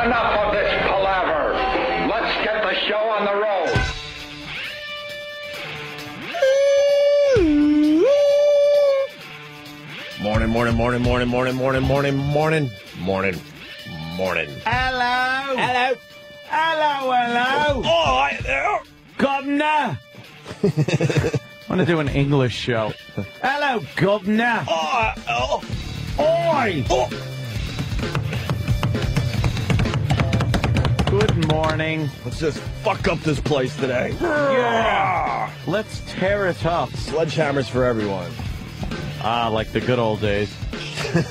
enough of this palaver. Let's get the show on the road. Morning. Hello. Oh, hi there. Governor. I want to do an English show. Hello, Governor. Oi. Good morning. Let's just fuck up this place today. Yeah. Let's tear it up. Sledgehammers for everyone. Ah, like the good old days. The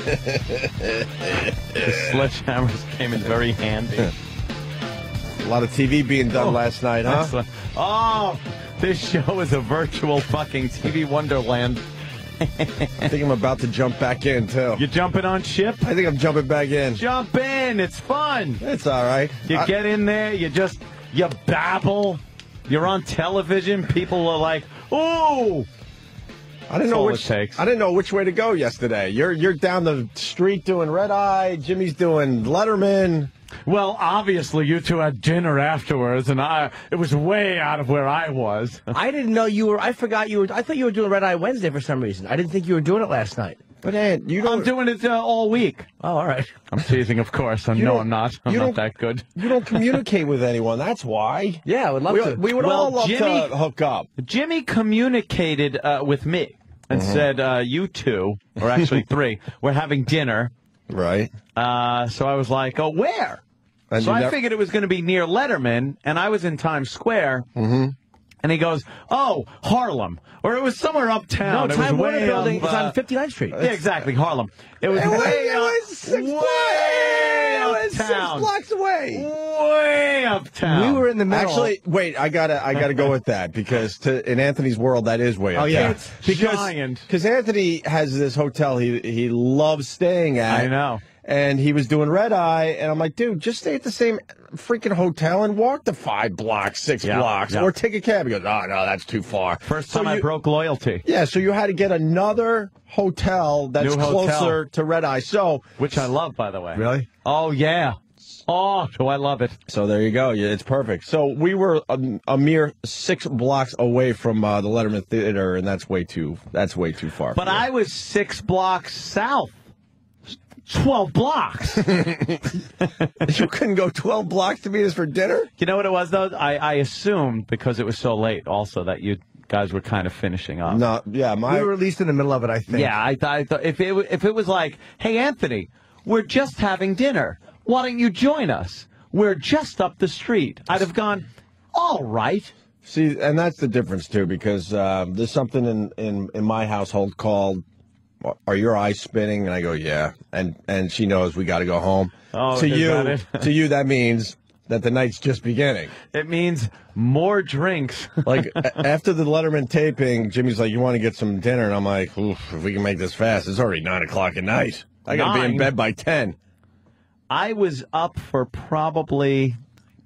sledgehammers came in very handy. A lot of TV being done last night, huh? Excellent. Oh, this show is a virtual fucking TV wonderland. I think I'm about to jump back in, too. You jumping on ship? I think I'm jumping back in. Jump in. It's fun. It's all right. You get in there, you babble. You're on television. People are like, ooh. I didn't know which way to go yesterday. You're down the street doing Red Eye. Jimmy's doing Letterman. Well, obviously, you two had dinner afterwards, and it was way out of where I was. I didn't know you were. I forgot you were. I thought you were doing Red Eye Wednesday for some reason. I didn't think you were doing it last night. But Ant, you don't. I'm doing it all week. Oh, all right. I'm teasing, of course. I'm not. I'm not that good. You don't communicate with anyone. That's why. Yeah, I would love to. We would all love to hook up. Jimmy communicated with me and said, you two, or actually three, we're having dinner. Right. So I was like, oh, where? And so I figured it was going to be near Letterman, and I was in Times Square. Mm-hmm. And he goes, oh, Harlem. Or it was somewhere uptown. No, Time Warner Building. It's on 59th Street. Yeah, exactly, Harlem. It was six blocks away. Way uptown. We were in the middle. Actually, wait, I gotta go with that because in Anthony's world that is way uptown. Oh yeah, it's giant. Because Anthony has this hotel he loves staying at. I know. And he was doing Red Eye, and I'm like, dude, just stay at the same freaking hotel and walk the 5 blocks, 6 blocks, or take a cab. He goes, oh, no, that's too far. First time I broke loyalty. Yeah, so you had to get another hotel that's closer to Red Eye. Which I love, by the way. Really? Oh, yeah. Oh, do I love it. So there you go. Yeah, it's perfect. So we were a mere 6 blocks away from the Letterman Theater, and that's way too far. But I was 6 blocks south. 12 blocks. You couldn't go 12 blocks to meet us for dinner? You know what it was, though? I assumed, because it was so late, also, that you guys were kind of finishing up. No, yeah. We were at least in the middle of it, I think. Yeah, I thought if it was like, hey, Anthony, we're just having dinner. Why don't you join us? We're just up the street. I'd have gone, all right. See, and that's the difference, too, because there's something in my household called, are your eyes spinning? And I go, yeah. And she knows we got to go home. Oh, to you, that it? To you, that means that the night's just beginning. It means more drinks. Like, after the Letterman taping, Jimmy's like, you want to get some dinner? And I'm like, oof, if we can make this fast. It's already 9 o'clock at night. I got to be in bed by 10. I was up for probably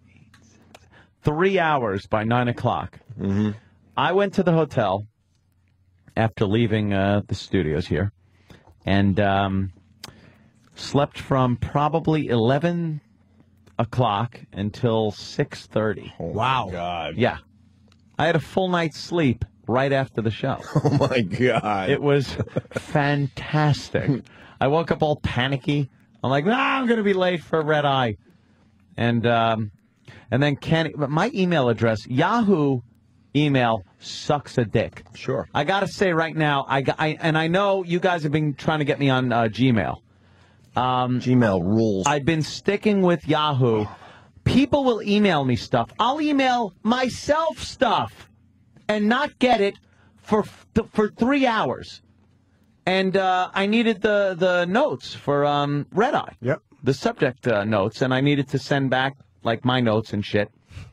3 hours by 9 o'clock. Mm-hmm. I went to the hotel after leaving the studios here, and slept from probably 11 o'clock until 6:30. Oh, wow. God. Yeah. I had a full night's sleep right after the show. Oh, my God. It was fantastic. I woke up all panicky. I'm like, I'm going to be late for Red Eye. And then Kenny, but my email address, Yahoo email sucks a dick. Sure. I got to say right now, I know you guys have been trying to get me on Gmail. Gmail rules. I've been sticking with Yahoo. People will email me stuff. I'll email myself stuff and not get it for 3 hours. And I needed the notes for Red Eye. Yep. The subject notes, and I needed to send back like my notes and shit.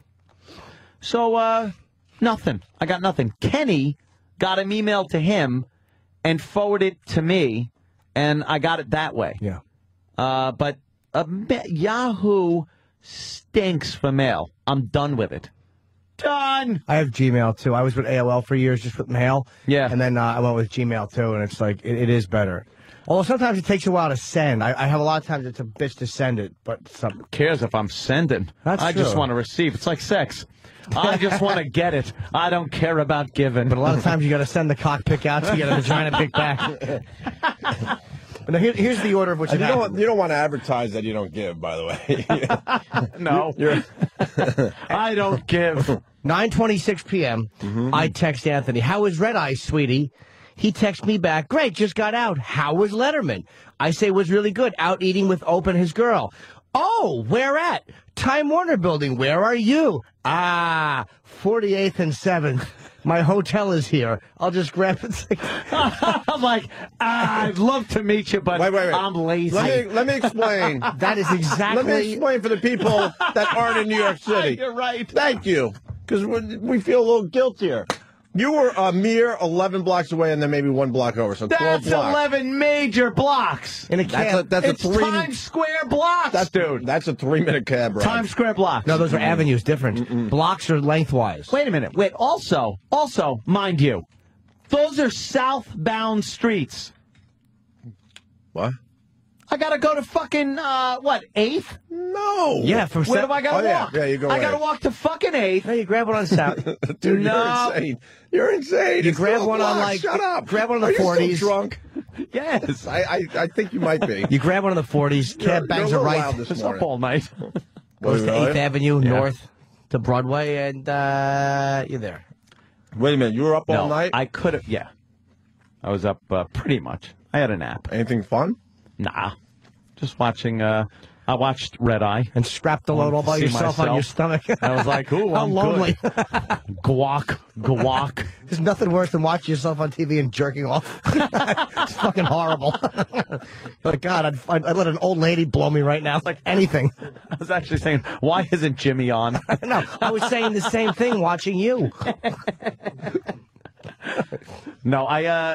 So nothing. I got nothing. Kenny got an email to him and forwarded it to me, and I got it that way. Yeah. But Yahoo stinks for mail. I'm done with it. Done. I have Gmail, too. I was with AOL for years, just with mail. Yeah. And then I went with Gmail, too, and it's like, it is better. Although sometimes it takes a while to send. I have a lot of times it's a bitch to send it, but Who cares if I'm sending? That's I just true. want to receive. It's like sex. I just want to get it. I don't care about giving. But a lot of times you got to send the cock pick out to get a vagina pick back. But now here's the order of what You don't want to advertise that you don't give, by the way. No. I don't give. 9:26 p.m. I text Anthony, "How was Red Eye, sweetie?" He texts me back, "Great, just got out. How was Letterman?" I say, "Was really good. Out eating with Opie and his girl." "Oh, where at?" "Time Warner Building. Where are you?" "Ah, 48th and 7th. My hotel is here. I'll just grab it." I'm like, I'd love to meet you, but Wait. I'm lazy. Let me explain. That is exactly. Let me explain for the people that aren't in New York City. You're right. Thank you, because we feel a little guiltier. You were a mere 11 blocks away, and then maybe 1 block over, so 12 That's blocks. 11 major blocks. In a cab. That's It's a 3. Times Square blocks, dude. That's a 3-minute cab ride. Times Square blocks. No, those are avenues different. Blocks are lengthwise. Wait a minute. Wait. Also, mind you, those are southbound streets. What? I gotta go to fucking 8th? No. Yeah, from Where do I gotta walk? Yeah, you go. I gotta walk to fucking 8th. No, you grab one on South. Dude, No. you're insane. You're insane. You It's grab still one on, blocked. like, Shut up. grab one on the Are you 40s. still drunk? Yes. I think you might be. You grab one of the 40s. Cab bangs you're are a little right. loud this It's morning. up all night. Goes to Really? 8th Avenue Yeah. north to Broadway, and you're there. Wait a minute. You were up all No, night? I could have. Yeah, I was up pretty much. I had a nap. Anything fun? Nah, just watching. I watched Red Eye. And strap the load all by See yourself on your stomach. I was like, ooh, How I'm lonely. good. Guac. There's nothing worse than watching yourself on TV and jerking off. It's fucking horrible. Like, God, I'd let an old lady blow me right now. Like anything. I was actually saying, why isn't Jimmy on? No, I was saying the same thing watching you. No,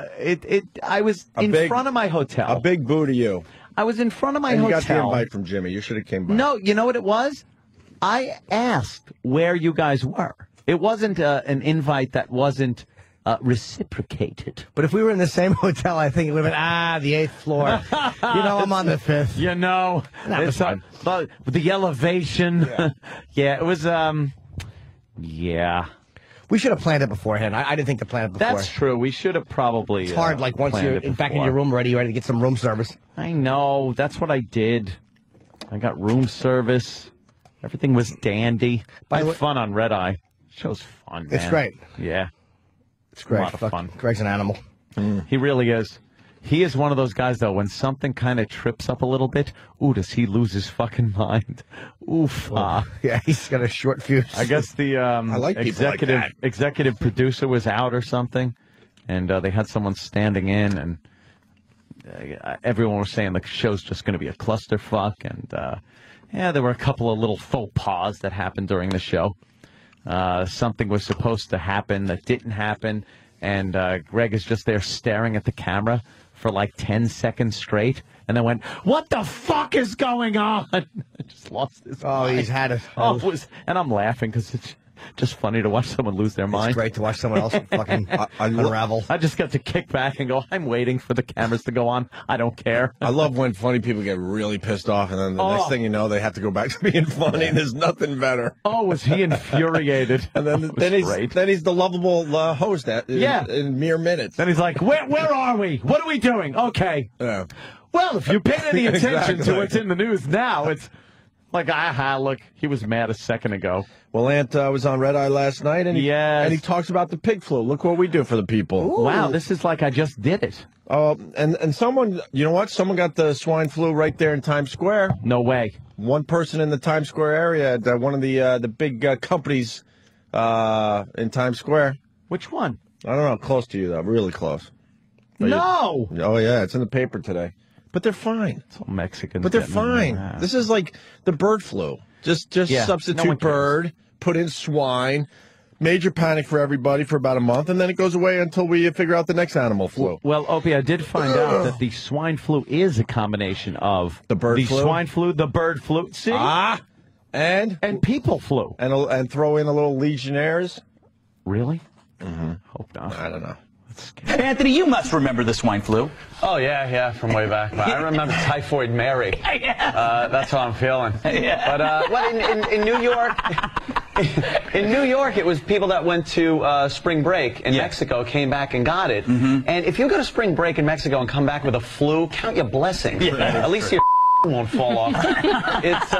I was in front of my hotel. A big boo to you. I was in front of my And you hotel. got the invite from Jimmy. You should have came by. No, you know what it was? I asked where you guys were. It wasn't an invite that wasn't reciprocated. But if we were in the same hotel, I think it would have been, the 8th floor. I'm on the 5th. You know, That was fun. but the elevation. Yeah, it was. Yeah, We should have planned it beforehand. I didn't think to plan it before. that's true. We should have probably. It's hard, like, once planned you're it back in before. your room already, you're ready to get some room service. I know. That's what I did. I got room service. Everything was dandy. I had fun on Red Eye. Show's fun, man. It's great. Yeah. It's great. A lot of fun. Greg's an animal. He really is. He is one of those guys, though, when something kind of trips up a little bit, ooh, does he lose his fucking mind? Oof. Yeah, he's got a short fuse. I guess the like people like that. executive producer was out or something, and they had someone standing in, and everyone was saying the show's just going to be a clusterfuck, and yeah, there were a couple of little faux pas that happened during the show. Something was supposed to happen that didn't happen, and Greg is just there staring at the camera for like 10 seconds straight, and then went, "What the fuck is going on?" I just lost his mind. He's had it. Oh, it was, and I'm laughing because it's just funny to watch someone lose their mind. It's great to watch someone else fucking unravel. I just got to kick back and go, I'm waiting for the cameras to go on. I don't care. I love when funny people get really pissed off, and then the next thing you know, they have to go back to being funny. There's nothing better. Oh, was he infuriated? And then he's the lovable host in mere minutes. Then he's like, where are we? What are we doing? Okay. Yeah. Well, if you paid any attention Exactly. to what's in the news now, it's like, look, he was mad a second ago. Well, Ant was on Red Eye last night, and he talks about the pig flu. Look what we do for the people. Ooh. Wow, this is like I just did it. And someone, you know what? Someone got the swine flu right there in Times Square. No way. One person in the Times Square area at one of the big companies in Times Square. Which one? I don't know, close to you, though. Really close. No. Oh, yeah, it's in the paper today. But they're fine. It's all Mexicans. But they're getting fine. in there. This is like the bird flu. Just Yeah, substitute no one cares. bird, put in swine. Major panic for everybody for about a month, and then it goes away until we figure out the next animal flu. Well, Opie, I did find out that the swine flu is a combination of The bird flu? swine flu, the bird flu, see, And people flu. and throw in a little Legionnaires. Really? Mm-hmm. Hope not. I don't know. Anthony, you must remember the swine flu. Oh, yeah, from way back. I remember Typhoid Mary. That's how I'm feeling. But in New York, it was people that went to spring break in Mexico, came back and got it. And if you go to spring break in Mexico and come back with a flu, count your blessings. At least your won't fall off. It's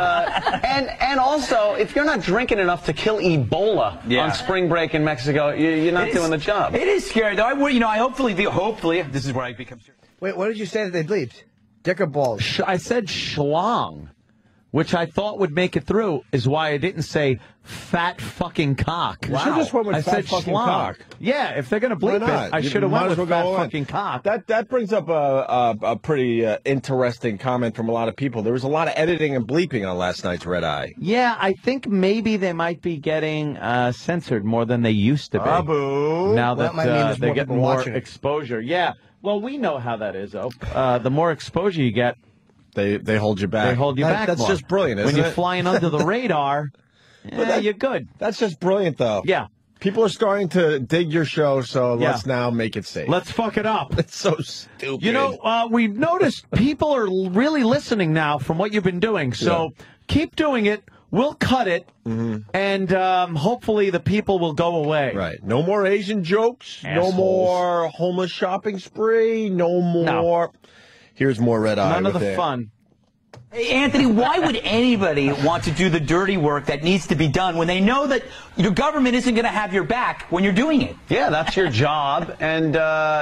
and also, if you're not drinking enough to kill Ebola on spring break in Mexico, you're not doing the job. It is scary, though. I hopefully this is where I become serious. Wait, what did you say that they bleeped? Dick or balls? I said schlong, which I thought would make it through, is why I didn't say fat fucking cock. You should just went with I fat said fucking schlong. cock. Yeah, if they're going to bleep it, I should have went with fat fucking cock. That brings up a pretty interesting comment from a lot of people. There was a lot of editing and bleeping on last night's Red Eye. Yeah, I think maybe they might be getting censored more than they used to be. Now that they get more exposure. Yeah. Well, we know how that is, Ope. The more exposure you get, they hold you back. They hold you back. That's more. just brilliant, isn't it? When you're flying under the radar, you're good. That's just brilliant, though. Yeah. People are starting to dig your show, so let's now make it safe. Let's fuck it up. It's so stupid. You know, we've noticed people are really listening now from what you've been doing. So keep doing it. We'll cut it, and hopefully the people will go away. Right. No more Asian jokes. Assholes. No more homeless shopping spree. No more. No. Here's more Red Eye. None of the fun. Hey, Anthony, why would anybody want to do the dirty work that needs to be done when they know that your government isn't going to have your back when you're doing it? Yeah, that's your job, and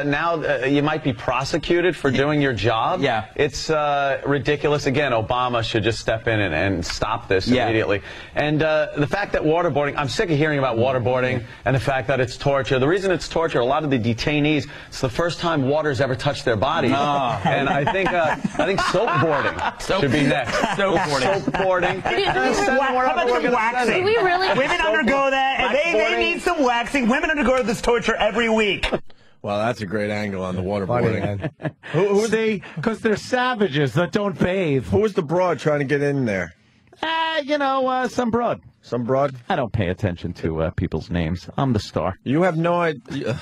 now you might be prosecuted for doing your job. Yeah. It's ridiculous. Again, Obama should just step in and stop this immediately. And the fact that waterboarding, I'm sick of hearing about waterboarding and the fact that it's torture. The reason it's torture, a lot of the detainees, it's the first time water's ever touched their bodies. And I think soap boarding should be next. Soap boarding. How about some waxing? Women undergo that, and they need some waxing. Women undergo this torture every week. Well, that's a great angle on the waterboarding. Who's they? Because they're savages that don't bathe. Who was the broad trying to get in there? Some broad. Some broad? I don't pay attention to people's names. I'm the star. You have no idea.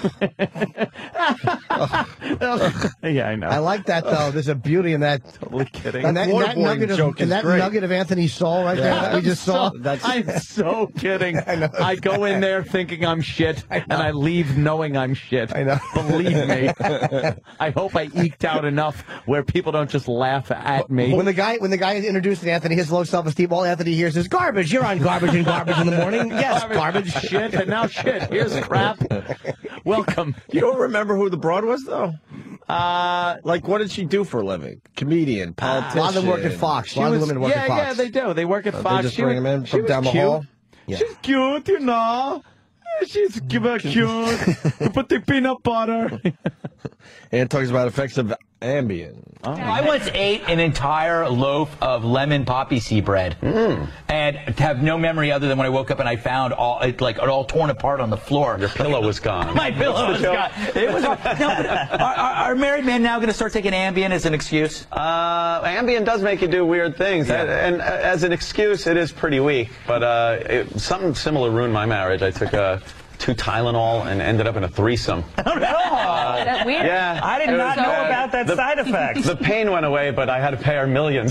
Yeah, I know. I like that, though. There's a beauty in that. Totally kidding. And that nugget of Anthony's soul right there that we just saw. I'm so kidding. I go in there thinking I'm shit, and I leave knowing I'm shit. I know. Believe me. I hope I eked out enough where people don't just laugh at me. When the guy is introduced to Anthony, his low self-esteem, all Anthony hears is garbage. You're on garbage in the morning. Yes, garbage. Shit, and now shit. Here's crap. Welcome. You don't remember who the broad was, though? Like, what did she do for a living? Comedian, politician. A lot of them work at Fox. A lot of women work at Fox. Yeah, they do. They work at Fox. They just bring them in from down the hall? Yeah. She's cute, you know. She's cute. Put the peanut butter. And talks about effects of Ambien. Oh. I once ate an entire loaf of lemon poppy seed bread, and have no memory other than when I woke up and I found it all torn apart on the floor. Your pillow was gone. My pillow was gone. It was. Are married men now going to start taking Ambien as an excuse? Ambien does make you do weird things, and as an excuse, it is pretty weak. But something similar ruined my marriage. I took 2 Tylenol and ended up in a threesome. Oh, no! That's weird. Yeah, I did not know about that side effect. The pain went away, but I had to pay her millions.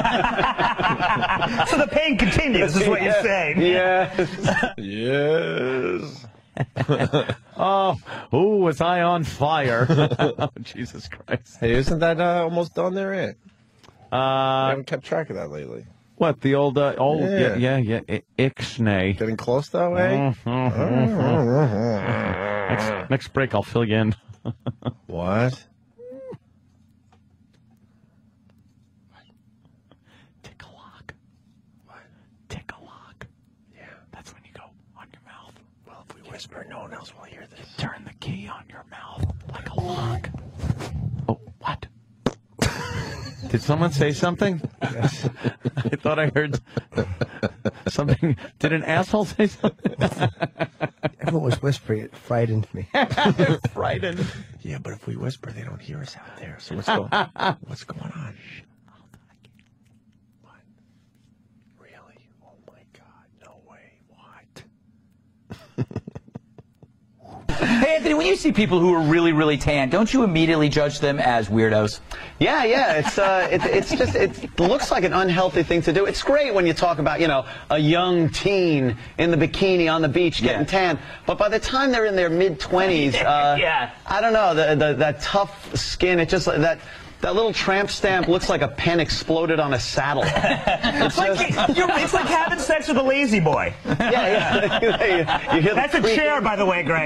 So the pain continues, is what you're saying. Yes. Yes. Was I on fire? Oh, Jesus Christ. Hey, isn't that almost done there, Ant? I haven't kept track of that lately. What, the old, Ixnay. Getting close, though, eh? Next break, I'll fill you in. What? Tick a lock. What? Tick a lock. Yeah. That's when you go on your mouth. Well, if we whisper, no one else will hear this. Turn the key on your mouth like a lock. Oh, what? Did someone say something? Yes. I thought I heard something. Did an asshole say something? Everyone was whispering. It frightened me. Frightened. Yeah, but if we whisper, they don't hear us out there. So what's going on? What? Really? Oh my God! No way! What? Hey, Hey, Anthony, when you see people who are really, really tan, don't you immediately judge them as weirdos? Yeah. It's just, it looks like an unhealthy thing to do. It's great when you talk about, you know, a young teen in the bikini on the beach getting tan, but by the time they're in their mid-20s, I don't know, that tough skin, it just, that little tramp stamp looks like a pen exploded on a saddle. It's like having sex with a lazy boy. Yeah. You hear That's a chair, by the way, Greg.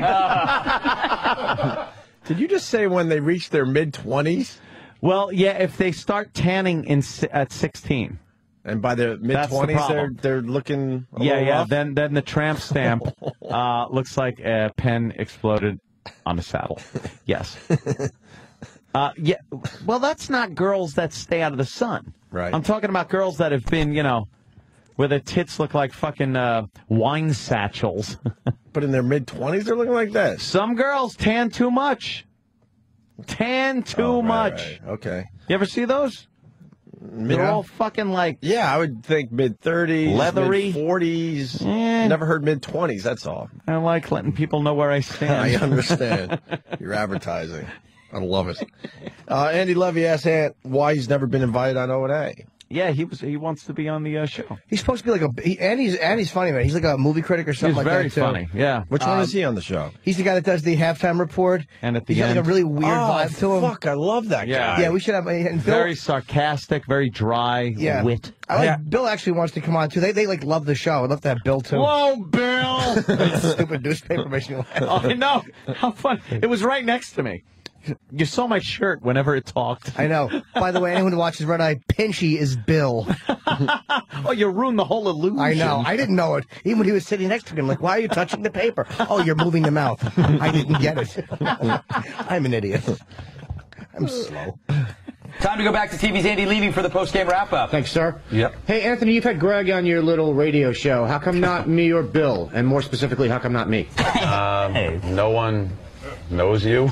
Did you just say when they reach their mid-20s? Well, yeah, if they start tanning at 16. And by their mid-20s, they're looking a little rough? Then the tramp stamp looks like a pen exploded on a saddle. Yes. Yeah. Well, that's not girls that stay out of the sun. Right. I'm talking about girls that have been, you know, where their tits look like fucking wine satchels. But in their mid-20s, they're looking like that. Some girls tan too much. Tan too much. Right. Okay. You ever see those? They're all fucking like... Yeah, I would think mid-30s, leathery. mid-40s. Never heard mid-20s, that's all. I like letting people know where I stand. I understand. You're advertising. I love it. Andy Levy asked Ant why he's never been invited on O&A. Yeah, he wants to be on the show. He's supposed to be like Andy's funny, man. He's like a movie critic or something like that, too. He's very funny, yeah. Which one is he on the show? He's the guy that does the halftime report. And at the He's end. got like a really weird vibe to him. Fuck, I love that guy. Yeah, we should have... And Bill, very sarcastic, very dry wit. Bill actually wants to come on, too. They like, love the show. I'd love to have Bill, too. Whoa, Bill! Stupid newspaper makes me laugh. Oh, I know. How fun. It was right next to me. You saw my shirt whenever it talked. I know. By the way, anyone who watches Red Eye, Pinchy is Bill. Oh, you ruined the whole illusion. I know. I didn't know it. Even when he was sitting next to me, I'm like, why are you touching the paper? Oh, you're moving the mouth. I didn't get it. I'm an idiot. I'm slow. Time to go back to TV's Andy Levy for the post-game wrap-up. Thanks, sir. Yep. Hey, Anthony, you've had Greg on your little radio show. How come not me or Bill? And more specifically, how come not me? No one knows you.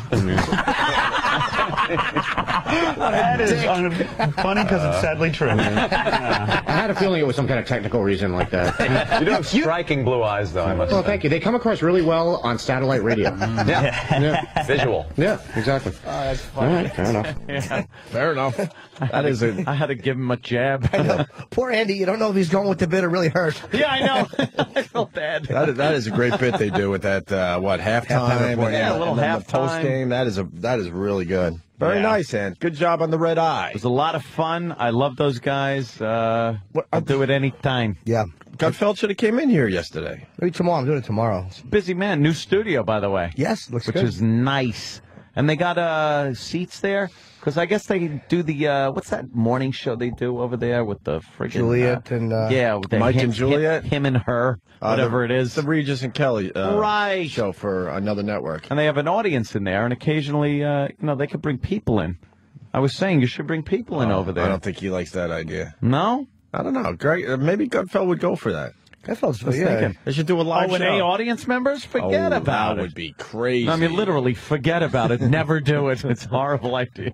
That is funny because it's sadly true. I had a feeling it was some kind of technical reason like that. You do have striking blue eyes, though, I must say. Well, thank you. They come across really well on satellite radio. Yeah. Visual. Yeah, exactly. Oh, that's funny. All right, fair enough. Yeah. Fair enough. I had to give him a jab. I know. Poor Andy, you don't know if he's going with the bit or really hurt. Yeah, I know. I felt bad. That is a great bit they do with that, halftime report, yeah, a little halftime. Post game. That is really good. Very nice, Ant. Good job on the red eye. It was a lot of fun. I love those guys. I'll do it any time. Yeah. Gutfeld should have came in here yesterday. Maybe tomorrow. I'm doing it tomorrow. Busy man. New studio, by the way. Yes, looks which good. is nice. And they got seats there because I guess they do the what's that morning show they do over there with the friggin' Juliet and Mike and Juliet, him and her, whatever it is, the Regis and Kelly show for another network. And they have an audience in there, and occasionally, they could bring people in. I was saying you should bring people in over there. I don't think he likes that idea. No, I don't know. Greg, maybe Gutfeld would go for that. Thinking. They should do a live show. O&A audience members? Forget about it. That would be crazy. I mean, literally, forget about it. Never do it. It's a horrible idea.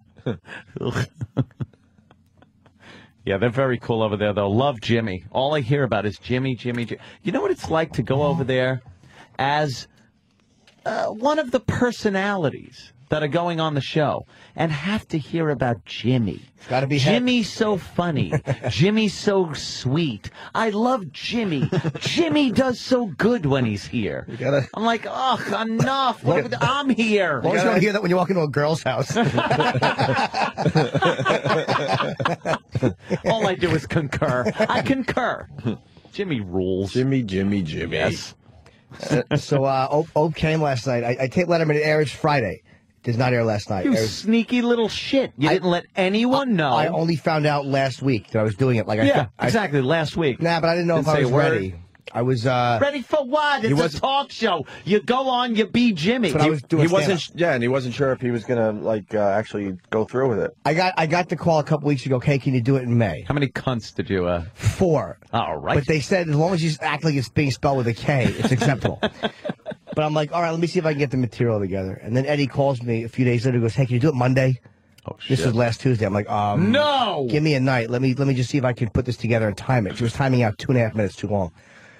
Yeah, they're very cool over there, though. Love Jimmy. All I hear about is Jimmy. You know what it's like to go over there as one of the personalities that are going on the show and have to hear about Jimmy. Gotta be Jimmy's so funny. Jimmy's so sweet. I love Jimmy. Jimmy does so good when he's here. I'm like, ugh, enough. I'm here. You don't hear that when you walk into a girl's house. All I do is concur. I concur. Jimmy rules. Jimmy. Yes. So, Opie came last night. I taped Letterman. It airs Friday. It did not air last night. You sneaky little shit. You didn't let anyone know. I only found out last week that I was doing it. Exactly, last week. Nah, but I didn't know if I was ready. I was ready for what? It's a talk show. You go on, you be Jimmy. But I was doing and he wasn't sure if he was gonna actually go through with it. I got the call a couple weeks ago. Okay, can you do it in May? How many cunts did you? 4. All right. But they said as long as you act like it's being spelled with a K, it's acceptable. But I'm like, all right, let me see if I can get the material together. And then Eddie calls me a few days later. Goes, hey, can you do it Monday? Oh shit. This was last Tuesday. I'm like, no. Give me a night. Let me just see if I can put this together and time it. She was timing out 2.5 minutes too long.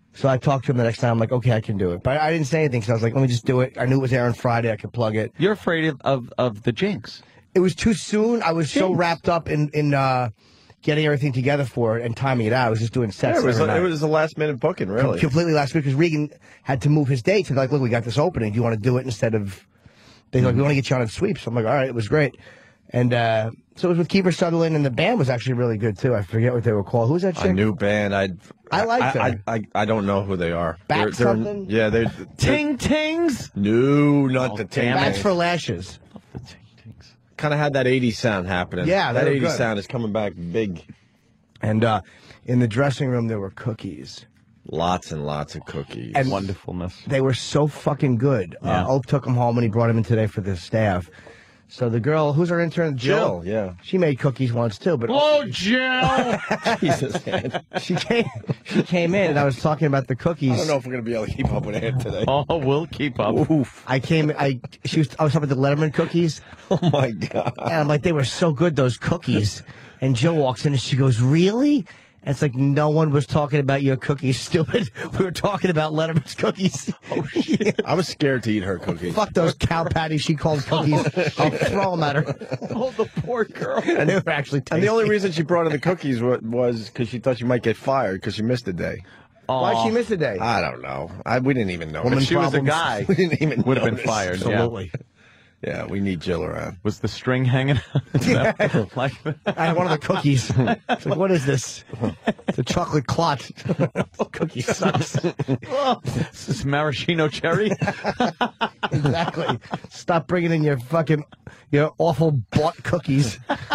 So I talked to him the next time. I'm like, okay, I can do it. But I didn't say anything, so I was like, let me just do it. I knew it was airing Friday. I could plug it. You're afraid of the jinx. It was too soon. I was so wrapped up in getting everything together for it and timing it out. I was just doing sets. Yeah, it was a last-minute booking, really. Completely last minute, because Regan had to move his dates. And they're like, look, we got this opening. Do you want to do it instead of... They're like, we want to get you on in sweeps. So I'm like, all right, it was great. And so it was with Kiefer Sutherland, and the band was actually really good, too. I forget what they were called. Who's that chick? A new band. I like them. I don't know who they are. Back something? Yeah, they're... Ting Tings? No, not the Ting Bats Tings. for Lashes. Kind of had that 80s sound happening. Yeah, that 80s good. sound is coming back big. And in the dressing room, there were cookies. Lots and lots of cookies. And wonderfulness. They were so fucking good. Yeah. Ope took them home, and he brought them in today for the staff. So the girl, who's our intern? Jill, yeah. She made cookies once, too. But oh, Jill! Jesus, man. She came in, and I was talking about the cookies. I don't know if we're going to be able to keep up with Ed today. Oh, we'll keep up. Oof. I was talking about the Letterman cookies. Oh, my God. And I'm like, they were so good, those cookies. And Jill walks in, and she goes, really? And it's like, no one was talking about your cookies, stupid. We were talking about Letterman's cookies. Oh, shit. I was scared to eat her cookies. Fuck those cow patties she called cookies. I'll throw them at her. Oh, the poor girl. And they were actually tasty. And the only reason she brought in the cookies was because she thought she might get fired because she missed a day. Why'd she miss a day? I don't know. We didn't even know. Woman If she was a problems. guy, we didn't even Would have been notice. fired. Absolutely. Yeah, we need Jill around. Was the string hanging out? Like that? I had one of the cookies. It's like, what is this? It's a chocolate clot. Cookie sucks. This is maraschino cherry? Exactly. Stop bringing in your awful bought cookies.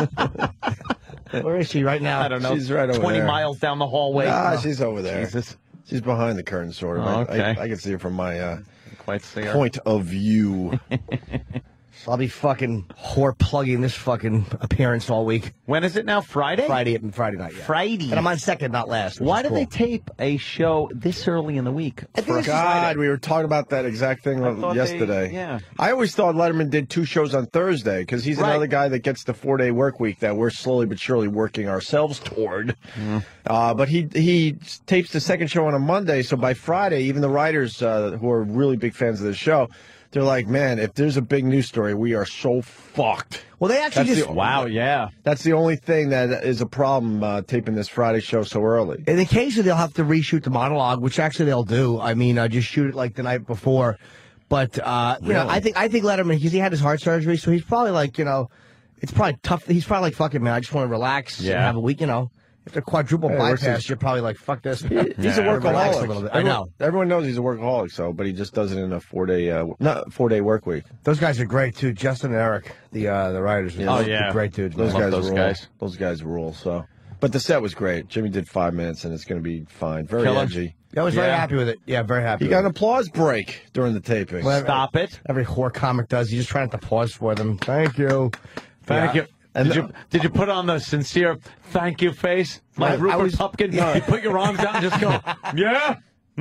Where is she right now? I don't know. She's right over 20 there. miles down the hallway. Ah, she's over there. Jesus. She's behind the curtain, sort of. Oh, okay. I can see her from my Quite see her. point of view. So I'll be fucking whore plugging this fucking appearance all week. When is it now? Friday? Friday night, yeah. Friday. And I'm on second, not last. Why do they tape a show this early in the week? God, we were talking about that exact thing yesterday. Yeah. I always thought Letterman did 2 shows on Thursday because he's another guy that gets the 4-day work week that we're slowly but surely working ourselves toward. But he tapes the second show on a Monday, so by Friday, even the writers who are really big fans of the show, they're like, man, if there's a big news story, we are so fucked. Well, they actually That's the only thing that is a problem taping this Friday show so early. And occasionally they'll have to reshoot the monologue, which actually they'll do. I mean, just shoot it like the night before. But, you know, I think Letterman, because he had his heart surgery, so he's probably like, it's probably tough. He's probably like, fuck it, man, I just want to relax and have a week, If a quadruple bypass, you're probably like, fuck this. He's a Relax a little workaholic. bit. I know. Everyone knows he's a workaholic, but he just does it in a 4-day work week. Those guys are great, too. Justin and Eric, the writers. Yeah. Great dudes. Those man. guys rule. Those guys rule. So, but the set was great. Jimmy did 5 minutes, and it's going to be fine. Very edgy. I was very happy with it. Yeah, very happy. He got an applause break during the taping. Well, Stop it. Every whore comic does. You just try not to pause for them. Thank you. Thank you. And did you put on the sincere thank you face like Rupert Pupkin? You put your arms out and just go, yeah.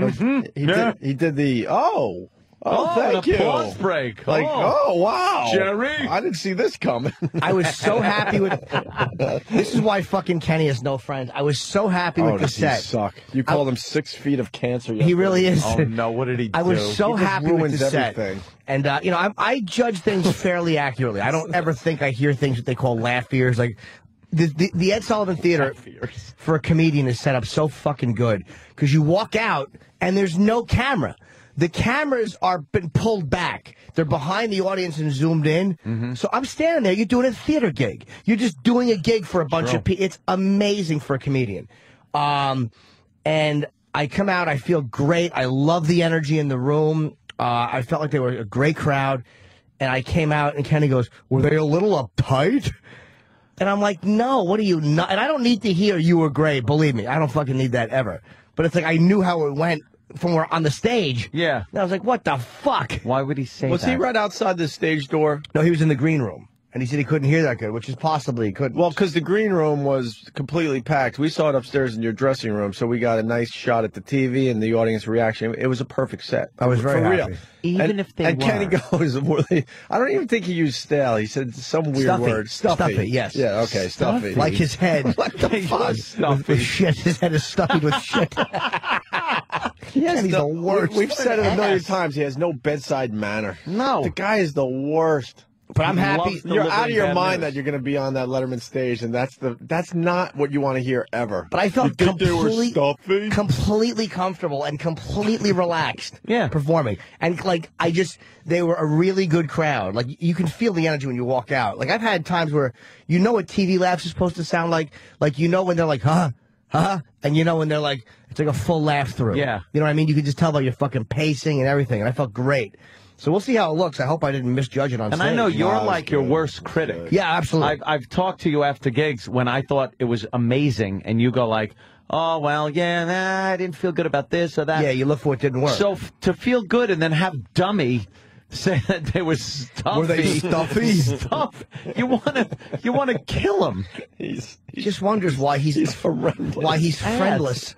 He did the thank you. Applause break. Like, wow. Jerry. I didn't see this coming. I was so happy with. This is why fucking Kenny has no friends. I was so happy with the does set. he suck. You called him 6 feet of cancer. He really is. Oh no! What did he do? I was so He just happy with the ruins set. everything. And I judge things fairly accurately. I don't ever think I hear things that they call laugh ears. Like the Ed Sullivan Theater for a comedian is set up so fucking good because you walk out and there's no camera. The cameras are been pulled back. They're behind the audience and zoomed in. So I'm standing there. You're doing a theater gig. You're just doing a gig for a bunch of people. It's amazing for a comedian. And I come out. I feel great. I love the energy in the room. I felt like they were a great crowd. And I came out, and Kenny goes, were they a little uptight? And I'm like, no, what are you not? And I don't need to hear you were great. Believe me, I don't fucking need that ever. But it's like I knew how it went from where on the stage. Yeah. And I was like, what the fuck? Why would he say that? Was he right outside the stage door? No, he was in the green room. And he said he couldn't hear that good, which is possibly he couldn't. Well, because the green room was completely packed. We saw it upstairs in your dressing room, so we got a nice shot at the TV and the audience reaction. It was a perfect set. I was very For happy. real. Even if they and were. Kenny goes, I don't even think he used stale. He said some weird Stuffy. word. Stuffy. Yes. Yeah, okay, stuffy. Like his head. What the fuck? With shit. His head is stuffy with shit. Kenny's the worst. We've said it a million times. He has no bedside manner. No. The guy is the worst. But I'm happy. You're out of your mind that you're going to be on that Letterman stage, and that's not what you want to hear ever. But I felt completely completely comfortable and completely relaxed. Yeah. Performing. And like they were a really good crowd. Like you can feel the energy when you walk out. Like I've had times where you know what TV laughs are supposed to sound like you know when they're like, huh? And you know when they're like, it's like a full laugh through. Yeah. You know what I mean? You can just tell by your fucking pacing and everything. And I felt great. So we'll see how it looks. I hope I didn't misjudge it on stage. And I know you're like your worst critic. Yeah, absolutely. I've talked to you after gigs when I thought it was amazing, and you go like, oh, well, yeah, nah, I didn't feel good about this or that. Yeah, you look for what didn't work. So to feel good and then have Dummy say that they were stuffy. Were they stuffy? You want to kill him. He just wonders why he's horrendous. Why he's friendless.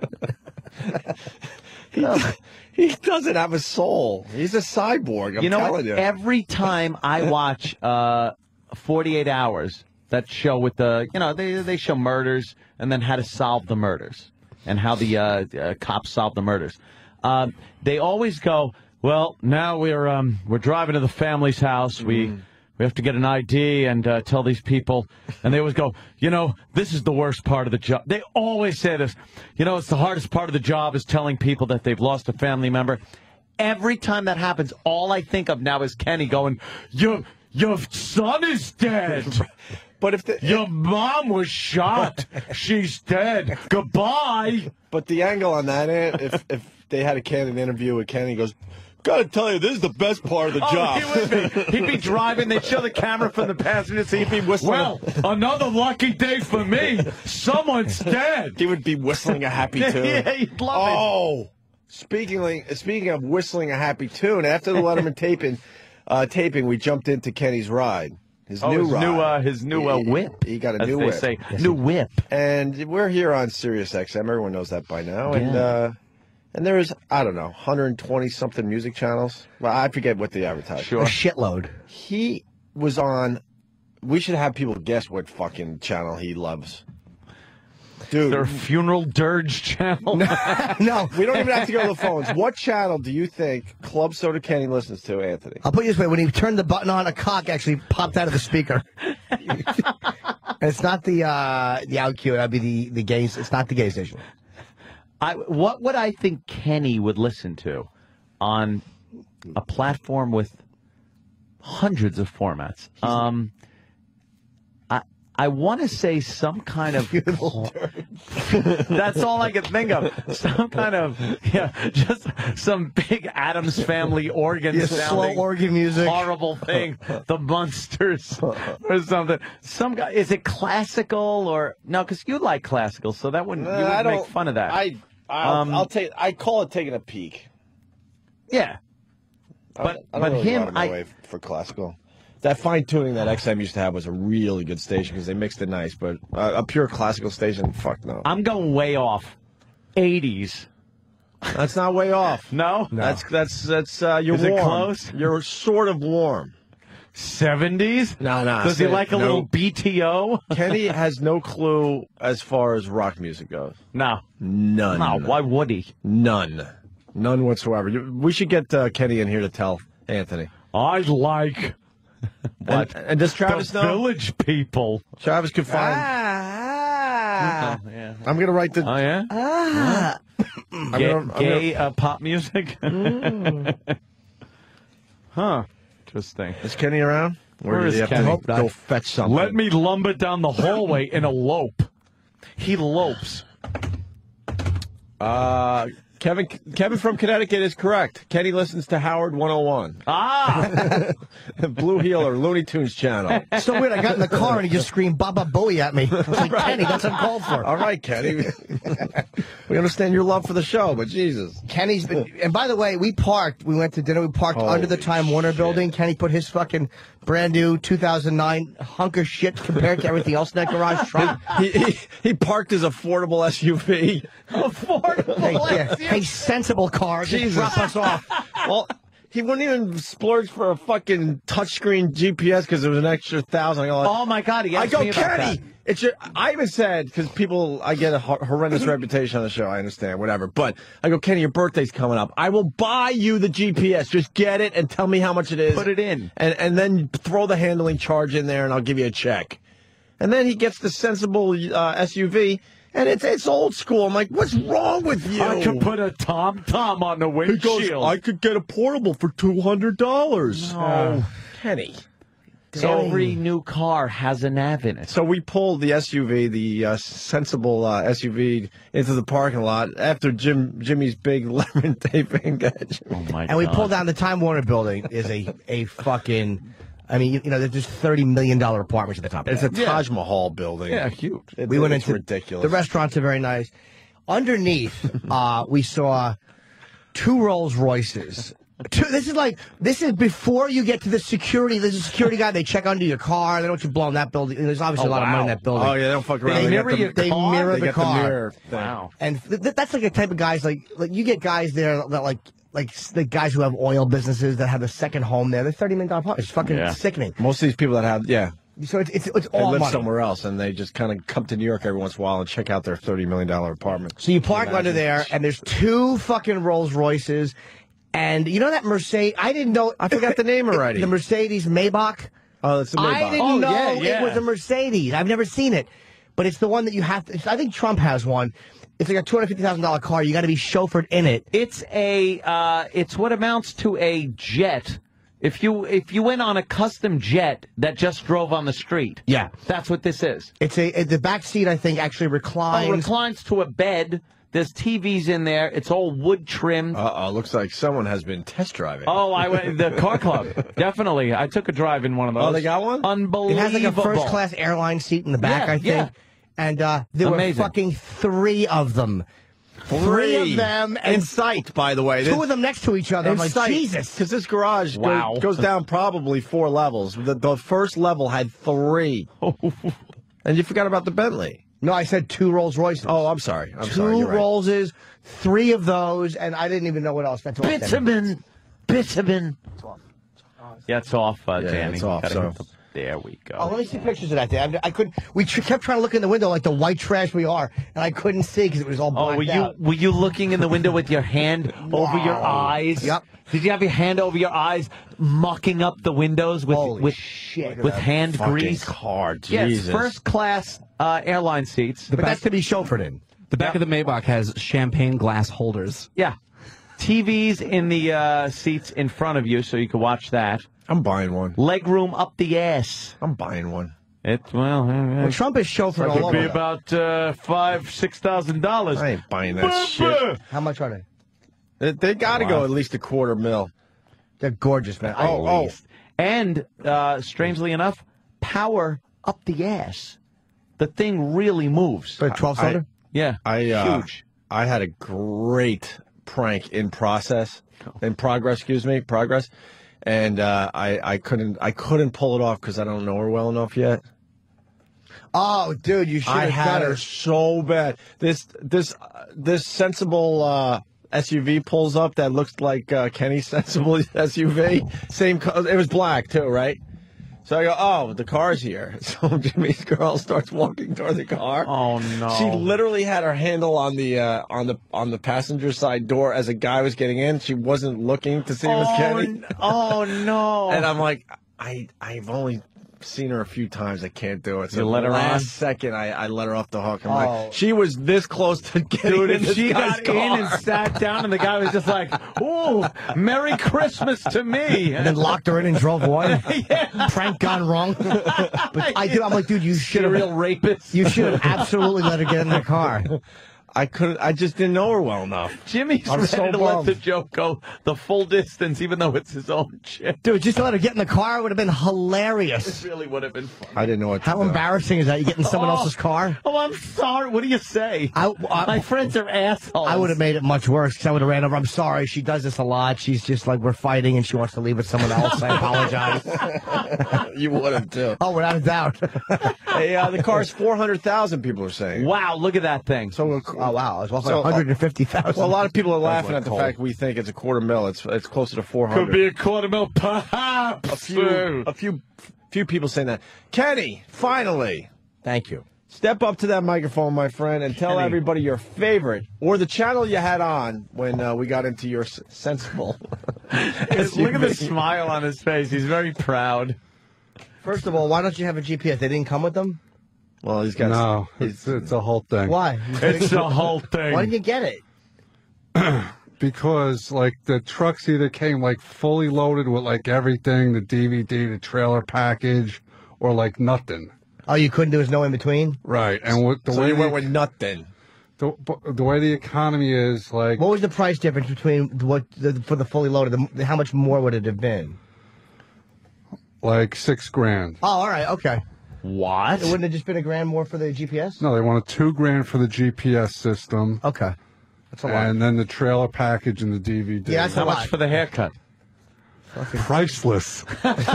He doesn't have a soul. He's a cyborg. I'm telling you. Every time I watch 48 Hours, that show with the, they show murders and then how to solve the murders and how the cops solve the murders. They always go, well, now we're driving to the family's house. We have to get an ID and tell these people. And they always go, this is the worst part of the job. They always say this. It's the hardest part of the job is telling people that they've lost a family member. Every time that happens, all I think of now is Kenny going, your son is dead. But if your mom was shot, she's dead. Goodbye. But the angle on that, if they had a candid interview with Kenny, he goes, gotta tell you, this is the best part of the job. He'd be driving. They'd show the camera from the passenger seat. He'd be whistling. Well, another lucky day for me. Someone's dead. He would be whistling a happy tune. Yeah, he'd love it. Oh, speaking of whistling a happy tune, after the Letterman taping, we jumped into Kenny's ride. His new whip. He got a new whip. Say. New whip. And we're here on Sirius XM. Everyone knows that by now. Yeah. And there's, I don't know, 120-something music channels. Well, I forget what they advertise. Sure. A shitload. He was on, we should have people guess what fucking channel he loves. Dude. Their funeral dirge channel? No. We don't even have to go to the phones. What channel do you think Club Soda Kenny listens to, Anthony? I'll put it this way. When he turned the button on, a cock actually popped out of the speaker. And it's not the out cue. That'd be the gay. It's not the gay station. What would I think Kenny would listen to on a platform with hundreds of formats? I want to say some kind of... That's all I can think of. Some kind of, just some big Addams Family organ sounding slow organ music. Horrible thing. The Munsters or something. Some guy, is it classical or... No, because you like classical, so that wouldn't... you wouldn't make fun of that. I call it taking a peek. Yeah. But him, way for classical. That fine tuning that XM used to have was a really good station because they mixed it nice. But a pure classical station, fuck no. I'm going way off. 80s. That's not way off. No? That's you're Is warm. It close? You're sort of warm. 70s? No. Does he like a little BTO? Kenny has no clue as far as rock music goes. No. None. No, why would he? None whatsoever. We should get Kenny in here to tell Anthony. I like... What? And does Travis know? Village people. Travis could find... Yeah. I'm going to write the... Oh, yeah? Gay pop music? Huh. Interesting. Is Kenny around? Where is Kenny? Go fetch something. Let me lumber down the hallway in a lope. He lopes. Kevin from Connecticut is correct. Kenny listens to Howard 101. Ah! Blue Heeler, Looney Tunes channel. It's so weird. I got in the car and he just screamed Baba Booey at me. I was like, Kenny, that's uncalled for. All right, Kenny. We understand your love for the show, but Jesus. Kenny's been... And by the way, we went to dinner. We parked under the Time Warner building. Kenny put his fucking brand new 2009 hunk of shit compared to everything else in that garage truck. He parked his affordable SUV. Affordable Hey, sensible car. Just drop us off. Well, he wouldn't even splurge for a fucking touchscreen GPS because it was an extra $1,000. Oh, my God. He asked me about Kenny, that. I even said, because I get a horrendous reputation on the show, I understand, whatever. But I go, Kenny, your birthday's coming up. I will buy you the GPS. Just get it and tell me how much it is. Put it in. And then throw the handling charge in there and I'll give you a check. And then he gets the sensible SUV. And it's old school. I'm like, what's wrong with you? I could put a Tom on the windshield. He goes, I could get a portable for $200. No. Kenny. So every new car has a nav in it. So we pulled the SUV, the sensible SUV, into the parking lot after Jimmy's big lemon taping. Oh my God. And we pulled down the Time Warner building is a fucking... I mean, there's $30 million apartments at the top of It's a Taj Mahal building. Yeah, huge. We went into ridiculous. The restaurants are very nice. Underneath, we saw 2 Rolls Royces. This is before you get to the security. There's a security guy. They check under your car. They don't want you blow in that building. There's obviously a lot of money in that building. Oh yeah, they don't fuck around. They mirror the car. The mirror thing. Wow. And that's like a type of guys like you get guys there that like the guys who have oil businesses that have a second home there. They're $30 million apartments. It's fucking sickening. Most of these people that have, So it's they all live money. somewhere else, and they just kind of come to New York every once in a while and check out their $30 million apartment. So you park under there, and there's 2 fucking Rolls Royces, and you know that Mercedes? I didn't know. I forgot the name already. The Mercedes Maybach. Oh, it's a Maybach. I didn't know it was a Mercedes. I've never seen it, but it's the one that you have to. I think Trump has one. It's like a $250,000 car. You got to be chauffeured in it. It's it's what amounts to a jet. If you went on a custom jet that just drove on the street, that's what this is. It's the back seat, I think, actually reclines. Oh, reclines to a bed. There's TVs in there. It's all wood trimmed. Looks like someone has been test driving. Oh, I went the car club. Definitely, I took a drive in one of those. Oh, they got one. Unbelievable. It has like a first class airline seat in the back, I think. Yeah. And there were fucking 3 of them. 3 of them in sight, by the way. 2 of them next to each other. I'm like, Jesus. Because this garage goes down probably 4 levels. The first level had 3. And you forgot about the Bentley. No, I said 2 Rolls Royces. Oh, I'm sorry. 2 you're right. Rollses, 3 of those, and I didn't even know what else. That's all. Bitumen. Yeah, it's off, Danny. It's off. So. There we go. Oh, let me see pictures of that day. I couldn't. We kept trying to look in the window like the white trash we are, and I couldn't see because it was all blacked out. Were you looking in the window with your hand over your eyes? Yep. Did you have your hand over your eyes, mucking up the windows with shit with hand grease? Car, Yes, Jesus. first class airline seats. But that's to be chauffeured in. The back of the Maybach has champagne glass holders. Yeah, TVs in the seats in front of you, so you can watch that. I'm buying one. Leg room up the ass. I'm buying one. Well, Trump is chauffeured all It over. could be about $5,000-$6,000. I ain't buying that shit. How much are they? They got to go at least $250,000. They're gorgeous, man. And strangely enough, power up the ass. The thing really moves. For a 12-cylinder? Yeah, huge. I had a great prank in progress. And I couldn't pull it off because I don't know her well enough yet. Oh, dude, you should have I had done her it. so bad. This sensible SUV pulls up that looks like Kenny's sensible SUV. Same color. It was black too, right? So I go, oh, the car's here. So Jimmy's girl starts walking toward the car. Oh no! She literally had her handle on the passenger side door as a guy was getting in. She wasn't looking to see it was Kenny. Oh no! And I'm like, I've only seen her a few times. I can't do it. So You let her last on? second, I let her off the hook. I'm like, she was this close to getting Dude, in if this she guy's got car. in and sat down, and the guy was just like, "Ooh, Merry Christmas to me," And then locked her in and drove away. Prank gone wrong. But I'm like, dude, you should serial rapist. You should have absolutely let her get in that car. I just didn't know her well enough. Jimmy's I'm ready so to let bummed. the joke go the full distance, even though it's his own chick. Dude, just to let her get in the car would have been hilarious. It really would have been fun. I didn't know what to How do. embarrassing is that? You get in someone else's car? Oh, I'm sorry. What do you say? My friends are assholes. I would have made it much worse because I would have ran over. I'm sorry. She does this a lot. She's just like, we're fighting and she wants to leave with someone else. I apologize. You would have too. Oh, without a doubt. Hey, the car's $400,000. People are saying. Wow, look at that thing. So, Oh, wow. It's So, 150,000. well, a lot of people are laughing what at the cold. fact we think it's $250,000. It's closer to 400. Could be a $250,000, perhaps. a few people saying that. Kenny, finally. Thank you. Step up to that microphone, my friend, and tell everybody your favorite or the channel you had on when we got into your sensible. Look at the smile on his face. He's very proud. First of all, why don't you have a GPS? They didn't come with them? Well, he's got. No, it's a whole thing. Why? It's a whole thing. Why didn't you get it? Because, like, the trucks either came, like, fully loaded with, like, everything, the DVD, the trailer package, or, like, nothing. Oh, you couldn't? There was no in between? Right. And with the So way you went with nothing. The way the economy is, like... What was the price difference between for the fully loaded? How much more would it have been? Like $6,000. Oh, all right. Okay. What? It wouldn't have just been $1,000 more for the GPS? No, they wanted $2,000 for the GPS system. Okay. That's a lot. And then the trailer package and the DVD. Yeah, that's How a much lot. for the haircut? Priceless.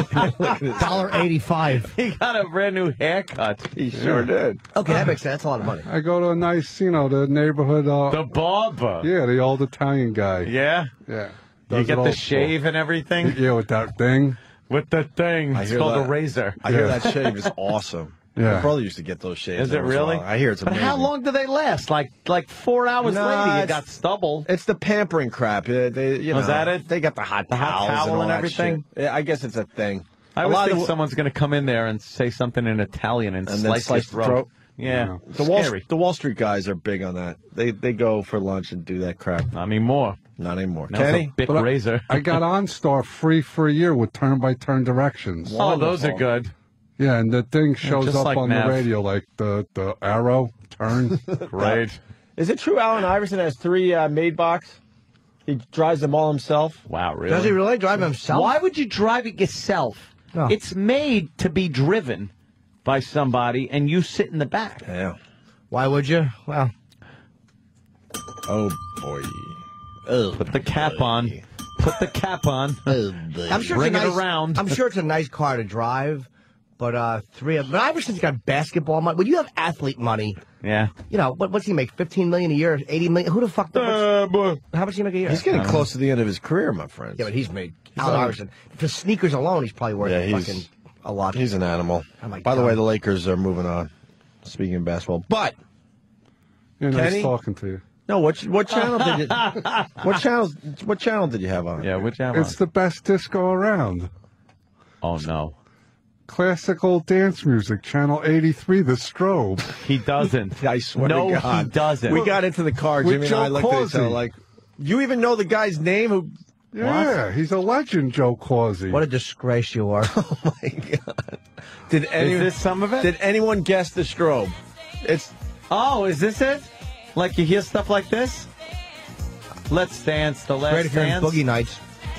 $1.85. He got a brand new haircut. He sure did. Okay, that makes sense. That's a lot of money. I go to a nice, the neighborhood. The barber. Yeah, the old Italian guy. Yeah? Yeah. You Does get it the all shave and everything? Yeah, with that thing. With the thing. I It's hear called that. a razor. I hear that shave is awesome. Yeah. My brother used to get those shaves. Is it every once in a really? while. I hear it's But amazing. how long do they last? Like 4 hours Nah, later, you it's- got stubble. It's the pampering crap. They, Was that it? They got the hot The hot towels towel all and that everything? shit. Yeah, I guess it's a thing. I A always lot think of someone's going to come in there and say something in Italian and then slice slice his the throat. Yeah. The Wall Street guys are big on that. They go for lunch and do that crap. Not anymore. Not anymore. Now it's Kenny? a Bic razor. I got OnStar free for a year with turn-by-turn directions. Oh, those are good. Yeah, and the thing shows just up like on Nav. the radio, like the arrow, turn. Great. Is it true Allen Iverson has 3 Maybachs? He drives them all himself? Wow, really? Does he really drive himself? Why would you drive it yourself? No. It's made to be driven by somebody, and you sit in the back. Yeah. Why would you? Well, Oh, boy. Oh, Put the cap on. Put the cap on. I'm sure Bring it's a it nice, around. I'm sure it's a nice car to drive, but 3 of them. But Iverson's got basketball money. When you have athlete money, Yeah. what's he make? $15 million a year? $80 million? Who the fuck? How much does he make a year? He's getting close to the end of his career, my friend. Yeah, but he's made Allen Iverson. For sneakers alone, he's probably worth Yeah, fucking a lot. He's an animal. Oh, my By the God. way, the Lakers are moving on. Speaking of basketball. But, Yeah, nice Kenny? talking to you. no, what channel did you... What channel did you have on? Yeah, which am It's the best disco around. Oh, no. Classical dance music, channel 83, the strobe. He doesn't. I swear no, to God. he doesn't. We got into the car, With Jimmy and I Joe looked at each other Corsey. like, you even know the guy's name? Who? Yeah, he's a legend, Joe Causey. What a disgrace you are. Oh, my God. Did Is this some of it? Did anyone guess the strobe? It's... Oh, is this it? Like you hear stuff like this? Let's Dance, The Last Great if you're in Dance. Boogie Nights.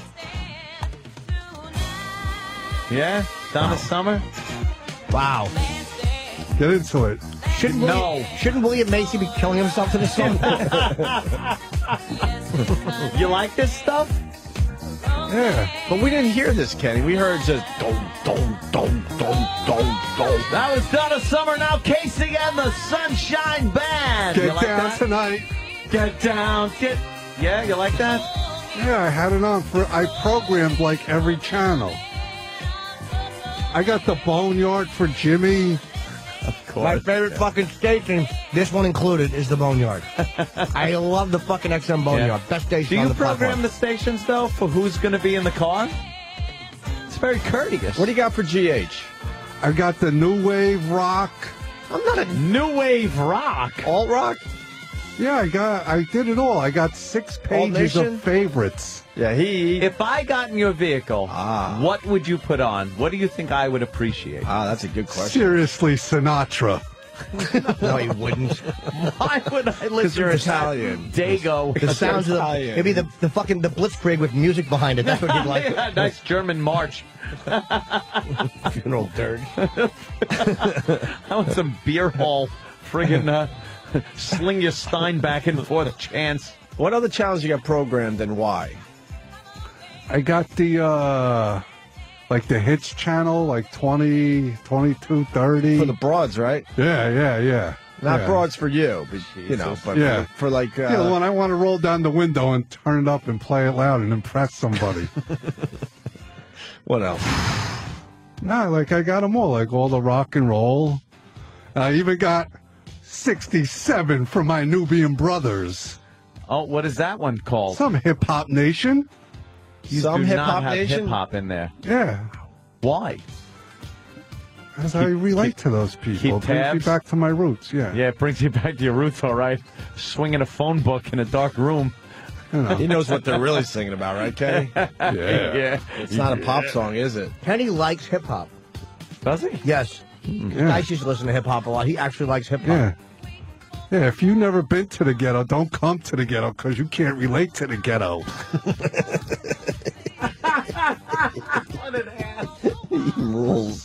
Yeah? Donna Summer? Wow. Get into it. Shouldn't William Macy be killing himself to this song? You like this stuff? Yeah. But we didn't hear this, Kenny. We heard just dom, dom, dom, dom, dom, dom. That was Donna Summer, now Casey and the Sunshine Band. Get You like down that? tonight. Get down, get... Yeah, you like that? Yeah, I had it on I programmed like every channel. I got the Boneyard for Jimmy. My favorite fucking station, this one included, is the Boneyard. I love the fucking XM Boneyard. Yeah. Best station Do on you the program platform. the stations, though, for who's going to be in the car? It's very courteous. What do you got for GH? I got the New Wave Rock. I'm not a new wave rock. Alt rock? Yeah, I did it all. I got 6 pages Nation? of favorites. Yeah, If I got in your vehicle, what would you put on? What do you think I would appreciate? that's a good question. Seriously, Sinatra. No, you wouldn't. Why would I listen you're to Italian. Dago? The sounds of the, Italian. maybe the fucking the Blitzkrieg with music behind it. That's what you'd like. Yeah, nice German march. Funeral dirt. I want some beer hall friggin' sling your Stein back and forth chance. What other channels you got programmed and why? I got the like the hits channel, like 20, 22, 30. For the broads, right? Yeah. Not Yeah. broads for you, but, you know, but Yeah. for like... Yeah, when I want to roll down the window and turn it up and play it loud and impress somebody. What else? No, like I got them all, like all the rock and roll. I even got 67 from my Nubian brothers. Oh, what is that one called? Some Hip Hop Nation. Some Hip Hop Nation? Hip Hop in there. Yeah. Why? As I relate to those people. It brings me back to my roots, yeah. Yeah, it brings you back to your roots, all right. Swinging a phone book in a dark room. You know. He knows what they're really singing about, right, Kenny? Yeah. It's not a pop song, is it? Kenny likes hip-hop. Does he? Yes. Yeah. Guys used to listen to hip-hop a lot. He actually likes hip-hop. Yeah. Yeah, if you've never been to the ghetto, don't come to the ghetto because you can't relate to the ghetto. What an ass. He rules.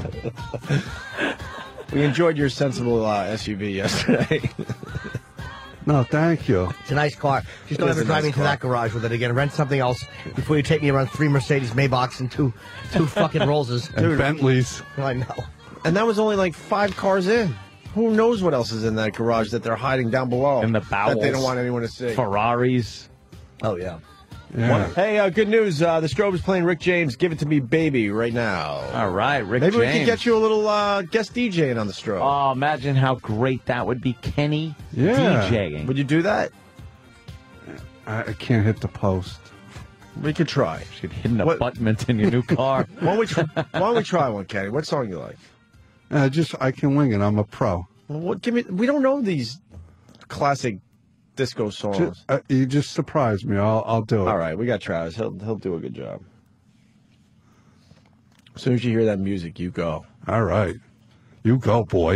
We enjoyed your sensible SUV yesterday. No, thank you. It's a nice car. Just don't ever drive me to that garage with it again. Rent something else before you take me around 3 Mercedes Maybachs and two fucking Rollses. And Bentleys. I know. And that was only like 5 cars in. Who knows what else is in that garage that they're hiding down below? In the bowels. That they don't want anyone to see. Ferraris. Oh, yeah. Yeah. Hey, good news. The Strobe is playing Rick James' Give It To Me Baby right now. All right, Rick Maybe James. we can get you a little guest DJing on the Strobe. Oh, imagine how great that would be, Kenny DJing. Would you do that? I can't hit the post. We could try. You should hit an abutment in your new car. Why don't we try one, Kenny? What song you like? I can wing it. I'm a pro. Well, we don't know these classic disco songs. You just surprised me. I'll do it. All right, we got Travis. He'll do a good job. As soon as you hear that music, you go. All right. You go, boy.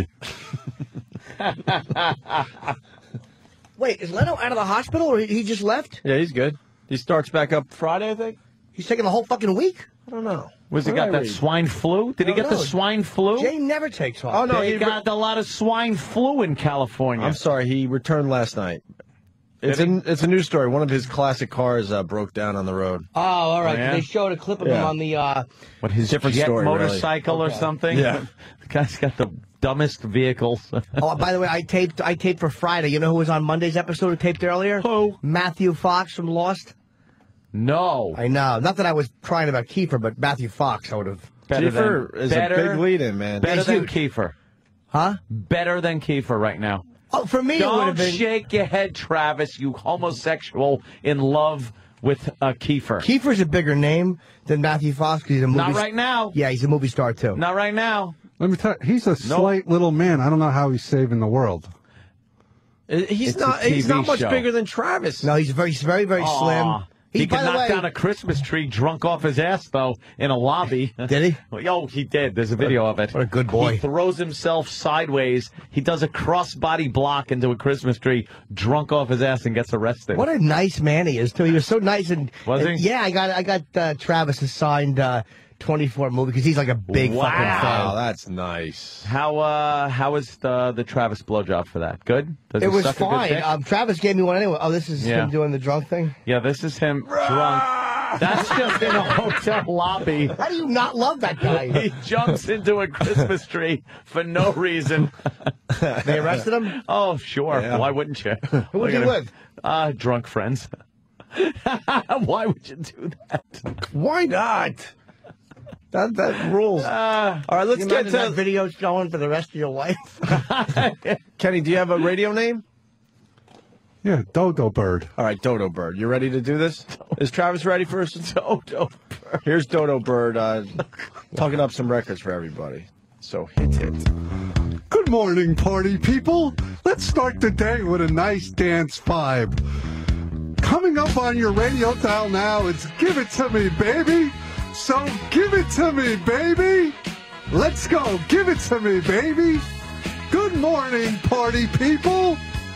Wait, is Leno out of the hospital or he just left? Yeah, he's good. He starts back up Friday, I think. He's taking the whole fucking week? I don't know. Was he got that swine flu? Did he get the swine flu? Jay never takes off. Oh, no, he got a lot of swine flu in California. I'm sorry, he returned last night. It's a news story. One of his classic cars broke down on the road. Oh, all right. Oh, yeah? They showed a clip of him on the... What, his different jet story, motorcycle or something? Yeah. The guy's got the dumbest vehicles. Oh, by the way, I taped for Friday. You know who was on Monday's episode who taped earlier? Who? Matthew Fox from Lost. No. I know. Not that I was crying about Kiefer, but Matthew Fox, I would have... Kiefer is a big lead-in, man. Better than Kiefer. Huh? Better than Kiefer right now. Oh, for me, it would Don't have been... shake your head, Travis, you homosexual in love with Kiefer. Kiefer's a bigger name than Matthew Fox because he's a movie... Not right now. Yeah, he's a movie star, too. Not right now. Let me tell you, he's a slight little man. I don't know how he's saving the world. He's not much bigger than Travis. No, he's very, very slim. He could knock down a Christmas tree drunk off his ass, though, in a lobby. Did he? Oh, he did. There's a video of it. What a good boy. He throws himself sideways. He does a cross-body block into a Christmas tree, drunk off his ass, and gets arrested. What a nice man he is, too. He was so nice. Was he? Yeah, I got Travis a signed 24 movie because he's like a big fucking fan. Wow, that's nice. How was the Travis blowjob for that? Good? Does It he was suck a good fine. dick? Travis gave me one anyway. Oh, this is him doing the drunk thing? Yeah, this is him drunk. That's just in a hotel lobby. How do you not love that guy? He jumps into a Christmas tree for no reason. They arrested him? Oh, sure. Yeah. Why wouldn't you? Who was he with? Drunk friends. Why would you do that? Why not? That rules. All right, let's get to that video's going for the rest of your life. Kenny, do you have a radio name? Yeah, Dodo Bird. All right, Dodo Bird. You ready to do this? Is Travis ready for us? Dodo Bird. Here's Dodo Bird talking up some records for everybody. So hit it. Good morning, party people. Let's start the day with a nice dance vibe. Coming up on your radio dial now, it's Give It To Me, Baby. So give it to me, baby. Let's go. Give it to me, baby. Good morning, party people.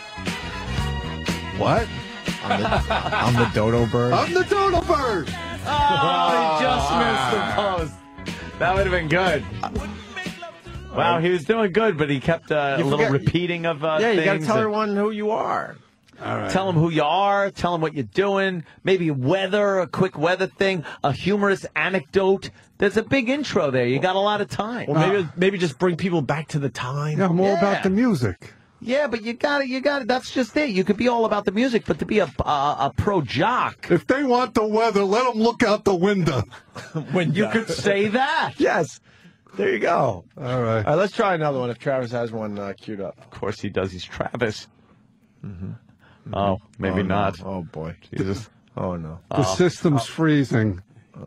What? I'm the Dodo Bird. I'm the Dodo Bird. Oh, he just missed the post. That would have been good. Wow, he was doing good, but he kept a little repeating of things. Yeah, you got to tell everyone who you are. All right. Tell them who you are. Tell them what you're doing. Maybe weather, a quick weather thing, a humorous anecdote. There's a big intro there. You got a lot of time. Well, maybe just bring people back to the time. Yeah, more about the music. Yeah, but you got it. That's just it. You could be all about the music, but to be a pro jock. If they want the weather, let them look out the window. You could say that. Yes. There you go. All right. All right, let's try another one if Travis has one queued up. Of course he does. He's Travis. Oh, maybe no. not. Oh, boy. Jesus. Oh, no. The system's freezing.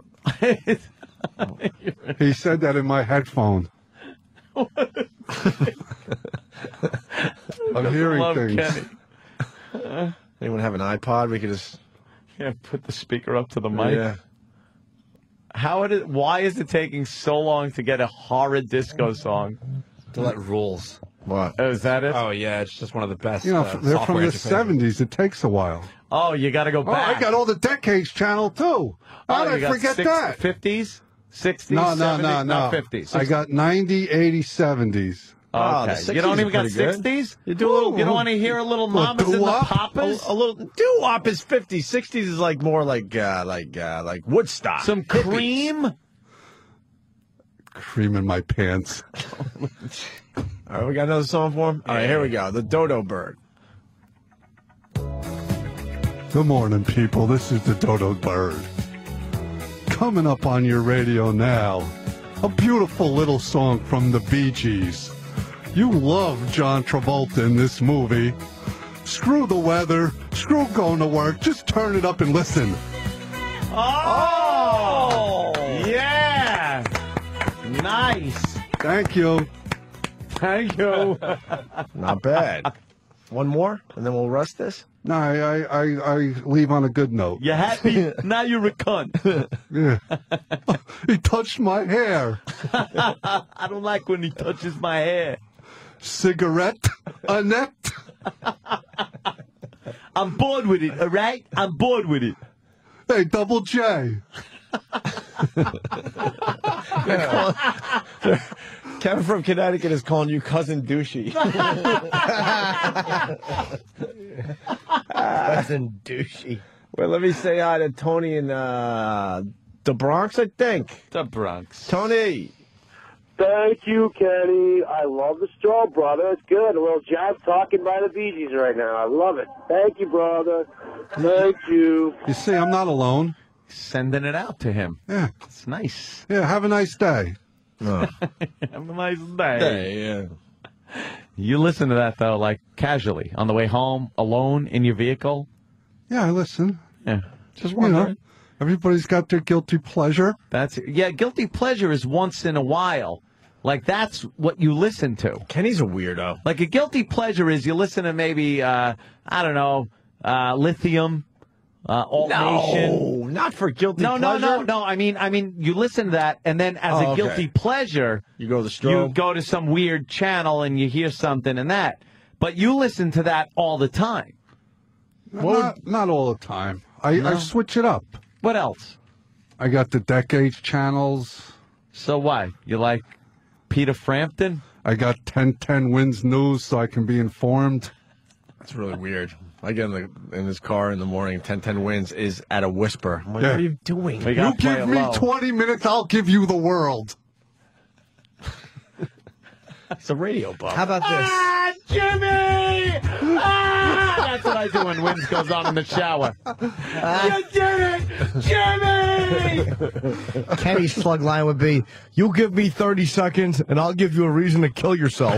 He said that in my headphone. I'm hearing Love things. Kenny. Anyone have an iPod? We could just... Yeah, put the speaker up to the mic. Yeah. Why is it taking so long to get a horrid disco song? That rules. What? Oh, is that it? Oh, yeah, it's just one of the best. You know, they're from the software 70s. It takes a while. Oh, you got to go Oh, back. I got all the decades channel, too. How did I forget that? 50s? 60s? No, 70s? no. Not 50s. I got 90, 80, 70s. Okay. the 60s You don't even got are pretty good. 60s? You don't want to hear a little mamas and the papas? A little doo-wop is 50s. 60s is like more like Woodstock. Some Hippies. cream? Cream in my pants. All right, we got another song for him? All right, here we go. The Dodo Bird. Good morning, people. This is the Dodo Bird. Coming up on your radio now, a beautiful little song from the Bee Gees. You love John Travolta in this movie. Screw the weather, screw going to work, just turn it up and listen. Oh! Yeah! Nice. Thank you. Thank you. Not bad. One more, and then we'll rest this? No, I leave on a good note. You happy? Now you're a cunt. Yeah. He touched my hair. I don't like when he touches my hair. Cigarette, Annette. I'm bored with it, all right? I'm bored with it. Hey, Double J. Kevin from Connecticut is calling you Cousin Douchey. Cousin Douchey. Well, let me say hi to Tony in the Bronx, I think. The Bronx. Tony. Thank you, Kenny. I love the show, brother. It's good. A little jazz talking by the Bee Gees right now. I love it. Thank you, brother. Thank you. You see, I'm not alone. Sending it out to him. Yeah. It's nice. Yeah, have a nice day. Oh. Have a nice day. Hey, yeah. You listen to that, though, like casually, on the way home, alone, in your vehicle? Yeah, I listen. Yeah. Just You wondering. know, everybody's got their guilty pleasure. Yeah, guilty pleasure is once in a while. Like, that's what you listen to. Kenny's a weirdo. Like, a guilty pleasure is you listen to maybe, I don't know, Lithium, Alt Nation. No, not for guilty No. pleasure. I mean, you listen to that, and then as a guilty pleasure, you go to the you strobe. go to some weird channel and you hear something and that. But you listen to that all the time. Not all the time. I switch it up. What else? I got the Decades channels. So what? You like Peter Frampton? I got 1010 Wins News so I can be informed. That's really weird. I get in his car in the morning, 1010 Wins is at a whisper. I'm like, Yeah. what are you doing? You give me 20 minutes, I'll give you the world. It's a radio buff. How about this? Ah, Jimmy! Ah! That's what I do when Wins goes on in the shower. You did it! Jimmy! Kenny's slug line would be, you give me 30 seconds and I'll give you a reason to kill yourself.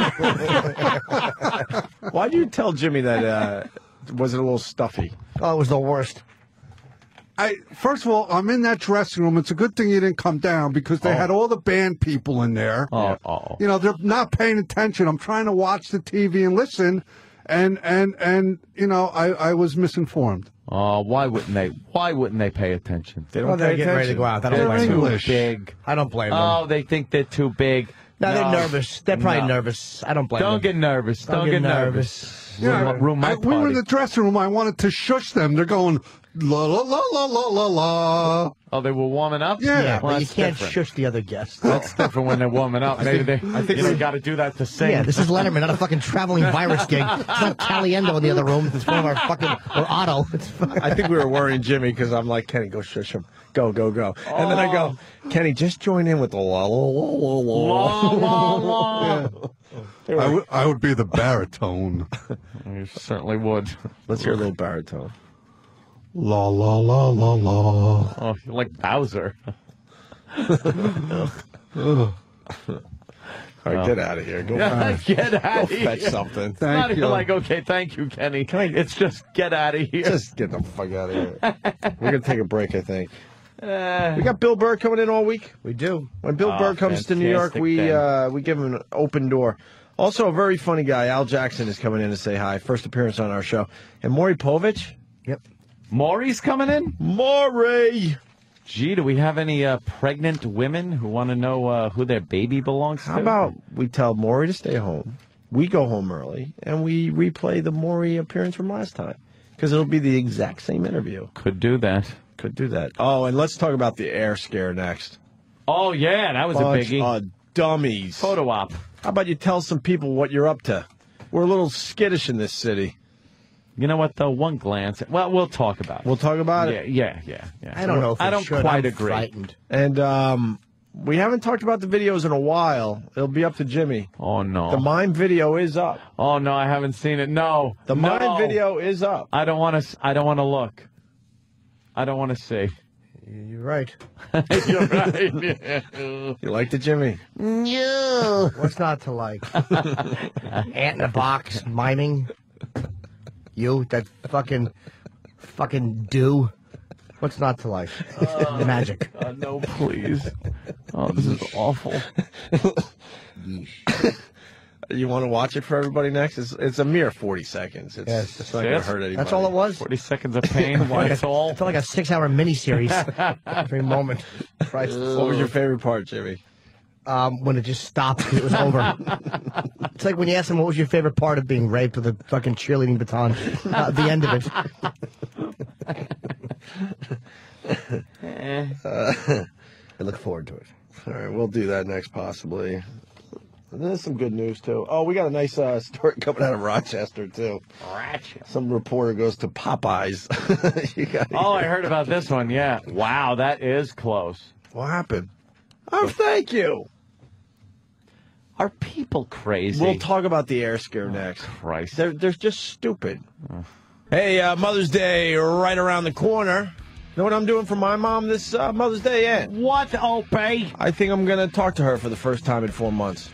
Why'd you tell Jimmy that was it a little stuffy? Oh, it was the worst. First of all, I'm in that dressing room. It's a good thing you didn't come down because they had all the band people in there. Oh. You know, they're not paying attention. I'm trying to watch the TV and listen, and you know, I was misinformed. Oh, why wouldn't they? Why wouldn't they pay attention? They Well, don't they're pay getting ready to attention. go out. I don't They're blame them. English. Big. I don't blame them. Oh, they think they're too big. No, No. they're nervous. They're probably No. nervous. I don't blame them. Don't get nervous. Don't get nervous. Ruin my we were in party. the dressing room. I wanted to shush them. They're going la la la la la la la. Oh, they were warming up? Yeah. Yeah, Well, but you that's can't different. shush the other guests. That's different when they're warming up. Maybe I think they got to do that to sing. Yeah, this is Letterman, not a fucking traveling virus gig. It's not Caliendo in the other room. It's one of our fucking, or Otto. It's I think we were worrying Jimmy because I'm like, Kenny, go shush him. Go. And then I go, Kenny, just join in with the la la la la la. La, la, la. I would be the baritone. You certainly would. Let's hear a little baritone. La la la la la. Oh, you're like Bowser. All right, get out of here. Go, get out of here. Fetch something. It's not even like, okay, thank you, Kenny. It's just get out of here. Just get the fuck out of here. We're going to take a break, I think. We got Bill Burr coming in all week. We do. When Bill Burr comes to New York, we give him an open door. Also, a very funny guy, Al Jackson, is coming in to say hi. First appearance on our show. And Maury Povich. Yep. Maury's coming in? Maury! Gee, do we have any pregnant women who want to know who their baby belongs to? How about we tell Maury to stay home, we go home early, and we replay the Maury appearance from last time? Because it'll be the exact same interview. Could do that. Could do that. Oh, and let's talk about the air scare next. Oh, yeah, that was Bunch a biggie. Of dummies. Photo op. How about you tell some people what you're up to? We're a little skittish in this city. You know what, though? One glance. Well, we'll talk about it. We'll talk about it? Yeah. I don't know if I don't quite agree. Frightened. And we haven't talked about the videos in a while. It'll be up to Jimmy. Oh, no. The mime video is up. Oh, no, I haven't seen it. No. The mime video is up. I don't want to look. I don't want to see. You're right. You're right. Yeah. You liked it, Jimmy? No. What's not to like? Ant in a box, miming. You, that fucking do. What's not to like? Magic. No, please. Oh, this is awful. You want to watch it for everybody next? It's a mere 40 seconds. It's not going to hurt anybody. That's all it was? 40 seconds of pain. That's all. It felt like a 6-hour miniseries every moment. Christ. What was your favorite part, Jimmy? When it just stopped, it was over. It's like when you ask them what was your favorite part of being raped with a fucking cheerleading baton. The end of it. I look forward to it. All right, we'll do that next, possibly. And there's some good news, too. Oh, we got a nice story coming out of Rochester, too. Rochester. Some reporter goes to Popeyes. I heard about this one, yeah. Wow, that is close. What happened? Oh, thank you. Are people crazy? We'll talk about the air scare next. Christ. They're just stupid. Hey, Mother's Day right around the corner. You know what I'm doing for my mom this Mother's Day, Aunt? What, Opie? I think I'm going to talk to her for the first time in 4 months.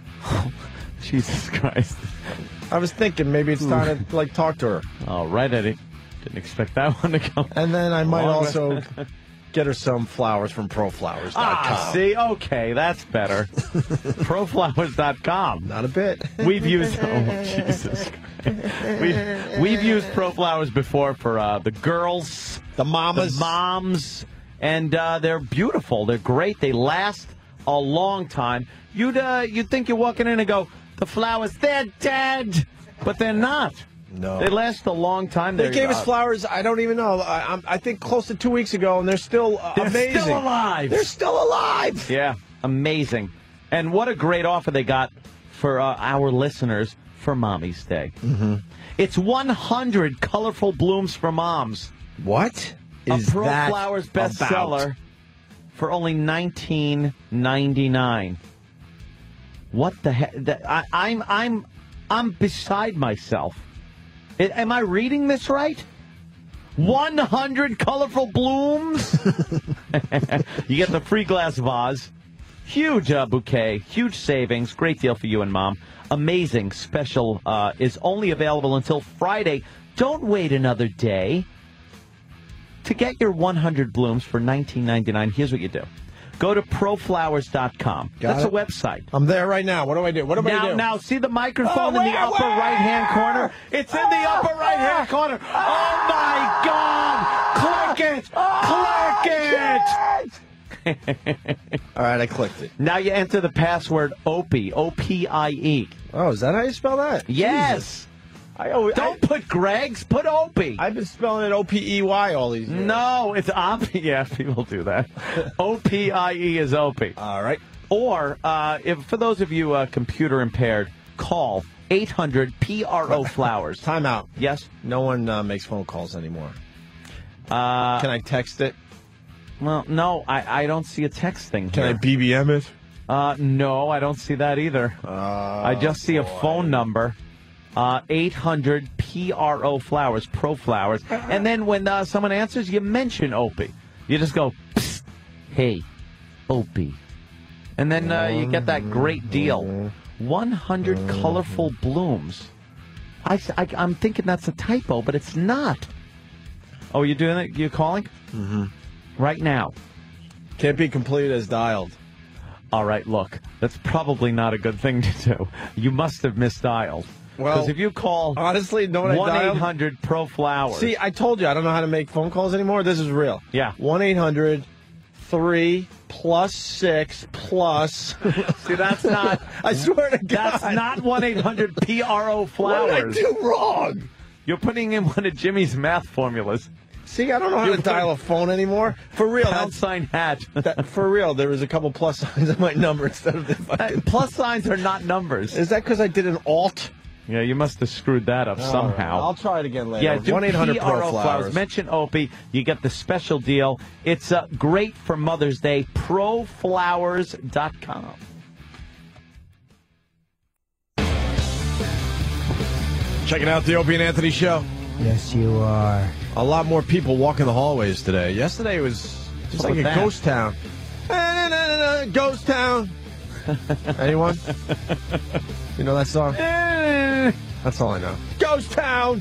Jesus Christ. I was thinking maybe it's time to, talk to her. All right, Eddie. Didn't expect that one to come. And then I might also get her some flowers from proflowers.com. See? Okay, that's better. Proflowers.com. Not a bit. We've used... Oh, Jesus Christ. We've used ProFlowers before for the girls... The moms, and they're beautiful. They're great. They last a long time. You'd think you're walking in and go, the flowers, they're dead, but they're not. No. They last a long time. They gave us flowers, I don't even know, I think close to 2 weeks ago, and they're still amazing. They're still alive. They're still alive. Yeah, amazing. And what a great offer they got for our listeners for Mommy's Day. Mm-hmm. It's 100 colorful blooms for moms. What is that ProFlowers bestseller for only $19.99. What the heck? I'm beside myself. Am I reading this right? 100 colorful blooms. You get the free glass vase, huge bouquet, huge savings, great deal for you and Mom. Amazing special is only available until Friday. Don't wait another day. To get your 100 blooms for $19.99, here's what you do. Go to proflowers.com. That's a website. I'm there right now. What do I do? What do I do? Now, see the microphone in the upper right-hand corner? It's in the upper right-hand corner. Oh, my God! Click it! All right, I clicked it. Now you enter the password Opie, O-P-I-E. Oh, is that how you spell that? Yes. Jesus. Don't put Greg's, put Opie. I've been spelling it O-P-E-Y all these years. No, it's Opie. Yeah, people do that. O-P-I-E is Opie. All right. Or, for those of you computer impaired, call 800-PRO-FLOWERS. Time out. Yes? No one makes phone calls anymore. Can I text it? Well, no, I don't see a text thing Can here. I BBM it? No, I don't see that either. I just see a phone number. 800-PRO-FLOWERS, ProFlowers. And then when someone answers, you mention Opie. You just go, psst, hey, Opie, And then you get that great deal. 100 colorful blooms. I'm thinking that's a typo, but it's not. Oh, you're doing it? You're calling? Mm-hmm. Right now. Can't be completed as dialed. All right, look. That's probably not a good thing to do. You must have misdialed. Well, because if you call honestly, know what 1-800-PRO-FLOWERS. See, I told you I don't know how to make phone calls anymore. This is real. Yeah. 1-800-3+6+. See, that's not. I swear to God. That's not 1-800-PRO-FLOWERS. What did I do wrong? You're putting in one of Jimmy's math formulas. See, I don't know how to dial a phone anymore. For real. Sign hat. For real, there was a couple plus signs on my number instead of the fucking... Plus signs are not numbers. Is that because I did an alt? Yeah, you must have screwed that up somehow. Right. I'll try it again later. Yeah, do 1-800-PRO-FLOWERS. Mention Opie. You get the special deal. It's great for Mother's Day. ProFlowers.com. Checking out the Opie and Anthony show. Yes, you are. A lot more people walking the hallways today. Yesterday was just like a ghost town. Ghost town. Anyone? You know that song? That's all I know. Ghost town.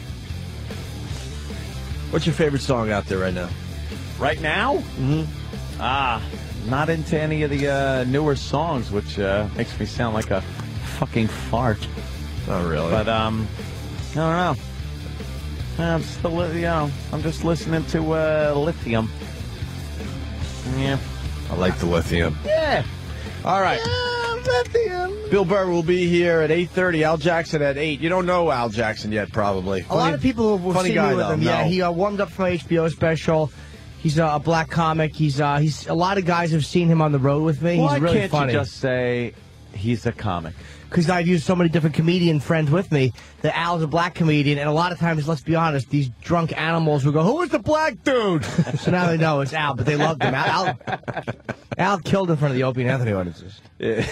What's your favorite song out there right now? Right now? Mm-hmm. Not into any of the newer songs, which makes me sound like a fucking fart. Not really. But I don't know. I'm still, I'm just listening to Lithium. Yeah. I like the Lithium. Yeah. All right. Yeah, Lithium. Bill Burr will be here at 8:30. Al Jackson at 8. You don't know Al Jackson yet, probably. A lot of people have funny seen guy, me with though. him. Yeah, he warmed up for my HBO special. He's a black comic. He's a lot of guys have seen him on the road with me. Why he's really can't funny. you just say he's a comic? Because I've used so many different comedian friends with me that Al's a black comedian, and a lot of times, let's be honest, these drunk animals will go, "Who is the black dude?" So now they know it's Al, but they loved him. Al killed in front of the Opie and Anthony audiences. Yeah.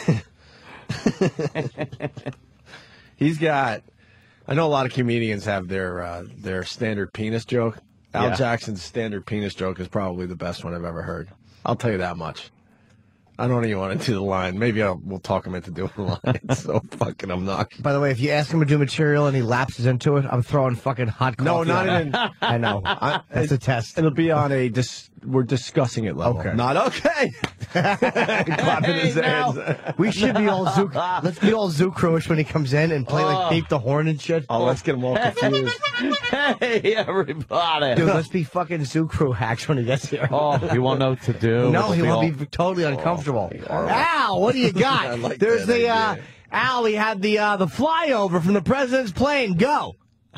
He's got. I know a lot of comedians have their standard penis joke. Al Jackson's standard penis joke is probably the best one I've ever heard. I'll tell you that much. I don't even want to do the line. Maybe we'll talk him into doing the line. It's so fucking obnoxious. By the way, if you ask him to do material and he lapses into it, I'm throwing fucking hot coffee. No, not even. I know. That's a test. It'll be on a we're discussing it level. Okay. Not okay. Clapping his hands. We should be all Zook. Let's be all Zook-crewish when he comes in and play like beep the horn and shit. Oh, let's get him all confused. Hey, everybody. Dude, let's be fucking Zook-crew hacks when he gets here. Oh, he won't know what to do. No, he will be totally uncomfortable. Al, what do you got? Like There's Al, he had the flyover from the president's plane. Go.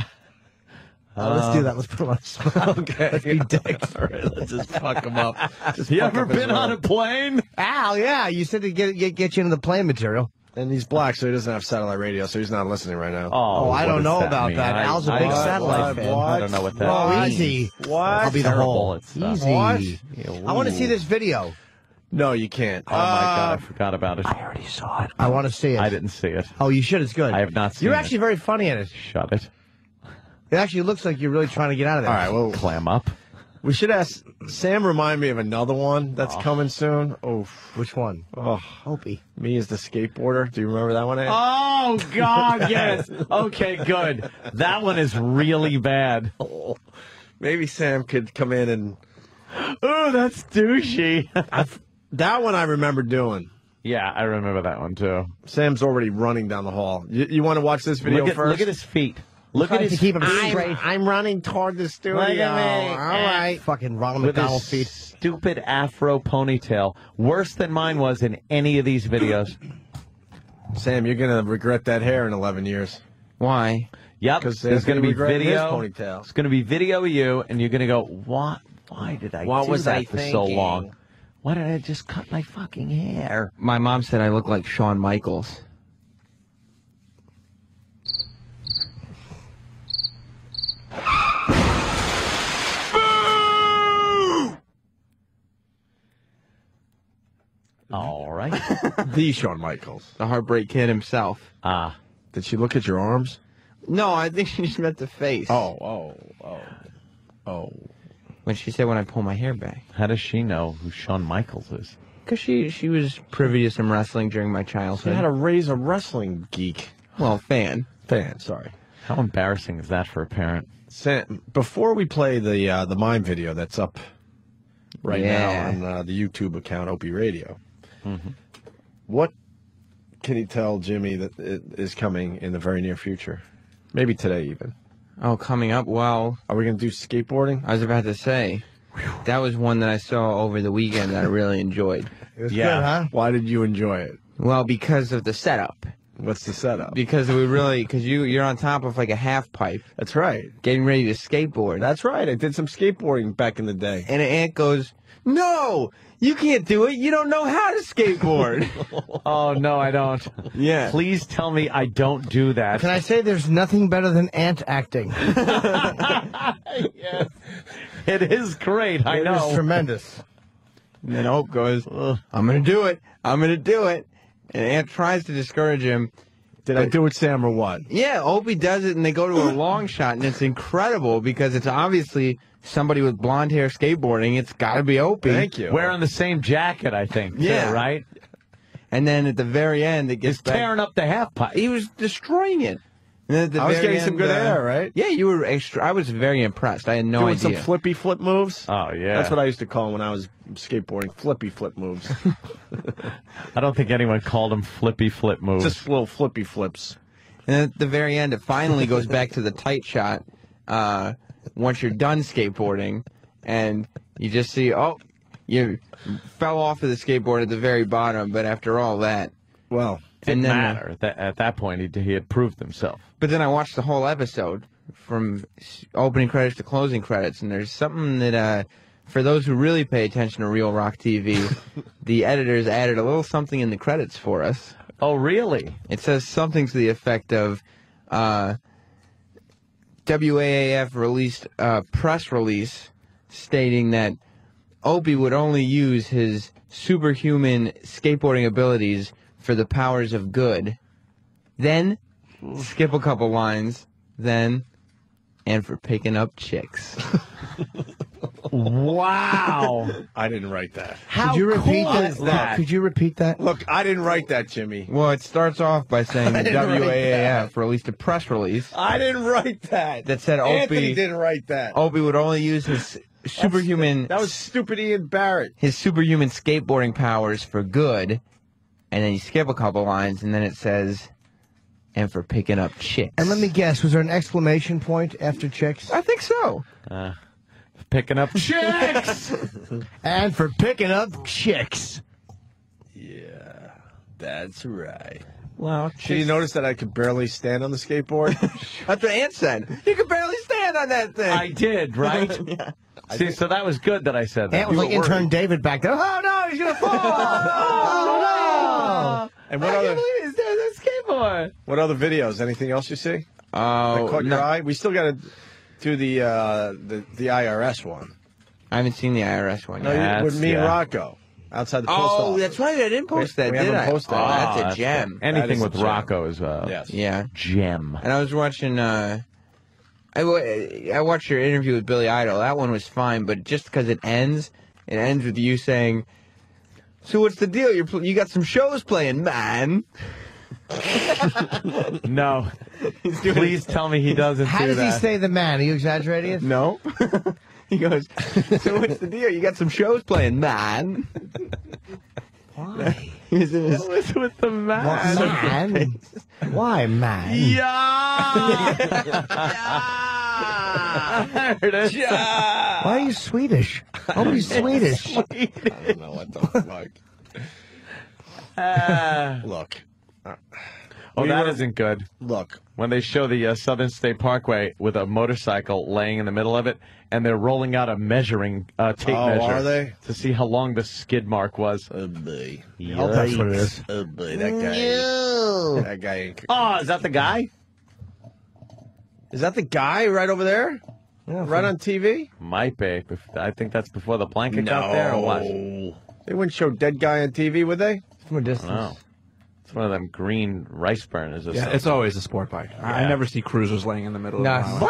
Let's do that. Let's put him on a spot. Okay. Let's be dicks. All right, let's just fuck him up. You ever been on a plane? Al, yeah, you said to get you into the plane material. And he's black, so he doesn't have satellite radio, so he's not listening right now. Oh, I don't know about mean? that. Al's a big satellite fan. I don't know what that Oh, is. easy. What? I'll be the whole. Easy. What? I want to see this video. No, you can't. Oh, my God, I forgot about it. I already saw it. I want to see it. I didn't see it. Oh, you should. It's good. I have not seen You're it. actually very funny in it. Shut it. It actually looks like you're really trying to get out of there. All right, well, Clam up. we should ask Sam. Remind me of another one that's coming soon. Oh, Which one? oh, Opie. me as the skateboarder. Do you remember that one? Ed? Oh, God, yes. Okay, good. That one is really bad. Oh, maybe Sam could come in and. Oh, that's douchey. That one I remember doing. Yeah, I remember that one, too. Sam's already running down the hall. You want to watch this video Look first? at his feet. Look at Trying his to keep him straight. I'm running toward the studio. Look at me. All right. Fucking Ronald with McDonald his feet. stupid afro ponytail. Worse than mine was in any of these videos. Sam, you're going to regret that hair in 11 years. Why? Yep. 'Cause There's going to be regret his video. ponytail. It's going to be video of you, and you're going to go, what? Why did I What do was that I for so thinking? long? Why did I just cut my fucking hair? My mom said I look like Shawn Michaels. All right. The Shawn Michaels. The Heartbreak Kid himself. Ah. Did she look at your arms? No, I think she just meant the face. Oh. When she said when I pull my hair back. How does she know who Shawn Michaels is? Because she was privy to some wrestling during my You childhood. had to raise a wrestling geek. Well, fan. Fan, sorry. How embarrassing is that for a parent? Sam, before we play the mime video that's up right Yeah. now on the YouTube account, Opie Radio, Mm-hmm. what can you tell Jimmy that is coming in the very near future? Maybe today even. Oh, coming up, well... Are we going to do skateboarding? I was about to say, that was one that I saw over the weekend that I really enjoyed. It was good, huh? Why did you enjoy it? Well, because of the setup. What's the setup? Because you're on top of like a half pipe. That's right. Getting ready to skateboard. That's right. I did some skateboarding back in the day. And an aunt goes, "No, you can't do it. You don't know how to skateboard." Oh, no, I don't. Yeah. Please tell me I don't do that. Can I say there's nothing better than ant acting? Yes. It is great, I know. It is tremendous. And then Hope goes, "I'm going to do it. I'm going to do it." And Aunt tries to discourage him. Did I do it, Sam, or what? Yeah, Opie does it, and they go to a long shot, and it's incredible because it's obviously somebody with blonde hair skateboarding. It's got to be Opie. Thank you. Wearing the same jacket, I think. Yeah. Too, right? And then at the very end, it gets He's tearing up the half pipe. He was destroying it. And then at the I was very getting some end, good air, right? Yeah, you were extra. I was very impressed. I had no Doing idea. some flippy flip moves. Oh, yeah. That's what I used to call them when I was skateboarding. Flippy flip moves. I don't think anyone called him flippy flip moves. Just little flippy flips. And then at the very end, it finally goes back to the tight shot once you're done skateboarding. And you just see, you fell off of the skateboard at the very bottom. But after all that, well, didn't matter. At that point, he had proved himself. But then I watched the whole episode from opening credits to closing credits. And there's something that, for those who really pay attention to Real Rock TV, the editors added a little something in the credits for us. Oh, really? It says something to the effect of WAAF released a press release stating that Opie would only use his superhuman skateboarding abilities for the powers of good. Then, skip a couple lines, then, and for picking up chicks. Wow. I didn't write that. How Could you repeat cool is that? Could you repeat that? Look, I didn't write that, Jimmy. Well, it starts off by saying the I didn't write WAAF released a press release I didn't write that. that said Anthony Opie didn't write that. Opie would only use his superhuman That was stupid Ian Barrett. his superhuman skateboarding powers for good, and then you skip a couple lines, and then it says, and for picking up chicks. And let me guess, was there an exclamation point after chicks? I think so. Picking up chicks! And for picking up chicks. Yeah, that's right. Well, Did you notice that I could barely stand on the skateboard? that's what Aunt said. You can barely stand on that thing. I did, right? Yeah. See, so that was good that I said that. Ant was like intern David back there. Oh, no, he's going to fall. Oh, no. And I what can't other believe he's doing this skateboard. what other videos? Anything else you see? That caught your eye? We still got to do the IRS one. I haven't seen the IRS one No, yet. with me and Rocco outside the post office. Oh, that's right. I didn't post that, we did haven't I? posted Oh, that. that's a gem. Anything That is with a gem. Rocco is Yes. Yeah. gem. And I was watching, I watched your interview with Billy Idol. That one was fine, but just because it ends with you saying, "So what's the deal? You got some shows playing, man." No. Please tell me he doesn't How do does that. he say the man? Are you exaggerating it? No. He goes, "So what's the deal? You got some shows playing, man." Why? He was in his, What was with the man? Man? Why, man? Yeah! There it is. Why are you Swedish? Oh, he's Swedish. I don't know what the fuck. Look. Oh, that isn't good. Look. When they show the Southern State Parkway with a motorcycle laying in the middle of it, and they're rolling out a measuring tape measure. Are they? To see how long the skid mark was. Oh, boy. That's what it is. Oh, boy. That guy. That guy ain't. Oh, is that the guy? Is that the guy right over there? Yeah, Right on TV? Might be. I think that's before the blanket got there, or what? They wouldn't show dead guy on TV, would they? from a distance. Oh. It's one of them green rice burners or Yeah, something. it's always a sport bike. I never see cruisers laying in the middle No. of the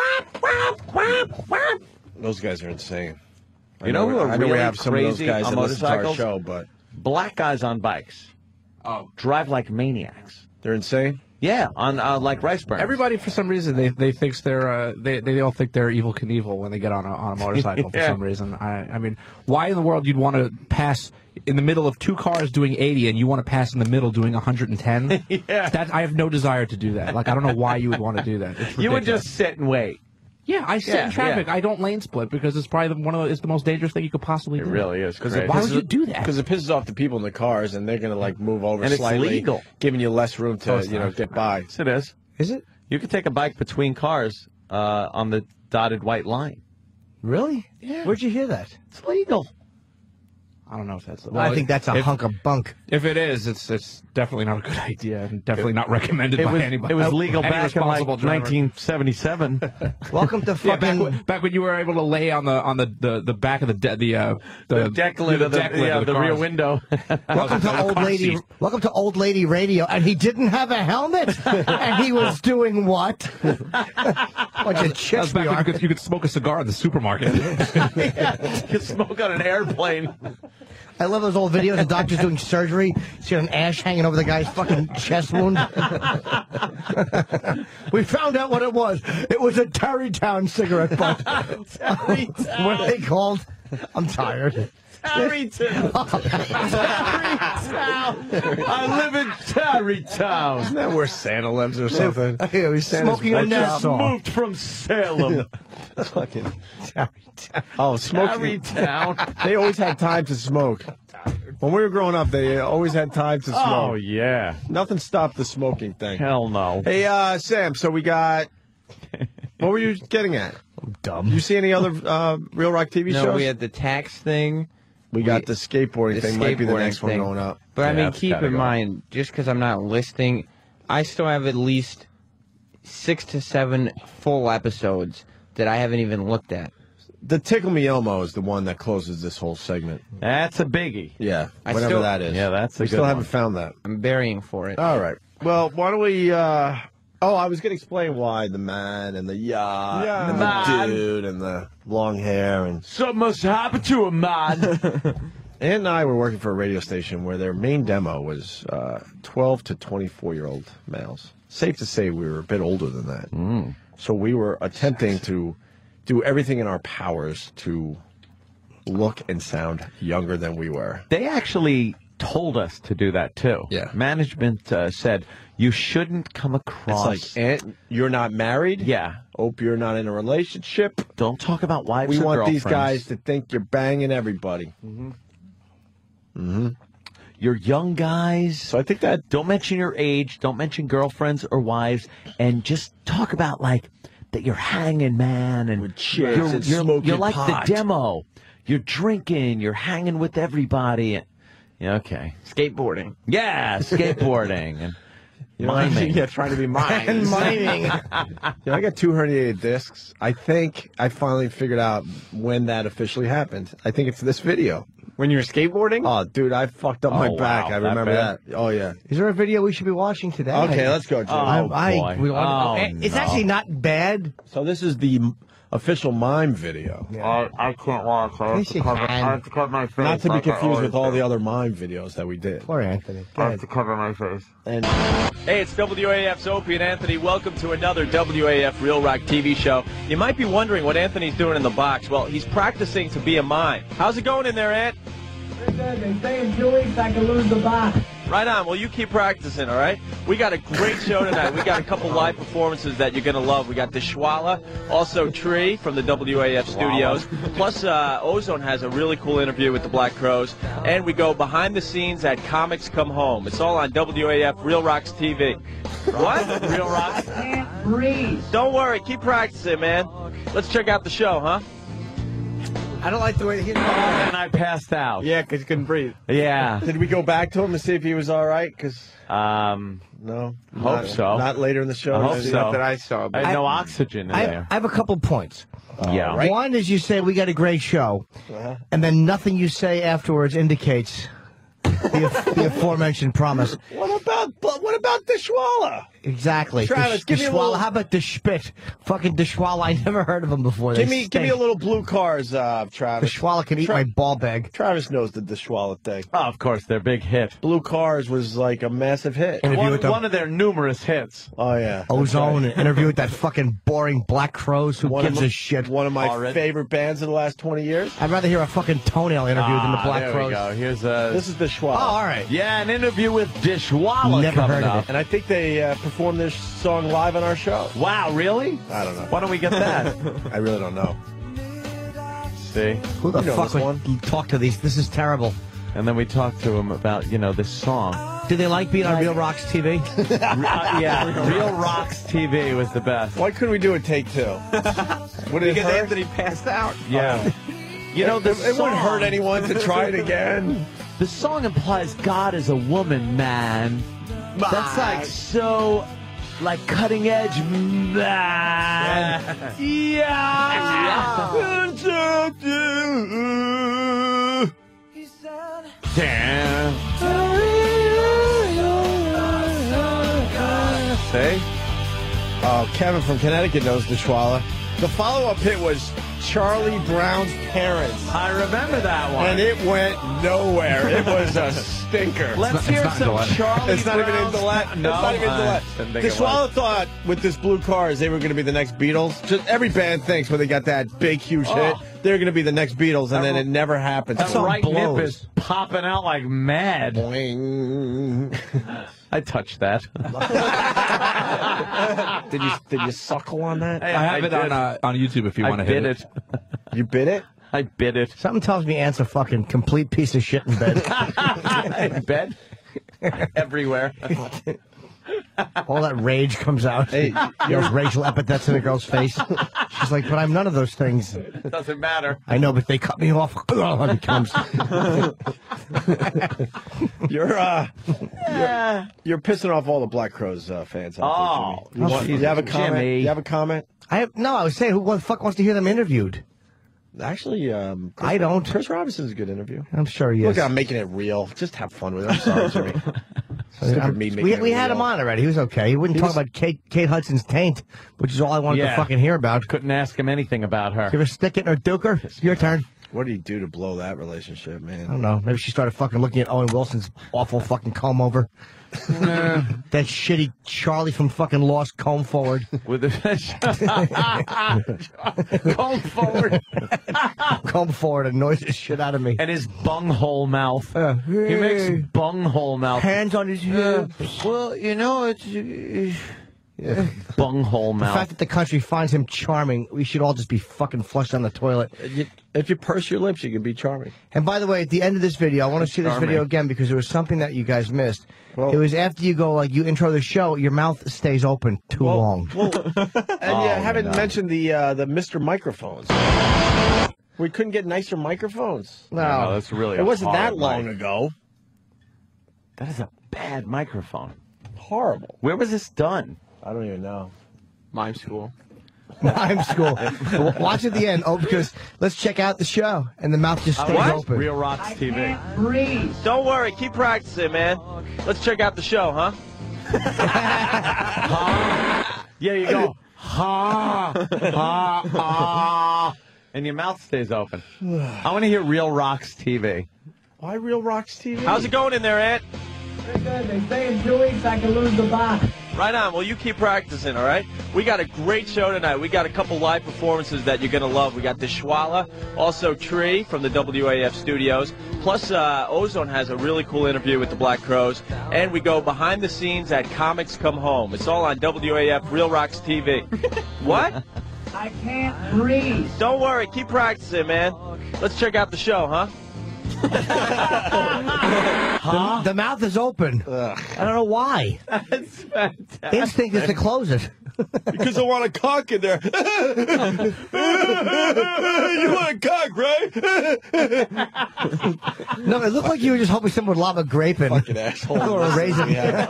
highway. Those guys are insane. You know who are I know we really have some of those crazy guys on that listen to our motorcycles? show, but black guys on bikes drive like maniacs. They're insane. Yeah, on like rice burners. Everybody, for some reason, they think they all think they're Evil Knievel when they get on a motorcycle for some reason. I mean, why in the world you'd want to pass in the middle of two cars doing 80 and you want to pass in the middle doing 110? Yeah, I have no desire to do that. Like, I don't know why you would want to do that. You would just sit and wait. Yeah, I sit in traffic. I don't lane split because it's probably it's the most dangerous thing you could possibly do. It really is. Why would you do that? Because it pisses off the people in the cars, and they're going to like move over and slightly, it's legal, giving you less room to get by. Yes, it is. Is it? You can take a bike between cars on the dotted white line. Really? Yeah. Where'd you hear that? It's legal. I don't know if that's. I think that's a hunk of bunk. If it is, it's definitely not a good idea, and definitely not recommended by anybody. It was legal back in like 1977. Welcome to fucking back when you were able to lay on the back of the deck lid of the rear window. Welcome to old lady radio, and he didn't have a helmet, and he was doing what? Bunch of chicks. Back when you could smoke a cigar in the supermarket. You could smoke on an airplane. I love those old videos of doctors doing surgery. See an ash hanging over the guy's fucking chest wound. We found out what it was. It was a Tarrytown cigarette butt. Tarrytown. What are they called? I'm tired. Tarrytown. Tarrytown. I live in Tarrytown. Isn't that where Santa lives or something? Yeah, he's smoking a nest. Moved from Salem. Fucking Tarrytown. Oh, smoking. Tarrytown. They always had time to smoke. When we were growing up, they always had time to smoke. Oh, yeah. Nothing stopped the smoking thing. Hell no. Hey, Sam, so we got... What were you getting at? I'm dumb. You see any other Real Rock TV shows? No, we had the tax thing. We got the skateboarding thing. Might be the next one going up. But I mean, keep in mind, just because I'm not listing, I still have at least 6 to 7 full episodes that I haven't even looked at. The Tickle Me Elmo is the one that closes this whole segment. That's a biggie. Yeah, whatever that is. Yeah, that's a we good still one. haven't found that. I'm burying for it. All right. Well, why don't we... I was going to explain why the man and the yacht and the dude and the long hair and... Something must happen to a man. Ann and I were working for a radio station where their main demo was 12 to 24-year-old males. Safe to say we were a bit older than that. So we were attempting to do everything in our powers to look and sound younger than we were. They actually told us to do that, too. Yeah. Management said, you shouldn't come across... It's like, Aunt, you're not married? Yeah. Hope you're not in a relationship. Don't talk about wives We or want girlfriends. these guys to think you're banging everybody. You're young guys. So I think that... Don't mention your age. Don't mention girlfriends or wives. And just talk about, like, that you're hanging, man. And with chicks and smoking You're like pot. the demo. You're drinking. You're hanging with everybody. Yeah, okay. Skateboarding. Yeah, skateboarding. And miming. Yeah, trying to be mine. And miming. I got 2 herniated discs. I think I finally figured out when that officially happened. I think it's this video. When you were skateboarding? Oh, dude, I fucked up my back. wow, I that remember bad? that. Oh, yeah. Is there a video we should be watching today? Okay, let's go, Jim. It's actually not bad. So this is the official mime video. I can't watch. I have to cover my face. Not to be confused with all the other mime videos that we did. Poor Anthony. I have to cover my face. And Hey, it's WAF's Opie and Anthony. Welcome to another WAF Real Rock TV show. You might be wondering what Anthony's doing in the box. Well, he's practicing to be a mime. How's it going in there, Ant? Pretty good. They say in 2 weeks I can lose the box. Right on. Well, you keep practicing, all right? We got a great show tonight. We got a couple live performances that you're going to love. We got Dishwalla, also Tree from the WAF studios. Plus, Ozone has a really cool interview with the Black Crowes. And we go behind the scenes at Comics Come Home. It's all on WAF Real Rocks TV. What? Real Rocks? I can't breathe. Don't worry. Keep practicing, man. Let's check out the show, huh? I don't like the way he... And I passed out. yeah, because you couldn't breathe. Yeah. Did we go back to him to see if he was all right? Because no, hope so. Not later in the show. I hope so. Not that I saw. I had no oxygen in there. I have a couple points. Yeah. right. One is you say we got a great show, and then nothing you say afterwards indicates the aforementioned promise. What about Dishwalla? Exactly. Travis, give me a little. How about the Spit? Fucking the Schwala. I never heard of him before. Give me a little blue cars, Travis. The Schwala can eat my ball bag. Travis knows the Schwala thing. Oh, of course, their big hit. Blue Cars was like a massive hit. One of their numerous hits. Oh, yeah. Ozone, an interview with that fucking boring Black Crows. Who gives a shit? One of my favorite bands of the last 20 years. I'd rather hear a fucking Toenail interview than the Black there Crows. We go. Here's This is the Schwala. Oh, all right. Yeah, an interview with Dishwalla. Never heard of it. And I think they performed this song live on our show. Wow, really? I don't know. Why don't we get that? I really don't know. See? Who the fuck would talk to these? This is terrible. And then we talked to him about, this song. Do they like being on Real Rocks TV? Yeah, Real Rocks TV was the best. Why couldn't we do a take two? Would it Because hurt? Anthony passed out. Yeah. It wouldn't hurt anyone to try it again. The song implies God is a woman, man. That's like so, like cutting edge, man. Damn. See? Oh, Kevin from Connecticut knows the Schwala. The follow-up hit was Charlie Brown's Parents. I remember that one. And it went nowhere. It was a stinker. Let's hear some Charlie It's not even in Gillette. No, it's not even in Gillette. The Schwala thought with this Blue Cars they were going to be the next Beatles. Just every band thinks when they got that big, huge hit, they're going to be the next Beatles, and then it never happens. That right nip is popping out like mad. Boing. I touched that. Did you suckle on that? I have it on YouTube if you want to hit it. You bit it? I bit it. Something tells me Ant's a fucking complete piece of shit in bed. In bed? Everywhere. All that rage comes out. Hey, there's racial epithets in a girl's face. She's like, but I'm none of those things. It doesn't matter. I know, but they cut me off. It comes. You're pissing off all the Black Crows fans out there, Jimmy. You have a comment? Jimmy. You have a comment? I was saying, who the fuck wants to hear them interviewed? Actually, I don't. Chris Robinson's a good interview. I'm sure he is. Look, I'm making it real. Just have fun with it. I'm sorry, Jimmy. Stupid me making it we had real. him on already. He was okay. He wouldn't talk about Kate Hudson's taint, which is all I wanted to fucking hear about. Couldn't ask him anything about her. You ever stick it in her duker? It's your turn. What did he do to blow that relationship, man? I don't know. Maybe she started fucking looking at Owen Wilson's awful fucking comb over. That shitty Charlie from fucking Lost comb forward. With the comb forward. Comb forward annoys the shit out of me. And his bunghole mouth. He makes bunghole mouth. Hands on his hips. Well, it's... Bunghole The mouth. fact that the country finds him charming, we should all just be fucking flushed down the toilet. If you purse your lips, you can be charming. And by the way, at the end of this video, I want to see this video again because there was something that you guys missed. It was after you go, like, you intro the show, your mouth stays open too long. And you haven't mentioned the Mr. Microphones. We couldn't get nicer microphones. No, that's really It wasn't that hard long mic. ago. That is a bad microphone. Horrible. Where was this done? I don't even know. Mime school. Mime school. Watch at the end. Oh, because let's check out the show. And the mouth just stays open. Real Rocks TV. Breathe. Don't worry, keep practicing, man. Let's check out the show, huh? Yeah, you go. Ha, ha, ha. And your mouth stays open. I want to hear Real Rocks TV. Why Real Rocks TV? How's it going in there, Ant? Pretty good. They say in 2 weeks I can lose the box. Right on. Well, you keep practicing, all right? We got a great show tonight. We got a couple live performances that you're going to love. We got Dishwalla, also Tree from the WAF studios. Plus, Ozone has a really cool interview with the Black Crows. And we go behind the scenes at Comics Come Home. It's all on WAF Real Rocks TV. What? I can't breathe. Don't worry. Keep practicing, man. Let's check out the show, huh? The mouth is open. I don't know why. That's fantastic. Instinct is to close it. Because I want a cock in there. You want a cock, right? No, it looked like you were just hoping someone would lob a grape in. Fucking asshole. Or a raisin.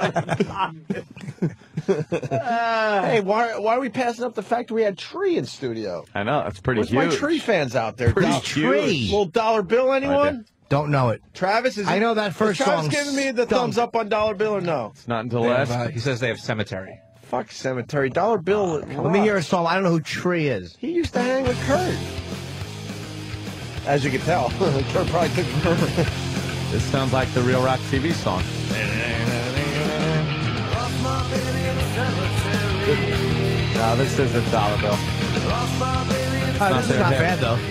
Hey, why are we passing up the fact that we had Tree in studio? I know, that's pretty Where's huge. my Tree fans out there? Who's Tree? Little dollar bill, anyone? Don't know it. Travis, I know that first is Travis song. giving me the thumbs up on Dollar Bill or no? It's not until They last. have, he says they have Cemetery. Fuck Cemetery. Dollar Bill. Let me hear a song. I don't know who Tree is. He used to hang with Kurt. As you can tell, Kurt probably took. This sounds like the Real Rock TV song. No, this isn't Dollar Bill. This is not bad, though.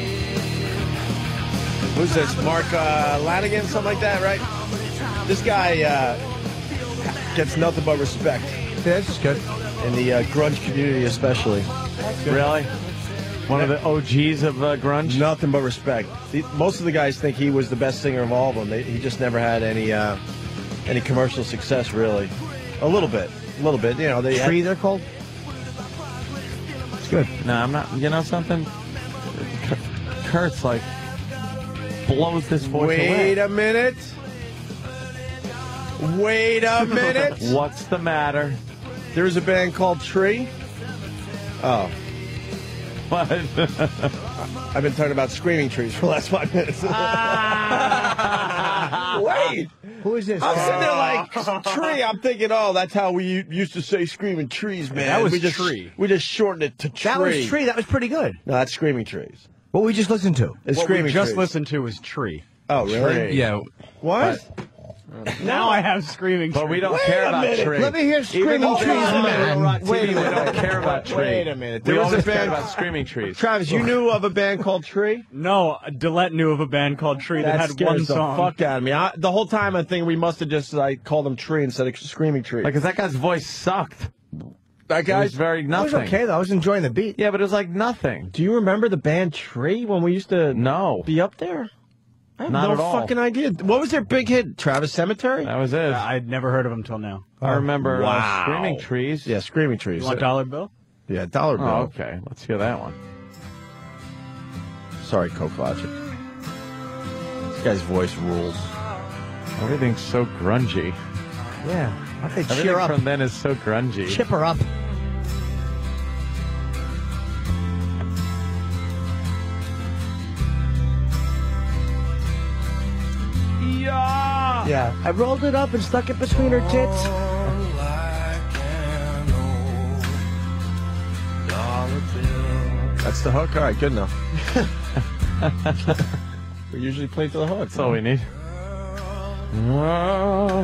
Who's this? Mark Lanigan, something like that, right? This guy gets nothing but respect. Yeah, this is good. In the grunge community, especially. Really? One of the OGs of grunge? Nothing but respect. Most of the guys think he was the best singer of all of them. He just never had any commercial success, really. A little bit. You know, Tree, they're called? It's good. No, I'm not. You know something? Kurt's like blows this voice away. Wait a minute. What's the matter? There was a band called Tree. Oh. What? I've been talking about Screaming Trees for the last 5 minutes. Wait. Who is this? I'm sitting there like, Tree. I'm thinking, oh, that's how we used to say Screaming Trees, man. That was Tree. We just shortened it to Tree. That was Tree. That was pretty good. No, that's Screaming Trees. What we just listened to? It's What Screaming we just Trees. listened to was Tree. Oh, really? Tree. Yeah. What? Now I have Screaming Tree. But we don't care about Tree. Let me hear Screaming Trees, man. Wait, we don't care about Tree. Wait a minute. We There was always a band cared about Screaming Trees. Travis, you knew of a band called Tree? No, Dillette knew of a band called Tree that had one scares the song. fuck out of me. The whole time I'm thinking we must have just called them Tree instead of Screaming Tree. Because that guy's voice sucked. That It guy's was very It nothing. was okay, though. I was enjoying the beat. Yeah, but it was like nothing. Do you remember the band Tree when we used to be up there? I have Not no at all. fucking idea. What was their big hit? Travis Cemetery? That was it. I'd never heard of him till now. I remember Wow. Screaming Trees. Yeah, Screaming Trees. You want Dollar Bill? Yeah, Dollar Bill. Oh, okay. Let's hear that one. Sorry, Coke Logic. This guy's voice rules. Everything's so grungy. Yeah. Why don't they Everything cheer up? from then is so grungy. Chipper up. Yeah. I rolled it up and stuck it between her tits. That's the hook? All right, good enough. We usually play to the hook. That's all we need. Oh.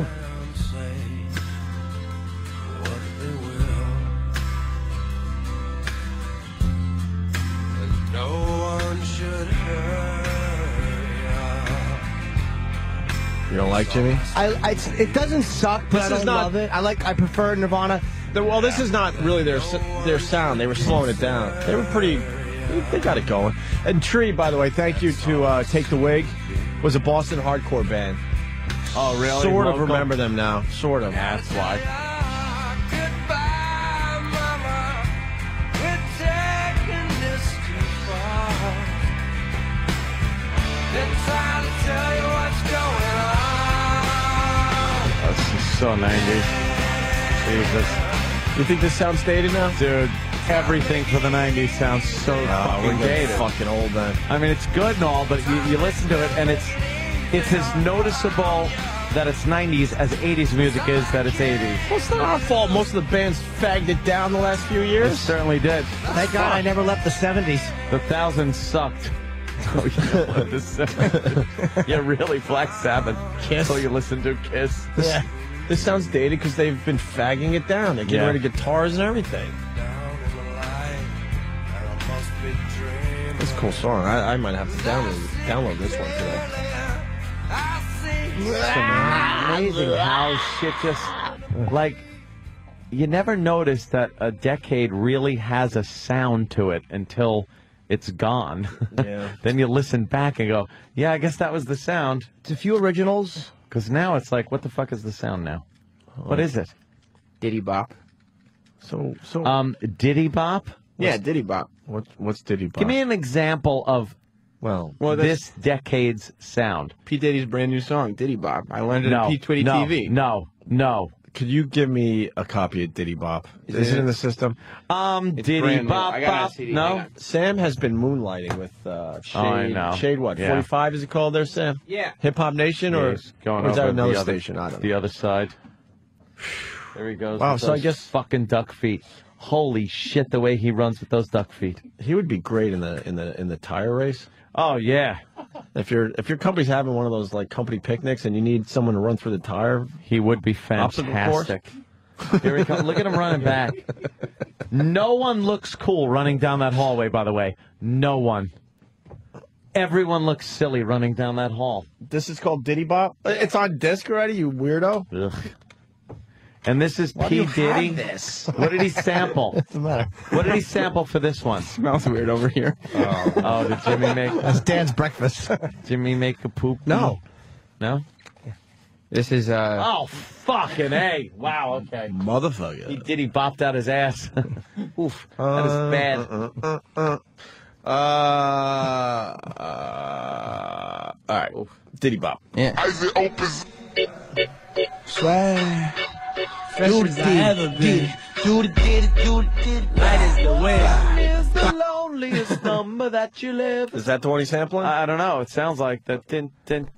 You don't like Jimmy? It doesn't suck, but I don't love it. I prefer Nirvana. Well, this is not really their sound. They were slowing it down. They were pretty. They got it going. And Tree, by the way, thank you to Take the Wig, was a Boston hardcore band. Oh, really? Sort of Local? remember them now. Sort of. Yeah, that's why. This is so 90s. Jesus. You think this sounds dated now? Dude, everything for the 90s sounds so fucking dated. Fucking old then. I mean, it's good and all, but you listen to it, and it's as noticeable that it's 90s as 80s music is that it's 80s. Well, it's not our fault. Most of the bands fagged it down the last few years. It certainly did. Thank God I never left the 70s. The thousands sucked. Oh, yeah, really, Black Sabbath. Kiss. So you listen to Kiss. Yeah. This sounds dated because they've been fagging it down. They're getting rid of guitars and everything. That's a cool song. I might have to download this one today. It's amazing how shit just, like, you never notice that a decade really has a sound to it until it's gone. Yeah. Then you listen back and go, yeah, I guess that was the sound. It's a few originals. Because now it's like, what the fuck is the sound now? What is it? Diddy Bop. So Diddy Bop? Yeah, Diddy Bop. What's Diddy Bop? Give me an example of this decade's sound. P. Diddy's brand new song, Diddy Bop. I learned it at P. Twitty no, TV. No. could you give me a copy of Diddy Bop? Is it in the system? Diddy Bop Bop. No? Sam has been moonlighting with Shade. I know. Shade what? Yeah. 45 is it called there, Sam? Yeah. Hip Hop Nation Yeah, or, he's going or is that over another the other- station? I don't know. The other side. There he goes. Wow, with so I those guess- fucking duck feet. Holy shit! The way he runs with those duck feet. He would be great in the tire race. Oh yeah. If your company's having one of those like company picnics and you need someone to run through the tire, he would be fantastic. Here he comes. Look at him running back. No one looks cool running down that hallway. By the way, no one. Everyone looks silly running down that hall. This is called Diddy Bop. It's on disc already, you weirdo. Ugh. And this is Why do P. you have Diddy. this? What did he sample? What's the matter? What did he sample for this one? Smells weird over here. Oh, did Jimmy make? That's Dan's breakfast. Jimmy make a poop? No. No? This is Oh, fucking A. Wow, okay. Motherfucker. He did. He bopped out his ass. Oof. That is bad. All right. Diddy Bop. Yeah. Swag. Fresh as I ever been. Do the light as the wind. Is the loneliest number that you live. Is that the one he's sampling? I don't know. It sounds like that. That.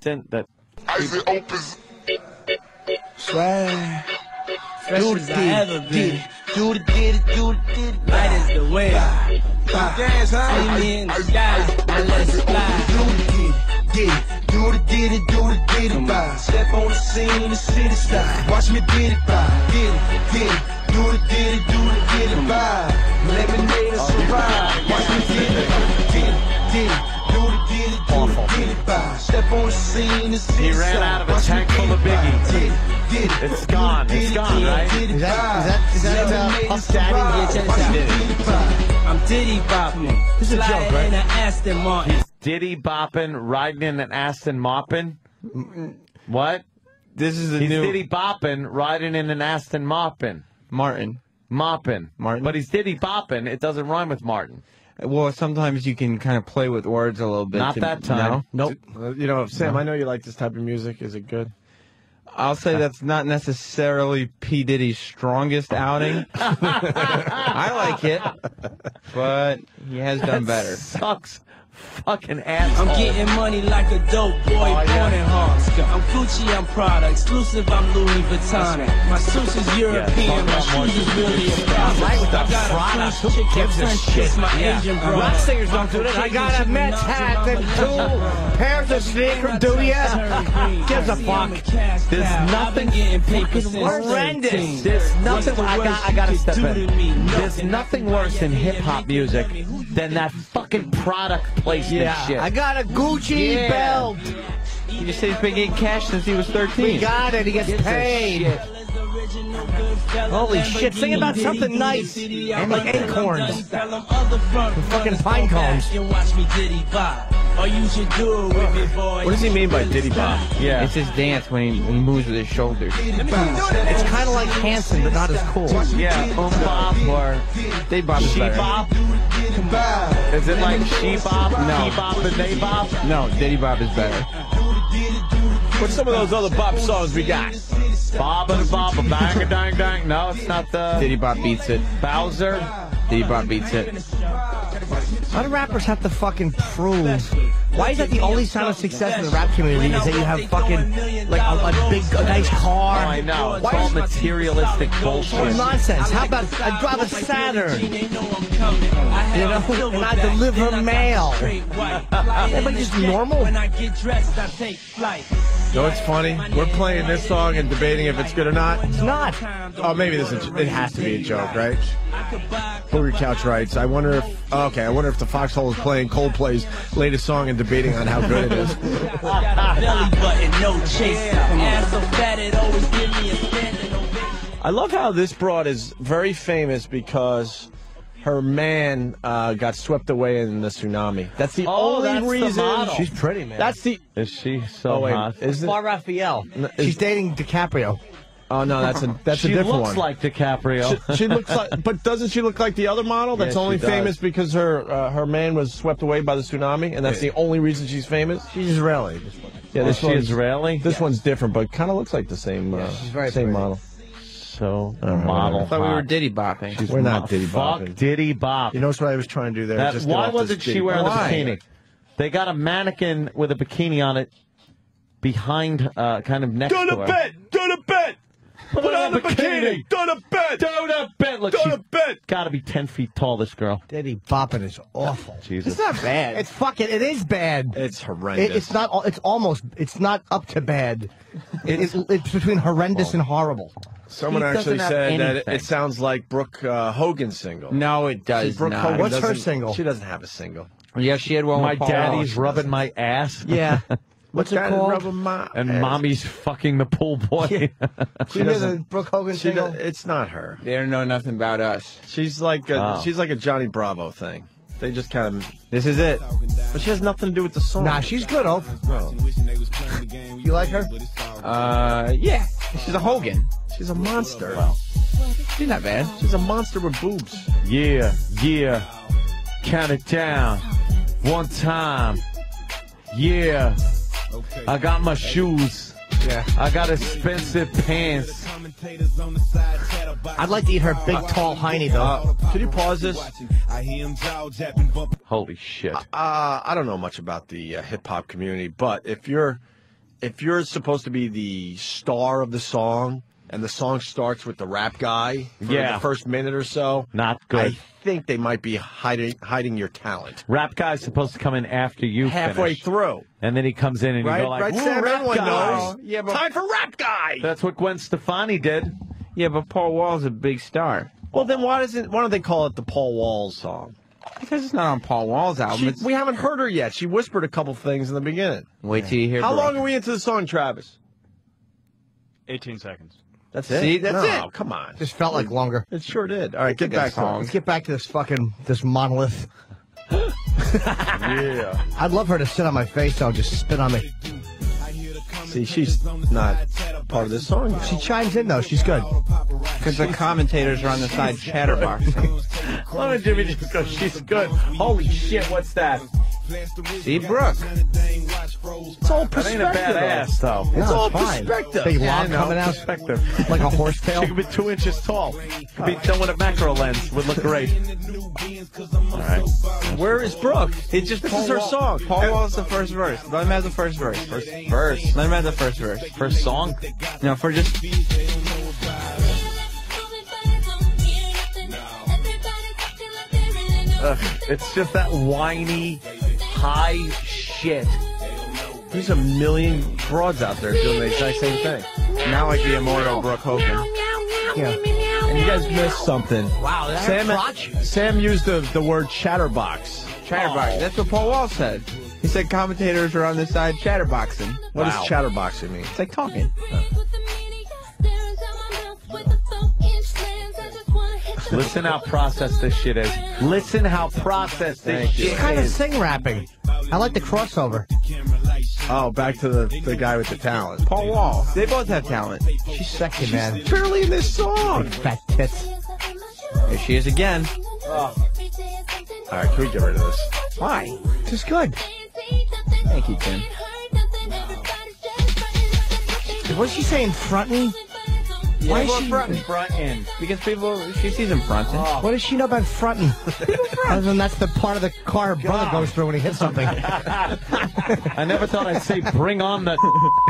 Swag. Fresh as I ever been. Do the light as the wind. Dance, huh? See me in the sky. Now let's fly. Do the diddy, bye. Step on the scene, the city style. Watch me get it, bye. Get it. Do the diddy, bye. Lemonade and survive. Watch me get it. Do the diddy, bye. Step on the scene, the city style. He ran out of a tank full of Biggie. It's gone. It's gone, right? Is that Puff Daddy? Yeah, check this out. I'm Diddy bopping. This is a joke, right? In an Aston Martin. He's Diddy bopping, riding in an Aston mopping. What? This is He's Diddy bopping, riding in an Aston mopping. Martin. Mopping. Martin. But he's Diddy bopping. It doesn't rhyme with Martin. Well, sometimes you can kind of play with words a little bit. Not that time. No? Nope. You know, Sam, I know you like this type of music. Is it good? I'll say that's not necessarily P. Diddy's strongest outing. I like it, but he has done better. Sucks. Fucking asshole. I'm getting money like a dope boy born in Harlem. I'm Gucci, I'm Prada, exclusive, I'm Louis Vuitton. My suits is European, my shoes is really a problem. Right with the Prada. Who gives a shit? Rock singers don't do that. I got a Mets hat and 2 pairs of sneakers. Do ya? Gives a fuck. There's nothing horrendous. There's nothing. I gotta step in. There's nothing worse in hip hop music than that fucking product placement shit. I got a Gucci belt. You just say he's been getting cash since he was 13. We got it. He gets paid. Holy shit. Sing about something nice. Like acorns. Fucking pine cones. What does he mean by Diddy Bop? Yeah. It's his dance when he moves with his shoulders. It's kind of like Hanson, but not as cool. Yeah, bop or They bop is better. bop. Is it like she bop, he bop, and they bop? No, Diddy Bop is better. What's some of those other bop songs we got? Bob and Bob, a bang a dang dang. No, it's not the Diddy Bop beats it. Bowser. Diddy Bop beats it. A lot of rappers have to fucking prove. Why is that the only sign of success in the rap community? Is that you have fucking like a nice car? Oh, I know. It's Why all is- materialistic What bullshit. nonsense? How about I drive a Saturn? You know, and I deliver mail. Everybody just normal. When I get dressed, I take flight. You know what's funny? We're playing this song and debating if it's good or not. It's not. Oh, maybe it has to be a joke, right? Booger Couch writes, I wonder if the Foxhole is playing Coldplay's latest song and debating on how good it is. Belly button, no chaser. Ass so fat it always give me a standing ovation. I love how this broad is very famous because her man got swept away in the tsunami. That's the only that's the reason. model. She's pretty, man. That's the. Is she so wait, hot? is it? Bar Raphael. is- She's dating DiCaprio. Oh no, that's a She different looks one. like DiCaprio. She looks like, but doesn't she look like the other model that's Yeah, only she does. famous because her man was swept away by the tsunami, and that's the only reason she's famous? She's Israeli. Yeah, Is she one's- Israeli? This one's different, but kind of looks like the same she's very same pretty. model. so model. I thought we were hot. diddy bopping. We're not diddy bopping. Fuck diddy bop. You know what I was trying to do there? That, Just get why off this wasn't she diddy wearing the bop. bikini? They got a mannequin with a bikini on it behind, kind of next to her. Do the bet! Put on the bikini! Do the bet! Do the bet! Look, she's got to be 10 feet tall, this girl. Diddy bopping is awful. Jesus. It's not bad. It's fucking. It is bad. It's horrendous. It's not. It's almost. It's not up to bad. It's between horrendous and horrible. Someone He actually doesn't have said that anything. it sounds like Brooke Hogan's single. No, it does Brooke not. Hogan What's her doesn't- single? She doesn't have a single. Yeah, she had one My with Paul daddy's Walsh. rubbing my ass. Yeah. What's it Daddy's called? rubbing my And ass. mommy's fucking the pool boy. She has a Brooke Hogan She single. it's not her. They don't know nothing about us. She's like a, Oh. she's like a Johnny Bravo thing. They just kind of. This is it. But she has nothing to do with the song. Nah, she's good, Ope. No. You like her? Yeah. She's a Hogan. She's a monster. She's not bad. She's a monster with boobs. Yeah, yeah. Count it down. One time. Yeah. I got my shoes. Yeah. I got expensive pants. I'd like to eat her big, tall hiney, though. Can you pause this? Holy shit. I don't know much about the hip hop community, but if you're supposed to be the star of the song, and the song starts with the rap guy for Yeah. the first minute or so, Not good. I think they might be hiding your talent. Rap guy's supposed to come in after you Halfway finish. through. And then he comes in and you Right, go like, right, "Woo, Sam? rap Everyone guy." knows. Yeah, but Time for rap guy. That's what Gwen Stefani did. yeah, but Paul Wall's a big star. Well, then why don't they call it the Paul Walls song? Because it's not on Paul Wall's album. We haven't heard her yet. She whispered a couple things in the beginning. Wait till you hear. How Brooke. long are we into the song, Travis? 18 seconds. That's it. See, that's no, it. Come on. Just felt like longer. It sure did. All right, get back to Let's get back to this monolith. it. Yeah. I'd love her to sit on my face, though, just spit on me. See, she's not part of this song yet. She chimes in, though. She's good. Because the commentators are on the side chatterboxing. Why don't Jimmy just go, she's good. Holy shit, what's that? See, Brooke. It's all That ain't perspective. a bad ass, though. It's all fine. perspective. Big Yeah, I log know, coming out perspective. like a horsetail. She could be 2 inches tall. Could be done with a macro lens. Would look great. All right. Where is Brooke? It's just This Paul is her Wall- song. Paul Wall's the first verse. Let him have the first verse. Verse. Let him have the first verse. First song? No, for just. It's just that whiny, high shit. There's a million broads out there doing the exact same thing. Not like the immortal Brooke Hogan. Yeah. And you guys missed something. Wow, that crotch? Sam used the word chatterbox. Chatterbox. That's what Paul Wall said. He said commentators are on the side chatterboxing. What does chatterboxing mean? It's like talking. Listen how processed this shit is. Listen how processed this shit She's kind of is. sing rapping. I like the crossover. Oh, back to the guy with the talent. Paul Wall. They both have talent. She's sexy, man. Barely in this song. Fat tits. There she is again. All right, can we get rid of this? Why? Just good. Thank you, Tim. What's she saying, frontin'? Why is she frontin'? Because she sees him fronting. What does she know about frontin'? Other than that's the part of the car her brother goes through when he hits something. I never thought I'd say bring on the...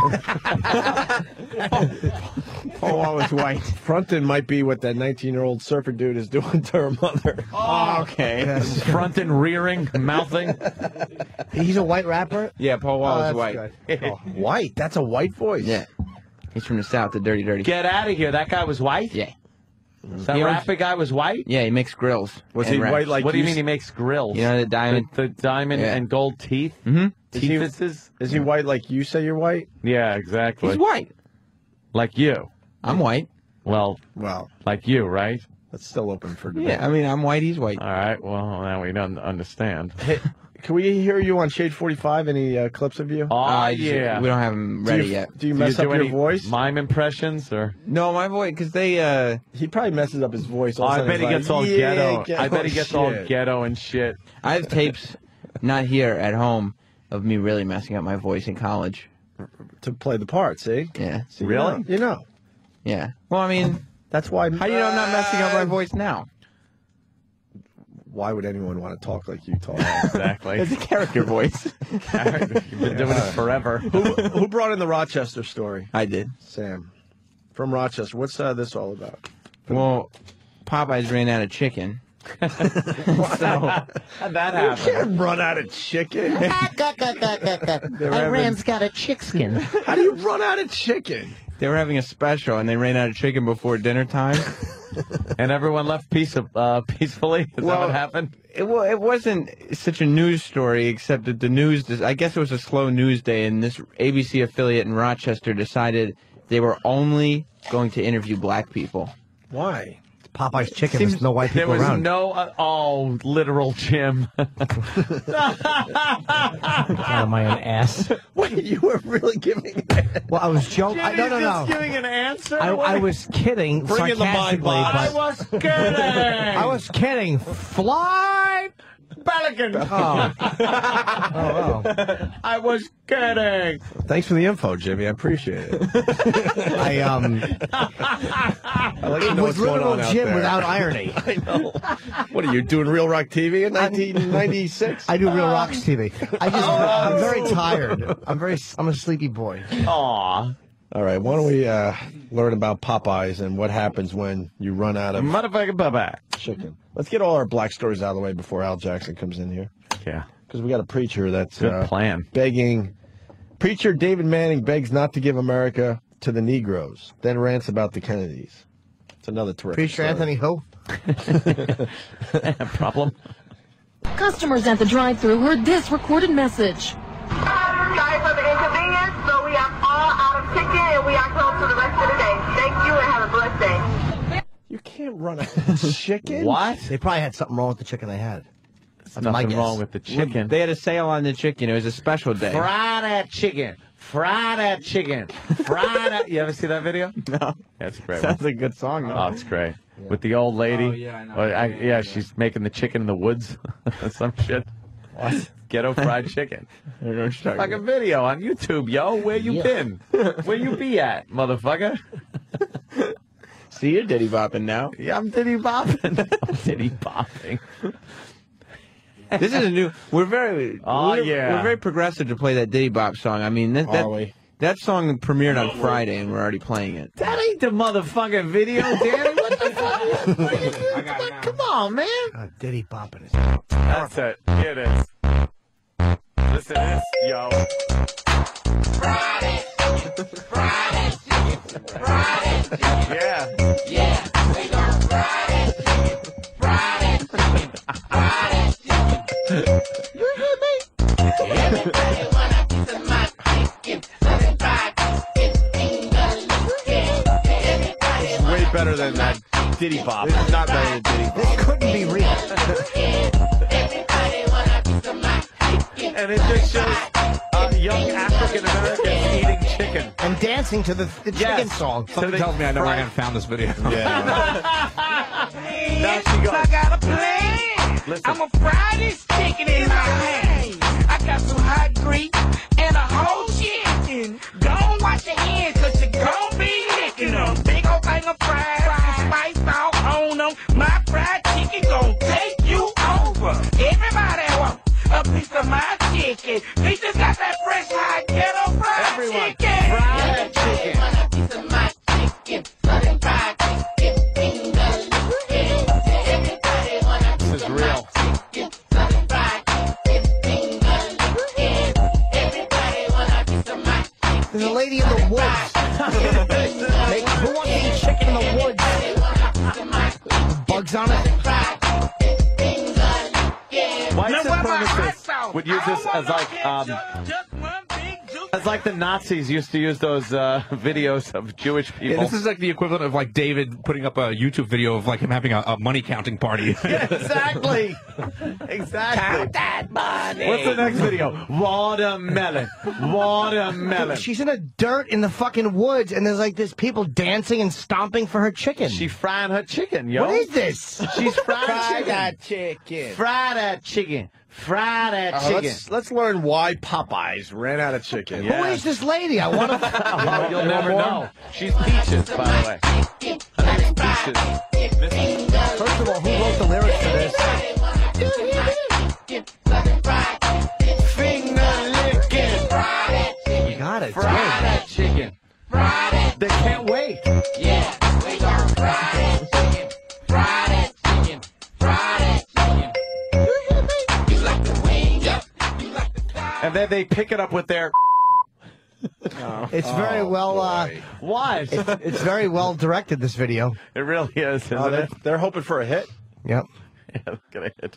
Paul Wall was white. Frontin' might be what that 19-year-old surfer dude is doing to her mother. Oh, okay. Yes. Frontin', rearing, mouthing. He's a white rapper? Yeah, Paul Wall is that's white. good. Oh. White? That's a white voice. Yeah. He's from the South, the dirty, dirty. Get out of here. That guy was white? Yeah. That He owns- rapper guy was white? Yeah, he makes grills. Was and he raps. white like What do you mean he makes grills? You know the diamond? The diamond Yeah. and gold teeth? Mm-hmm. Teethuses? Is he white like you say you're white? Yeah, exactly. He's white. Like you. I'm white. Well, like you, right? That's still open for debate. Yeah, I mean, I'm white, he's white. All right, well, now we don't understand. Can we hear you on Shade 45? Any clips of you? Oh, We don't have them ready yet. Do you mess up your any voice? Mime impressions or? No, my voice, because they, He probably messes up his voice. Oh, I bet he gets all ghetto. I bet he gets all ghetto and shit. I have tapes, not here, at home, of me really messing up my voice in college. To play the part, see? Yeah. See, Really? You know. Yeah. Well, I mean, That's why. How do you know I'm not messing up my voice now? Why would anyone want to talk like you talk? Exactly. It's a character voice. You've been doing it forever. Who brought in the Rochester story? I did. Sam. From Rochester. What's this all about? Well, Popeyes ran out of chicken. How'd that happen? You can't run out of chicken. Iran's got a chick skin. How do you run out of chicken? They were having a special, and they ran out of chicken before dinner time. And everyone left peacefully? Is that what happened? It wasn't such a news story, except that the news, I guess it was a slow news day, and this ABC affiliate in Rochester decided they were only going to interview black people. Why? Popeye's chicken. There's no white people There around. was no, literal Jim. Out of my own ass. Wait, you were really giving Well, I was joking. No. Just giving an answer? I was kidding. Bring in the mind box. I was kidding. I was kidding. Fly, Pelican. Oh. I was kidding. Thanks for the info, Jimmy. I appreciate it. I like to it know was what's going literal on out Jim there. without irony. I know. What are you doing? Real Rock TV in 1996? I do Real Rocks TV. I'm very tired. I'm a sleepy boy. Aw. All right, why don't we learn about Popeyes and what happens when you run out of Motherfucking Popeye chicken. Let's get all our black stories out of the way before Al Jackson comes in here. Yeah. Because we got a preacher that's Good plan. begging. Preacher David Manning begs not to give America to the Negroes, then rants about the Kennedys. It's another terrific Preacher story. Anthony who? Problem? Customers at the drive-thru heard this recorded message. Sorry for the inconvenience, but we are all out of chicken and we are closed for the rest of the day. Thank you and have a blessed day. You can't run out of chicken. What? They probably had something wrong with the chicken they had. There's nothing wrong with the chicken. They had a sale on the chicken. It was a special day. Fry that chicken. Fry that chicken. Fry that. You ever see that video? No. That's a great. Sounds like a good song, though. Oh, it's great. With the old lady. Oh, yeah, I know. Yeah, she's making the chicken in the woods. Some shit. What? Ghetto fried chicken. Like a video on YouTube, yo. Where you been? Where you be at, motherfucker? See, you're diddy bopping now. Yeah, I'm diddy bopping. I'm diddy bopping. This is a new. We're very progressive to play that Diddy Bop song. I mean, that song premiered on Friday, and we're already playing it. That ain't the motherfucking video, Danny. What the fuck? Come on, man. Diddy bopping is. That's it. Here it is. Listen to this, yo. Friday. Yeah. Yeah, we gon' Friday. You hear me? Everybody wanna piece of my chicken. Way better than that Diddy Bop. This is not better than Diddy Bop. This couldn't be real. And it just shows young African Americans eating chicken and dancing to the chicken song. Something tells me I know where I haven't found this video. Now she goes. I got a plan. Listen. I'm gonna fry this chicken in my hand. I got some hot grease and a whole chicken. Don't wash your hands, cause you're gonna be licking them. Big old thing of fries, spice all on them. My fried chicken gon' take you over. Everybody wants a piece of my chicken. Peaches got that fresh hot ghetto fried chicken. Fried chicken. Want a piece of my chicken. Southern fried chicken. Everybody want a piece This is of real. my chicken. Southern fried chicken. Everybody want a piece of my chicken. There's a lady in the woods. Who wants to eat chicken in the woods? Bugs on it. White supremacists would use this as like the Nazis used to use those videos of Jewish people. Yeah, this is like the equivalent of like David putting up a YouTube video of like him having a money counting party. Yeah, exactly. Exactly. Count that money. What's the next video? Watermelon. Watermelon. She's in the dirt in the fucking woods, and there's like this people dancing and stomping for her chicken. She frying her chicken, yo. What is this? She's frying chicken. that chicken. Fry that chicken. Fry that chicken. Let's learn why Popeyes ran out of chicken. Who is this lady? I want to. Oh, you'll never know. She's Peaches, by the way. Her name's Peaches. First of all, who wrote the lyrics for this? Finger licking. You got it. Fry that chicken. They can't wait. Yeah, we gon' fry that chicken. Fry that chicken. Fry that chicken. You like the wing, yep. You like the thigh. And then they pick it up with their. It's very well. Why? It's very well directed. This video. It really is. Isn't it? They're hoping for a hit. Yep. Yeah, look at it.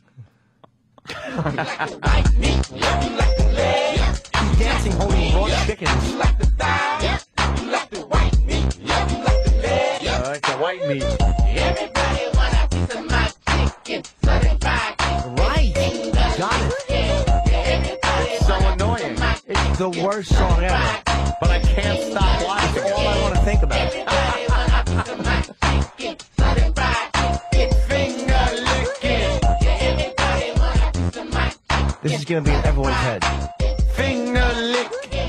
He's dancing, holding raw chickens. You like the thigh, yep. You like the white meat, yep. You like the leg, I like the white meat. Everybody want a piece of my chicken. Certified. Right. Got it. It's so annoying. It's the worst song ever. But I can't stop watching. That's all I want to think about. Finger licking. This is going to be in everyone's head. Finger lick.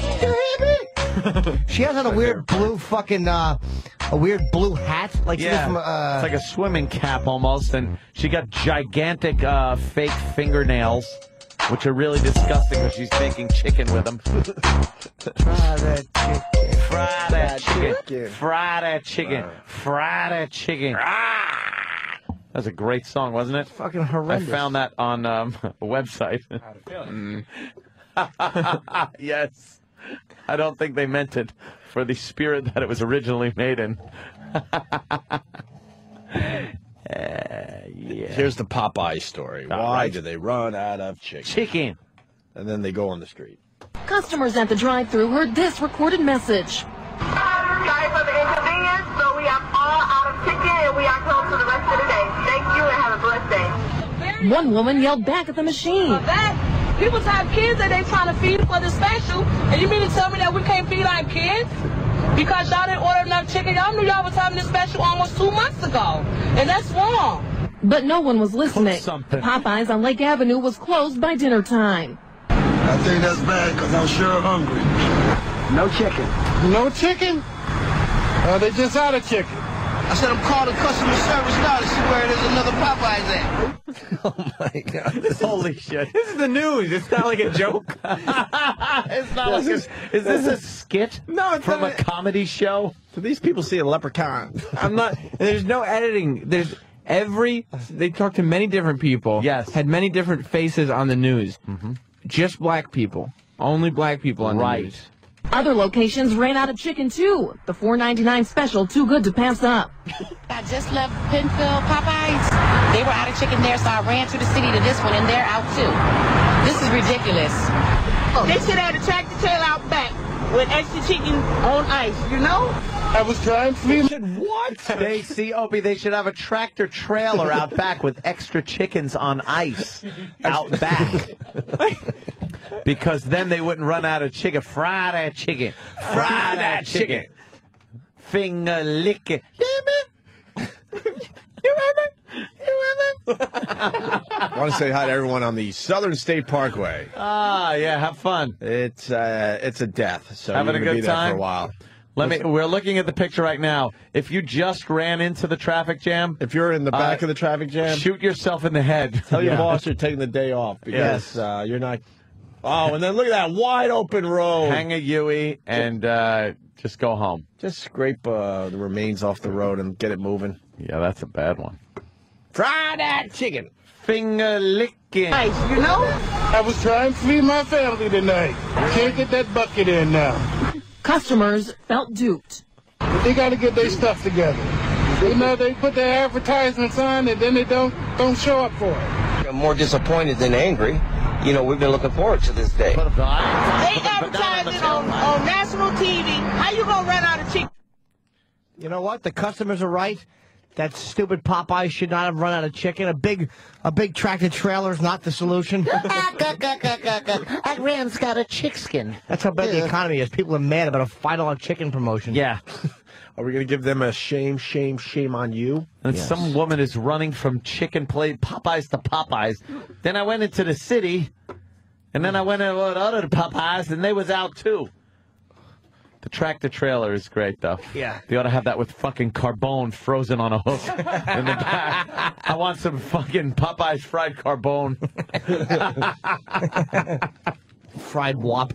She has on a weird blue fucking, a weird blue hat. Like she was Yeah, from, it's like a swimming cap almost, and she got gigantic fake fingernails, which are really disgusting because she's making chicken with them. Fry that chicken. Fry that chicken. Fry that chicken. Fry that chicken. That was a great song, wasn't it? Fucking horrendous. I found that on a website. Yes. I don't think they meant it for the spirit that it was originally made in. Yeah. Here's the Popeye story. Why do they run out of chicken? Chicken. And then they go on the street. Customers at the drive-thru heard this recorded message. Sorry for the inconvenience, but we are all out of chicken and we are closed for the rest of the day. Thank you and have a blessed day. One woman yelled back at the machine. People have kids that they trying to feed for the special, and you mean to tell me that we can't feed our kids? Because y'all didn't order enough chicken. Y'all knew y'all was having this special almost 2 months ago, and that's wrong. But no one was listening. Popeyes on Lake Avenue was closed by dinner time. I think that's bad because I'm sure hungry. No chicken. No chicken? They just out of chicken. I said I'm calling customer service now to see where there's another Popeyes at. Oh my God. Holy shit. This is the news. It's not like a joke. It's not like is this a skit? No, it's from not a comedy show? Do these people see a leprechaun? I'm not. There's no editing. They talked to many different people. Yes. Had many different faces on the news. Just black people. Only black people on the news. Other locations ran out of chicken too. The $4.99 special too good to pass up. I just left Penfield Popeyes. They were out of chicken there, so I ran to the city to this one, and they're out too. This is ridiculous. They should have the tractor trailer out back with extra chicken on ice, you know? I was trying to feed What? They see, Opie, they should have a tractor trailer out back with extra chickens on ice out back. Because then they wouldn't run out of chicken. Fry that chicken. Fry that chicken. Finger licking. I want to say hi to everyone on the Southern State Parkway. Yeah, have fun. It's a death. So Having you're a gonna good be there time for a while. We're looking at the picture right now. If you just ran into the traffic jam, if you're in the back of the traffic jam, shoot yourself in the head. Tell your boss you're taking the day off because you're not. Oh, and then look at that wide open road. Hang a Yui and just go home. Just scrape the remains off the road and get it moving. Yeah, that's a bad one. Fry that chicken. Finger licking. Ice, you know? I was trying to feed my family tonight. Can't get that bucket in now. Customers felt duped. They got to get their stuff together. You know, they put their advertisements on and then they don't show up for it. I'm more disappointed than angry. You know, we've been looking forward to this day. They advertise it on national TV. How you gonna run out of chicken? You know what? The customers are right. That stupid Popeye should not have run out of chicken. A big tractor trailer is not the solution. That ram's got a chick skin. That's how bad the economy is. People are mad about a $5 chicken promotion. Yeah. Are we going to give them a shame on you? And some woman is running from chicken plate Popeyes to Popeyes. Then I went into the city, and then I went to other Popeyes, and they was out too. The tractor trailer is great, though. Yeah. They ought to have that with fucking carbone frozen on a hook in the back. I want some fucking Popeyes fried carbone. Fried wop.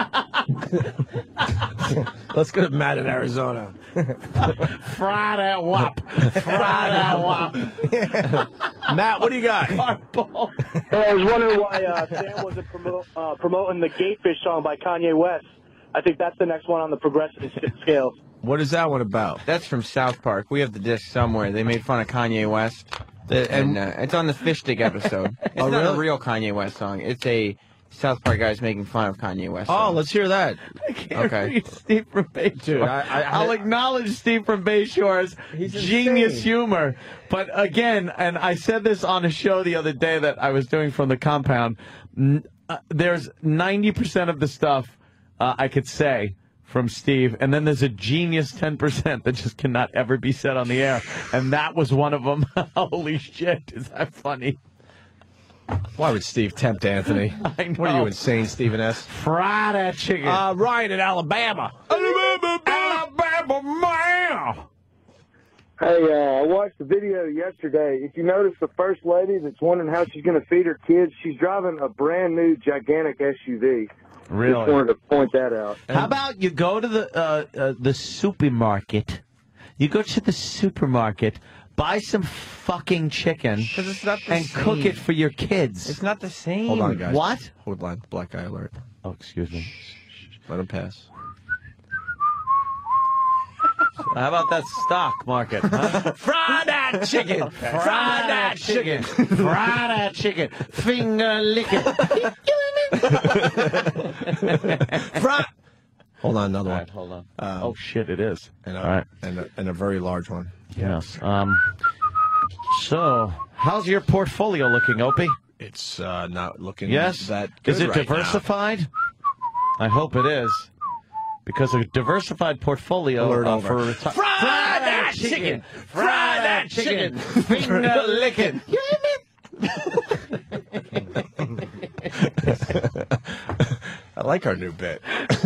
Let's go to Matt in Arizona. Fry that wop. Fry that wop. Matt, what do you got? Carbone. Hey, I was wondering why Sam wasn't promoting the Gatefish song by Kanye West. I think that's the next one on the progressive scale. What is that one about? That's from South Park. We have the disc somewhere. They made fun of Kanye West. And it's on the Fish Stick episode. It's not a real Kanye West song. It's a South Park guys making fun of Kanye West song. Oh, let's hear that. I can't read Steve from Bayshore. Dude, I'll acknowledge Steve from Bayshore's genius humor. But again, and I said this on a show the other day that I was doing from the compound, there's 90% of the stuff I could say from Steve, and then there's a genius 10% that just cannot ever be said on the air, and that was one of them. Holy shit, is that funny? Why would Steve tempt Anthony? I know. What are you, insane, Stephen S.? Fry that chicken. Ryan in Alabama. Alabama, man! Hey, I watched the video yesterday. If you notice the first lady that's wondering how she's going to feed her kids, she's driving a brand new gigantic SUV. Really? Just wanted to point that out. How about you go to the supermarket? You go to the supermarket, buy some fucking chicken, It's not the and same. cook it for your kids. It's not the same. Hold on, guys. What? Hold on. Black guy alert. Oh, excuse me. Let him pass. How about that stock market? Huh? Fry that chicken. Fry that chicken. Fry that chicken. Finger licking. Fry. Hold on, another one. Right, hold on. Oh shit, it is. And All right. and a very large one. Yes. So, how's your portfolio looking, Opie? It's not looking Yes. that good Is it right diversified? I hope it is. Because a diversified portfolio Alert for over. Fry that chicken! Fry that chicken! Finger licking! I like our new bit.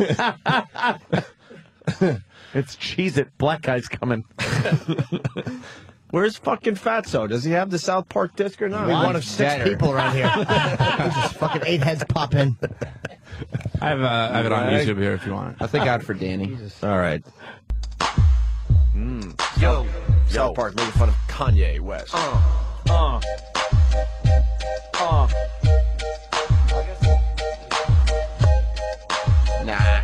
It's Cheez It. Black guy's coming. Where's fucking Fatso? Does he have the South Park disc or not? We're one of 6 people around here. Just fucking 8 heads pop in. I have it on YouTube here if you want it. I thank God for Danny. All right. Yo. South Park making fun of Kanye West. Nah.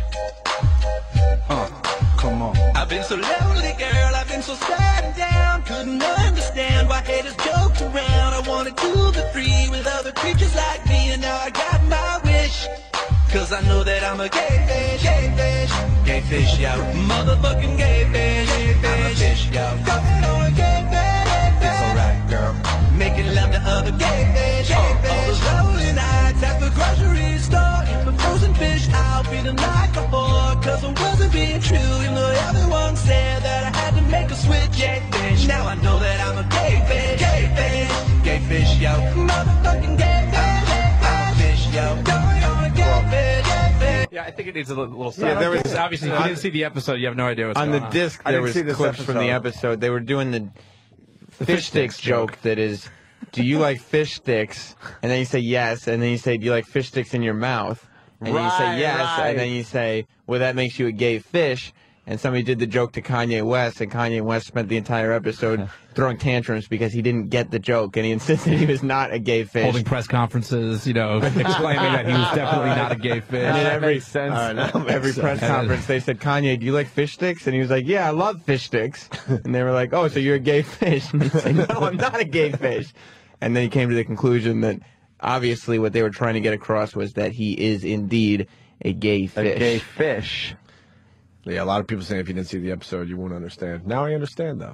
Come on. I've been so lonely, girl. I've been so sad and down. Couldn't understand why haters joked around. I wanted to be free with other creatures like me, and now I got my wish. Cause I know that I'm a gay fish, gay fish, yo. Motherfucking gay fish, I'm a fish, yo. Going on a gay fish, it's alright, girl. Making love to other gay fish, all those lonely nights at the grocery store. Eating frozen fish, I'll be the night before. Cause I wasn't being true, even though everyone said that I had to make a switch, gay fish. Now I know that I'm a gay fish, gay fish, yo. Motherfucking gay fish, I'm a fish, yo. Going on a gay fish. Yeah, I think it needs a little stuff. Yeah, there was obviously if you didn't see the episode, you have no idea what's on going the on. disc. I There didn't was see this clips from the episode. They were doing the fish sticks joke. That is, do you like fish sticks? And then you say yes, and then you say, do you like fish sticks in your mouth? And you say yes, and then you say, well, that makes you a gay fish. And somebody did the joke to Kanye West, and Kanye West spent the entire episode throwing tantrums because he didn't get the joke, and he insisted he was not a gay fish. Holding press conferences, exclaiming that he was definitely not a gay fish. And in every makes sense. every press conference, they said, Kanye, do you like fish sticks? And he was like, yeah, I love fish sticks. And they were like, oh, so you're a gay fish? And he said, no, I'm not a gay fish. And then he came to the conclusion that obviously what they were trying to get across was that he is indeed a gay fish. A gay fish. Yeah, a lot of people saying if you didn't see the episode, you won't understand. Now I understand, though.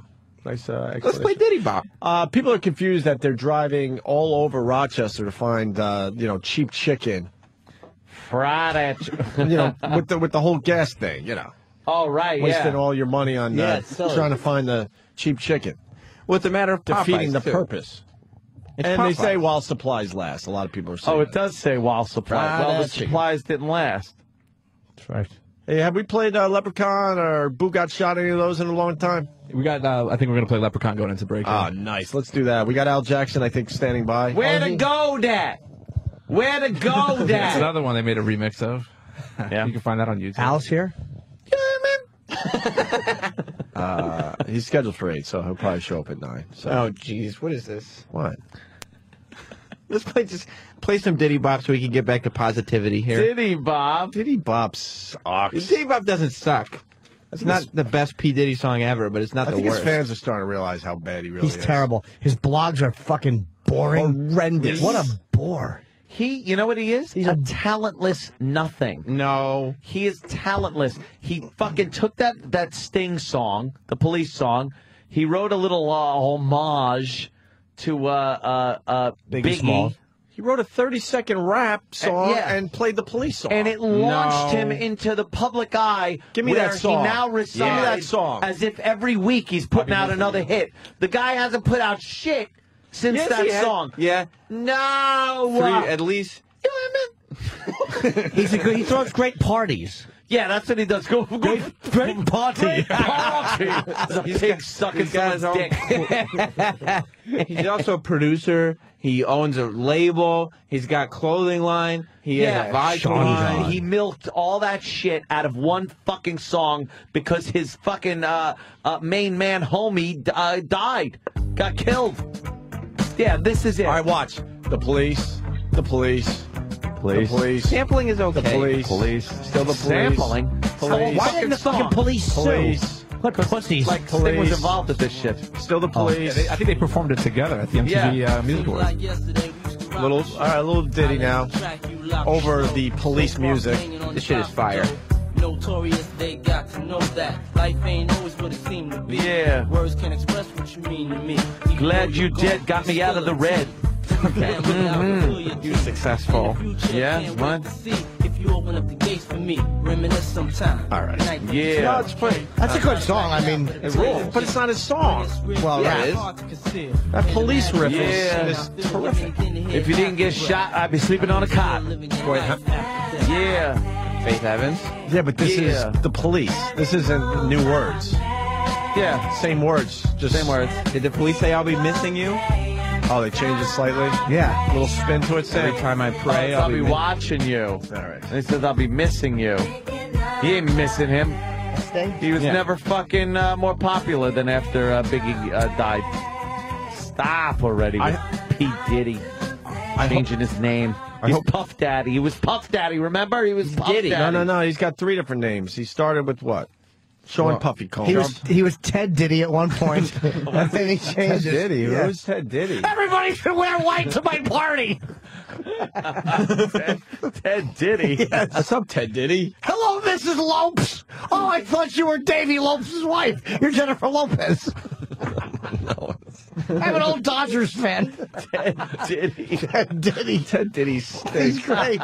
Nice Let's play Diddy Bop. People are confused that they're driving all over Rochester to find, cheap chicken. Friday. with the whole gas thing, Oh, right, wasting all your money on silly. trying to find the cheap chicken. What's the matter of defeating Popeyes, the too? purpose? It's and they Popeyes. say while supplies last. A lot of people are saying. Oh, it does say while supplies. Well, the supplies didn't last. That's right. Hey, have we played Leprechaun or Boo Got Shot, any of those in a long time? We got. I think we're gonna play Leprechaun going into break. Ah, nice. Let's do that. We got Al Jackson, I think, standing by. Where to go, Dad? Where to go, That's Dad? another one they made a remix of. Yeah, you can find that on YouTube. Al's here. He's scheduled for 8, so he'll probably show up at 9. So. Oh, jeez. What is this? What? Let's play some Diddy Bop so we can get back to positivity here. Diddy Bop. Diddy Bop sucks. Diddy Bop doesn't suck. It's not the best P. Diddy song ever, but it's not I the think worst. his fans are starting to realize how bad he really is. He's terrible. His blogs are fucking boring. Horrendous. What a bore. You know what he is? He's a talentless nothing. No. He is talentless. He fucking took that Sting song, the Police song. He wrote a little homage to Biggie. Smalls. He wrote a 30-second rap song and played the Police song. And it launched him into the public eye. Give me where that song. He now resides Give me that song. as if every week he's putting out another hit. The guy hasn't put out shit since Yes, that he had. song. Yeah. No. 3 at least. He throws great parties. Yeah, that's what he does. Great party. He's a pig sucking someone's dick. He's also a producer. He owns a label. He's got clothing line. He has a vodka line. He milked all that shit out of one fucking song because his fucking main man homie died, got killed. Yeah, this is it. All right, watch. The Police. The Police. The Police. Sampling is okay. The Police. Still the Police. Sampling. Police. Why didn't the fucking police sue? Police. What pussies? Like Sting was involved with this shit. Still the Police. I think they performed it together at the MTV Music Awards. A little ditty now over the Police music. This shit is fire. Notorious, they got to know that life ain't always what it seemed to be. Yeah. Words can express what you mean to me. Glad you did. Got me out of the red. You're successful. Yeah, what? If you open up the gates for me, reminisce sometime. All right. Yeah. No, it's pretty. That's a good song. I mean, It rules, but it's not his song. well, Yeah, it right. is. That Police riff Yeah. is terrific. If you didn't get shot, I'd be sleeping on a cot. Yeah. Faith Evans. Yeah, but this Yeah. is the Police. This isn't new words. Yeah. Same words. Just Same words. Did the police say I'll be missing you? Oh, they changed it slightly. Yeah. A little spin to it. Every time I pray, I'll be watching you. All right. And he says, I'll be missing you. He ain't missing him. He was never fucking more popular than after Biggie died. Stop already with P. Diddy. Changing his name. He's Puff Daddy. He was Puff Daddy, remember? He was Puff Diddy. Daddy. No. He's got 3 different names. He started with what? Sean Puffy Combs. He was Ted Diddy at one point, and then he Ted changed it. Diddy. Yeah. Who's Ted Diddy? Everybody should wear white to my party. Ted Diddy. Yes. What's up, Ted Diddy? Hello, Mrs. Lopes. Oh, I thought you were Davy Lopes' wife. You're Jennifer Lopez. No. I'm an old Dodgers fan. Ted Diddy. Ted Diddy. Ted Diddy stinks. He's great.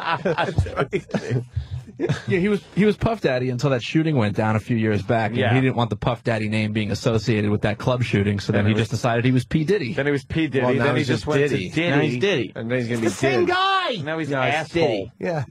Yeah, he was Puff Daddy until that shooting went down a few years back, and Yeah. he didn't want the Puff Daddy name being associated with that club shooting, so then he just decided he was P. Diddy. Then he was P. Diddy. Well, now then he he's just just went Diddy. to Diddy. Now he's Diddy. And then he's going to be The same Diddy. guy. Now he's No, an it's asshole. Diddy. Yeah.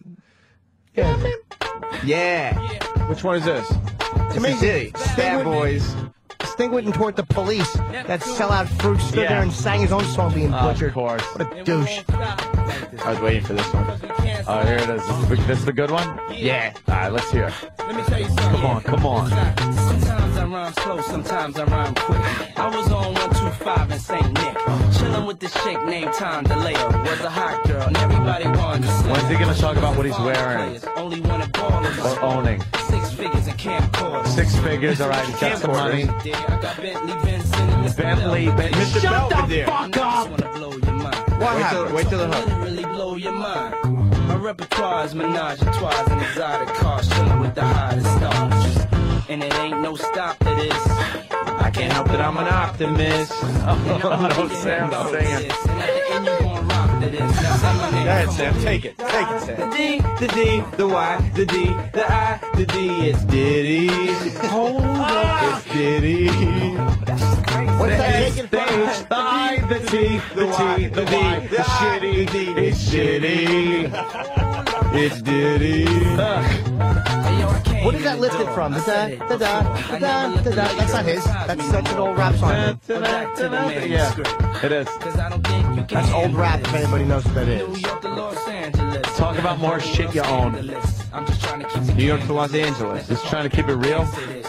Yeah. Which one is this? This is Diddy. Bad Boys. Sting went and toward the police. That sellout fruit stood Yeah. there and sang his own song being butchered. Of course. What a douche. I was waiting for this one. Oh, here it is. This is the good one? Yeah. All right, let's hear it. Let me tell you something. Come on. Sometimes I rhyme slow, sometimes I rhyme quick. I was on 125 in St. Nick, chilling with this chick named Tom DeLeo. Was a hot girl, and everybody wanted to see. When's he going to talk about what he's wearing Only wanted ballers. or owning? 6 figures and camcorders. 6 figures, all right. He's got some money. I got Bentley, Benson, and Mr. Bentley, Mr. Shut Belvedere. the fuck up! Blow your mind. Wait till the hook. Literally blow your mind. My repertoire is menage a trois and exotic cars, chilling with the hottest stars. and it ain't no stop to this. I can't help it, I'm an optimist. Don't Sam singing. Go ahead, Sam. Take it. Take it, Sam. The D, the D, the Y, the D, the I, the D. It's Diddy. Hold up, it's Diddy. What's that taking Stage, the I, the T, the Y, the D, the shitty. It's shitty. It's Diddy. What is that lifted from? That's not his. That's such an old rap song. Yeah, it is. That's old rap if anybody knows what that is. Talk about more shit you own. New York to Los Angeles. Just trying to keep it real.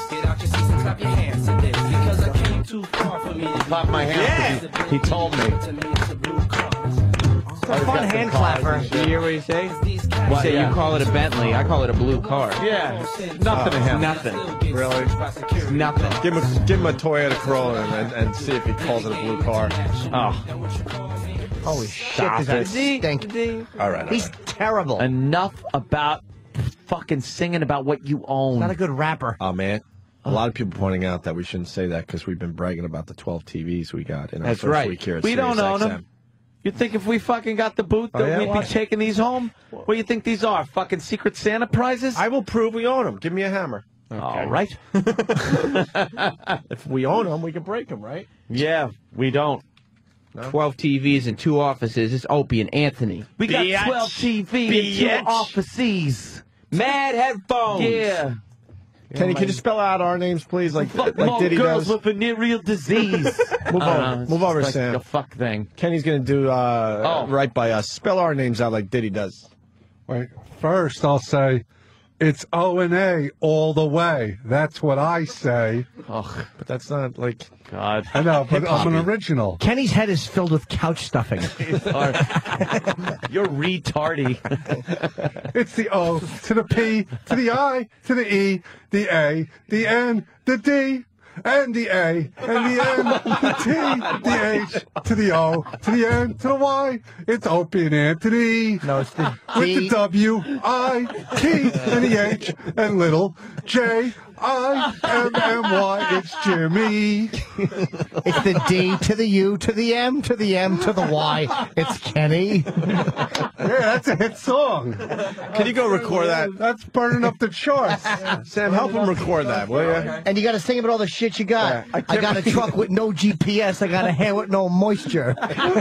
Clap my hands. Yeah. He told me. It's a fun hand clapper. You hear what he say? You say you call it a Bentley. I call it a blue car. Yeah. Nothing to him. Nothing. Really? Nothing. Give him a Toyota Corolla and see if he calls it a blue car. Oh. Holy shit, does that stink? All right. He's terrible. Enough about fucking singing about what you own. Not a good rapper. Oh, man. A lot of people pointing out that we shouldn't say that because we've been bragging about the 12 TVs we got in our first week here at We don't Sirius own XM. them. You think if we fucking got the boot that we'd be taking these home? What do you think these are? Fucking Secret Santa prizes? I will prove we own them. Give me a hammer. Okay. All right. If we own them, we can break them, right? Yeah, we don't. No? 12 TVs and 2 offices. It's Opie and Anthony. We got 12 TVs and 2 offices. Mad headphones. Yeah. Kenny, can you spell out our names, please? Like More Diddy girls does? with venereal disease. Move over. Move over, like Sam. The fuck thing. Kenny's going to do right by us. Spell our names out like Diddy does. Wait, first I'll say it's O&A all the way. That's what I say. Oh, but that's not like... God. I know, but I'm an original. Kenny's head is filled with couch stuffing. You're retardy. It's the O to the P to the I to the E, the A, the N, the D, and the A, and the N, the T, the H, to the O, to the N, to the Y. It's Opie and Anthony. No, it's the With D. the W, I, T, and the H, and little J, I, M, M, Y. It's Jimmy. It's the D to the U to the M to the M to the Y. It's Kenny. Yeah, that's a hit song. Can you go record that? That's burning up the charts. Sam, help him record that, will you? And you got to sing about all the shit you got. Yeah, I got a truck with no GPS. I got a hair with no moisture.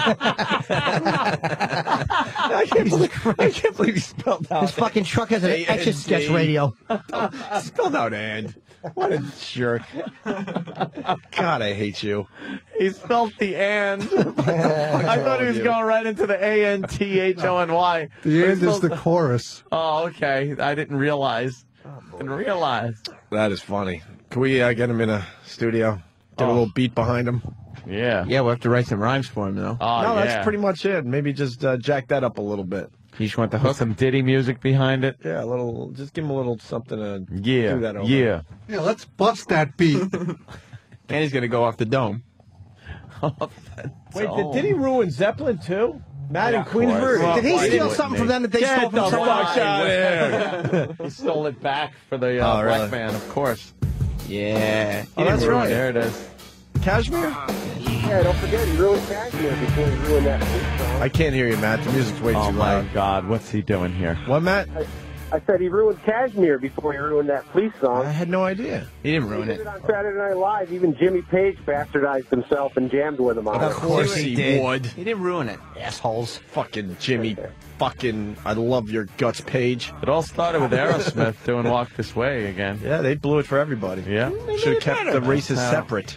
I can't believe he spelled out. This fucking truck has an Etch-a-Sketch radio. Spelled out and. What a jerk. God, I hate you. He spelled the and. I thought he was going right into the A-N-T-H-O-N-Y. The end is the chorus. Oh, okay. I didn't realize. That is funny. Can we get him in a studio? Get a little beat behind him? Yeah. Yeah, we'll have to write some rhymes for him, though. Oh, No, yeah. that's pretty much it. Maybe just jack that up a little bit. You just want the Put hook? some Diddy music behind it. Yeah, a little. Just give him a little something to Yeah. do that over. Yeah. Yeah, let's bust that beat. And he's going to go off the dome. Wait, did he ruin Zeppelin too? Matt in of Queensbury. course. Did he Why steal wouldn't something he? from them that they Get stole from the someone fuck else? out of here. He stole it back for the Oh, really? black man, of course. Yeah. Oh, that's right. There it is. Cashmere? Yeah, don't forget, he ruined Cashmere before he ruined that beat song. I can't hear you, Matt. The music's way Oh, too my loud. God. What's he doing here? What, Matt? I said he ruined Cashmere before he ruined that police song. I had no idea. He didn't He ruin did it. it on Saturday Night Live. Even Jimmy Page bastardized himself and jammed with him on Of it. course he did. would. He didn't ruin it. Assholes. Fucking Jimmy. Fucking, I love your guts, Page. It all started with Aerosmith doing Walk This Way again. Yeah, they blew it for everybody. Yeah. Should have kept the races separate.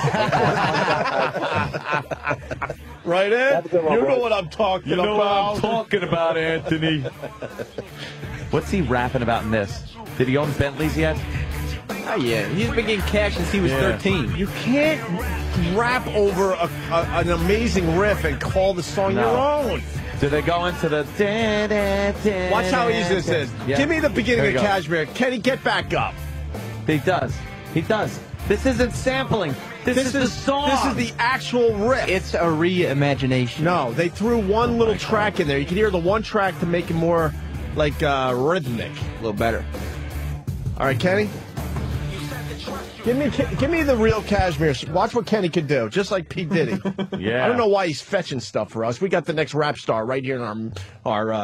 Right, Ed? That's a good one, You know boy. what I'm talking You know about. what I'm talking about, Anthony. What's he rapping about in this? Did he own Bentleys yet? Oh, yeah. He's been getting cash since he was 13. You can't rap over an amazing riff and call the song No. your own. Do they go into the... Watch how easy this is. Yeah. Give me the beginning There of you go. Cashmere. Kenny, get back up. He does. He does. This isn't sampling. This is the song. This is the actual riff. It's a reimagination. No, they threw one little track in there. You can hear the one track to make it more like rhythmic. A little better. All right, Kenny. Give me the real Cashmere. Watch what Kenny can do, just like P. Diddy. Yeah. I don't know why he's fetching stuff for us. We got the next rap star right here in our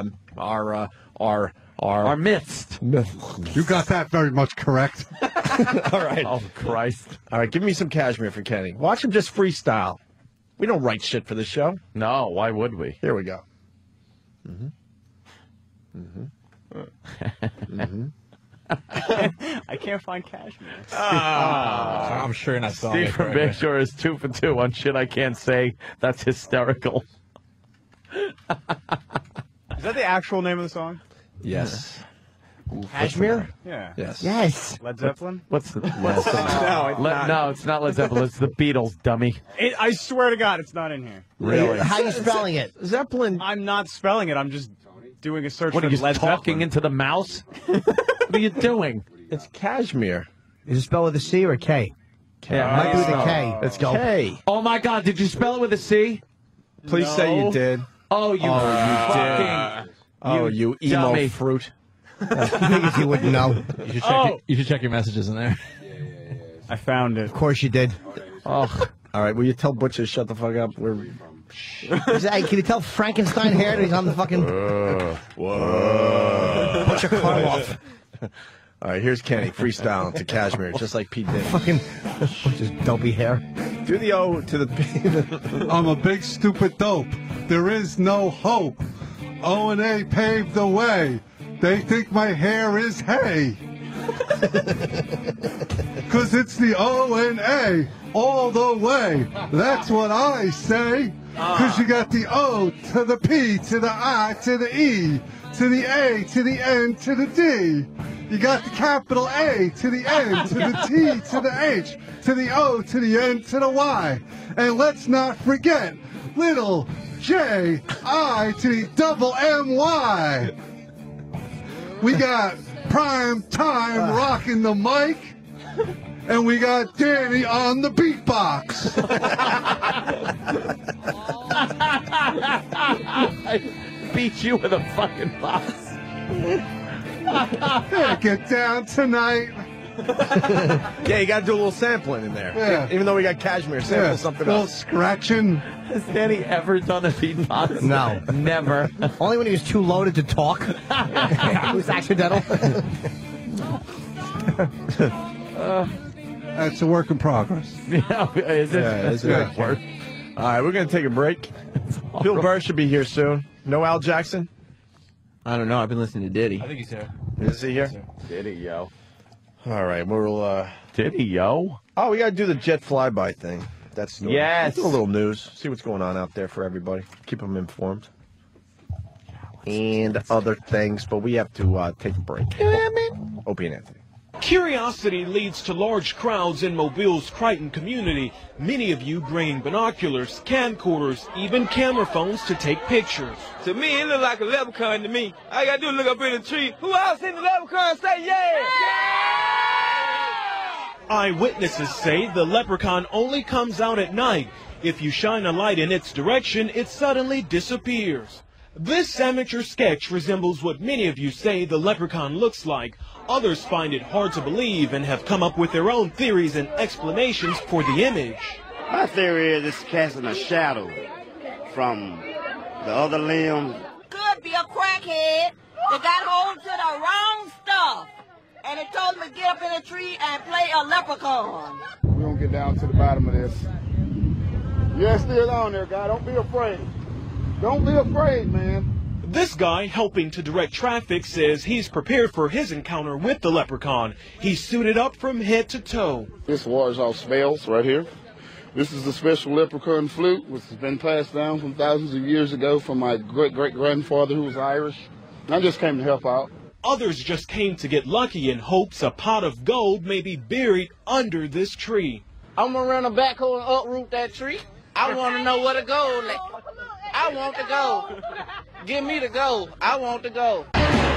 midst. You got that very much correct. All right. Oh, Christ. All right, give me some Cashmere for Kenny. Watch him just freestyle. We don't write shit for this show. No, why would we? Here we go. Mm-hmm. I can't find Cashmere. I'm sure you're not spelling Steve it from correctly. Bayshore is 2 for 2 on shit I can't say. That's hysterical. Is that the actual name of the song? Yes. Cashmere? Yeah. Yes. Yes. Led Zeppelin? What's the... No, it's not. No, it's not Led Zeppelin. It's the Beatles, dummy. I swear to God, it's not in here. Really? How are you spelling it? Zeppelin. I'm not spelling it. I'm just doing a search What for are you Led talking Zeppelin. into the mouse? What are you doing? It's Cashmere. Is it spelled with a C or a K? I do the K. It's go. K. Oh, my God. Did you spell it with a C? Please say you did. Oh, you fucking... Oh, you emo dummy. fruit. Figures you wouldn't know. You should check your messages in there. I found it. Of course you did. Oh. All right, will you tell Butcher to shut the fuck up? Hey, can you tell Frankenstein hair that he's on the fucking... Butcher Karloff. All right, here's Kenny freestyling to Cashmere, just like Pete did. Fucking just dopey hair. Do the O to the P. I'm a big stupid dope. There is no hope. O and A paved the way. They think my hair is hay. Cause it's the O and A all the way. That's what I say. Cause you got the O to the P to the I to the E to the A to the N to the D. You got the capital A to the N to the T to the H to the O to the N to the Y. And let's not forget little J I to the double M-Y. We got Prime Time rocking the mic, and we got Danny on the beatbox. I beat you with a fucking box. Yeah, get down tonight. Yeah, you got to do a little sampling in there. Yeah. Even though we got Cashmere, sample something little else. scratching. Has Danny ever done a beatbox? No. Never. Only when he was too loaded to talk. It was accidental. That's a work in progress. Yeah, is it? Yeah, it's good work. All right, we're going to take a break. Bill Burr should be here soon. No Al Jackson? I don't know. I've been listening to Diddy. I think he's here. Is he here? Diddy, yo. All right, we'll... Diddy, yo. Oh, we got to do the jet flyby thing. That's new. Yes. Do a little news. See what's going on out there for everybody. Keep them informed. And other things, but we have to take a break. Opie and Anthony. Curiosity leads to large crowds in Mobile's Crichton community, many of you bringing binoculars, camcorders, even camera phones to take pictures. To me, it look like a leprechaun to me. All you gotta do is look up in the tree. Who else seen the leprechaun say yeah? Eyewitnesses say the leprechaun only comes out at night. If you shine a light in its direction, it suddenly disappears. This amateur sketch resembles what many of you say the leprechaun looks like. Others find it hard to believe and have come up with their own theories and explanations for the image. My theory is it's casting a shadow from the other limb. Could be a crackhead that got hold to the wrong stuff. And it told him to get up in a tree and play a leprechaun. We're going to get down to the bottom of this. You're still on there, guy. Don't be afraid. Don't be afraid, man. This guy helping to direct traffic says he's prepared for his encounter with the leprechaun. He's suited up from head to toe. This wars off spells right here. This is the special leprechaun flute, which has been passed down from thousands of years ago from my great-great-grandfather who was Irish. I just came to help out. Others just came to get lucky in hopes a pot of gold may be buried under this tree. I'm gonna run a backhoe and uproot that tree. I want to know where the gold is. I want the gold. Give me the gold. I want the gold.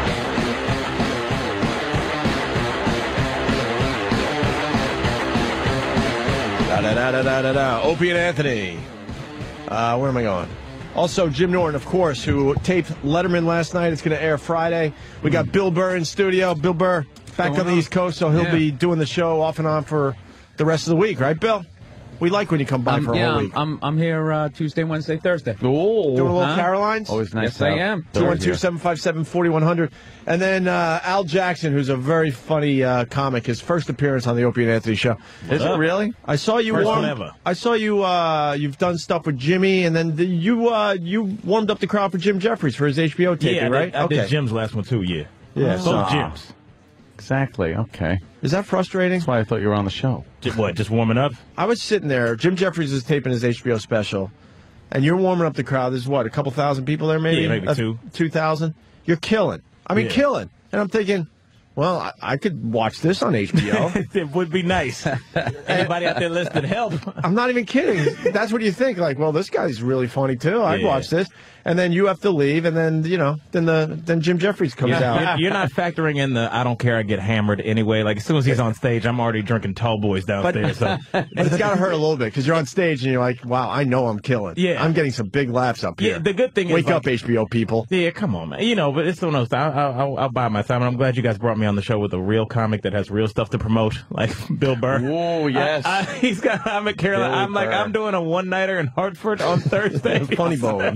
Da-da-da-da-da-da. Opie and Anthony. Where am I going? Also, Jim Norton, of course, who taped Letterman last night. It's going to air Friday. We got Bill Burr in studio. Bill Burr back on the East Coast, so he'll be doing the show off and on for the rest of the week, right, Bill? We like when you come by for a whole week. I'm here Tuesday, Wednesday, Thursday. Doing a little Carolines? Always nice. Yes, I am. 212-757-4100. And then Al Jackson, who's a very funny comic, his first appearance on the Opie and Anthony show. Is it really? I saw you. First one ever. I saw you. You've done stuff with Jimmy, and then you warmed up the crowd for Jim Jeffries for his HBO taping, right? I did Jim's last one too. Yeah. Yeah. Both Jim's. Exactly. Okay. Is that frustrating? That's why I thought you were on the show. What? Just warming up? I was sitting there. Jim Jeffries is taping his HBO special, and you're warming up the crowd. There's what, a couple thousand people there, maybe? Yeah, maybe 2,000. You're killing. I mean, killing. And I'm thinking, well, I could watch this on HBO. It would be nice. Anybody out there listening, help. I'm not even kidding. That's what you think. Like, well, this guy's really funny too. I'd watch this. And then you have to leave, and then then Jim Jeffries comes out. You're not factoring in the I don't care, I get hammered anyway. Like as soon as he's on stage, I'm already drinking tall boys downstairs. But it's got to hurt a little bit because you're on stage and you're like, wow, I know I'm killing. Yeah, I'm getting some big laughs up here. Yeah, the good thing is, wake up, HBO people. Yeah, come on, man. But it's one of those. I'll buy my time, and I'm glad you guys brought me on the show with a real comic that has real stuff to promote, like Bill Burr. Oh yes, I'm at Carolina. I'm doing a one-nighter in Hartford on Thursday. Funny bone.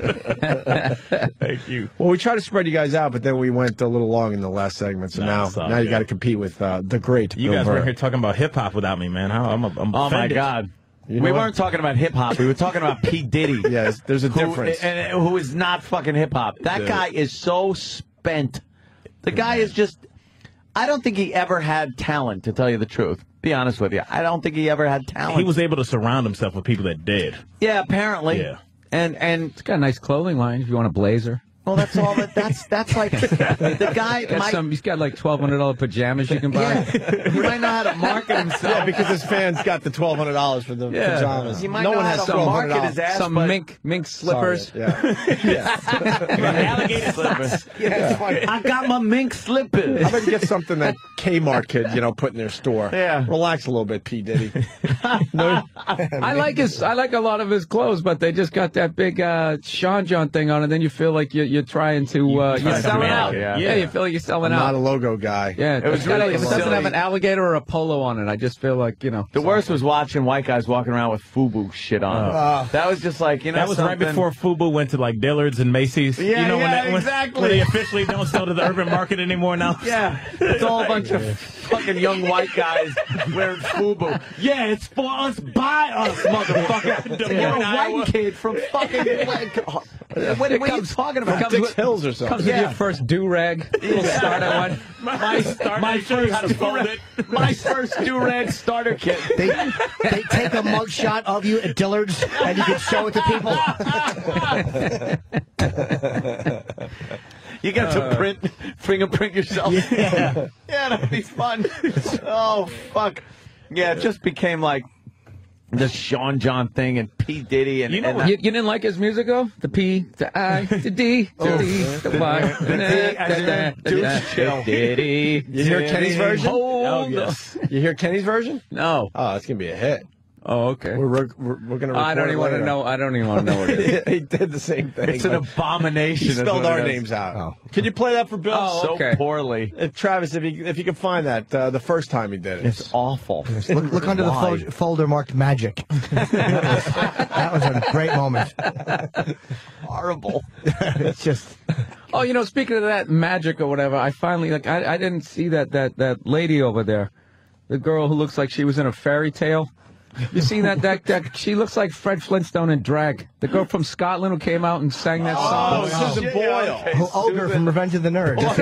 Thank you. Well, we tried to spread you guys out, but then we went a little long in the last segment. So now you got to compete with the great. You Bill guys Burr. were here talking about hip hop without me, man. I'm oh my God. You know we what? weren't talking about hip hop. We were talking about P. Diddy. Yes, there's a difference. Who is not fucking hip hop. That guy is so spent. The guy is just. I don't think he ever had talent, to tell you the truth. Be honest with you. I don't think he ever had talent. He was able to surround himself with people that did. Yeah, apparently. Yeah. And it's got a nice clothing line if you want a blazer. Well, that's all. That's like the guy. He's got like $1,200 pajamas you can buy. Yeah. He might know how to market himself. Yeah, because his fans got the $1,200 for the pajamas. He might no know one how has to market his ass. Some mink slippers. Sorry, yeah. Alligator slippers. Yeah, I got my mink slippers. How about you get something that Kmart could, put in their store? Yeah. Relax a little bit, P. Diddy. No. I like a lot of his clothes, but they just got that big Sean John thing on it. Then you feel like you're trying to you're selling out. Yeah, you feel like you're selling I'm out. not a logo guy. Yeah, it was really if it doesn't have an alligator or a polo on it, I just feel like The worst was watching white guys walking around with FUBU shit on. That was just like that was right before FUBU went to like Dillard's and Macy's. Yeah, exactly. When they officially don't sell to the urban market anymore now. Yeah, it's all a bunch of fucking young white guys wearing FUBU. Yeah, it's for us, by us, motherfucker. You're a white kid from fucking. What are you talking about? Dix Hills or something. Comes with your first do-rag, little starter one. My first do-rag starter kit. They take a mugshot of you at Dillard's, and you can show it to people. You get to fingerprint yourself. Yeah, that'd be fun. Oh, fuck. Yeah, it just became like the Sean John thing and P. Diddy and you didn't like his music though? The P, the I, the D, the D, the Y. Chill. Diddy. You hear Kenny's version? Oh yes. You hear Kenny's version? No. Oh, it's gonna be a hit. Oh, okay. We're gonna. I don't even want to know. I don't even want to know what it is. He did the same thing. It's an abomination. He spelled our names out. Oh. Can you play that for Bill? Oh, okay. So poorly. Travis, if you can find that the first time he did it. It's awful. Look under the folder marked magic. That was a great moment. Horrible. It's just. Oh, speaking of that magic or whatever, I finally I didn't see that lady over there, the girl who looks like she was in a fairy tale. You seen that she looks like Fred Flintstone in drag. The girl from Scotland who came out and sang that song. Oh, Susan Boyle. Ogre from Revenge of the Nerds. Oh,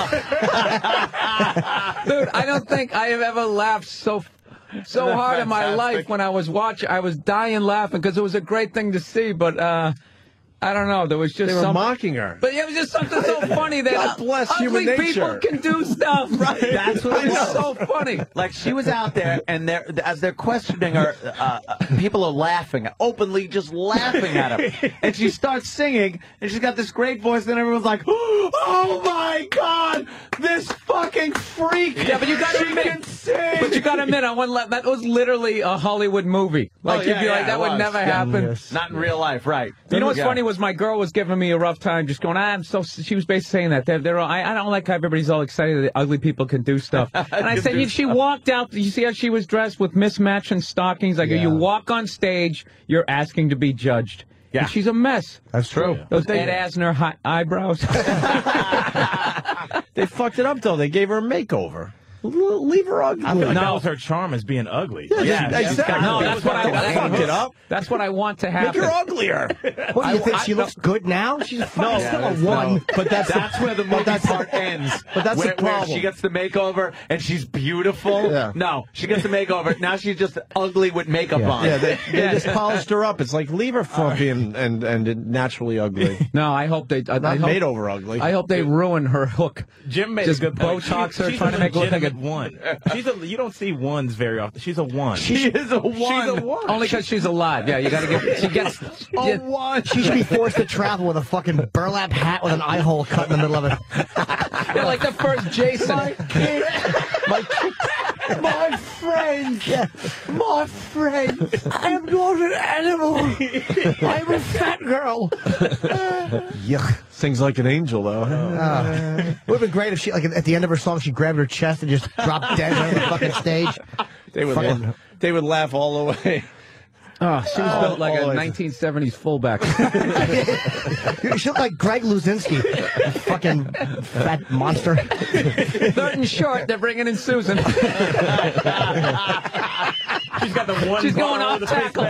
yeah. Dude, I don't think I have ever laughed so hard in my life when I was watching. I was dying laughing because it was a great thing to see, but I don't know. There was just they were mocking her. But it was just something so funny that God bless human ugly nature. people can do stuff. Right. That's what it's so funny. Like she was out there, and as they're questioning her, people are laughing, openly just laughing at her. And she starts singing, and she's got this great voice, and everyone's like, "Oh my God, this fucking freak! Yeah, but you got to admit, But you got to admit, that was literally a Hollywood movie. Like, you'd be like, that would never happen. Yes. Not in real life, right. You know what's funny was my girl was giving me a rough time, just going, she was basically saying that. I don't like how everybody's all excited that ugly people can do stuff. And I said, she walked out, you see how she was dressed with mismatching stockings? Like, you walk on stage, you're asking to be judged. Yeah. And she's a mess. That's true. Those Ed Asner high eyebrows. They fucked it up, though. They gave her a makeover. Leave her ugly. I feel like that was her charm as being ugly. Exactly. No, that's what I fucked it up. That's what I want to happen. Make her uglier. What do you think? She looks good now? She's still a 1. But that's where the movie part ends. But that's the problem. Where she gets the makeover and she's beautiful. Yeah. No, she gets the makeover. Now she's just ugly with makeup on. Yeah, they just polished her up. It's like, leave her frumpy and naturally ugly. No, I hope they... Not made over ugly. I hope they ruin her hook. Jim made just a good point. Botox her, She's trying to make her look like a 1. You don't see 1s very often. She's a 1. She is a 1. She's a 1. Only because she's alive. Yeah, you got to get... She gets... A 1. She should be forced to travel with a fucking burlap hat with an eye hole cut in the middle of it. You're like the first Jason. My friend, my friend, I am not an animal. I am a fat girl. Yuck. Sings like an angel, though. It would have been great if she, like, at the end of her song, she grabbed her chest and just dropped dead on the fucking stage. They would laugh all the way. Oh, she was built like a 1970s fullback. She looked like Greg Luzinski, a fucking fat monster. Third and short, they're bringing in Susan. She's got the one. She's going off the tackle.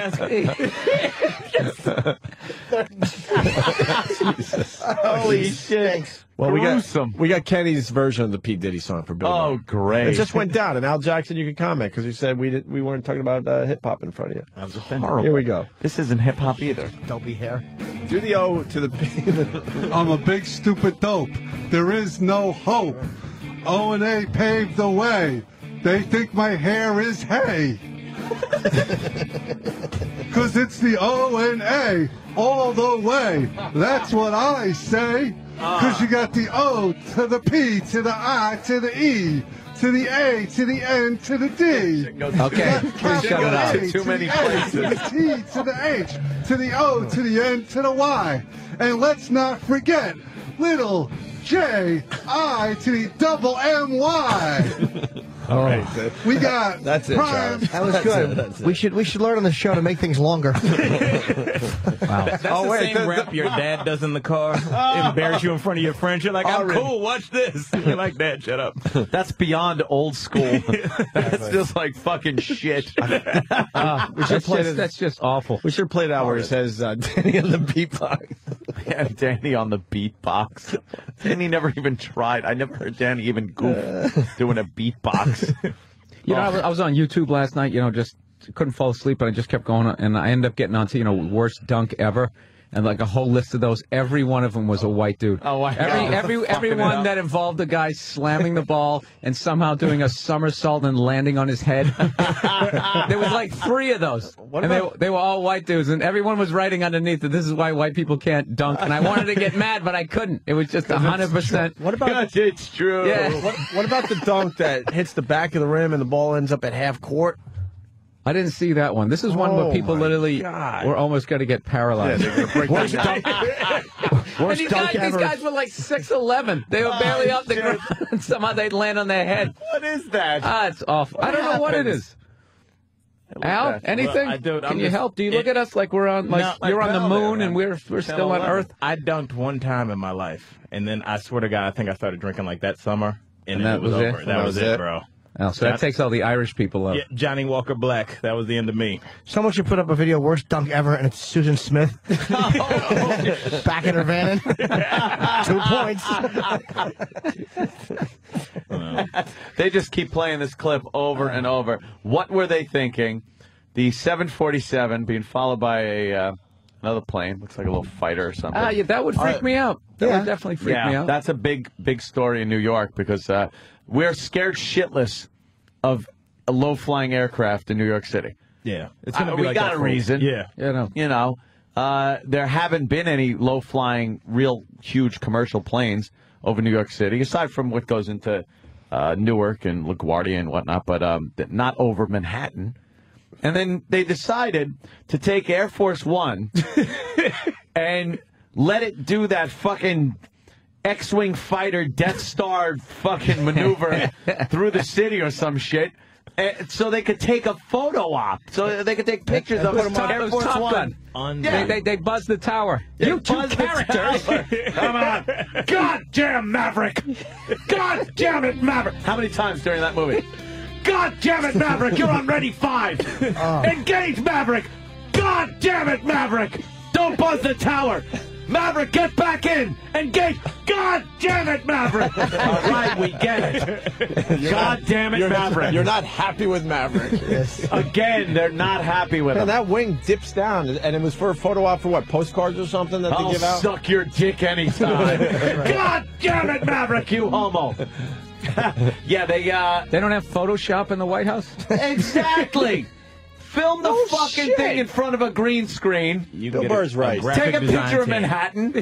Holy shit. Well, we got Kenny's version of the P. Diddy song for Bill. Oh, great. It just went down, and Al Jackson, you can comment, because he said we weren't talking about hip-hop in front of you. That was horrible. Here we go. This isn't hip-hop either. Dopey hair. Do the O to the P. I'm a big stupid dope. There is no hope. O and A paved the way. They think my hair is hay. Cause it's the O and A all the way. That's what I say. Cause you got the O to the P to the I to the E to the A to the N to the D. Okay, please shut it out. Too many places. To the T to the H to the O to the N to the Y. And let's not forget little J-I to the double M-Y. All right. We got that's it, prime. Charles. That was good. That's it. We should learn on the show to make things longer. Wow. That's the same rap your dad does in the car. Embarrass you in front of your friends. You're like, I'm cool, watch this. You're like, Dad, shut up. That's beyond old school. That's just like fucking shit. That's just awful. We should play that where it says Danny on the beatbox. Yeah, Danny on the beatbox. Danny never even tried. I never heard Danny even goof doing a beatbox. You know, I was on YouTube last night, just couldn't fall asleep, but I just kept going, and I ended up getting onto, worst dunk ever. And like a whole list of those, every one of them was a white dude. Oh, Everyone that involved a guy slamming the ball and somehow doing a somersault and landing on his head. There was like 3 of those, they were all white dudes, and everyone was writing underneath that this is why white people can't dunk. And I wanted to get mad, but I couldn't. It was just 100%. What about it's true? Yeah. What about the dunk that hits the back of the rim and the ball ends up at half court? I didn't see that one. This is one where people literally were almost going to get paralyzed. Yeah, they're Worst dunk. And these guys were like 6'11". They were barely off the ground, and somehow they'd land on their head. What is that? It's awful. I don't know what it is. Al, anything? Can you help? Do you look at us like we're on, you're on the moon and we're still on Earth? I dunked one time in my life, and then I swear to God, I think I started drinking like that summer, and that it was was over. it? That was it, bro. Oh, so that takes all the Irish people up. Yeah, Johnny Walker Black. That was the end of me. Someone should put up a video, worst dunk ever, and it's Susan Smith. Back in her van. 2 points. They just keep playing this clip over and over. What were they thinking? The 747 being followed by another plane. Looks like a little fighter or something. Yeah, that would freak me out. That would definitely freak me out. That's a big story in New York because we're scared shitless of a low-flying aircraft in New York City. Yeah. It's gonna be we like got that a for- reason. Yeah. There haven't been any low-flying, real huge commercial planes over New York City, aside from what goes into Newark and LaGuardia and whatnot, but not over Manhattan. And then they decided to take Air Force One and let it do that fucking X-Wing fighter Death Star fucking maneuver through the city or some shit. So they could take a photo op. So they could take pictures of us on Air Force One. Yeah. They buzzed the tower. You two characters. Come on. God damn Maverick. God damn it, Maverick. How many times during that movie? God damn it, Maverick. You're on ready 5. Engage, Maverick. God damn it, Maverick. Don't buzz the tower. Maverick, get back in! Engage! God damn it, Maverick! All right, we get it. God damn it, Maverick. You're not happy with Maverick. Yes. Again, they're not happy with him. And that wing dips down, and it was for a photo op for what, postcards or something that they give out? Suck your dick anytime. God damn it, Maverick, you homo! Yeah, they don't have Photoshop in the White House? Exactly! Film the fucking thing in front of a green screen. Bill Burr's right. Take a picture of Manhattan,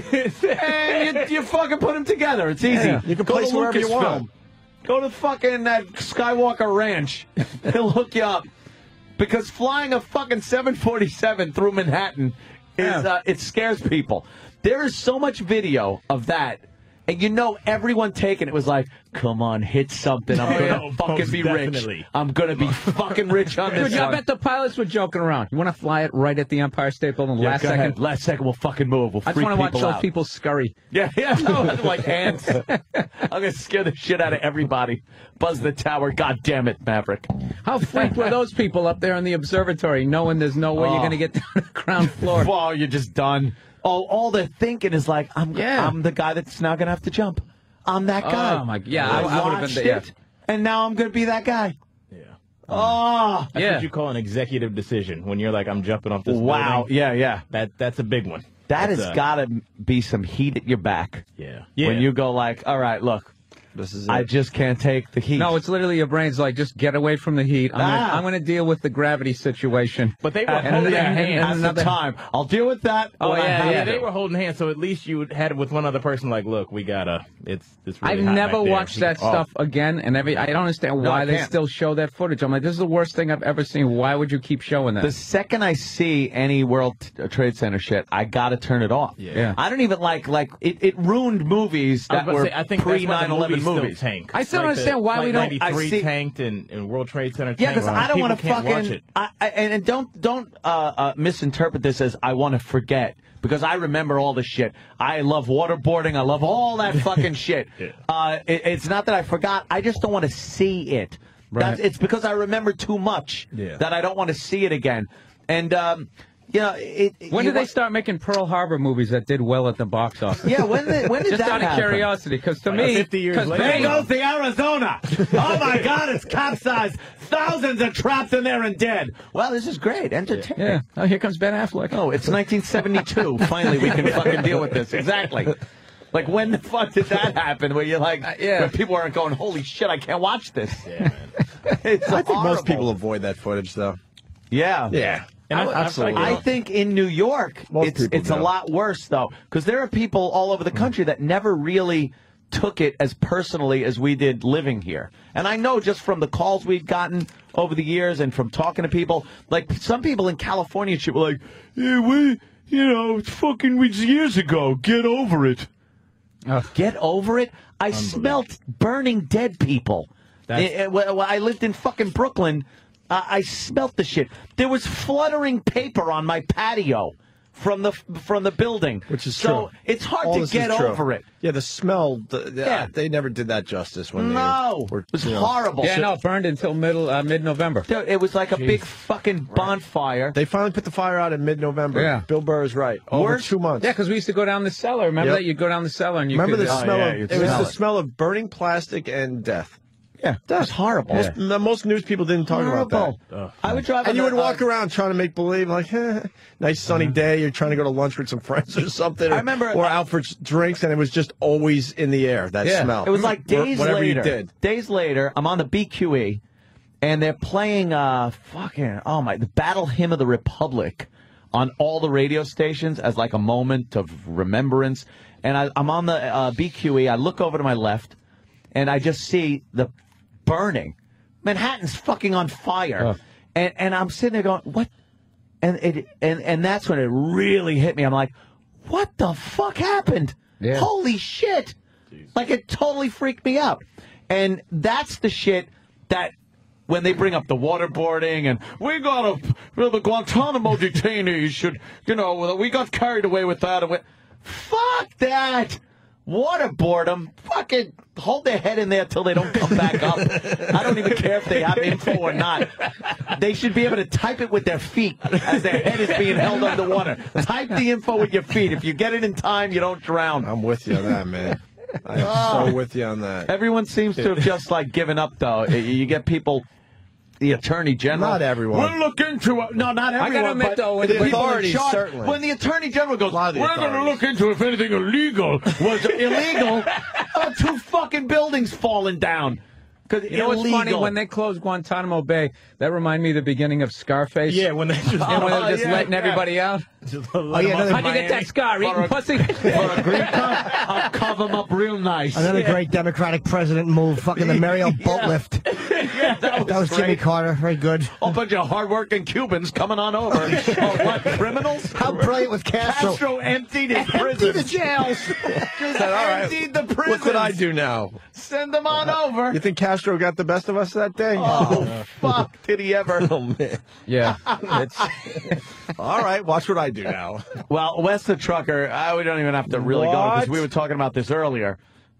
and you fucking put them together. It's easy. Yeah. You can go place to wherever you want. Lucasfilm. Go to fucking that Skywalker Ranch. They'll hook you up. Because flying a fucking 747 through Manhattan is it scares people. There is so much video of that. And you know, everyone taking it was like, come on, hit something. I'm going to fucking be rich. I'm going to be fucking rich on this Dude, I one. bet the pilots were joking around. You want to fly it right at the Empire State Building last second? Last second, we'll fucking move. We'll I just want to watch those people scurry. Yeah, no, like ants. I'm going to scare the shit out of everybody. Buzz the tower. God damn it, Maverick. How freaked were those people up there in the observatory, knowing there's no way you're going to get down to the ground floor? Well, you're just done. Oh, all they're thinking is like, I'm the guy that's now going to have to jump. I'm that guy. Oh, my God. Yeah, I would have been it, and now I'm going to be that guy. Yeah. Oh, That's what you call an executive decision. When you're like, I'm jumping off this wow. building. Yeah. That's a big one. That That's, has got to be some heat at your back. Yeah. When you go like, all right, look. This is I just can't take the heat. No, it's literally your brain's like, just get away from the heat. I'm going to deal with the gravity situation. But they were holding hands at the time. I'll deal with that. Oh, yeah. They were holding hands, so at least you had it with one other person like, look, we got to, it's really I've hot never back there. watched that stuff again, and I don't understand why they still show that footage. I'm like, this is the worst thing I've ever seen. Why would you keep showing that? The second I see any World Trade Center shit, I got to turn it off. Yeah. I don't even like it ruined movies that were I think pre-9/11 movies. Tank. I still don't understand why we don't. 93 tanked and World Trade Center tanked. Yeah, because I don't want to watch fucking. it. And don't misinterpret this as I want to forget. Because I remember all the shit. I love waterboarding. I love all that fucking shit. It's not that I forgot. I just don't want to see it. Right. It's because I remember too much that I don't want to see it again. And, when did they start making Pearl Harbor movies that did well at the box office? Yeah, when did Just that out of happen? curiosity, because to me, 50 years later. There goes the Arizona. Oh, my God, it's capsized. Thousands are trapped in there and dead. Well, this is great. Entertaining. Yeah. Oh, here comes Ben Affleck. Oh, it's 1972. Finally, we can fucking deal with this. Exactly. Like, when the fuck did that happen? Where you're like, where people aren't going, holy shit, I can't watch this. Yeah, man. It's I think horrible. most people avoid that footage, though. Yeah. Yeah. Absolutely. I think in New York, it's a lot worse, though, because there are people all over the country that never really took it as personally as we did living here. And I know just from the calls we've gotten over the years and from talking to people, like some people in California and shit were like, yeah, it's fucking years ago. Get over it. Get over it? I smelt burning dead people. When I lived in fucking Brooklyn. I smelt the shit. There was fluttering paper on my patio from the building, which is so true. It's hard to get over it. Yeah, the smell. They never did that justice when it was horrible. Yeah, no, it burned until mid-November. It was like a big fucking bonfire. They finally put the fire out in mid-November. Yeah, Bill Burr is right. Over 2 months. Yeah, because we used to go down the cellar. Remember that? You'd go down the cellar and you remember could, the smell of. It was the smell of burning plastic and death. Yeah, that's horrible. Most news people didn't talk about that. I would drive, and you would walk around trying to make believe, like, nice sunny day. You're trying to go to lunch with some friends or something. I remember, or out for drinks, and it was just always in the air. That smell. It was like days whatever later. You did. Days later, I'm on the BQE, and they're playing the Battle Hymn of the Republic on all the radio stations as like a moment of remembrance. And I'm on the BQE. I look over to my left. and I just see the burning. Manhattan's fucking on fire. And I'm sitting there going, what? And that's when it really hit me. I'm like, what the fuck happened? Yeah. Holy shit. Like, it totally freaked me out. And that's the shit that when they bring up the waterboarding and the Guantanamo detainees should, we got carried away with that. Fuck that. Waterboard them. Fucking hold their head in there till they don't come back up. I don't even care if they have info or not. They should be able to type it with their feet as their head is being held underwater. Type the info with your feet. If you get it in time, you don't drown. I'm with you on that, man. I am so with you on that. Everyone seems to have just given up, though. You get people. The Attorney General. Not everyone. We'll look into it. No, not everyone. I gotta admit, though, the authorities, certainly. When the Attorney General goes, we're going to look into if anything illegal was illegal, 2 fucking buildings falling down. You know what's funny? When they closed Guantanamo Bay, that reminded me of the beginning of Scarface. Yeah, when they just, letting everybody out. How'd you get that scar? Eating pussy? For a green card, I'll cover them up real nice. Another great Democratic president move. Fucking the Mariel boat lift. Yeah, that was Jimmy Carter. Very good. A bunch of hardworking Cubans coming on over. What, criminals? How brilliant was Castro? Castro emptied his prison. Emptied the jails. Just emptied the prisons. What could I do now? Send them on over. You think Castro got the best of us that day? Oh, fuck. Did he ever? Oh, man. Yeah. All right, watch what I do now. Well, Wes the Trucker, we don't even have to really go because we were talking about this earlier.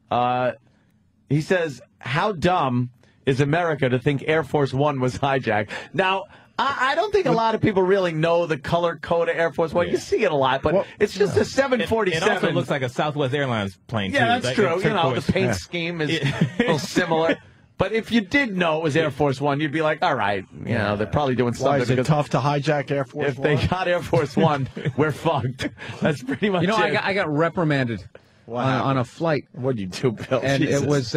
He says, how dumb is America to think Air Force One was hijacked? Now, I don't think a lot of people really know the color code of Air Force One. You see it a lot, but it's just a 747. It also looks like a Southwest Airlines plane, too. Yeah, that's true. The paint scheme is a little similar. But if you did know it was Air Force One, you'd be like, all right, they're probably doing something. Why is it tough to hijack Air Force One? If they got Air Force One, we're fucked. That's pretty much it. I got reprimanded on a flight. What did you do, Bill? And Jesus. it was,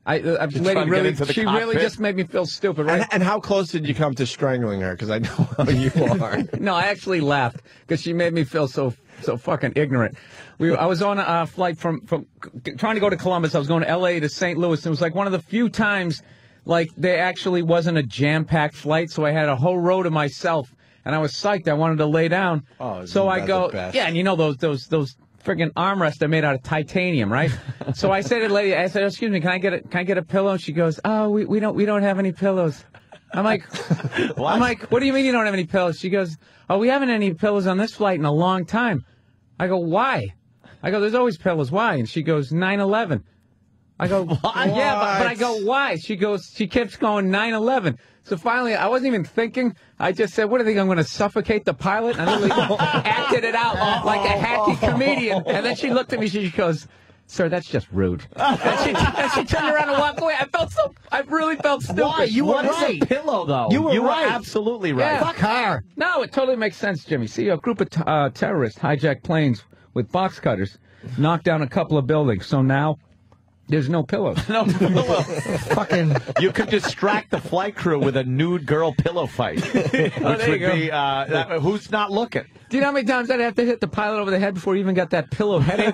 she really just made me feel stupid, right? And how close did you come to strangling her? Because I know how you are. No, I actually laughed because she made me feel so fucking ignorant. I was on a flight from trying to go to Columbus. I was going to L.A. to St. Louis. It was like one of the few times there actually wasn't a jam-packed flight, so I had a whole row to myself, and I was psyched. I wanted to lay down. Oh, so I go, yeah, and those friggin' armrests are made out of titanium, right? So I said to the lady, excuse me, can I get a pillow? And she goes, oh, we don't have any pillows. I'm like, what do you mean you don't have any pillows? She goes, oh, we haven't had any pillows on this flight in a long time. I go, why? I go, there's always pillows. Why? And she goes, 9/11. I go, yeah, but I go, why? She keeps going 9/11. So finally, I wasn't even thinking. I just said, what do you think? I'm going to suffocate the pilot? And I literally acted it out like a hacky comedian. And then she looked at me. She goes, sir, that's just rude. And she turned around and walked away. I really felt stupid. Why? You were right. Pillow, though. You were right. Absolutely right. Yeah. Fuck her. No, it totally makes sense, Jimmy. See, a group of terrorists hijacked planes with box cutters, knocked down a couple of buildings. So now there's no pillows. No pillow. Fucking. You could distract the flight crew with a nude girl pillow fight, which would be who's not looking. Do you know how many times I'd have to hit the pilot over the head before he even got that pillow headache?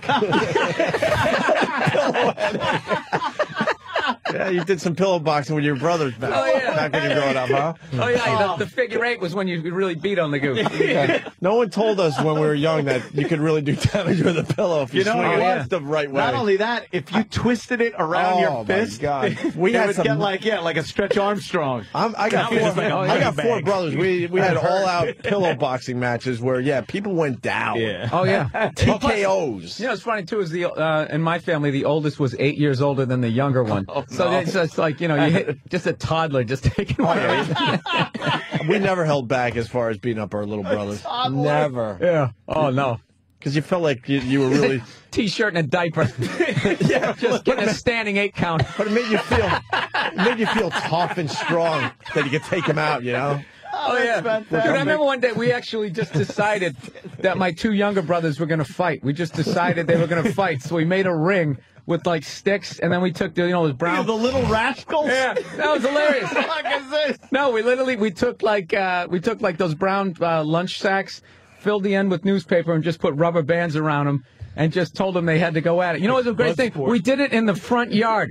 Yeah, you did some pillow boxing with your brothers back when you were growing up, huh? Oh, yeah, the figure eight was when you could really beat on the goose. Yeah. No one told us when we were young that you could really do damage with a pillow if you swing it the right way. Not only that, if you twisted it around your fist, we had would get like a Stretch Armstrong. I got four brothers. We had all-out pillow boxing matches where, people went down. Yeah. Oh, yeah. TKOs. You know, what's funny, too, is in my family, the oldest was 8 years older than the younger one. Oh, so it's just like, you hit just a toddler just taking one. We never held back as far as beating up our little brothers. Never. Yeah. Oh, no. Because you felt like you were really... T-shirt and a diaper. Yeah. Just getting a standing 8 count. But it made you feel tough and strong that you could take him out, Oh, yeah. Dude, I remember one day we actually just decided that my 2 younger brothers were going to fight. We just decided they were going to fight. So we made a ring with sticks, and then we took those brown... The little rascals? Yeah, that was hilarious. What the fuck is this? No, we took those brown lunch sacks, filled the end with newspaper, and just put rubber bands around them, and just told them they had to go at it. You know, it was a great thing. We did it in the front yard.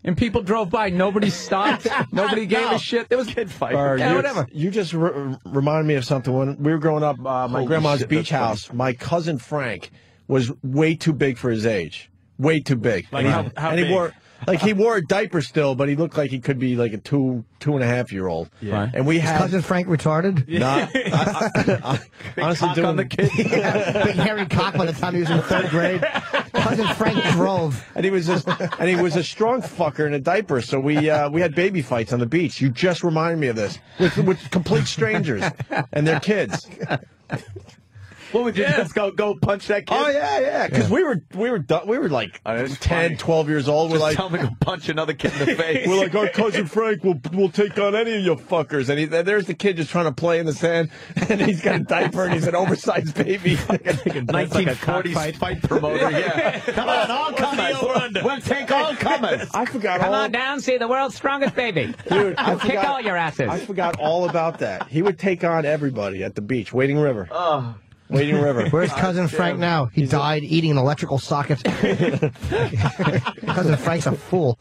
and people drove by. Nobody stopped. Nobody gave a shit. There was kid fight. Whatever. You just reminded me of something. When we were growing up, my grandma's beach house, my cousin Frank was way too big for his age. Way too big. Like how and big? He wore a diaper still, but he looked like he could be like a 2.5-year-old. Yeah. And we Is had cousin Frank retarded? Honestly, cock on the kid. Big hairy cock by the time he was in the 3rd grade. Cousin Frank drove, and he was a strong fucker in a diaper. So we had baby fights on the beach. You just reminded me of this with complete strangers and their kids. What would you just go punch that kid? Oh yeah. Because we were like 10, 12 years old. We're like, tell me to go punch another kid in the face. We're like, our cousin Frank will take on any of you fuckers. And there's the kid just trying to play in the sand, and he's got a diaper and he's an oversized baby. 1940s fight promoter. Yeah. Come on, all comers. We'll take all comers. I forgot Come all. on down, see the world's strongest baby. Dude, I Kick forgot all your asses. I forgot all about that. He would take on everybody at the beach, Wading River. Oh. Wading River. Where's cousin Frank now? He died eating an electrical socket. Cousin Frank's a fool.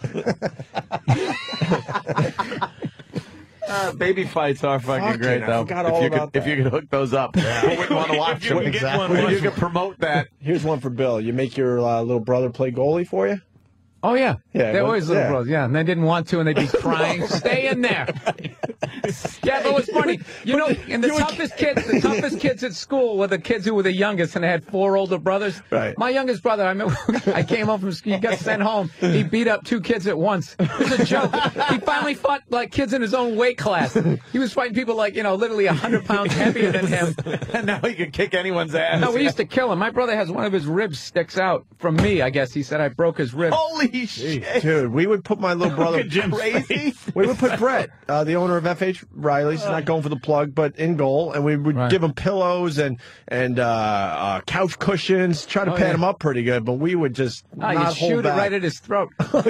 Baby fights are fucking great, though. If you could hook those up, who wouldn't want to watch them? If you could promote that. Here's one for Bill. You make your little brother play goalie for you? Oh, yeah. Yeah, They're well, always little yeah. brothers, yeah. And they didn't want to, and they'd be crying. Stay in there. Yeah, but what's funny, you know, and the toughest kids at school were the kids who were the youngest, and they had 4 older brothers. Right. My youngest brother, I remember, I came home from school, he got sent home. He beat up 2 kids at once. It was a joke. He finally fought, like, kids in his own weight class. He was fighting people, like, you know, literally 100 pounds heavier than him. And now he can kick anyone's ass. No, we used to kill him. My brother has one of his ribs sticks out from me, I guess. He said I broke his rib. Holy shit. Dude, we would put my little brother. Crazy. We would put Brett, the owner of FH Riley's, not going for the plug, but in goal, and we would give him pillows and couch cushions, try to pad him up pretty good, but we would just not you hold shoot back. it right at his throat.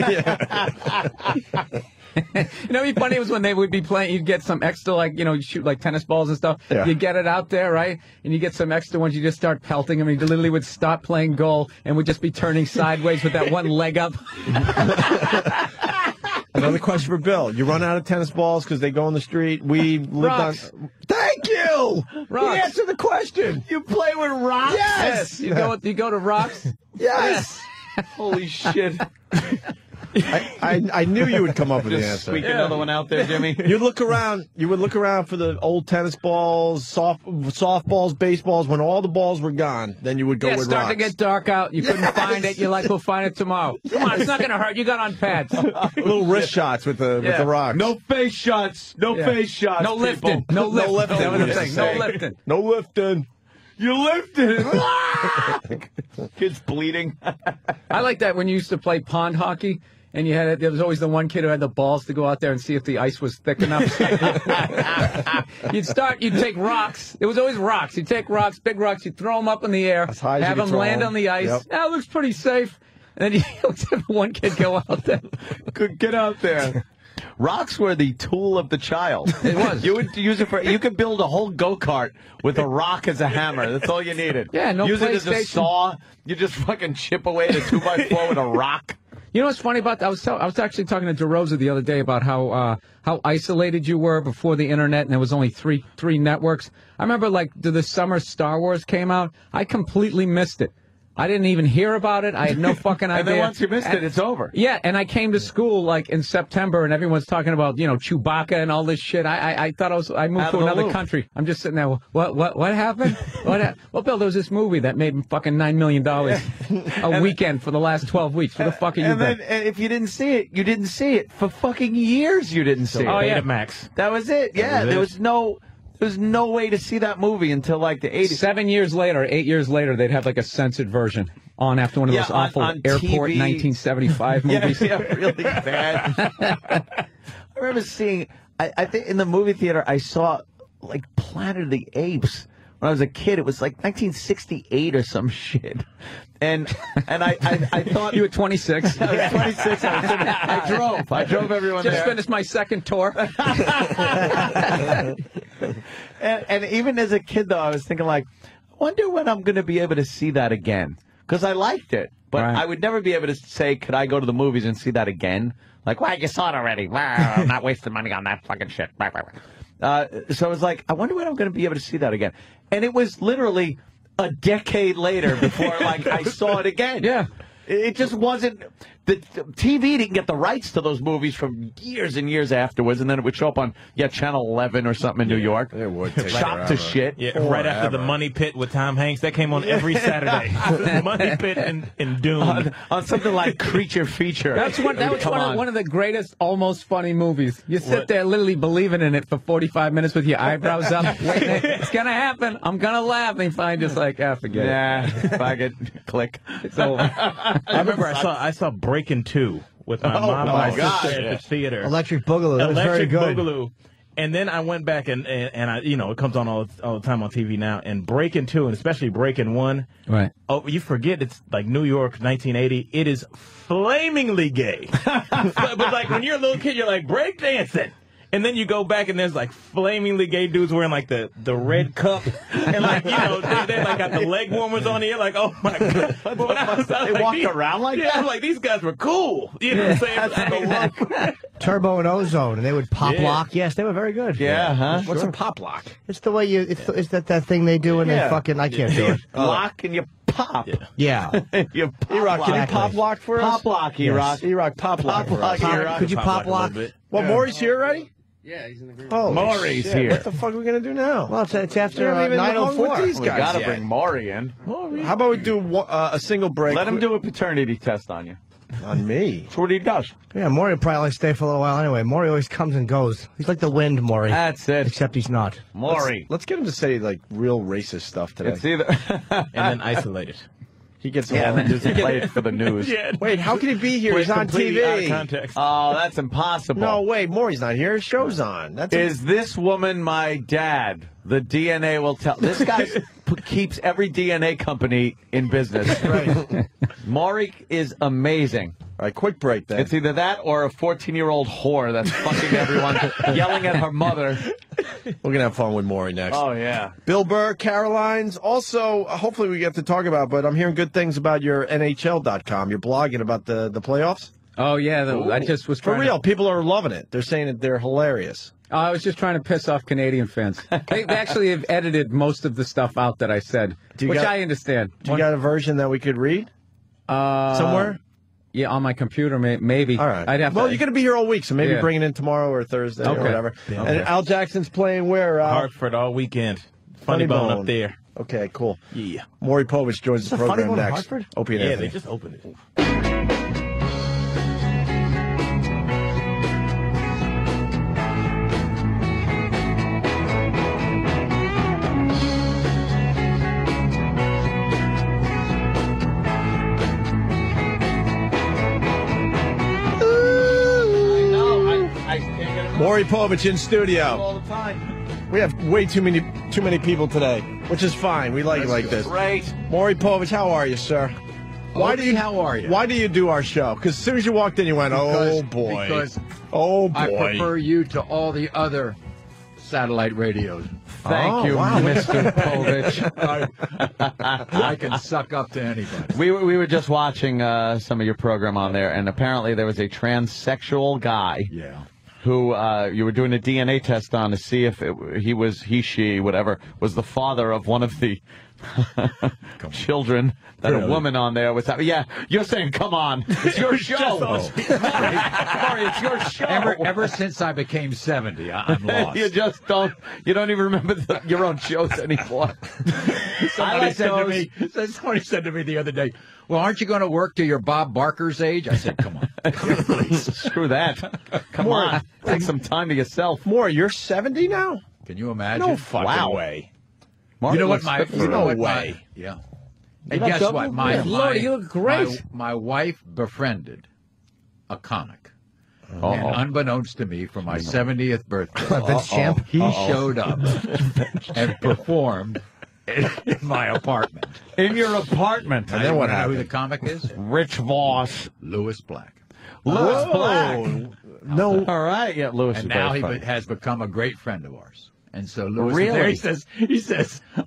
You know, what'd be funny was when they would be playing, you'd get some extra, like, you know, you shoot like tennis balls and stuff. Yeah. You get it out there, right? And you get some extra ones, you just start pelting them, and he literally would stop playing goal and would just be turning sideways with that one leg up. Another question for Bill. You run out of tennis balls because they go in the street. We lived Rocks. on. Thank you! Rocks. He answered the question. You play with rocks? Yes! You go to Rocks? Yes! Holy shit. I knew you would come up with the Just answer. squeak another one out there, Jimmy. You would look around for the old tennis balls, softballs, baseballs. When all the balls were gone, then you would go Yeah, with starting rocks. to get dark out. You couldn't find it. You're like, we'll find it tomorrow. Come on, it's not going to hurt. You got on pads. Little wrist shots with the rocks. No face shots. No face shots. No lifting. people. No lifting. lifting. That was the we used thing. to No say. lifting. No lifting. You lifted. Kid's bleeding. I like that when you used to play pond hockey. And there was always the one kid who had the balls to go out there and see if the ice was thick enough. You'd take rocks. It was always rocks. You'd take rocks, big rocks, you'd throw them up in the air, high as have you them could throw land them. on the ice. Yep. That looks pretty safe. And then you would have one kid go out there. Get out there. Rocks were the tool of the child. It was. You would use it for. You could build a whole go-kart with a rock as a hammer. That's all you needed. Yeah, no Use it as a PlayStation. saw. You just fucking chip away at a 2x4 with a rock. You know what's funny about that? I was actually talking to DeRosa the other day about how isolated you were before the internet, and there was only three networks. I remember, like, the summer Star Wars came out. I completely missed it. I didn't even hear about it. I had no fucking idea. And then once you missed it, it's over. Yeah, and I came to school like in September, and everyone's talking about, you know, Chewbacca and all this shit. I thought I moved to another country. I'm just sitting there. What happened? Well, Bill, there was this movie that made fucking $9 million a weekend for the last 12 weeks. Where the fuck are you been? And if you didn't see it, you didn't see it for fucking years. You didn't see it. Oh yeah, Betamax. That was it. Yeah, there was no way to see that movie until like the 80s. 7 years later, 8 years later, they'd have like a censored version on after one of those awful on airport TV. 1975 movies. Yeah, really bad. I remember seeing, I think in the movie theater, I saw like Planet of the Apes. When I was a kid, it was like 1968 or some shit. And I thought... You were 26. I was 26. I drove everyone Just there. finished my second tour. And even as a kid, though, I was thinking, like, I wonder when I'm going to be able to see that again. because I liked it. But I would never be able to say, could I go to the movies and see that again? Like, well, you saw it already. I'm not wasting money on that fucking shit. So I was like, I wonder when I'm going to be able to see that again. And it was literally a decade later before, like, I saw it again. Yeah. It just wasn't. The TV didn't get the rights to those movies from years and years afterwards, and then it would show up on Channel 11 or something in New York. It would take Shot to shit. Yeah, right after the Money Pit with Tom Hanks, that came on every Saturday. Money Pit and Doom on something like Creature Feature. That was one of the greatest, almost funny movies. You sit there literally believing in it for 45 minutes with your eyebrows up. It's gonna happen. I'm gonna laugh. And finally, just like, forget it. Fuck it. Click. It's over. I remember I saw Breaking 2 with my mom and my sister at the theater. Electric Boogaloo. That was very good. Boogaloo. And then I went back and I, it comes on all the time on TV now. And Breaking 2, and especially Breaking 1. Right. Oh, you forget it's like New York, 1980. It is flamingly gay. but like when you're a little kid, you're like breakdancing. And then you go back and there's like flamingly gay dudes wearing like the red cup and like they like got the leg warmers on here. Like, oh my god! They walk around like that. I'm like, these guys were cool. You know what I'm saying? Turbo and Ozone, and they would pop lock. Yes, they were very good. Yeah, huh? What's a pop lock? It's the way it's that thing they do and they fucking I can't do it. Lock and you pop. Yeah. You pop E-Rock, can you pop lock for us? Pop lock, E-Rock. Yes. E-Rock, pop lock for us. Could you pop lock? Well, Maury's here already? Yeah, he's in the group. Oh, Maury's here. What the fuck are we going to do now? Well, it's after We haven't even hung 9:04. with these We guys got to yet. bring Maury in. How about we do a single break? Let him do a paternity test on you. On me? That's what he does. Yeah, Maury will probably stay for a little while anyway. Maury always comes and goes. He's like the wind, Maury. That's it. Except he's not. Maury. Let's get him to say like real racist stuff today. It's either And then isolate it. He gets and then just play it for the news. Wait, how can he be here? He's on Completely out of TV. context. Oh, that's impossible. No, wait, Maury's not here. His show's on. Is this woman my dad? The DNA will tell. This guy keeps every DNA company in business. Right. Maury is amazing. All right, quick break then. It's either that or a 14-year-old whore that's fucking everyone, yelling at her mother. We're going to have fun with Maury next. Oh, yeah. Bill Burr, Caroline's. Also, hopefully we get to talk about, but I'm hearing good things about your NHL.com. You're blogging about the playoffs? Oh, yeah. I just was For trying real, people are loving it. They're saying that they're hilarious. I was just trying to piss off Canadian fans. They actually have edited most of the stuff out that I said, which I understand. Do you got a version that we could read? Somewhere? Yeah, on my computer, maybe. All right. I'd have well, to, you're going to be here all week, so maybe Yeah. bring it in tomorrow or Thursday or whatever. Yeah. And Al Jackson's playing where? Hartford all weekend. Funny Bone up there. Okay, cool. Yeah. Maury Povich joins the Funny program Bone in next. Hartford? Opie and Yeah, Anthony. they just opened it. Maury Povich in studio. All the time. We have way too many people today, which is fine. We like it like this. Great. Maury Povich, how are you, sir? How are you? Why do you do our show? Because as soon as you walked in, you went, "Oh boy, Because oh boy." I prefer you to all the other satellite radios. Thank you, wow. Mr. Povich. I can suck up to anybody. We were just watching some of your program on there, and apparently there was a transsexual guy. Yeah. Who you were doing a DNA test on to see if she, whatever, was the father of one of the children that a woman on there was having. Yeah, you're saying, come on, it's your show. Maury, it's your show. Ever since I became 70, I'm lost. You don't even remember your own shows anymore. Somebody said to me the other day, well, aren't you going to work till you're Bob Barker's age? I said, come on. Screw that. Come on. Take some time to yourself. Maury, you're 70 now? Can you imagine? No fucking way. Mark You know what looks my... good You for know it. what my... Yeah. And not guess joking? what? My, Yeah, Lord, you look great. My wife befriended a comic. Uh-oh. And unbeknownst to me, for my 70th birthday, Vince Champ? he showed up and performed in my apartment. In your apartment. And then what You know who happened? the comic is? Rich Voss. Lewis Black. Lewis Black. No. All right. Yeah, Lewis And is now very he funny. has become a great friend of ours. And so Lewis Really? is there. He says,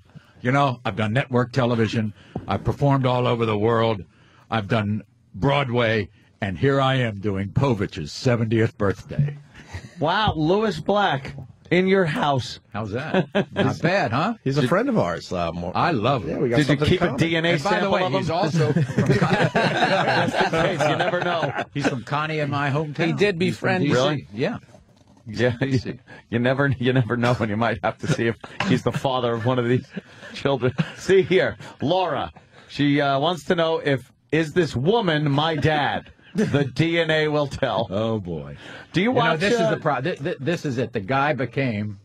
You know, I've done network television. I've performed all over the world. I've done Broadway. And here I am doing Povich's 70th birthday. Wow, Louis Black in your house. How's that? Not bad, huh? He's a friend of ours. I love him. Yeah, we got Did you something keep a in common. DNA And by the sample way, of him? he's also from Just in case, you never know. He's from Connie in my hometown. He did He's from befriend DC. Really? Yeah. Yeah, you never know, and you might have to see if he's the father of one of these children. See here, Laura. She wants to know is this woman my dad? The DNA will tell. Oh boy. Do you watch? This is the problem. This is it. The guy became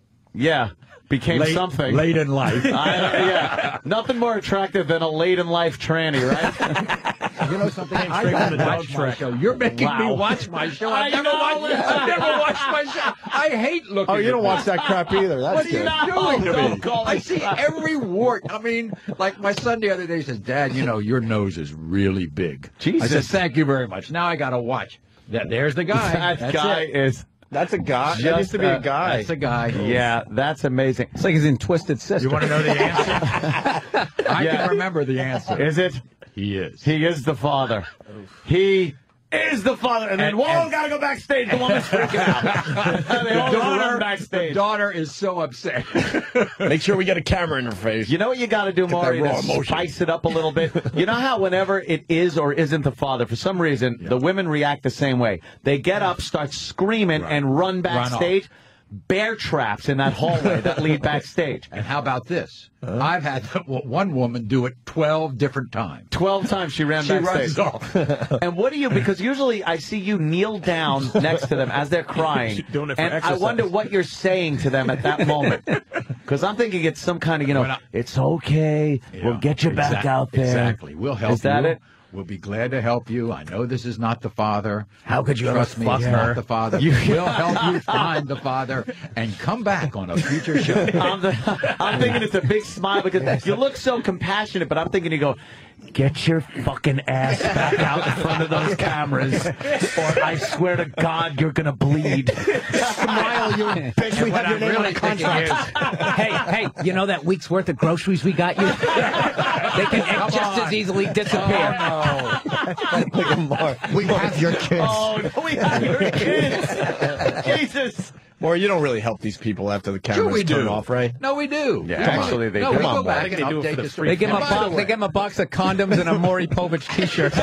something late in life. Yeah, nothing more attractive than a late in life tranny, right? You know something? I gotta watch my show. You're making me watch my show. I've never watched my show. I hate looking. Oh, you don't watch that crap either. That's what good. are you doing to me? Call I me see crap. every wart. I mean, like my son the other day says, "Dad, you know your nose is really big." Jesus. I said, "Thank you very much." Now I got to watch. There's the guy. That guy is. That's a guy. That used to be a guy. That's a guy. Yeah, that's amazing. It's like he's in Twisted Sister. You want to know the answer? I can remember the answer. Is it? He is. He is the father. He is the father. And then, gotta go backstage. The woman's freaking out. They all run backstage. The daughter is so upset. Make sure we get a camera in her face. You know what you got to do, Maury, to spice it up a little bit? You know how whenever it is or isn't the father, for some reason, the women react the same way. They get up, start screaming, and run backstage. Bear traps in that hallway that lead backstage. And how about this? I've had one woman do it 12 different times. 12 times she ran backstage. Runs off. And what do you, because usually I see you kneel down next to them as they're crying. Doing it for and exercise. I wonder what you're saying to them at that moment. Because I'm thinking it's some kind of, it's okay. We'll get you back out there. Exactly. We'll help you. Is that it? We'll be glad to help you. I know this is not the father. How could you trust me? fuck It's her? not the father. We'll help you find the father and come back on a future show. I'm thinking it's a big smile because you look so compassionate, but I'm thinking you go, get your fucking ass back out in front of those cameras, or I swear to God you're gonna bleed. Smile, you bitch. We have your name on a contract. Hey, you know that week's worth of groceries we got you? They can just as easily disappear. We have your kids. Oh, no, we have your kids. Jesus. Or you don't really help these people after the cameras we turn do. off, right? No, we do. Yeah, actually, they no, do. we Come go on, back Mike. and They do it update for the the free They give him camera. they give him a box of condoms and a Maury Povich T-shirt.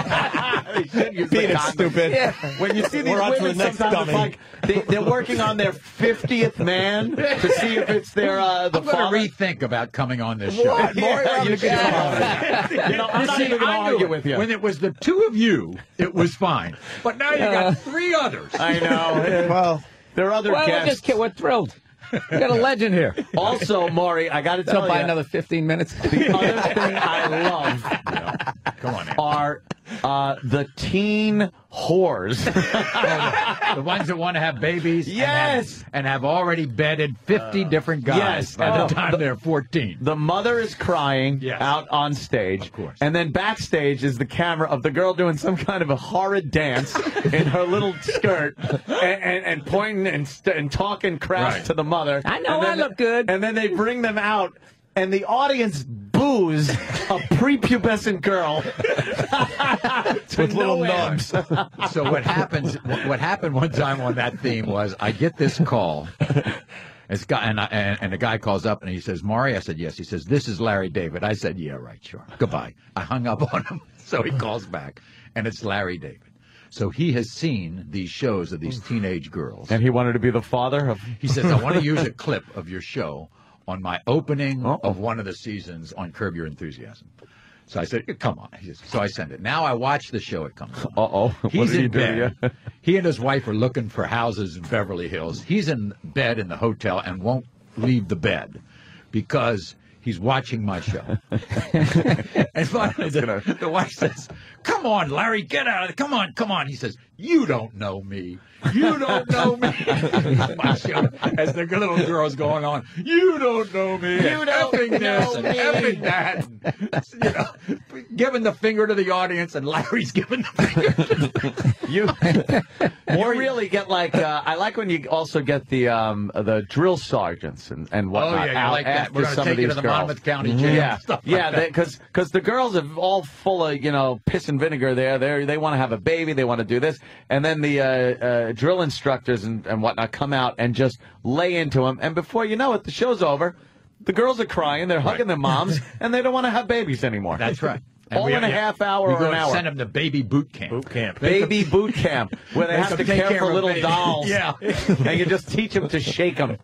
Beat it, stupid. Yeah. When you see these We're on to women, the next sometimes dummy. it's like they're working on their 50th man to see if it's their the I'm father. going to rethink about coming on this show. What? Maury, we're having a good time. You know, I'm not even going to argue with you. When it was the two of you, it was fine. But now you got three others. I know. Well, there are other Well, guests. we're thrilled. We got a legend here. Also, Maury, I got to tell That'll you, buy another 15 minutes. the other thing I love Come on, are the teen whores. the ones that want to have babies Yes. and have already bedded 50 different guys yes. by the time they're 14. The mother is crying Yes. out on stage. Of course. And then backstage is the camera of the girl doing some kind of a horrid dance in her little skirt and pointing and talking crap Right. to the mother. I know And I then- look good. And then they bring them out, and the audience boos a prepubescent girl to with little no nubs. end. So what happened one time on that theme was I get this call. It's guy, and the guy calls up and he says, Maury? I said, yes. He says, this is Larry David. I said, yeah, right, sure. Goodbye. I hung up on him. So he calls back, and it's Larry David. So he has seen these shows of these teenage girls. And he wanted to be the father of... He says, I want to use a clip of your show on my opening of one of the seasons on Curb Your Enthusiasm. So I said, come on. He says, so I sent it. Now I watch the show. It comes on. Uh-oh. He's What did he in do? bed. Yeah. He and his wife are looking for houses in Beverly Hills. He's in bed in the hotel and won't leave the bed because he's watching my show. And finally, the wife says, come on, Larry, get out of it. Come on. He says, You don't know me. You don't know me. My show, as the little girl's going on, you don't know me. You don't effing this know and me. effing that. You know, giving the finger to the audience, and Larry's giving the You really get like I like when you also get the drill sergeants and whatnot. Oh, yeah, you out like that. after We're gonna some take of you these to the girls. Monmouth County jail Yeah, and stuff like yeah, that. because the girls are all full of piss and vinegar. They want to have a baby. They want to do this, and then the drill instructors and whatnot come out and just lay into them. And before you know it, the show's over. The girls are crying. They're hugging their moms, and they don't want to have babies anymore. That's right. All in a half hour we or go an and hour. send them to baby boot camp. Boot camp. Baby boot camp, where they Make have them to take care for of little baby. dolls. Yeah. And you just teach them to shake them.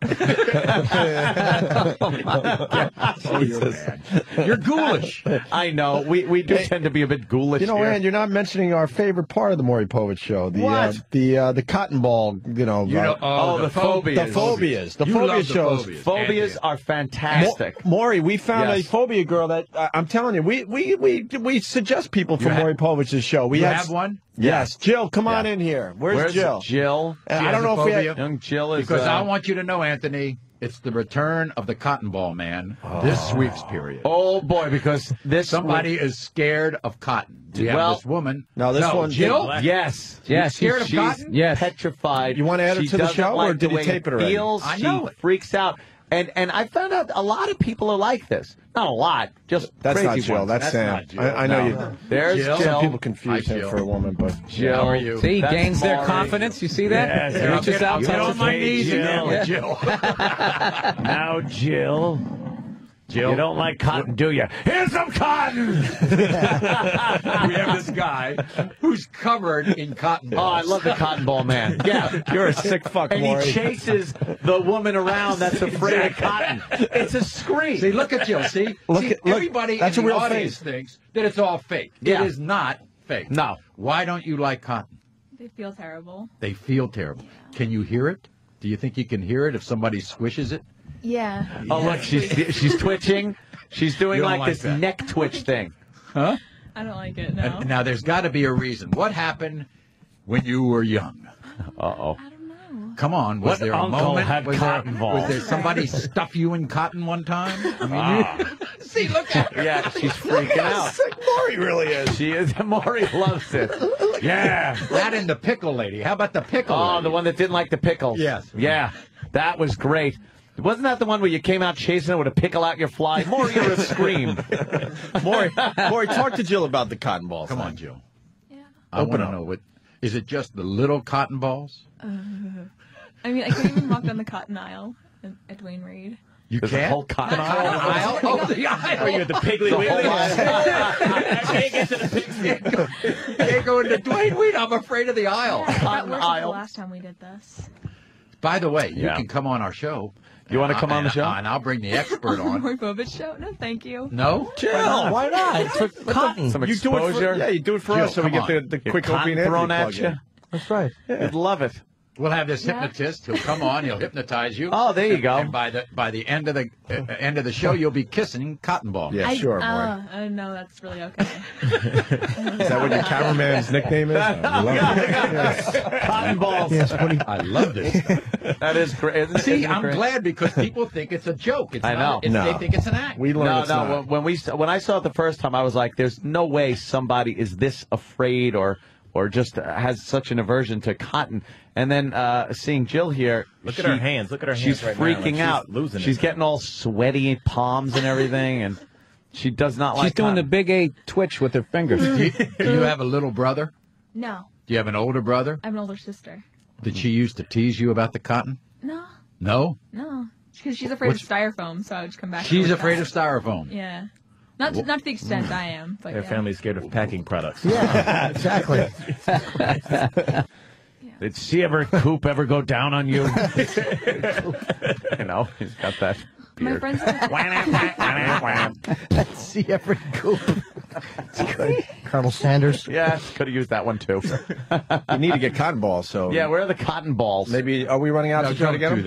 Oh, my God. You're ghoulish. I know. We do tend to be a bit ghoulish You know, here. Ann, you're not mentioning our favorite part of the Maury Povich show. What? The cotton ball, the phobias. The phobias. The You phobia love the shows. Phobias are fantastic. Maury, we found Yes. a phobia girl that I'm telling you, we suggest people for Maury Povich's show. We You have have one? Yes, Jill, come on in here. Where's Jill? Jill? I don't know if we have, Young Jill is Because I want you to know, Anthony, it's the return of the cotton ball man this sweeps period. Oh boy, because somebody is scared of cotton. We have Well, this woman. No, this one, Jill. Yes, You're scared of she's cotton? Yes. petrified. You want to add her She to the doesn't show, like or did the you way tape it already? Feels. I She know it. freaks out. And I found out a lot of people are like this. Not a lot, just That's crazy not Jill. ones. That's Sam. not Jill. I know No. you. There's Jill. Jill. Some people confuse Hi, him Jill. for a woman, but Jill. How are you? See, That's gains their Maury. confidence. You see that? Yes, I'll Reaches get out, on touches my her. knees again with Jill. Now, Jill. Jill. You don't like cotton, do you? Here's some cotton! We have this guy who's covered in cotton balls. Oh, I love the cotton ball man. Yeah, you're a sick fuck, and Maury. he chases the woman around that's afraid of cotton. It's a scream. See, look at Jill. See, Look, everybody that's in a the real audience face. thinks that it's all fake. Yeah. It is not fake. No. Why don't you like cotton? They feel terrible. They feel terrible. Can you hear it? Do you think you can hear it if somebody squishes it? Yeah. Oh, look, she's twitching. She's doing You don't like like this that. neck twitch thing. Huh? I don't like it, no. Now, there's got to be a reason. What happened when you were young? Uh-oh. Come on, was What there a uncle moment? had cotton balls? Was there somebody stuff you in cotton one time? I mean, see, look at her. Yeah, she's freaking out. Sick Maury really is. She is. Maury loves it. Yeah. That and the pickle lady. How about the pickle Oh, lady? the one that didn't like the pickles. Yes. Yeah, that was great. Wasn't that the one where you came out chasing it with a pickle out your fly? Maury, you're a scream. Maury, talk to Jill about the cotton balls. Come on, Jill. Yeah. I Open want to up. know what. Is it just the little cotton balls? I mean, I couldn't even walk down the cotton aisle at Dwayne Reed. You There's a can't. whole cotton Not cotton aisle. aisle. Oh, the aisle. Oh, you're the Piggly The whole Wiggly? aisle. I can't get to the pigskin. Can't go into Dwayne Weed. I'm afraid of the aisle. That Cotton wasn't the aisle. last time we did this. By the way, you Yeah. can come on our show. You want to come on the show? And I'll bring the expert on. Maury Povich show? No, thank you. No? Jill, why not? It's for cotton. Some You do it for, exposure. yeah, you do it for Jill, us so we come get the Get quick cotton Opie and thrown Anthony at plug you. in. That's right. Yeah. You'd love it. We'll have this Yeah. hypnotist. He'll come on. He'll hypnotize you. Oh, there you go. And by the end of the show, you'll be kissing cotton ball. Yeah, sure, Maury. No, that's really okay. Is that what your cameraman's nickname is? No, we love it. Cotton balls. I love this. That is great. See, I'm glad because people think it's a joke. It's I not, know. They think it's an act. We learned No, it's no. not. When I saw it the first time, I was like, "There's no way somebody is this afraid or just has such an aversion to cotton." And then seeing Jill here, Look at her hands. Look at her hands She's right now. freaking Like she's out. losing it. She's getting all sweaty palms and everything, and she does not like. She's doing the cotton. big A twitch with her fingers. Do you have a little brother? No, Do you have an older brother? I have an older sister. Did she used to tease you about the cotton? No, No? no. Because she's afraid What's- of styrofoam, so I would just come back. She's with afraid that. of styrofoam. Yeah. Not to the extent I am, but Their yeah. family's scared of packing products. Yeah, exactly. Did she ever, Coop, ever go down on you? You know, he's got that My beard. friends are Let's see every coop. Colonel Sanders. Yeah, could have used that one too. You need to get cotton balls, so Yeah, where are the cotton balls? maybe are we running out No, to try to don't get do them? that.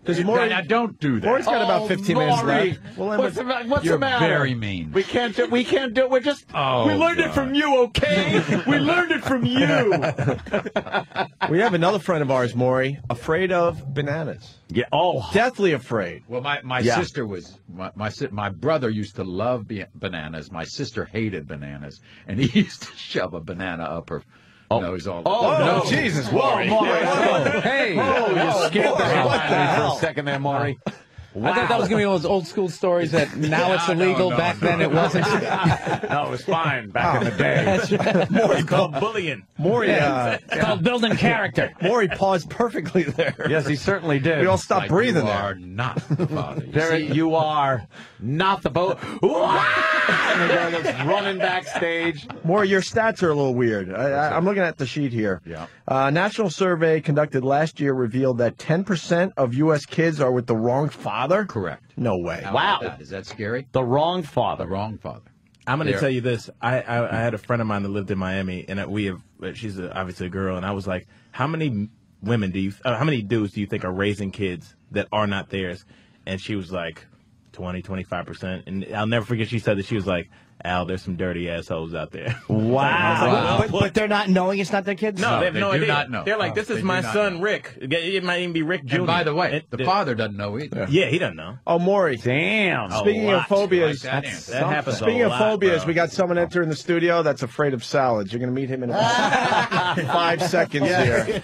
Because Now, don't do that. Maury's got about 15 minutes left. We'll end What's with- the matter? Very mean. We can't do it. We're just. Oh, we learned it from you, okay? We learned it from you. We have another friend of ours, Maury, afraid of bananas. Yeah. Oh, deathly afraid. Well, my Yeah. sister was my brother used to love bananas. My sister hated bananas, and he used to shove a banana up her nose all the time. no. Jesus, Whoa, Maury. Maury. Hey. You scared the hell out of me for a second there, Maury. I thought that was going to be one of those old school stories that now it's illegal. no, Back no. then it wasn't. No, it was fine back in the day. Maury It's called bullying. Maury, It's called building character. Maury paused perfectly there. Yes, he certainly did. We all stopped breathing You there. are not the father. There you are, not the boat. And the guy goes running backstage. Maury, your stats are a little weird. I'm looking at the sheet here. Yeah. A national survey conducted last year revealed that 10% of U.S. kids are with the wrong father. Correct. No way. How Wow. about that? Is that scary? The wrong father. The wrong father. I'm going to There. tell you this. I had a friend of mine that lived in Miami, and she's obviously a girl, and I was like, how many how many dudes do you think are raising kids that are not theirs? And she was like, 20, 25%. And I'll never forget she said that. She was like, Al, there's some dirty assholes out there. Wow. But they're not knowing it's not their kids? No, they have no do idea. not know. They're like, this They is do my not son, know. Rick. It might even be Rick Jr. And by the way, the father doesn't know either. Yeah, he doesn't know. Oh, Maury. Damn. Speaking of phobias, Like that answer. That happens speaking a of lot, phobias, bro. we got someone enter in the studio that's afraid of salads. You're going to meet him in about 5 seconds here.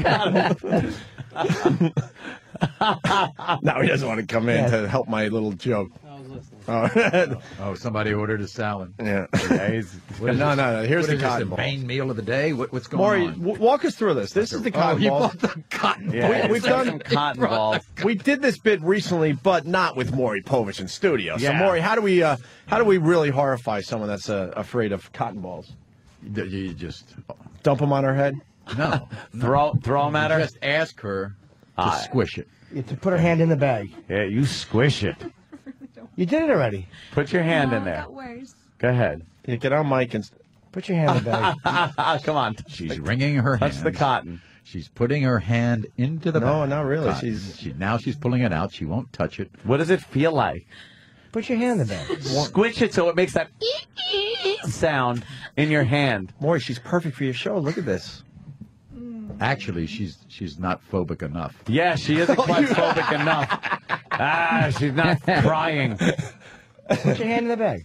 No, he doesn't want to come in to help my little joke. Oh, somebody ordered a salad. Yeah. What is No. this? Here's What the is cotton this, ball. the main meal of the day? What's going Maury, on? walk us through this. This is the cotton he ball. bought the cotton Yeah, We've done some cotton balls. We did this bit recently, but not with Maury Povich in studio. So, Yeah. Maury, how do we really horrify someone that's afraid of cotton balls? You just Dump them on her head? no. Throw them at her. Just ask her to squish it. You have to put her hand in the bag. Yeah, you squish it. You did it already. Put your hand in there. Got worse. Go ahead. Yeah, get on mic and Put your hand in the bag. Come on. She's wringing her hands. Touch the cotton. She's putting her hand into the No, bag. not really. Cotton. Now she's pulling it out. She won't touch it. What does it feel like? Put your hand in the bag. Squish it so it makes that sound in your hand. Maury, she's perfect for your show. Look at this. Actually, she's not phobic enough. Yeah, she isn't quite phobic enough. She's not crying. Put your hand in the bag.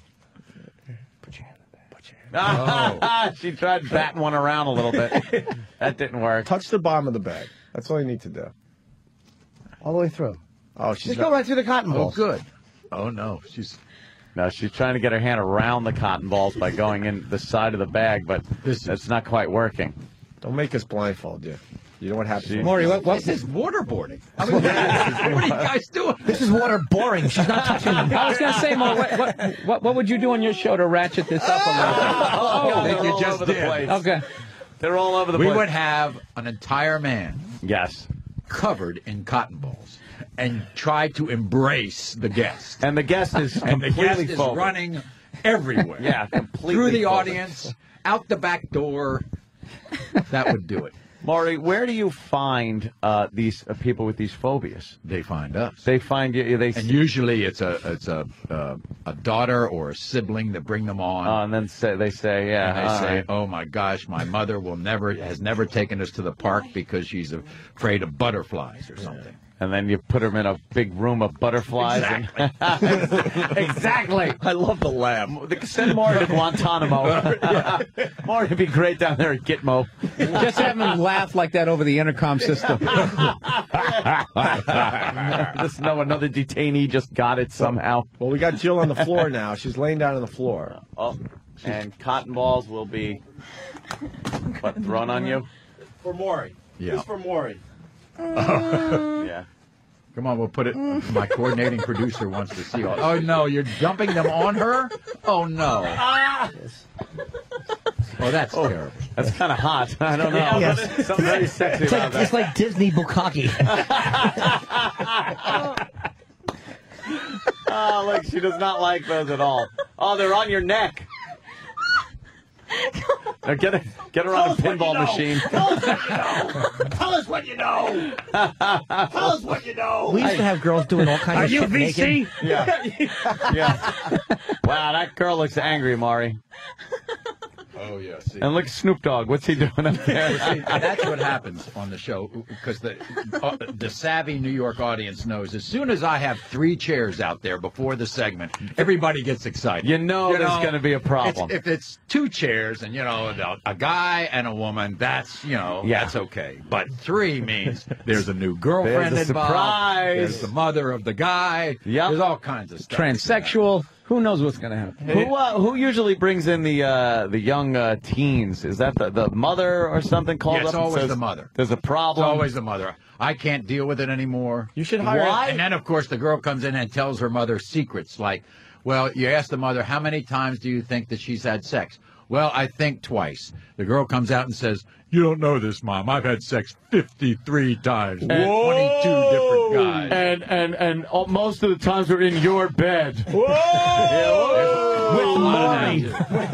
She tried batting one around a little bit. That didn't work. Touch the bottom of the bag. That's all you need to do. All the way through. Oh, she's Just go right through the cotton Oh, balls. good. Oh no, she's trying to get her hand around the cotton balls by going in the side of the bag, but that's not quite working. Don't make us blindfold you. You know what happens. Maury, what this is waterboarding. I mean, what are you guys doing? This is water boring. She's not touching them. I was going to say, Mo, what would you do on your show to ratchet this up a little bit? I think you just did. Okay. They're all over the We place. would have an entire man Yes. covered in cotton balls and try to embrace the guest. And the guest is And the guest completely is phobic. running everywhere. Yeah, completely Through the phobic. audience, out the back door. That would do it. Maury, where do you find these people with these phobias? They find us. They find you. They And usually it's a daughter or a sibling that bring them on. and then they say, yeah. And they all say, right. "Oh my gosh, my mother has never taken us to the park because she's afraid of butterflies or something." And then you put them in a big room of butterflies. Exactly. I love the laugh. Send Maury to Guantanamo. Maury would be great down there at Gitmo. Just have him laugh like that over the intercom system. Just know another detainee just got it somehow. Well, we got Jill on the floor now. She's laying down on the floor. Oh, and cotton balls will be thrown on you. For Maury. Yeah. Just for Maury. Yeah. Come on, we'll put it. My coordinating producer wants to see all. Oh no, you're dumping them on her? Oh no. Oh, that's terrible. That's kind of hot. I don't know. Yes. Something very sexy about that. It's like Disney Bukkake. Oh, look, she does not like those at all. Oh, they're on your neck. Get her on a pinball machine. Tell us what you know. Tell us what you know. We used to have girls doing all kinds of shit naked. Yeah. Wow, that girl looks angry, Maury. Oh, yeah. See. And look at Snoop Dogg. What's he doing up there? See, that's what happens on the show, because the savvy New York audience knows as soon as I have 3 chairs out there before the segment, everybody gets excited. You know there's going to be a problem. If it's 2 chairs and, a guy and a woman, that's, that's okay. But 3 means there's a new girlfriend There's a involved. surprise. There's the mother of the guy. Yep. There's all kinds of stuff. Transsexual. Who knows what's going to happen? Who usually brings in the young teens? Is that the mother or something called Yeah, it's up and always says, the mother. There's a problem. It's always the mother. I can't deal with it anymore. You should hire. Why? And then, of course, the girl comes in and tells her mother secrets like, well, you ask the mother, how many times do you think that she's had sex? Well, I think twice. The girl comes out and says, you don't know this, Mom. I've had sex 53 times with 22 different guys. And most of the times we're in your bed. With Maury.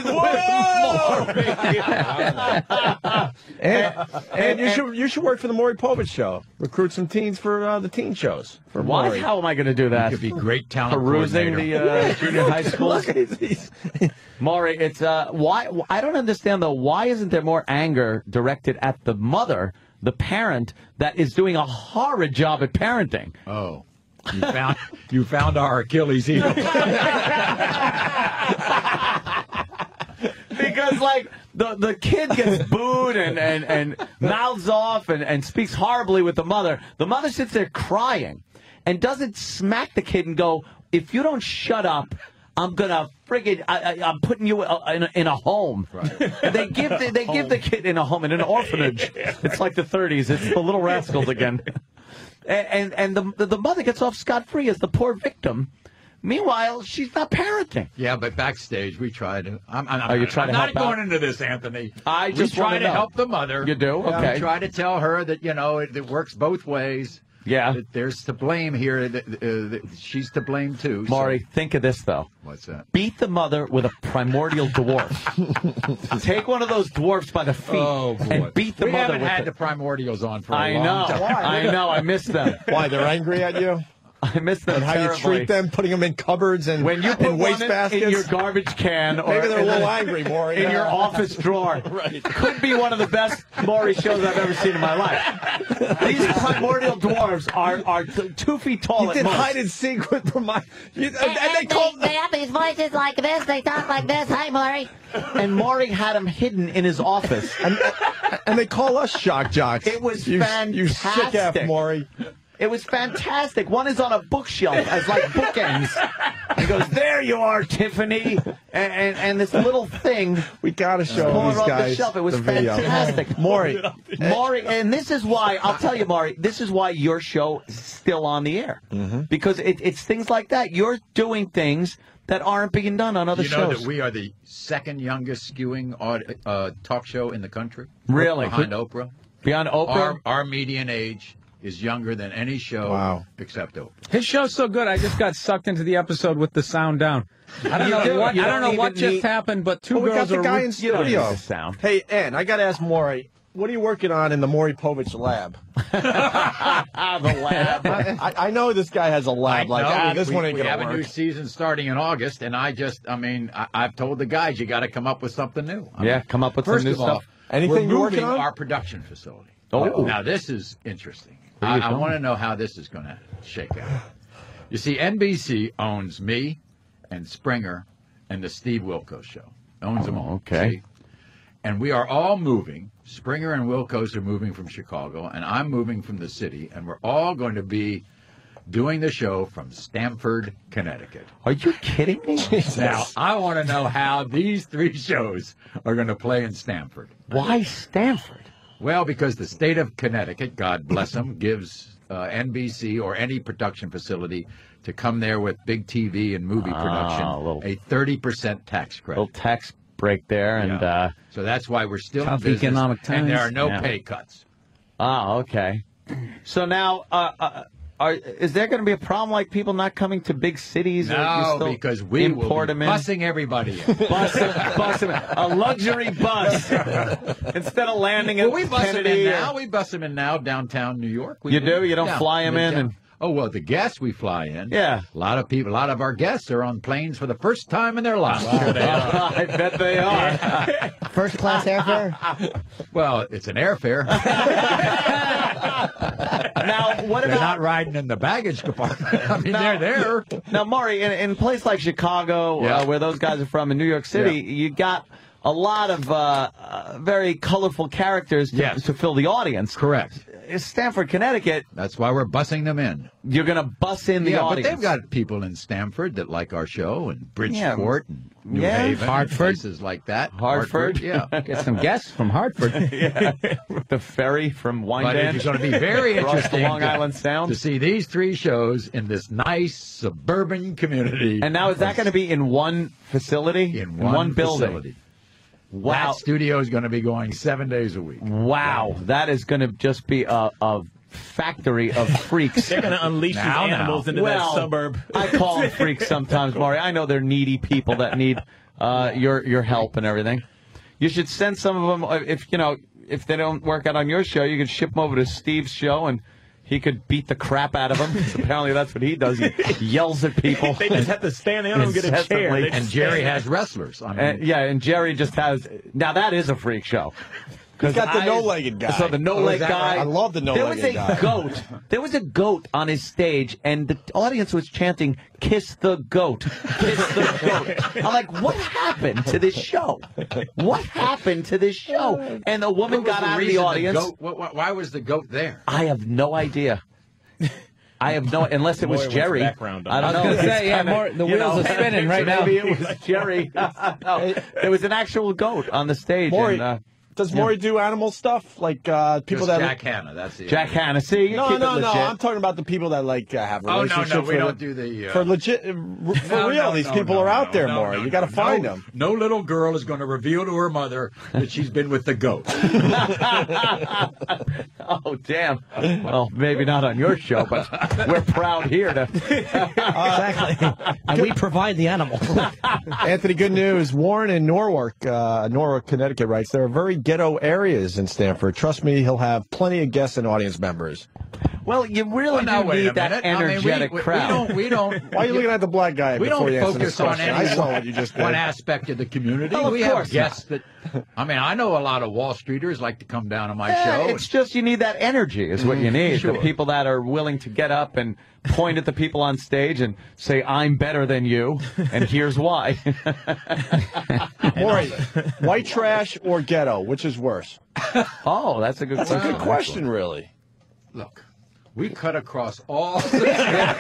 And you should work for the Maury Povich show. Recruit some teens for the teen shows. For Why? Maury. How am I going to do that? You could be great talent Perusing the junior high schools. Look, Maury, it's why I don't understand though. Why isn't there more anger directed at the mother, the parent that is doing a horrid job at parenting? Oh, you found our Achilles heel. Because like the kid gets booed and mouths off and speaks horribly with the mother. The mother sits there crying and doesn't smack the kid and go, if you don't shut up, I'm gonna friggin' I'm putting you in a home. Right. They give the kid in a home, in an orphanage. It's like the 30s. It's the Little Rascals again. And the mother gets off scot-free as the poor victim. Meanwhile, she's not parenting. Yeah, but backstage we try to. I'm not going into this, Anthony. I just we try wanna to know. help the mother. You do? Okay. We try to tell her that it works both ways. Yeah. That there's to blame here. That she's to blame too. Maury, so. think of this though. What's that? Beat the mother with a primordial dwarf. Take one of those dwarfs by the feet and beat the we mother haven't with had it. the primordials on for a I long know. time. I know. I miss them. Why, they're angry at you? I miss them And how terribly. you treat them, putting them in cupboards and When you put in waste one baskets. in your garbage can, or Maybe they're a in little angry, Maury. in your office drawer. Right. Could be one of the best Maury shows I've ever seen in my life. These primordial dwarves are 2 feet tall You at did most. hide and seek with and They have these voices like this. They talk like this. Hi, Maury. And Maury had them hidden in his office. And they call us shock jocks. It was You fantastic. sick F, Maury. It was fantastic. One is on a bookshelf as like bookends. He goes, "There you are, Tiffany," and this little thing. We gotta show pulling these off guys the shelf. It was the video. fantastic. Maury, and this is why I'll tell you, Maury. This is why your show is still on the air because it's things like that. You're doing things that aren't being done on other You know shows. that we are the second youngest skewing talk show in the country. Really? Behind Oprah. Beyond Oprah? Our median age is younger than any show except Oprah. His show's so good, I just got sucked into the episode with the sound down. I don't know what just happened, but two we got girls the are guy in studio. Sound. Hey, Ann, I got to ask Maury, what are you working on in the Maury Povich lab? The lab. I know this guy has a lab this one ain't we going have to a new work. season starting in August, and I've told the guys you got to come up with something new. Come up with some First new of all, stuff. Anything we're you're working moving on? our production facility. Oh. Now this is interesting. Where are you I going? want to know how this is going to shake out. You see, NBC owns me and Springer and the Steve Wilkos Show. Owns them all. okay. See? And we are all moving. Springer and Wilkos are moving from Chicago, and I'm moving from the city, and we're all going to be doing the show from Stamford, Connecticut. Are you kidding me? Now, I want to know how these 3 shows are going to play in Stamford. Why Stanford? Well, because the state of Connecticut, God bless them, gives NBC or any production facility to come there with big TV and movie production a 30% tax credit. Little tax break there, and so that's why we're still in Tough business, economic and there are times. no Yeah. pay cuts. okay. So now, Is there going to be a problem like people not coming to big cities? Or you No, still because we will import be them in? busing everybody in. Bus them in. A luxury bus instead of landing at Well, we bus them Kennedy. in now. We bus them in now downtown New York. You do? You don't fly them in? And... Oh, well, the guests we fly in. Yeah. A lot of people, a lot of our guests are on planes for the first time in their lives. Sure they are. I bet they are. First class airfare? Well, it's an airfare. Now, what They're about... not riding in the baggage compartment. I mean, they're there. Now, Maury, in a place like Chicago, where those guys are from, in New York City, you got a lot of very colorful characters to fill the audience. Correct. Stamford, Connecticut. That's why we're busing them in. You're going to bus in the audience. But they've got people in Stamford that like our show, and Bridgeport, and New Haven, Hartford, places like that. Hartford, yeah. Get some guests from Hartford. The ferry from But Wyandanch. it's going to be very across interesting the Long Island Sound to see these three shows in this nice suburban community. And now is that going to be in one facility? In one building? facility. Wow. That studio is going to be going 7 days a week. Wow. That is going to just be a factory of freaks. They're going to unleash these animals into that suburb. I call them freaks sometimes, Maury. I know they're needy people that need your help and everything. You should send some of them, if they don't work out on your show, you could ship them over to Steve's show and he could beat the crap out of them. Apparently that's what he does. He yells at people. They just have to stand there and get a chair. And Jerry has wrestlers. I mean, and Jerry just has... Now that is a freak show. He's got the no-legged guy. So the no-leg guy. I love the no-legged guy. There was a goat. There was a goat on his stage, and the audience was chanting, "Kiss the goat, kiss the goat." I'm like, what happened to this show? What happened to this show? And the woman got out of the audience. Why was the goat there? I have no idea. I have no, unless it was Jerry. I don't know. I was going to say, the wheels are spinning right now. Maybe it was Jerry. No, there was an actual goat on the stage. Maury, and, does Maury do animal stuff like people Just that Jack Hanna? That's it. Jack Hanna. See, you no, keep no, it no. legit. I'm talking about the people that have Oh, relationships. no, we don't do the... for legit, for real. These people are out there, Maury. You got to find them. No little girl is going to reveal to her mother that she's been with the goat. Oh, damn. Well, maybe not on your show, but we're proud here to... Exactly. And we provide the animal. Anthony, good news. Warren in Norwalk, Connecticut writes, there are very ghetto areas in Stamford. Trust me, he'll have plenty of guests and audience members. Well, you really do need that energetic crowd. We don't. Why are you looking at the black guy We before don't you answer this focus on question? any I saw what you just did. one aspect of the community. Well, of we course have guests that. I mean, I know a lot of Wall Streeters like to come down to my show. It's just you need that energy is what you need. Sure. The people that are willing to get up and point at the people on stage and say, I'm better than you, and here's why. Maury, white trash or ghetto, which is worse? Oh, that's a good question. That's a good question, really. Look, we cut across all. See, this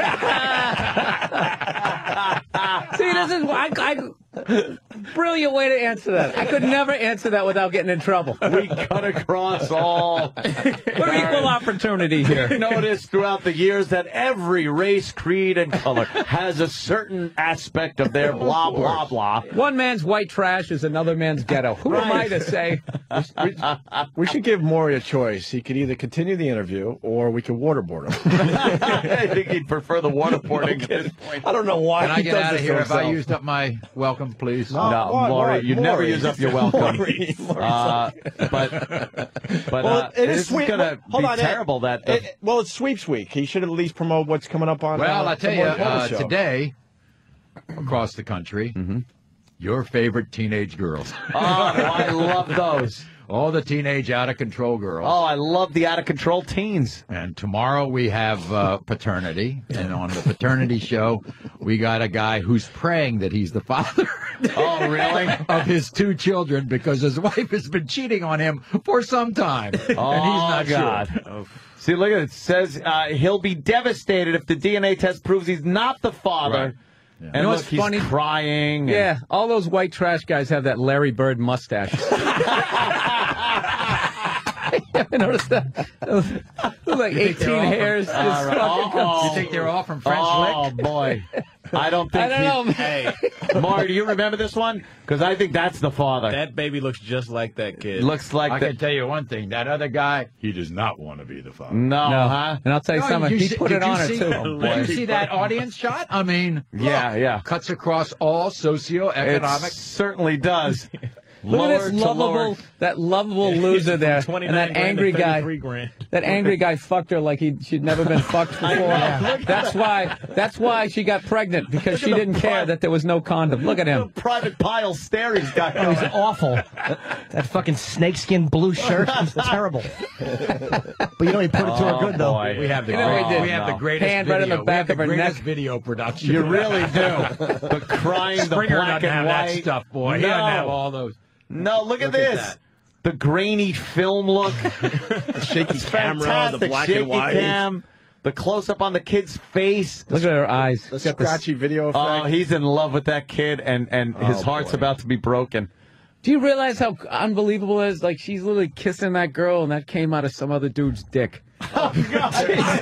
is brilliant way to answer that. I could never answer that without getting in trouble. We cut across all. We're equal opportunity here. Notice throughout the years that every race, creed, and color has a certain aspect of their blah, blah, blah. One man's white trash is another man's ghetto. Who am I to say? We should give Maury a choice. He could either continue the interview or we could waterboard him. I think he'd prefer the waterboarding at this point. I don't know why. Can I get out of here? Have I used up my welcome, please? No, Maury, you never use up your welcome. Maury. But Well, it is this sweet. is going to Hold be on, terrible. Well, it's sweeps week. He should at least promote what's coming up on. Well, I tell the you, Maury Povich show. today, across the country, your favorite teenage girls. Oh, I love those. All the teenage out-of-control girls. Oh, I love the out-of-control teens. And tomorrow we have paternity. And on the paternity show, we got a guy who's praying that he's the father. Oh, really? Of his two children because his wife has been cheating on him for some time. Oh, and he's not God. sure. See, look at it. It says he'll be devastated if the DNA test proves he's not the father. Right. Yeah. And You know look, what's he's funny? crying. Yeah, all those white trash guys have that Larry Bird mustache. You ever noticed that? Those like 18 hairs. Just fucking You think they're all from French Oh, Lick? boy. I don't think. I don't know, man. Hey, Maury, do you remember this one? Because I think that's the father. that baby looks just like that kid. Looks like I the. can tell you one thing. That other guy, he does not want to be the father. No, No, huh? and I'll tell you something. He put it on her, too. Did you see that audience shot? I mean, Yeah, yeah. cuts across all It socioeconomic. certainly does. Look Lower at this to lower. lovable loser there, and 29 that grand angry to guy. 33 grand. That angry guy fucked her like she'd never been fucked before. That's why she got pregnant, because she didn't care that there was no condom. Look at him. Private Pile stare he's got. Oh, he's awful. That fucking snakeskin blue shirt is terrible. But you know he put it to her good though. Boy. We have the You know what he did? we have the greatest Hand video. right on the back we of have her the greatest neck. video production. You really do. The crying, the Springer black doesn't have and white that stuff, boy. He No. doesn't have all those. No, look at Look at this. that. The grainy film look. The shaky It's camera, the fantastic. black Shaky and white. cam. The close up on the kid's face. Look at her eyes. The scratchy video effect. Oh, he's in love with that kid, and his heart's boy. about to be broken. Do you realize how unbelievable it is? Like, she's literally kissing that girl, and that came out of some other dude's dick. Oh, God.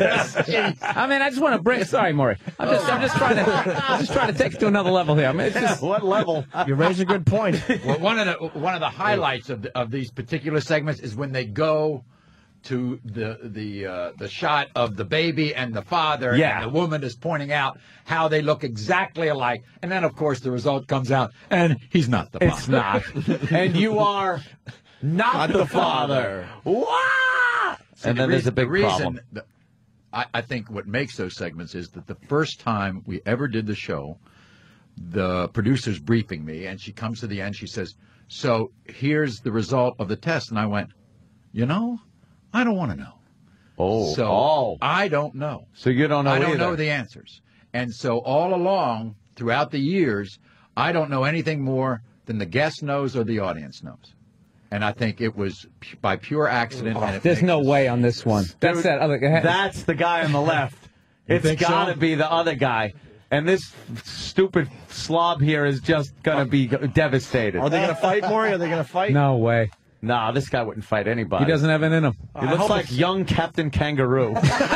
I mean, I just want to bring. Sorry, Maury. I'm just trying to take it to another level here. I mean, it's just, What level? You raise a good point. Well, one of the highlights of these particular segments is when they go to the shot of the baby and the father, Yeah. and the woman is pointing out how they look exactly alike, and then of course the result comes out, and he's not the father. It's not. And you are not the father. What? And then there's a big problem. I think what makes those segments is that the first time we ever did the show, the producer's briefing me, and she comes to the end, she says, so here's the result of the test. And I went, I don't want to know. Oh. I don't know. So you don't know I don't either. know the answers. And so all along, throughout the years, I don't know anything more than the guest knows or the audience knows. And I think it was by pure accident. And it there's makes no us- way on this one. That's Dude, that other guy. That's the guy on the left. It's think got to so? be the other guy. And this stupid slob here is just going to be devastated. Are they going to fight, Maury? Are they going to fight? No way. Nah, this guy wouldn't fight anybody. He doesn't have it in him. He looks like young Captain Kangaroo.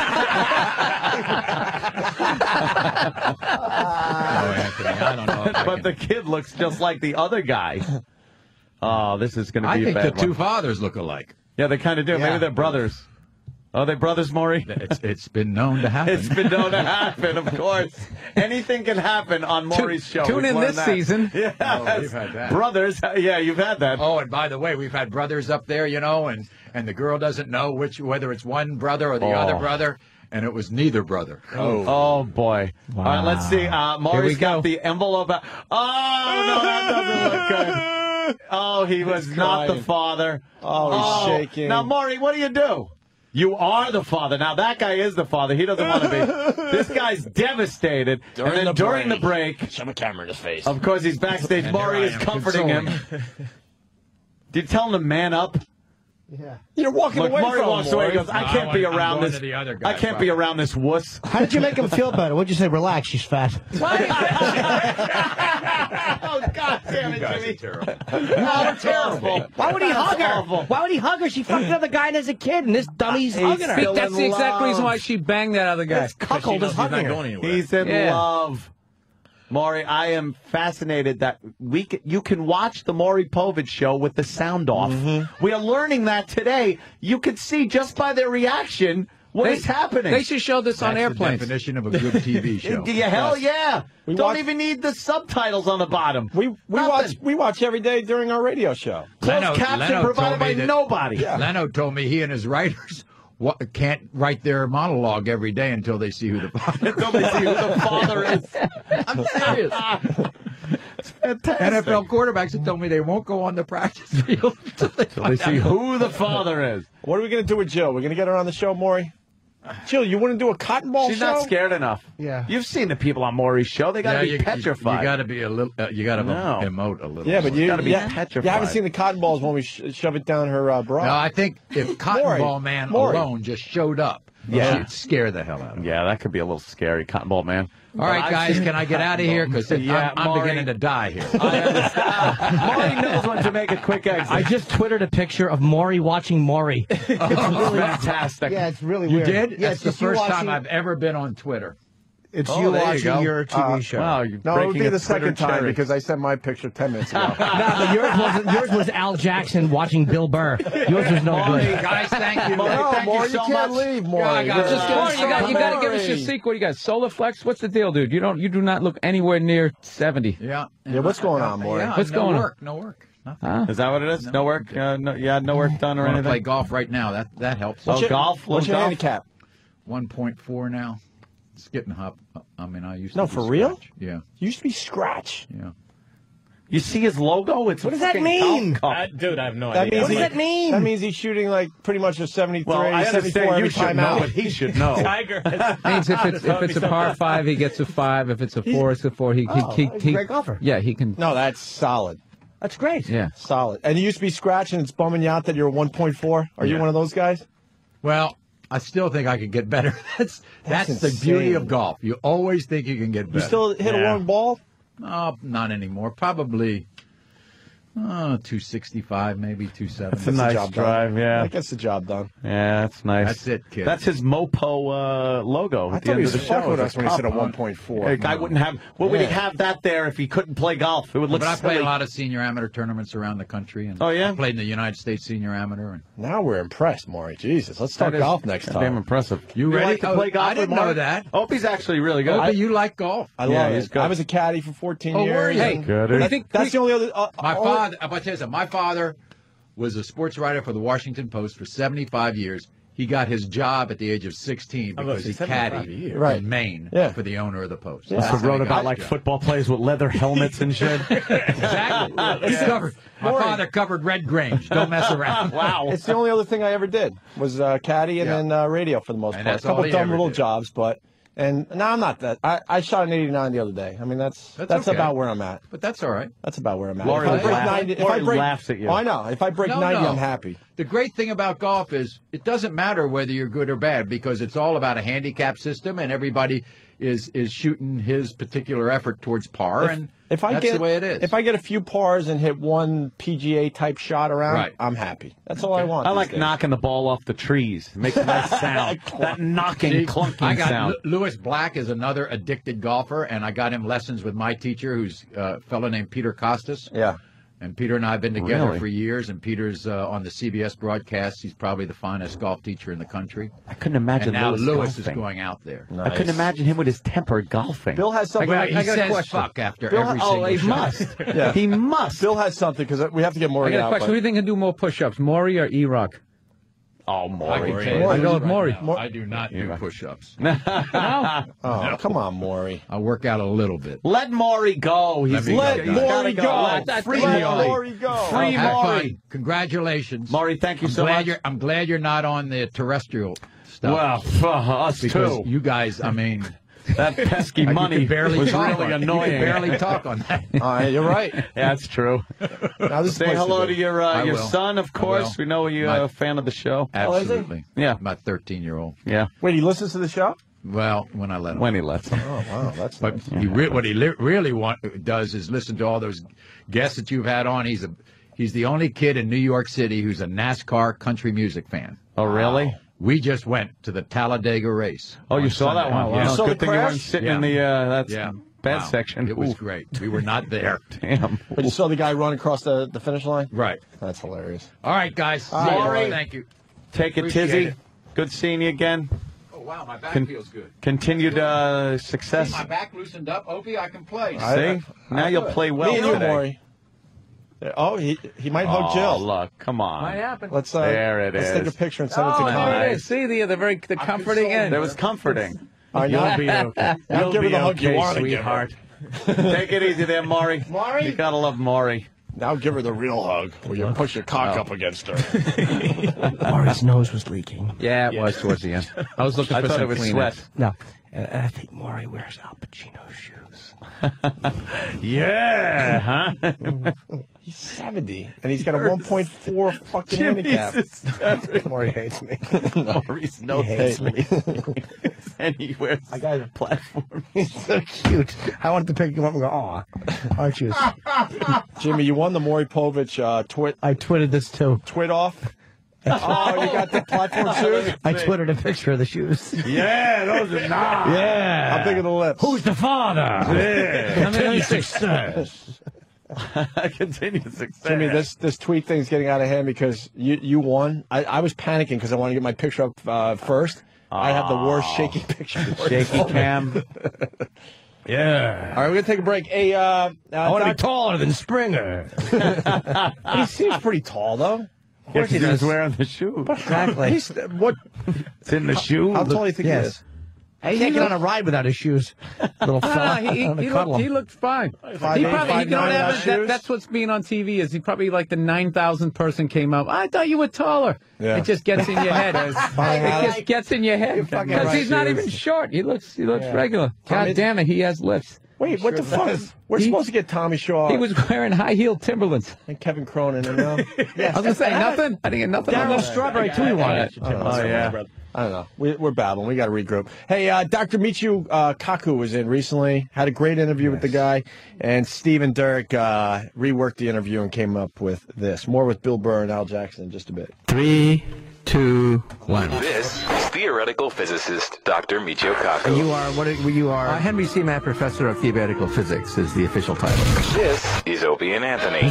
Anthony, I don't know. If But the kid looks just like the other guy. Oh, this is going to I be a think bad the two one. fathers look alike. Yeah, they kind of do. Yeah. Maybe they're brothers. Are they brothers, Maury? It's been known to happen. It's been known to happen, of course. Anything can happen on Maury's show. Tune We've in learned this that. season. Yes. Oh, we've had that. Brothers, yeah, you've had that. Oh, and by the way, we've had brothers up there, and the girl doesn't know whether it's one brother or the other brother, and it was neither brother. Oh boy. All right, let's see. Maury's got the envelope out. Oh, no, that doesn't look good. Oh, he was not the crying. father. Oh, he's shaking. Now, Maury, what do? You are the father. Now, that guy is the father. He doesn't want to be. This guy's devastated. During the break, shove a camera in his face. of course, he's backstage. And Maury here I is am comforting him. Did you tell him to man up? Yeah. You're walking Look, away Maury from walks him, away. He Maury. goes, I can't be I'm around going this. to the other guy, I can't be around this wuss. How did you make him feel better? What'd you say? Relax, she's fat. Oh, God damn it, Jimmy. You're terrible. Why would he hug her? awful. Why would he hug her? She fucked another guy as a kid, and this dummy's He's hugging her. still That's in the exact love. reason why she banged that other guy. This cuckold is hugging her. He's in Yeah. love. Maury, I am fascinated that you can watch the Maury Povich show with the sound off. We are learning that today. You can see just by their reaction what is happening. They should show this on That's airplanes. the definition of a good TV show. Yeah, hell yeah. We Don't watch- even need the subtitles on the bottom. We watch every day during our radio show. Closed caption provided by nobody. Leno told me he and his writers can't write their monologue every day until they see who the father Until they see who the father is. I'm serious. It's fantastic. NFL quarterbacks have told me they won't go on the practice field until they So they see who the father is. What are we going to do with Jill? We're going to get her on the show, Maury? Jill, you want to do a cotton ball She's show? not scared enough. Yeah. You've seen the people on Maury's show. They got to be petrified. You got to be a little. You got to No. emote a little. Yeah, but you gotta be yeah, petrified. you haven't seen the cotton balls when we shove it down her bra. No, I think if Cotton Maury, Ball Man Maury. alone just showed up, Yeah. it'd scare the hell out of him. Yeah, that could be a little scary, Cotton Ball Man. All right, guys, can I get out of here? Because Yeah, I'm Maury. beginning to die here. I understand. Maury knows when to make a quick exit. I just Twittered a picture of Maury watching Maury. It's fantastic. Yeah, it's really You weird. did? Yeah, That's it's the just you first watching- time I've ever been on Twitter. It's Oh, you there you watching go. your TV show. Wow, you're No, it would breaking be a the Twitter second time cherry. because I sent my picture 10 minutes ago. No, but yours was Al Jackson watching Bill Burr. Yours was no Maury, good. guys, thank you. No, Thank Maury, you so can't much. leave, Maury. I got Just give us, Maury, you got to give us your secret. What do you got? Solarflex? What's the deal, dude? You do not look anywhere near 70. Yeah. Yeah, what's going on, Maury? Yeah, What's no going on? work, No work. Nothing. Huh? Is that what it is? No work? No work done or I want to anything? play golf right now. That helps. Oh, golf? What's your Golf? handicap? 1.4 now. It's getting up. I mean, I used to No, be for real? scratch. Yeah. You used to be scratch. Yeah. You see his logo? It's What a does that fucking mean? golf cup. Dude, I have no That idea. means What does he- that mean? That means he's shooting like pretty much a 73, Well, I 74 understand every you should time know, out. but he should know. Tiger has Means if it's a par 5, he gets a 5. If it's a 4, it's a 4. He's a great golfer. Yeah, he can. No, that's solid. That's great. Yeah. Solid. And you used to be scratch and it's bumming you out that you're a 1.4? Are you Yeah. one of those guys? Well, I still think I could get better. That's the insane. beauty of golf. You always think you can get better. You still hit a long ball? No, not anymore. Probably 265, maybe 270. That's a nice job done. drive, yeah. That gets the job done. Yeah, that's nice. That's it, kid. That's his Mopo logo I at the thought end he of was the show. fucking with It's us when he cup. said a 1.4. A guy wouldn't have. What would he Yeah. have that there if he couldn't play golf? It would look But I played silly. a lot of senior amateur tournaments around the country. And Oh, yeah? I played in the United States senior amateur. And Now we're impressed, Maury. Jesus, let's talk That is golf next damn time. impressive. You ready? like to play golf? I didn't with Mark? know that. Opie's actually really good. Opie, you like golf? I Yeah, love he's it. good. I was a caddy for 14 Oh, years. were you? and Hey, good. That's the only other. My father, I'm going to tell you something. My father was a sports writer for the Washington Post for 75 years. He got his job at the age of 16 because he caddied Right. in Maine Yeah. for the owner of the Post. Yeah. That's Also how wrote he got about his like job. football players with leather helmets and shit. Exactly. He covered. My father covered Red Grange. Don't mess around. Wow. It's the only other thing I ever did was caddy and then radio for the most And part. A that's all couple he dumb ever little did. jobs, but no, I'm not that. I shot an 89 the other day. I mean, that's okay. about where I'm at. But that's all right. That's about where I'm at. Lori If I break laughs- 90, if Lori I break, laughs at you. Oh, I know. If I break No, 90, no. I'm happy. The great thing about golf is it doesn't matter whether you're good or bad because it's all about a handicap system and everybody is shooting his particular effort towards par and If I that's get the way it is. If I get a few pars and hit one PGA type shot around, Right. I'm happy. That's all I want. I these like days. knocking the ball off the trees. It makes a nice sound. That knocking, See, clunking I got sound. Lewis Black is another addicted golfer, and I got him lessons with my teacher, who's a fellow named Peter Costas. Yeah. And Peter and I have been together Really? for years, and Peter's on the CBS broadcast. He's probably the finest golf teacher in the country. I couldn't imagine And now Lewis is golfing. going out there. I couldn't imagine him with his temper golfing. Bill has something. Well, he I got a says question. fuck after Bill every ha- single he shot. must. Yeah. He must. Bill has something because we have to get I Maury got a out. question. Who do you think can do more push-ups, Maury or E-Rock? Oh, I can Maury. tell you I go with right Maury. now, I do not do push-ups. No? Oh, come on, Maury. I work out a little bit. Let Maury go. He's Let Maury go. Free Let Maury. Maury go. Free Have Maury. fun. Congratulations. Maury, thank you I'm so glad much. I'm glad you're not on the terrestrial stuff. Well, us because too. you guys, I mean, That pesky money you could barely was talk really on, annoying. You could barely talk on that. You're right. Yeah, that's true. Now this is Say place hello do. to your I will. son, of I course. will. We know you're a fan of the show. Absolutely. Yeah. My 13-year-old. Yeah. Wait, he listens to the show? Well, when I let him. When he lets him. Oh, wow. That's But what he really does is listen to all those guests that you've had on. He's the only kid in New York City who's a NASCAR country music fan. Oh, really? We just went to the Talladega race. Oh, you on saw that Sunday. one? Yeah. You saw Good the thing you crash? weren't sitting Yeah. in the that's Yeah. bad Wow. section. It was Ooh. great. We were not there. Damn. But you saw the guy run across the finish line? Right. That's hilarious. All right, guys. All right. Maury, thank you. Take it, Appreciate Tizzy. it. Good seeing you again. Oh, wow. My back Con- feels good. Continued success. See, my back loosened up. Opie, I can play. See? Now you'll play well Me and you, today. Maury. Oh, he might hug Jill. Oh, look. Come on. Might happen. Let's There it let's is. take a picture and send it to Oh, Conrad. there it is. See the comforting end. That was comforting. I know. You'll be okay. I'll You'll give her be the hug you okay, want to give her. sweetheart. Take it easy there, Maury. Maury? You gotta love Maury. Now give her the real hug where you push your cock up against her. Maury's nose was leaking. Yeah, it was towards the end. I was looking I for thought some it was Kleenex. sweat. No, I think Maury wears Al Pacino's shoes. Yeah, huh? He's 70, and he's got a 1.4 fucking handicap. Maury hates me. Maury's no He hates me. and he wears I got a platform. He's so cute. I wanted to pick him up and go, aw, aren't you? Jimmy, you won the Maury Povich I twitted this too. twit off. Oh, you got the platform shoes? I twittered a picture of the shoes. Yeah, those are nice. Yeah. How big are the lips? Who's the father? Yeah. Continue success. Continued success. Jimmy, this tweet thing's getting out of hand because you won. I was panicking because I want to get my picture up first. I have the worst shaky picture. Shaky cam. Yeah. All right, we're going to take a break. Hey, I want to be taller than Springer. He seems pretty tall, though. Of course he does. Wearing the shoe. Exactly. What? It's in the shoe. How tall do you think he is? He can't get on a ride without his shoes. Little fella. He looked fine. That's what's being on TV is he probably like the 9,000th person came up. I thought you were taller. Yeah. It just gets in your head. It just gets in your head because he's not even short. He looks regular. God damn it, he has lips. Wait, what the fuck? We're supposed to get Tommy Shaw. He was wearing high-heeled Timberlands. And Kevin Cronin. And I was going to say nothing. I didn't get nothing. Darryl Strawberry, too, he wanted. Oh, yeah. I don't know. We're babbling. We got to regroup. Hey, Dr. Michio Kaku was in recently. Had a great interview with the guy. And Steve and Derek reworked the interview and came up with this. More with Bill Burr and Al Jackson in just a bit. 3, 2, 1. This is theoretical physicist Dr. Michio Kaku. You are Henry C. Matt Professor of Theoretical Physics is the official title. This is Opie and Anthony.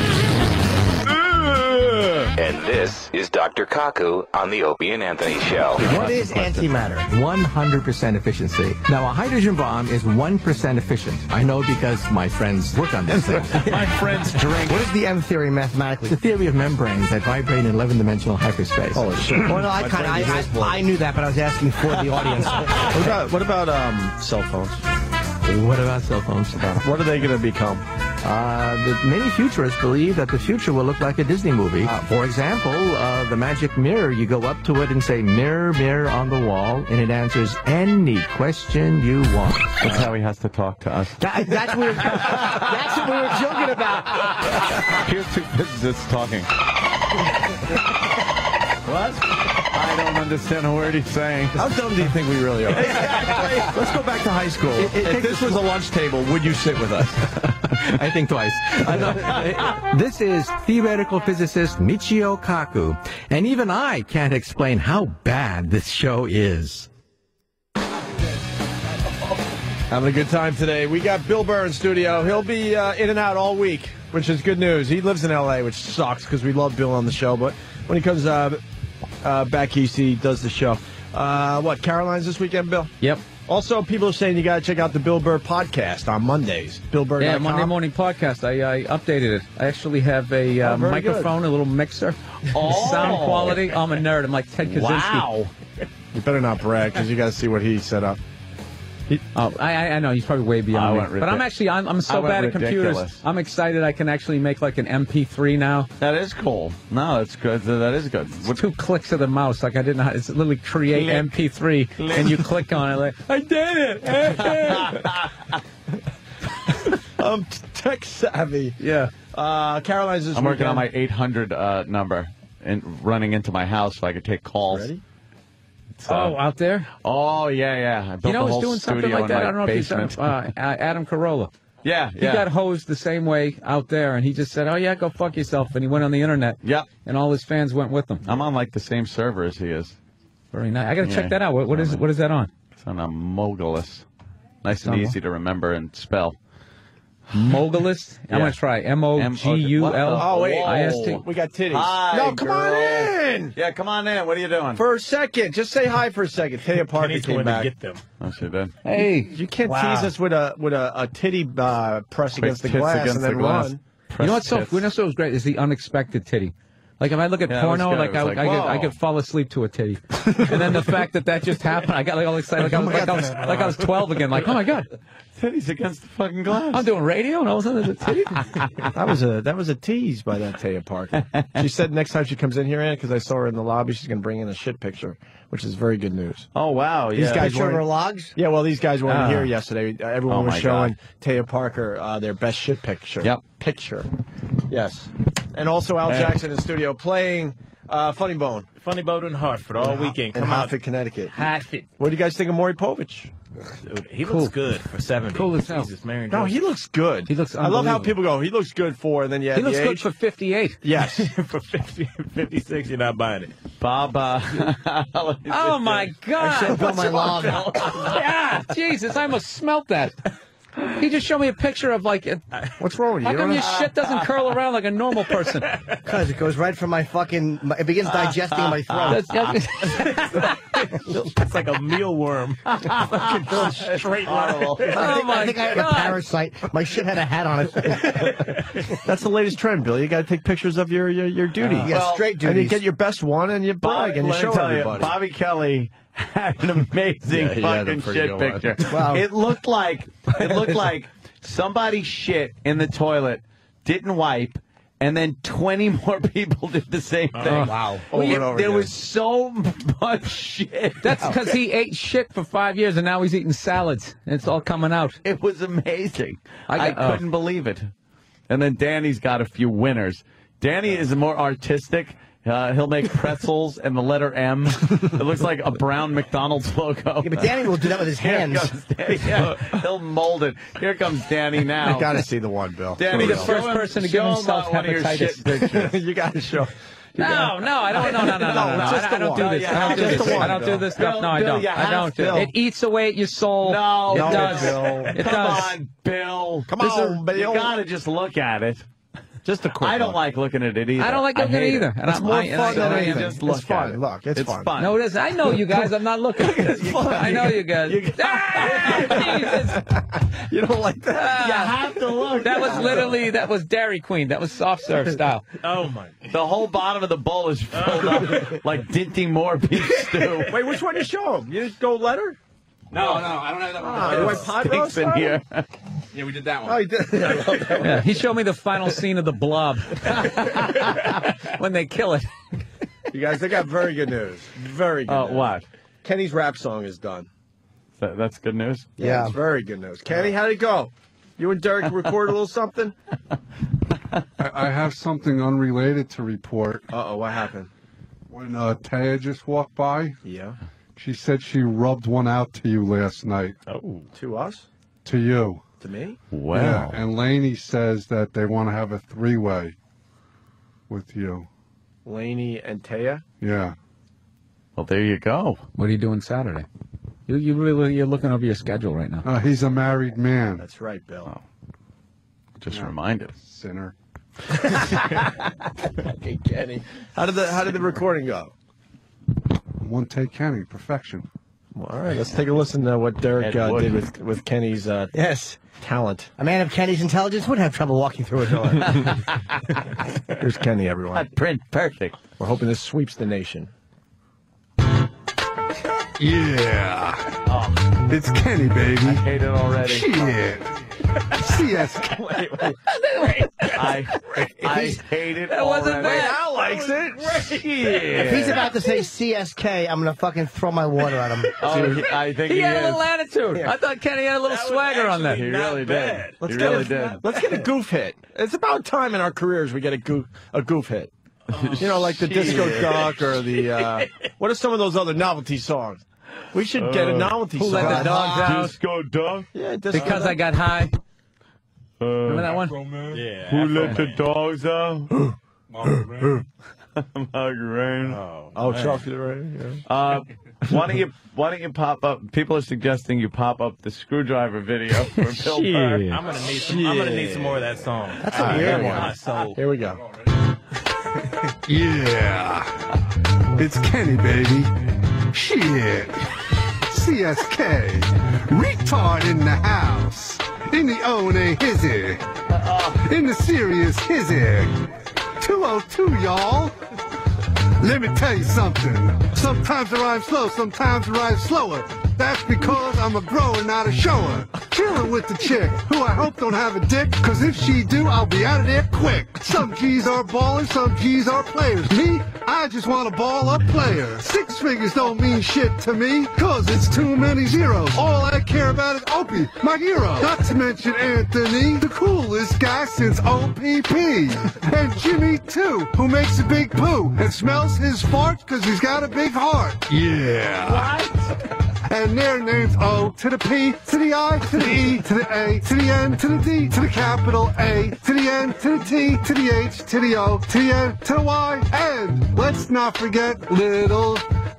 And this is Dr. Kaku on the Opie and Anthony Show. What is antimatter? 100% efficiency. Now, a hydrogen bomb is 1% efficient. I know because my friends work on this thing. My friends drink. What is the M theory mathematically? The theory of membranes that vibrate in 11-dimensional hyperspace. Holy shit. Well, no, I knew that, but I was asking for the audience. What about cell phones? What about cell phones? What are they going to become? Many futurists believe that the future will look like a Disney movie. For example, the magic mirror, you go up to it and say, mirror, mirror on the wall, and it answers any question you want. That's how he has to talk to us. That's what we were joking about. Here's two physicists talking. What? I don't understand a word he's saying. How dumb do you think we really are? Let's go back to high school. If this was a lunch table, would you sit with us? I think twice. This is theoretical physicist Michio Kaku, and even I can't explain how bad this show is. Having a good time today. We got Bill Burr in studio. He'll be in and out all week, which is good news. He lives in L.A., which sucks because we love Bill on the show, but when he comes back east, he does the show. What, Caroline's this weekend, Bill? Yep. Also, people are saying you got to check out the Bill Burr podcast on Mondays. BillBurr.com. Yeah, Monday morning podcast. I updated it. I actually have a microphone, a little mixer, sound quality. I'm a nerd. I'm like Ted Kaczynski. Wow. You better not brag because you got to see what he set up. I know he's probably way beyond me, but I'm so bad at computers. I'm excited. I can actually make like an MP3 now. That is cool. No, that's good. That is good. With 2 clicks of the mouse, like I didn't know. It's literally create MP3, and you click on it. Like I did it. I'm tech savvy. Yeah. Caroline's this I'm working weekend. on my 800 number and running into my house so I could take calls. Ready? Out there? Oh, yeah. I built You know, the he's whole doing something studio like that. I in don't my know if basement. he's Adam Carolla. Yeah. He got hosed the same way out there, and he just said, "Oh yeah, go fuck yourself," and he went on the internet. Yep. And all his fans went with him. I'm on like the same server as he is. Very nice. I got to check that out. What is that on? It's on a Mogulus. Nice and easy to remember and spell. Mogulus? Yeah. I'm going to try. MOGUL. Oh, wait. IST. We got titties. Hi, no, come on girl. in. Yeah, come on in. What are you doing? For a second. Just say hi for a second. Taya Parker Kenny's came going back. to get them. Oh, she did. Hey. You can't tease us with a titty press against the tits glass against and then the glass. run. You know what's so great is the unexpected titty. Like if I look at porno, it was good. I could fall asleep to a titty, and then the fact that just happened, I got like all excited, like I was 12 again. Like, oh my god, titties against the fucking glass. I'm doing radio, and all of a sudden there's a titty. That was a tease by that Taya Parker. She said next time she comes in here, Ann, because I saw her in the lobby, she's going to bring in a shit picture, which is very good news. Oh wow, These guys Picture of her weren't. logs? Yeah, well, these guys weren't here yesterday. Everyone was my showing Taya Parker their best shit picture. Yep. Picture. Yes. And also Al Jackson in the studio playing Funny Bone. Funny Bone in Hartford all weekend. In Come out. Hartford, Connecticut. Hartford. What do you guys think of Maury Povich? Dude, he looks good for 70. Cool as hell. Jesus, Mary No, he looks good. He looks I love how unbelievable. people go, he looks good for, and then you have He looks the good age. for 58. Yes. For 50, 56, you're not buying it. Bob, Oh, my God. I should build my log. Yeah, Jesus, I almost smelt that. He just showed me a picture of, like, what's wrong with you? how come your shit doesn't curl around like a normal person? Because it goes right from my fucking. It begins digesting in my throat. It's like a mealworm. Fucking going straight line. I think I had a parasite. My shit had a hat on it. That's the latest trend, Bill. You got to take pictures of your duty. Straight And you duties. get your best one, and you brag, and you let me show tell everybody. You, Bobby Kelly had an amazing Yeah, he had a fucking pretty shit good one. picture. Wow. It looked like somebody shit in the toilet, didn't wipe, and then 20 more people did the same thing. Wow. Well, Over and over there again. was so much shit. That's because he ate shit for 5 years and now he's eating salads. And it's all coming out. It was amazing. I couldn't believe it. And then Danny's got a few winners. Danny is more artistic. He'll make pretzels and the letter M. It looks like a brown McDonald's logo. Yeah, but Danny will do that with his hands. Here comes Danny. Yeah, he'll mold it. Here comes Danny now. You got to see the one, Bill. Danny, Be the first person to give himself one of your shit hepatitis. pictures. You got to show. No, I don't. No. just I don't the do one. this. No, I don't do just this. the one, I don't do this Bill. stuff. No, I Bill, don't. you I have don't. to. It eats away at your soul. No, it no, does. Bill. It Come does. on, Bill. Come This on, is- Bill. You got to just look at it. Just a quick I don't look. like looking at it either. I don't like looking at hate it either. it. And It's more fun than I anything. just look It's fun. at it. Look, it's fun. No, it isn't. I know you guys. I'm not looking. I know you guys. Jesus. You don't like that? You have to look. That was Dairy Queen. That was soft serve style. Oh, my. The whole bottom of the bowl is filled up like Dinty Moore beef stew. Wait, which one you show him? You just go letter? No, I don't have that one. You went pot Stinks roast in on here. Yeah, we did that Oh, you did. I love that one. Yeah, he showed me the final scene of the Blob when they kill it. You guys, they got very good news. Very good news. What? Kenny's rap song is done. That's good news. Yeah, it's very good news. Kenny, how'd it go? You and Derek recorded a little something? I have something unrelated to report. Uh-oh, what happened? When Taya just walked by, Yeah. she said she rubbed one out to you last night. Oh. To us? To you. To me? Wow. Yeah, and Lainey says that they want to have a three-way with you. Lainey and Taya? Yeah. Well, there you go. What are you doing Saturday? You're looking over your schedule right now. He's a married man. That's right, Bill. Just reminded. Sinner. Okay, Kenny. How did the recording go? One take Kenny, perfection. Well, all right, let's take a listen to what Derek did with Kenny's talent. A man of Kenny's intelligence would have trouble walking through a door. Here's Kenny, everyone. Print perfect. We're hoping this sweeps the nation. Yeah. It's Kenny, baby. I hate it already. Shit. CSK. Wait. I hate it That wasn't already. bad. Al likes it. If he's about to say CSK, I'm going to fucking throw my water at him. Oh, I think He he had a is. little attitude. I thought Kenny had a little swagger on that. He really did. Let's He get really a, did. Let's get a goof hit. It's about time in our careers we get a goof hit. You know, like the Disco Duck or the what are some of those other novelty songs? We should get a novelty Who song. let the dogs out? Disco Duck? Yeah, Disco Because Duck. I got high. Remember that one? Yeah. Who let the dogs out? Margarine. Oh, Chocolate Rain. Yeah. Why don't you pop up? People are suggesting you pop up the Screwdriver video for Bill Burr. I'm gonna need some more of that song. That's a weird one. My soul. Here we go. Yeah. It's Kenny, baby. Shit. CSK. Retard in the house. In the O and A hizzy. In the serious hizzy. 202, y'all. Let me tell you something. Sometimes I rhyme slow, sometimes I rhyme slower. That's because I'm a grower, not a shower. Chillin' with the chick, who I hope don't have a dick, cause if she do, I'll be out of there quick. Some G's are ballers, some G's are players. Me, I just want a ball-up player. Six figures don't mean shit to me, cause it's too many zeros. All I care about is Opie, my hero. Not to mention Anthony, the coolest guy since OPP. And Jimmy, too, who makes a big poo and smells his farts cause he's got a big heart. Yeah. And their names O to the P, to the I, to the E, to the A, to the N, to the D, to the capital A, to the N, to the T, to the H, to the O, to the N, to the Y. And let's not forget little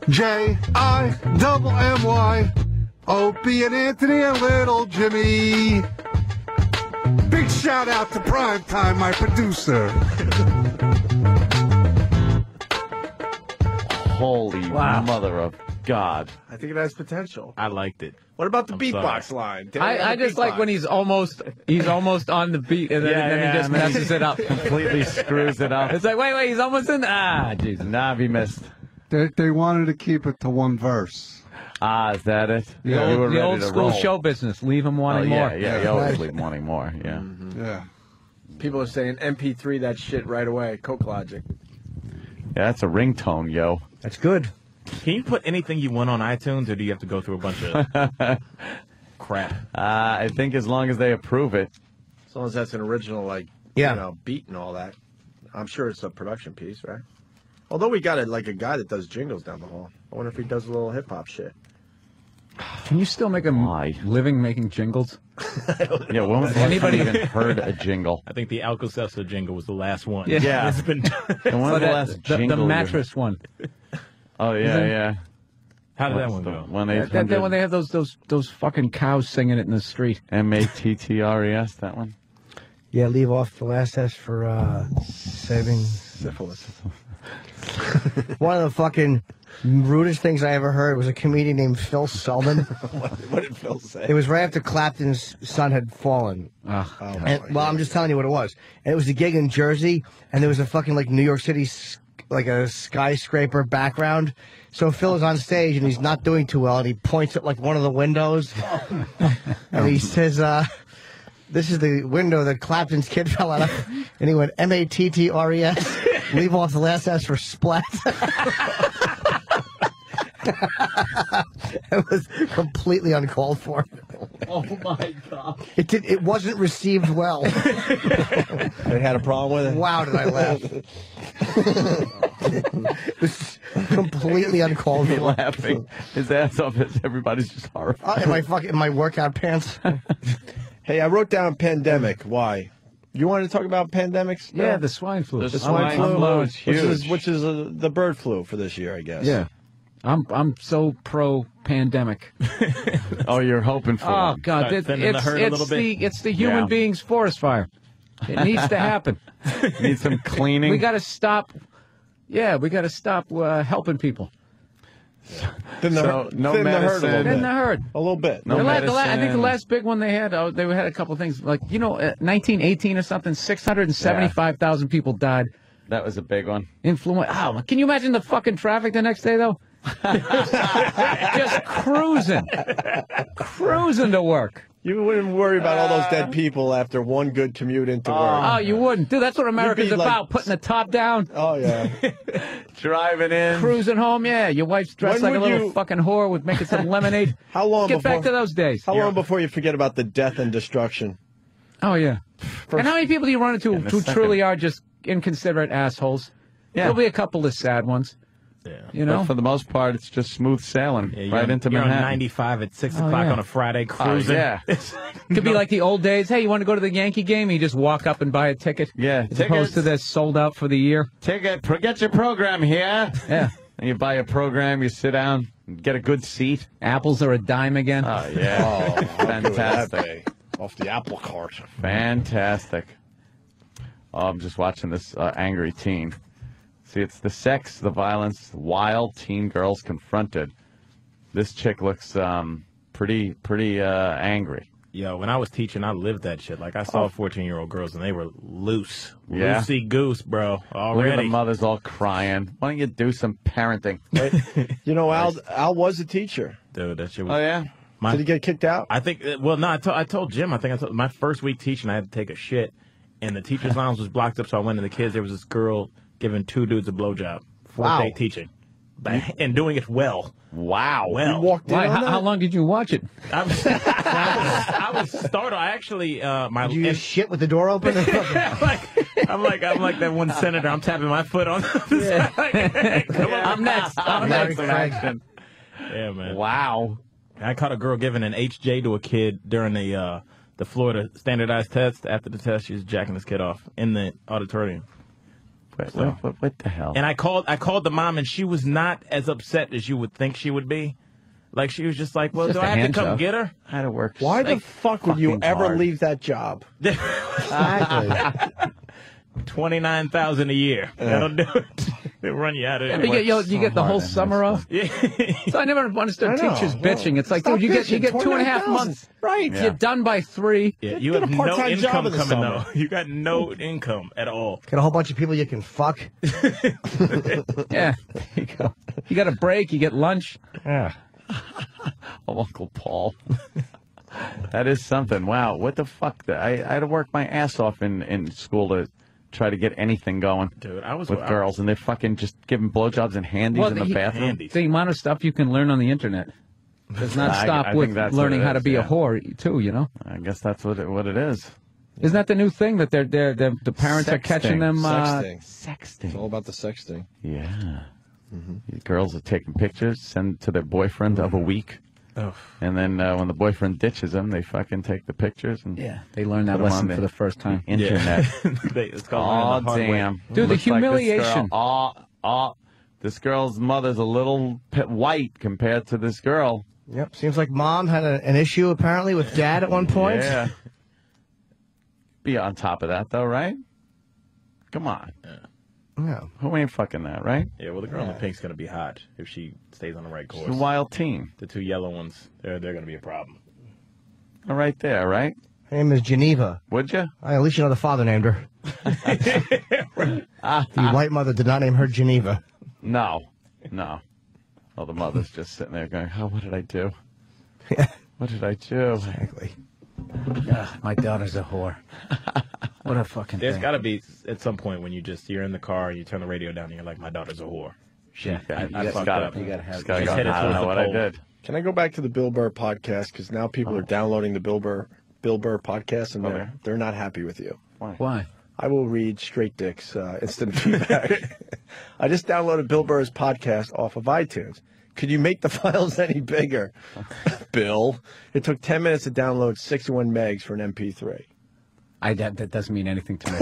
J-I-double-M-Y. Opie and Anthony and little Jimmy. Big shout out to Primetime, my producer. Holy mother of God. I think it has potential. I liked it. What about the I'm beatbox sorry. line? I just like when he's almost on the beat and then he just messes it up. Completely screws it up. It's like, wait, he's almost in. Ah, jeez. Nah, he missed. They wanted to keep it to one verse. Ah, is that it? Yeah. You were The ready old to school roll. show business. Leave him wanting more. Yeah, you always leave wanting more. Yeah. Yeah. People are saying MP3 that shit right away. Coke Logic. Yeah, that's a ringtone, yo. That's good. Can you put anything you want on iTunes, or do you have to go through a bunch of crap? I think as long as they approve it. As long as that's an original, like, beat and all that. I'm sure it's a production piece, right? Although we got a guy that does jingles down the hall. I wonder if he does a little hip-hop shit. Can you still make a living making jingles? Yeah, when was anybody even heard a jingle? I think the Alka-Seltzer jingle was the last one. Yeah. It's been And when was the last jingle? The mattress one. Oh, yeah. How did that What's one the go? 1-800 When they have those fucking cows singing it in the street. MATTRES, that one? Yeah, leave off the last S for saving syphilis. One of the fucking rudest things I ever heard was a comedian named Phil Selden. What did Phil say? It was right after Clapton's son had fallen. I'm just telling you what it was. And it was a gig in Jersey, and there was a fucking New York City, like a skyscraper background. So Phil is on stage, and he's not doing too well, and he points at one of the windows, and he says, "This is the window that Clapton's kid fell out of," and he went MATTRES. Leave off the last S for splat. It was completely uncalled for. Oh my God! It wasn't received well. They had a problem with it. Wow, did I laugh? It was completely uncalled for. Laughing his ass off as everybody's just horrified. In my workout pants. Hey, I wrote down pandemic. Why? You wanted to talk about pandemics? Yeah, the swine flu. The swine flu is huge. Which is the bird flu for this year, I guess. Yeah. I'm so pro pandemic. Oh, you're hoping for Oh it. God, it's the human beings forest fire. It needs to happen. Need some cleaning. We got to stop. Yeah, we got to stop helping people. Thin the herd a little bit. Thin the herd. A little bit. I think the last big one they had a couple of things. 1918 or something, 675,000 people died. That was a big one. Influenza. Oh, can you imagine the fucking traffic the next day, though? Just cruising to work. You wouldn't worry about all those dead people after one good commute into work. Oh, you wouldn't. Dude, that's what America's about, putting the top down. Oh, yeah. Driving in. Cruising home, yeah. Your wife's dressed like a little fucking whore with making some lemonade. How long Get back to those days. How long before you forget about the death and destruction? Oh, yeah. And how many people do you run into who truly are just inconsiderate assholes? Yeah. There'll be a couple of sad ones. Yeah. You know? But for the most part, it's just smooth sailing right into you're Manhattan. on 95 at 6 o'clock on a Friday cruising. Yeah. Could be like the old days. Hey, you want to go to the Yankee game? You just walk up and buy a ticket. Yeah. As opposed to this sold out for the year. Ticket. Forget your program here. Yeah. And you buy a program, you sit down, get a good seat. Apples are a dime again. Oh, yeah. Fantastic. Off the apple cart. Fantastic. Oh, I'm just watching this angry teen. See, it's the sex, the violence, wild teen girls confronted. This chick looks pretty angry. Yo, when I was teaching, I lived that shit. I saw 14-year-old girls, and they were loose. Yeah. Loosey goose, bro. Look Already. at the mothers all crying. Why don't you do some parenting? You know, Al was a teacher. Dude, that shit was... Oh, yeah? Did he get kicked out? I think, I told Jim, my first week teaching, I had to take a shit, and the teacher's lounge was blocked up, so I went to the kids. There was this girl giving 2 dudes a blowjob. Fourth day teaching. And doing it well. Wow. Well. You walked in on that? How long did you watch it? I was startled. I actually, Did you just shit with the door open? I'm like that one senator. I'm tapping my foot on the side. Come on. I'm next. I'm next in action. Yeah, man. Wow. I caught a girl giving an HJ to a kid during the Florida standardized test. After the test, she was jacking this kid off in the auditorium. What the hell? And I called the mom, and she was not as upset as you would think she would be. Like, she was just like, well, do I have to come get her? How to work? Why the fuck would you ever leave that job? Exactly. $29,000 a year. That'll do it. They'll run you out of it. You get the whole summer off. Yeah. So I never understood teachers bitching. It's like, dude, you get 2.5 months. Right. You're done by 3. Yeah, you have no income coming though. You got no income at all. Got a whole bunch of people you can fuck. Yeah. There you go. You got a break. You get lunch. Yeah. Oh, Uncle Paul. That is something. Wow. What the fuck? I had to work my ass off in school to try to get anything going. Dude, I was with girls, and they're fucking just giving blowjobs and handies in the bathroom. The amount of stuff you can learn on the internet does not stop with learning how to be a whore, too, you know? I guess that's what it is. Isn't that the new thing, that the parents are catching them? Sexting. It's all about the sexting. Yeah. Girls are taking pictures, send it to their boyfriend of a week. Oh. And then when the boyfriend ditches them, they fucking take the pictures and they learn that lesson for the first time. Internet. It's called Oh damn, dude! The Looks like humiliation. This girl's mother's a little white compared to this girl. Yep. Seems like mom had an issue apparently with dad at one point. Yeah. Be on top of that though, right? Come on. Yeah. Who ain't fucking that, right? Yeah, well, the girl in the pink's going to be hot if she stays on the right course. She's a wild teen. The 2 yellow ones, they're going to be a problem. All right there, right? Her name is Geneva. Would you? At least you know the father named her. The white mother did not name her Geneva. No. Oh, the mother's just sitting there going, oh, what did I do? What did I do? Exactly. My daughter's a whore. What a fucking There's thing. got to be at some point when you're in the car and you turn the radio down and you're like, my daughter's a whore. Yeah. I fucked up. You gotta have. I don't know what I did. Can I go back to the Bill Burr podcast? Because now people are downloading the Bill Burr podcast, and they're not happy with you. Why? I will read straight dicks instant feedback. I just downloaded Bill Burr's podcast off of iTunes. Could you make the files any bigger? Bill, it took 10 minutes to download 61 megs for an MP3. That doesn't mean anything to me.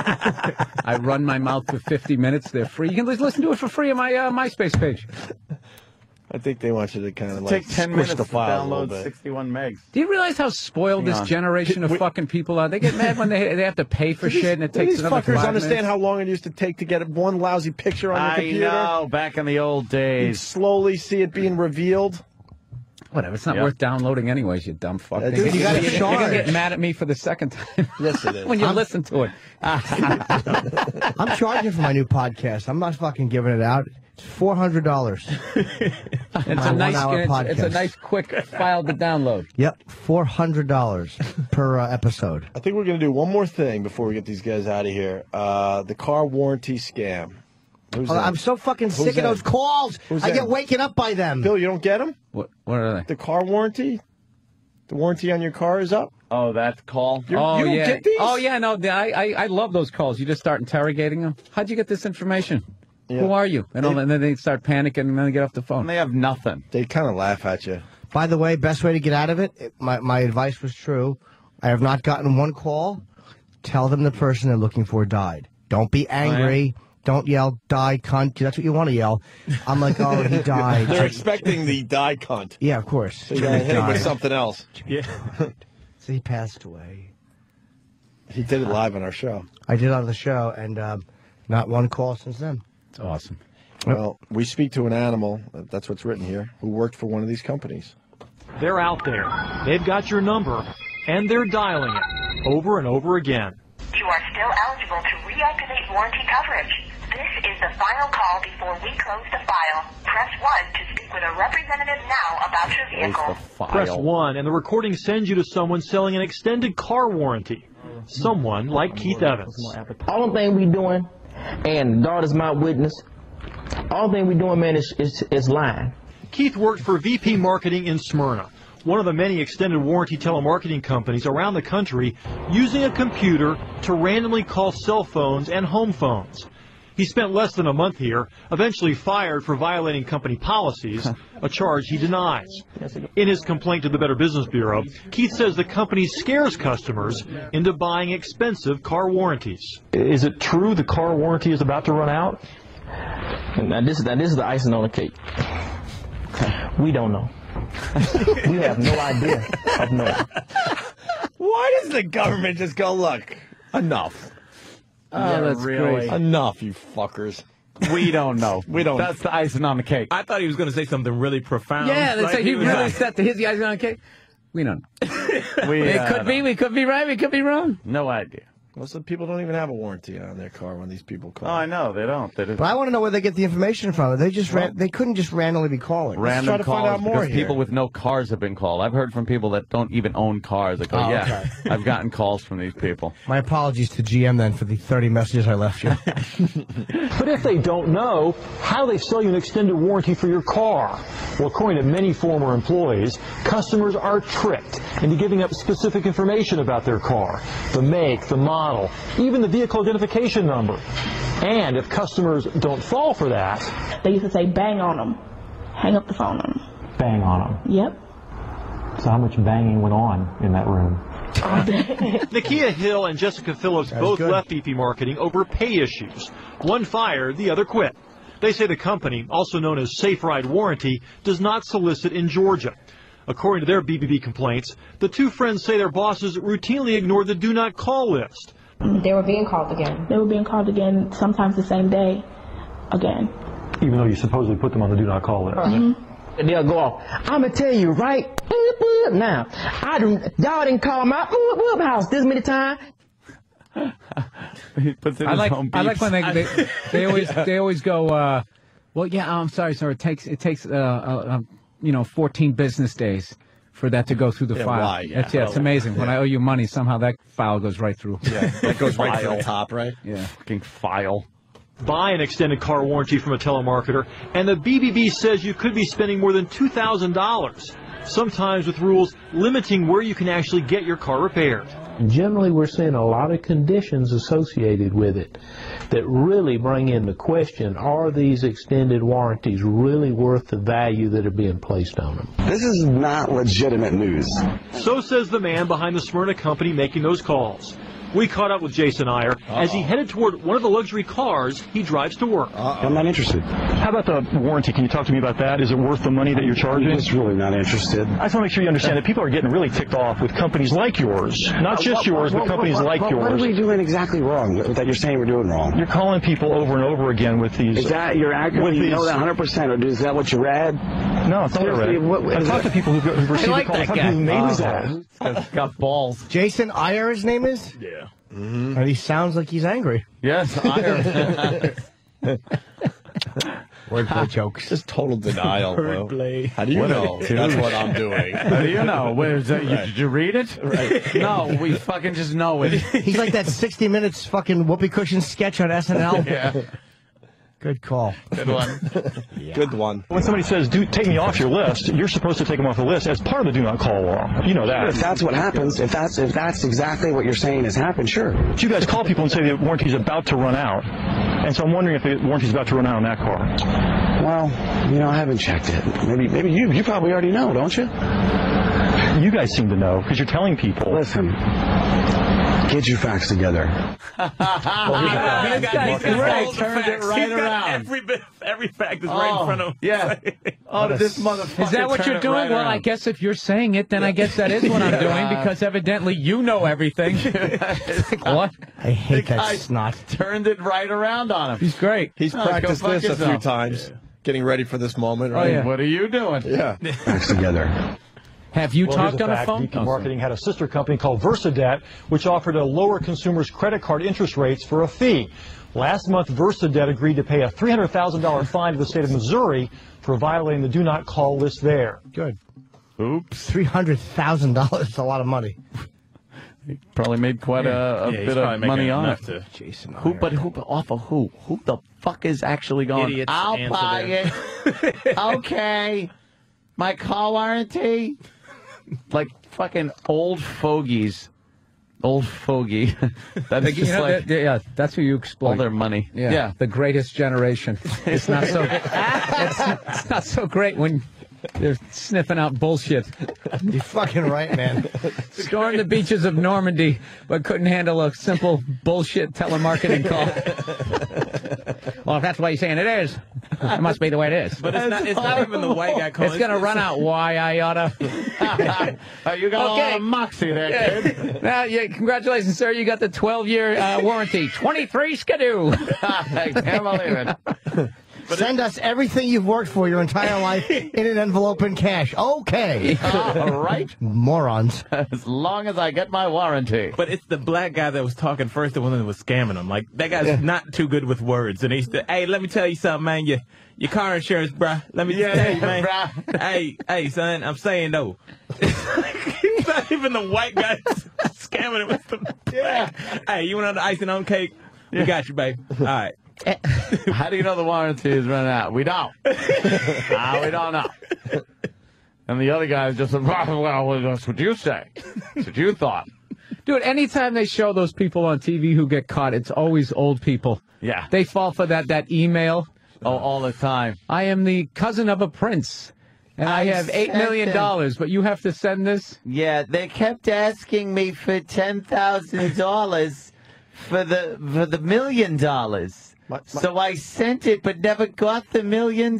I run my mouth for 50 minutes. They're free. You can listen to it for free on my MySpace page. I think they want you to kind of Take 10 minutes the to file a little download bit. 61 megs. Do you realize how spoiled this generation of fucking people are? They get mad when they have to pay for shit, and it takes These another fuckers 5 understand minutes. how long it used to take to get one lousy picture on your computer? I know, back in the old You'd days. slowly see it being revealed. Whatever, it's not worth downloading anyways, you dumb fuck. Dude, you gotta You're charge. going to get mad at me for the second time. Yes, it is. when you listen to it. I'm charging for my new podcast. I'm not fucking giving it out. It's $400. It's My a nice, 1 hour it's a podcast. nice, quick file to download. Yep, $400 per episode. I think we're going to do one more thing before we get these guys out of here. The car warranty scam. Who's that? I'm so fucking Who's sick that? of those calls. Who's I that? get waken up by them. Bill, you don't get them? What are they? The car warranty? The warranty on your car is up? Oh, that's call? You don't yeah. get these? Oh, yeah, no, I love those calls. You just start interrogating them. How'd you get this information? Yeah. Who are you? And then they start panicking, and then they get off the phone. And they have nothing. They kind of laugh at you. By the way, best way to get out of it, my advice was true. I have not gotten one call. Tell them the person they're looking for died. Don't be angry. Don't yell, die, cunt. That's what you want to yell. I'm like, oh, he died. They're expecting the die cunt. Yeah, of course. So you gotta hit him with something else. Yeah. So he passed away. He did it live on our show. I did on the show, and not one call since then. It's awesome. Well, we speak to an animal, that's what's written here, who worked for one of these companies. They're out there. They've got your number, and they're dialing it over and over again. You are still eligible to reactivate warranty coverage. This is the final call before we close the file. Press 1 to speak with a representative now about your vehicle. Press 1, and the recording sends you to someone selling an extended car warranty. Someone like Keith Evans. All the thing we doing, and daughter's my witness, all the thing we doing, man, is lying. Keith worked for VP Marketing in Smyrna, one of the many extended warranty telemarketing companies around the country, using a computer to randomly call cell phones and home phones. He spent less than a month here, eventually fired for violating company policies, a charge he denies. In his complaint to the Better Business Bureau, Keith says the company scares customers into buying expensive car warranties. Is it true the car warranty is about to run out? Now this is the icing on the cake. We don't know. We have no idea of knowing. Why does the government just go, look, enough? That's really great. Enough, you fuckers. We don't know. We don't. That's the icing on the cake. I thought he was going to say something really profound. Yeah, that's like he was really like, set the his icing on the cake. We don't know. We could be. We could be right. We could be wrong. No idea. Most of the people don't even have a warranty on their car when these people call. Oh, I know they don't. But I want to know where they get the information from. They just they couldn't just randomly be calling. Random Let's try to calls find out more because here. people with no cars have been called. I've heard from people that don't even own cars. That go, Oh, yeah, okay. I've gotten calls from these people. My apologies to GM then for the 30 messages I left you. But if they don't know, how do they sell you an extended warranty for your car? Well, according to many former employees, customers are tricked into giving up specific information about their car, the make, the model, even the vehicle identification number. And if customers don't fall for that, they used to say bang on them, hang up the phone on them. bang on them. Yep. So how much banging went on in that room? Nakia Hill and Jessica Phillips both left EP Marketing over pay issues. One fired, the other quit. They say the company, also known as Safe Ride Warranty, does not solicit in Georgia. According to their BBB complaints, the two friends say their bosses routinely ignored the do not call list. They were being called again. They were being called again, sometimes the same day, again. Even though you supposedly put them on the do not call list. And they'll go off. I'm gonna tell you right now. Y'all didn't call my house this many times. He puts in I his like own I like beeps. when they always go. Well, yeah, I'm sorry, sir. It takes 14 business days for that to go through the Yeah, file. why? Yeah. It's amazing. When I owe you money, somehow that file goes right through. Yeah, that goes right to the top, right? Yeah, fucking file. Buy an extended car warranty from a telemarketer, and the BBB says you could be spending more than $2,000, sometimes with rules limiting where you can actually get your car repaired. Generally, we're seeing a lot of conditions associated with it that really bring into question, are these extended warranties really worth the value that are being placed on them? This is not legitimate news. So says the man behind the Smyrna company making those calls. We caught up with Jason Iyer as he headed toward one of the luxury cars he drives to work. I'm not interested. How about the warranty? Can you talk to me about that? Is it worth the money that you're charging? I'm just really not interested. I just want to make sure you understand that people are getting really ticked off with companies like yours. Not just yours, but companies like yours. What are we doing exactly wrong that you're saying we're doing wrong? You're calling people over and over again with these... Is that you're accurate? You know that 100%, or is that what you read? No, it's not what I read. I've talked to people who've received the calls. I've talked to people who made these calls. Got balls. Jason Iyer, his name is? Yeah. And he sounds like he's angry. Yes, Iyer. Wordplay jokes. Just total denial, bro. Wordplay. How do you know? That's what I'm doing. How do you know? Where is that? Did you read it? Right. No, we fucking just know it. He's like that 60 Minutes fucking whoopee cushion sketch on SNL. Yeah. Good call. Good one. Good one. When somebody says, take me off your list, you're supposed to take them off the list as part of the do not call law. You know that. If that's what happens, if that's exactly what you're saying has happened, sure. But you guys call people and say the warranty's about to run out. And so I'm wondering if the warranty's about to run out on that car. Well, I haven't checked it. Maybe you probably already know, don't you? You guys seem to know because you're telling people. Listen, get your facts together. This guy turned it right around. Every fact is right in front of him. Yeah. Oh, this motherfucker. Is that what you're doing? Well, I guess if you're saying it, then I guess that is what I'm doing, because evidently you know everything. What? I hate The that guy snot. Turned it right around on him. He's great. He's Oh, practiced go fuck this a few yourself. times, getting ready for this moment, Oh, right? yeah. What are you doing? Yeah. Facts together. Have you Well, talked here's on a the fact. phone? BP Marketing had a sister company called Versadebt, which offered to lower consumers' credit card interest rates for a fee. Last month, Versadebt agreed to pay a $300,000 fine to the state of Missouri for violating the do not call list there. Good. Oops. $300,000 is a lot of money. He probably made quite a he's bit probably of making money on enough it. to- Jason Who? But off of who? Who the fuck is actually going? Idiots I'll answer buy their- it. Okay. My car warranty. Like fucking old fogies Old fogey. That's just like yeah, that's who you exploit. all their money. Yeah, the greatest generation. It's not so. it's not so great when they're sniffing out bullshit. You're fucking right, man. Stormed the beaches of Normandy, but couldn't handle a simple bullshit telemarketing call. Well, if that's the way you're saying it is, it must be the way it is. But it's not even the white guy calling. It's going to run out. Why I oughta. You got a lot of moxie there, kid. Now, congratulations, sir. You got the 12-year warranty. 23 skidoo. I can't believe it. Send us everything you've worked for your entire life in an envelope in cash. Okay. All right. Morons. As long as I get my warranty. But it's the black guy that was talking first, the one that was scamming him. Like, that guy's not too good with words. And he's hey, let me tell you something, man. Your car insurance, bruh. Let me just tell you, man. Hey, son, I'm saying, though. He's not even the white guy scamming it with the black. Hey, you want the icing on cake? We got you, babe. All right. How do you know the warranty is running out? We don't. We don't know. And the other guy just said, well, that's what you say. That's what you thought. Dude, anytime they show those people on TV who get caught, it's always old people. Yeah. They fall for that email. Oh, all the time. I am the cousin of a prince, and I have $8 million, but you have to send this? Yeah, they kept asking me for $10,000 for the $1 million. So I sent it, but never got the $1 million.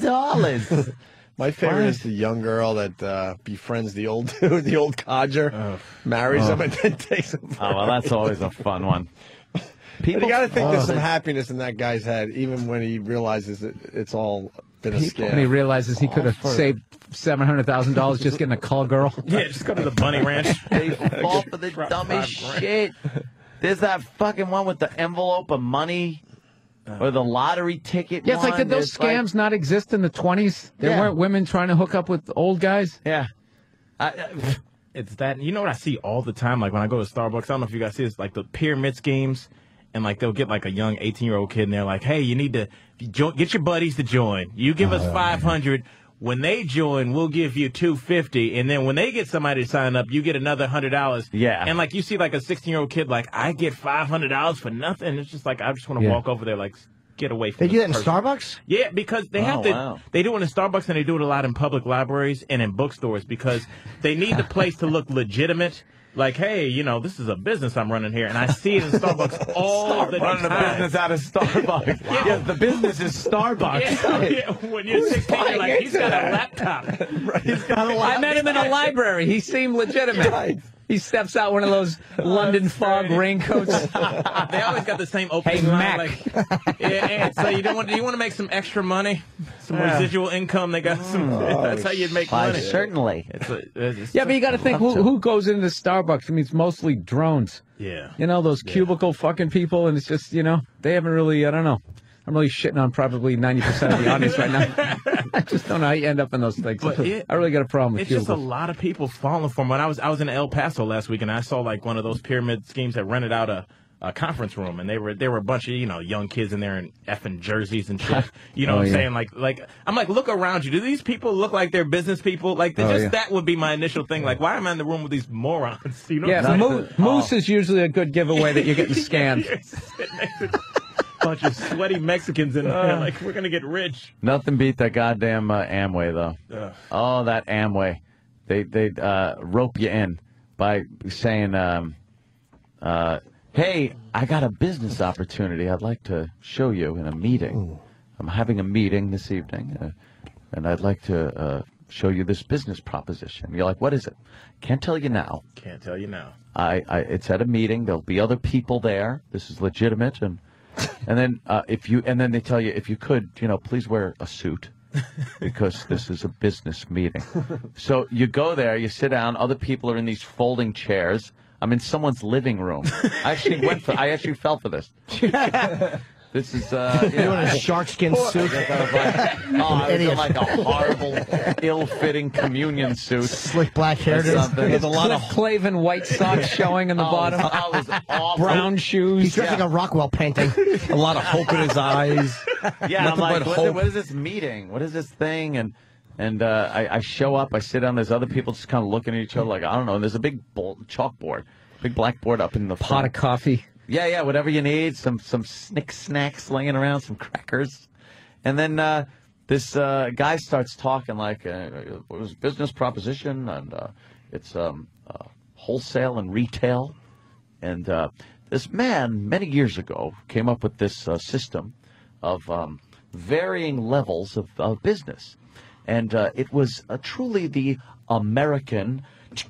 My favorite is the young girl that befriends the old dude, the old codger, marries him, and then takes him. Oh, well, that's always a fun one. But you got to think there's some happiness in that guy's head, even when he realizes that it's all been a scam. When he realizes he could have saved $700,000 just getting a call girl. Yeah, just go to the bunny ranch. They fall for the dumbest shit. There's that fucking one with the envelope of money. Or the lottery ticket. Yeah, it's like, did those scams not exist in the 20s? There weren't women trying to hook up with old guys? Yeah. It's that. You know what I see all the time? Like when I go to Starbucks, I don't know if you guys see this, like the pyramid schemes. And like they'll get like a young 18-year-old kid and they're like, hey, you need to get your buddies to join. You give us $500. When they join, we'll give you $250, and then when they get somebody to sign up, you get another $100. Yeah. And like you see, like a 16-year-old kid, like I get $500 for nothing. It's just like I just want to walk over there, like get away from. They do that in person. Starbucks? Yeah, because they have to. Wow. They do it in Starbucks, and they do it a lot in public libraries and in bookstores because they need the place to look legitimate. Like, hey, you know, this is a business I'm running here, and I see it in Starbucks all the time. Running a business out of Starbucks. Wow. Yeah, the business is Starbucks. Yeah, when you're 16, you're like, he's got a laptop. He's got a laptop. I met him in a library. He seemed legitimate. Right. He steps out one of those London fog raincoats. They always got the same opening line. Like, so you want to make some extra money, some residual income. They got some. That's how you'd make money. Certainly. But you got to think who goes into Starbucks. I mean, it's mostly drones. Yeah. You know those cubicle fucking people, and it's just they haven't really. I don't know. I'm really shitting on probably 90% of the audience right now. I just don't know how you end up in those things. But I really got a problem with cubicles. It's just a lot of people falling for them. When I was in El Paso last week, and I saw like one of those pyramid schemes that rented out a conference room, and there were a bunch of young kids in there in effing jerseys and shit. You know what I'm saying? Like I'm like, look around you. Do these people look like they're business people? Like that would be my initial thing. Like, why am I in the room with these morons? You know? Moose is usually a good giveaway that you're getting scammed. Bunch of sweaty Mexicans in there, like we're gonna get rich. Nothing beat that goddamn Amway though. Oh, that Amway, they rope you in by saying, "Hey, I got a business opportunity. I'd like to show you in a meeting. I'm having a meeting this evening, and I'd like to show you this business proposition." You're like, "What is it?" Can't tell you now. Can't tell you now. It's at a meeting. There'll be other people there. This is legitimate and then they tell you, if you could, please wear a suit because this is a business meeting. So you go there, you sit down, other people are in these folding chairs. I'm in someone's living room. I actually fell for this. This is you're in a sharkskin suit. I was in like a horrible, ill-fitting communion suit. Slick black hair. There's a lot of Clavin white socks showing in the bottom. It was awful. Brown shoes. He's dressed like a Rockwell painting. A lot of hope in his eyes. Yeah, I'm like, what is this meeting? What is this thing? And I show up, I sit down, there's other people just kind of looking at each other like, I don't know, and there's a big chalkboard. Big blackboard up in the pot of coffee. Yeah, whatever you need. Some snacks laying around, some crackers. And then this guy starts talking like it was a business proposition, and it's wholesale and retail. And this man, many years ago, came up with this system of varying levels of business. And it was truly the American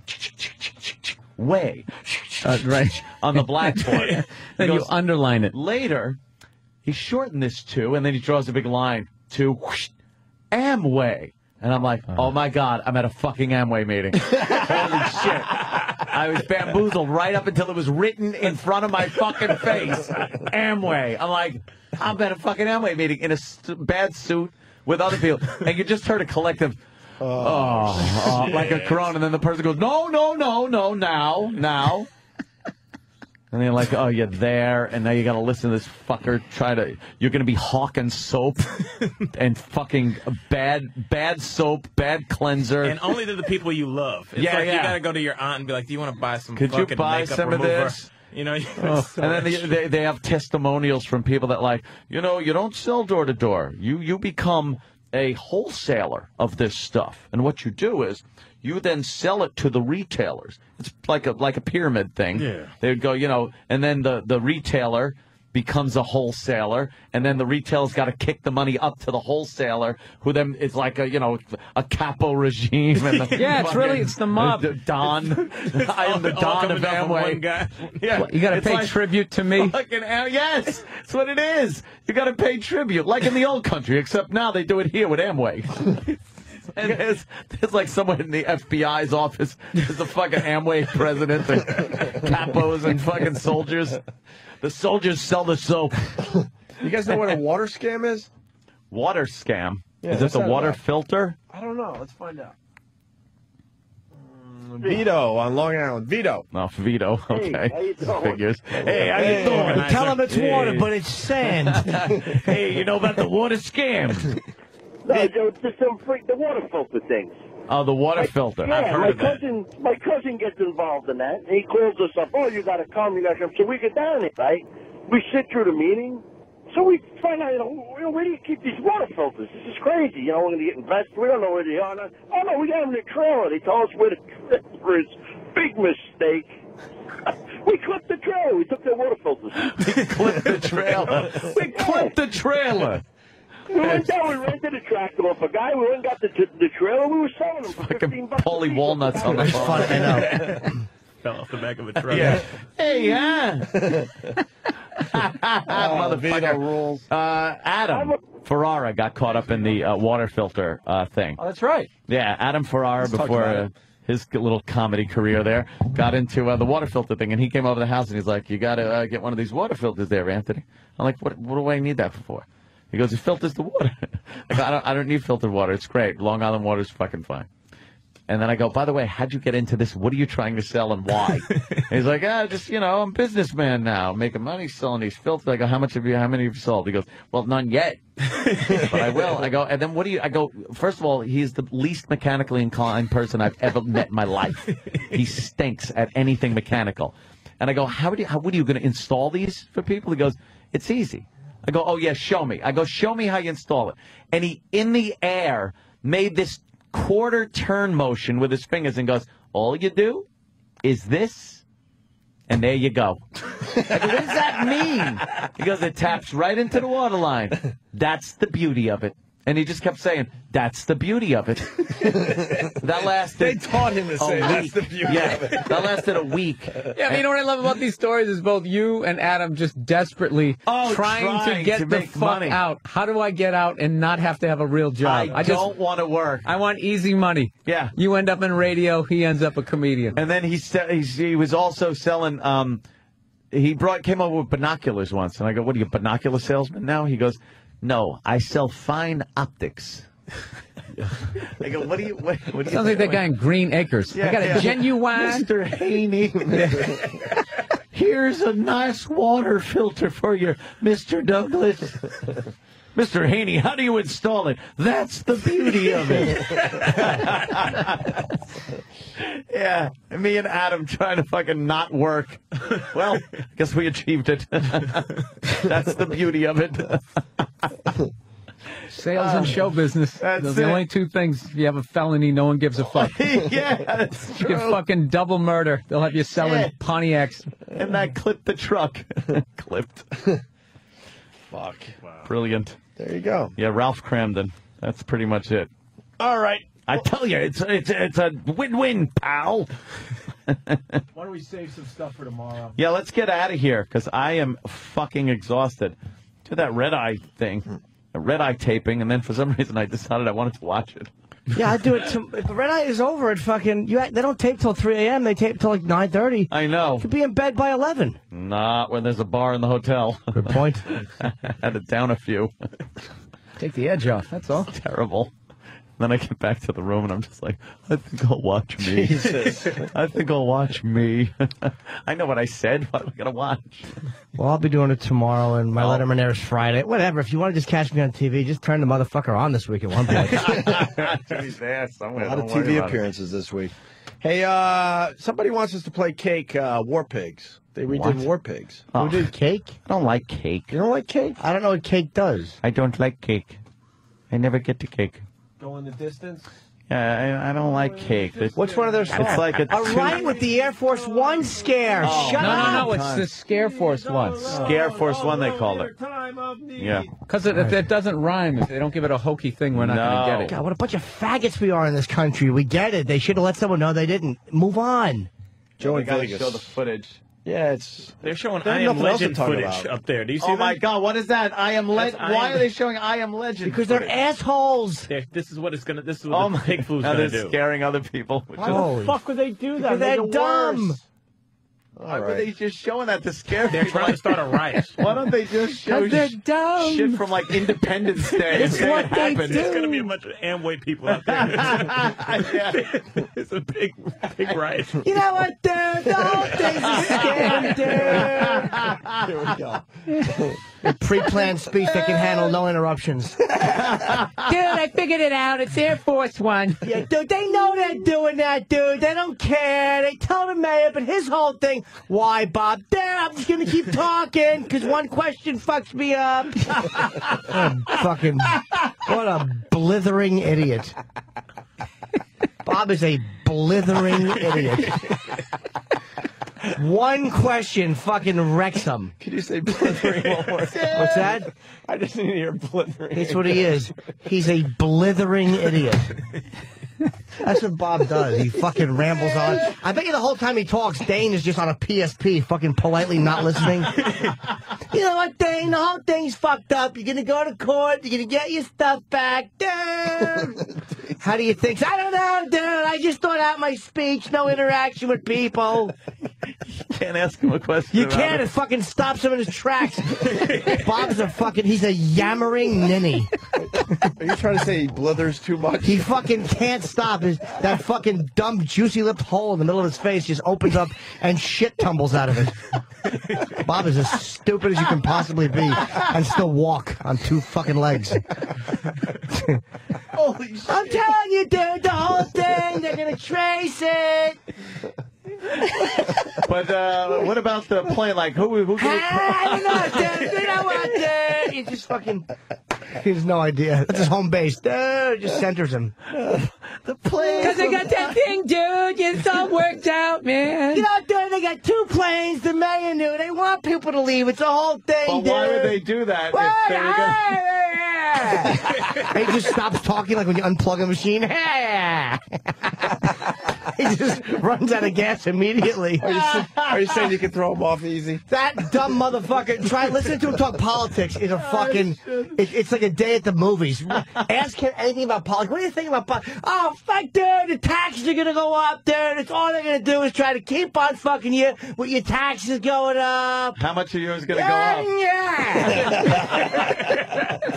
way. Right. On the blackboard. Then you underline it. Later, he shortened this to, and then he draws a big line, to Amway. And I'm like, oh my God, I'm at a fucking Amway meeting. Holy shit. I was bamboozled right up until it was written in front of my fucking face. Amway. I'm like, I'm at a fucking Amway meeting in a bad suit with other people. And you just heard a collective, like a Corona. And then the person goes, no, now. And they're like, oh, you're there, and now you got to listen to this fucker you're going to be hawking soap and fucking bad soap, bad cleanser. And only to the people you love. It's like you got to go to your aunt and be like, do you want to buy some Could fucking you buy makeup some remover? of this? You know, and then they have testimonials from people that like, you don't sell door to door. You become a wholesaler of this stuff. And what you do is you then sell it to the retailers. It's like a pyramid thing. Yeah. They would go, and then the retailer becomes a wholesaler, and then the retailer's got to kick the money up to the wholesaler, who then is like a capo regime. And it's the mob. Don. I am the Don of Amway. Yeah. You got to pay tribute to me. Yes, that's what it is. You got to pay tribute, like in the old country, except now they do it here with Amway. And there's like someone in the FBI's office. There's a fucking Amway president and capos and fucking soldiers. The soldiers sell the soap. You guys know what a water scam is? Water scam? Yeah, is it the water filter? I don't know. Let's find out. Vito on Long Island. Vito. No, Vito. Okay. Hey, how you doing? Figures. Hey, how you doing? Tell him it's water, but it's sand. Hey, you know about the water scam? No, Joe, it's just the water filter things. Oh, the water filter. Yeah, I've heard my cousin gets involved in that. He calls us up. Oh, you got to come. So we get down there, right? We sit through the meeting. So we find out, where do you keep these water filters? This is crazy. We're going to get invested. We don't know where they are. Oh, no, we got them in the trailer. They told us where the trailer is. Big mistake. We clipped the trailer. We took their water filters. We clipped the trailer. We clipped the trailer. We went down, we rented a tractor off a guy. We went and got the trailer. We were selling them for $15. Paulie Walnuts on the phone. I know. Fell off the back of a truck. Yeah. Hey, motherfucker rules. Adam Ferrara got caught up in the water filter thing. Oh, that's right. Yeah, Adam Ferrara, before his little comedy career there, got into the water filter thing, and he came over to the house, and he's like, you got to get one of these water filters there, Anthony. I'm like, what do I need that for? He goes, it filters the water. Like, I don't need filtered water. It's great. Long Island water is fucking fine. And then I go, by the way, how'd you get into this? What are you trying to sell and why? And he's like, I'm a businessman now, making money selling these filters. I go, how many have you sold? He goes, well, none yet. But I will. I go, and then I go, first of all, he's the least mechanically inclined person I've ever met in my life. He stinks at anything mechanical. And I go, what are you going to install these for people? He goes, it's easy. I go, oh, yeah, show me. I go, show me how you install it. And he, in the air, made this quarter turn motion with his fingers and goes, all you do is this, and there you go. I go, what does that mean? He goes, it taps right into the water line. That's the beauty of it. And he just kept saying, that's the beauty of it. That lasted. They taught him to say, that's the beauty of it. That lasted a week. Yeah, you know what I love about these stories is both you and Adam just desperately trying to get the fuck money out. How do I get out and not have to have a real job? I don't want to work. I want easy money. Yeah. You end up in radio, he ends up a comedian. And then he was also selling, came over with binoculars once. And I go, what are you, a binocular salesman now? He goes, no, I sell fine optics. I go, what do you Sounds like that guy in Green Acres. I got a genuine. Mr. Haney. Here's a nice water filter for you, Mr. Douglas. Mr. Haney, how do you install it? That's the beauty of it. Yeah, me and Adam trying to fucking not work. Well, I guess we achieved it. That's the beauty of it. Sales and show business. Those are the only two things. If you have a felony, no one gives a fuck. Yeah, that's You true. get fucking double murder. They'll have you selling Pontiacs. And that clipped the truck. Clipped. Fuck. Brilliant. There you go. Yeah, Ralph Cramden. That's pretty much it. All right. I tell you, it's a win-win, pal. Why don't we save some stuff for tomorrow? Yeah, let's get out of here, because I am fucking exhausted. Do that red-eye thing, a red-eye taping, and then for some reason I decided I wanted to watch it. Yeah, I do it. If the red eye is over, it fucking. They don't tape till 3 a.m. They tape till like 9:30. I know. Could be in bed by 11. Not when there's a bar in the hotel. Good point. Had to down a few. Take the edge off. That's all. Terrible. Then I get back to the room and I'm just like, I think I'll watch me. Jesus. I think I'll watch me. I know what I said. What am I going to watch? Well, I'll be doing it tomorrow, and my Letterman airs Friday. Whatever. If you want to just catch me on TV, just turn the motherfucker on this week at one point. He's there somewhere. A lot of Don't worry TV about it. appearances this week. Hey, somebody wants us to play Cake War Pigs. They redid What? War Pigs. Oh. Who did Cake? I don't like cake. You don't like cake? I don't know what Cake does. I don't like cake. I never get to cake. Go in the distance. Yeah, I don't like cake. What's one of their songs? It's like a All right, with the Air Force One scare. Shut up. No, it's the Scare Force one. Scare Force One, they called it. Yeah. Because if it doesn't rhyme, if they don't give it a hokey thing, we're not going to get it. God, what a bunch of faggots we are in this country. We get it. They should have let someone know they didn't. Move on. Joe They in gotta Vegas. show the footage. Yeah, it's. They're showing There's I Am nothing else to Legend talk footage about. up there. Do you see Oh that? my God, what is that? I Am Legend. That's I Why Am- are they showing I Am Legend? Because they're footage? assholes. This is what it's gonna. This is Oh what the my! pig food's Now gonna they're do. scaring other people. Which Why is- the fuck would they do Because they're dumb. Why were they just showing that to scare They're people? trying to start a riot. Why don't they just show They're dumb. shit from like Independence Day? It's and say what it they happened? do. There's gonna be a bunch of Amway people out there. Yeah. It's a big riot. You know what, dude? The whole thing's a scam, dude. Here we go. A pre-planned speech that can handle no interruptions. Dude, I figured it out. It's Air Force One. Yeah, dude, they know they're doing that, dude. They don't care. They tell the mayor, but his whole thing, why, Bob? There, I'm just going to keep talking, because one question fucks me up. What a blithering idiot. Bob is a blithering idiot. One question fucking wrecks him. Could you say blithering one more time? What's that? I just need to hear blithering. That's what he is. He's a blithering idiot. That's what Bob does. He fucking rambles on. I bet you the whole time he talks, Dane is just on a PSP, fucking politely not listening. You know what, Dane? The whole thing's fucked up. You're gonna go to court. You're gonna get your stuff back. Dude. How do you think? I don't know, dude. I just thought out my speech. No interaction with people. Can't ask him a question. You about can't. it. It fucking stops him in his tracks. Bob's a fucking. He's a yammering ninny. Are you trying to say he blithers too much? He fucking can't stop. That fucking dumb, juicy-lipped hole in the middle of his face just opens up and shit tumbles out of it. Bob is as stupid as you can possibly be and still walk on two fucking legs. Holy shit. I'm telling you, dude, the whole thing, they're going to trace it. But what about the plane? Like, who I don't know, dude. You know what, dude? He just fucking... He has no idea. That's his home base. Dude, just centers him. The plane. Because they got that thing, dude. It's all worked out, man. You know, dude, they got two planes. The mayor knew. They want people to leave. It's a whole thing, But dude. why would they do that? What? If they were He just stops talking like when you unplug a machine. He just runs out of gas immediately. Are you saying you can throw him off easy? That dumb motherfucker. Try listening to him talk politics is a fucking. It's like a day at the movies. Ask him anything about politics. What do you think about politics? Oh, fuck, dude. The taxes are gonna go up, dude. It's all they're gonna do is try to keep on fucking you with your taxes going up. How much of yours is going to go up?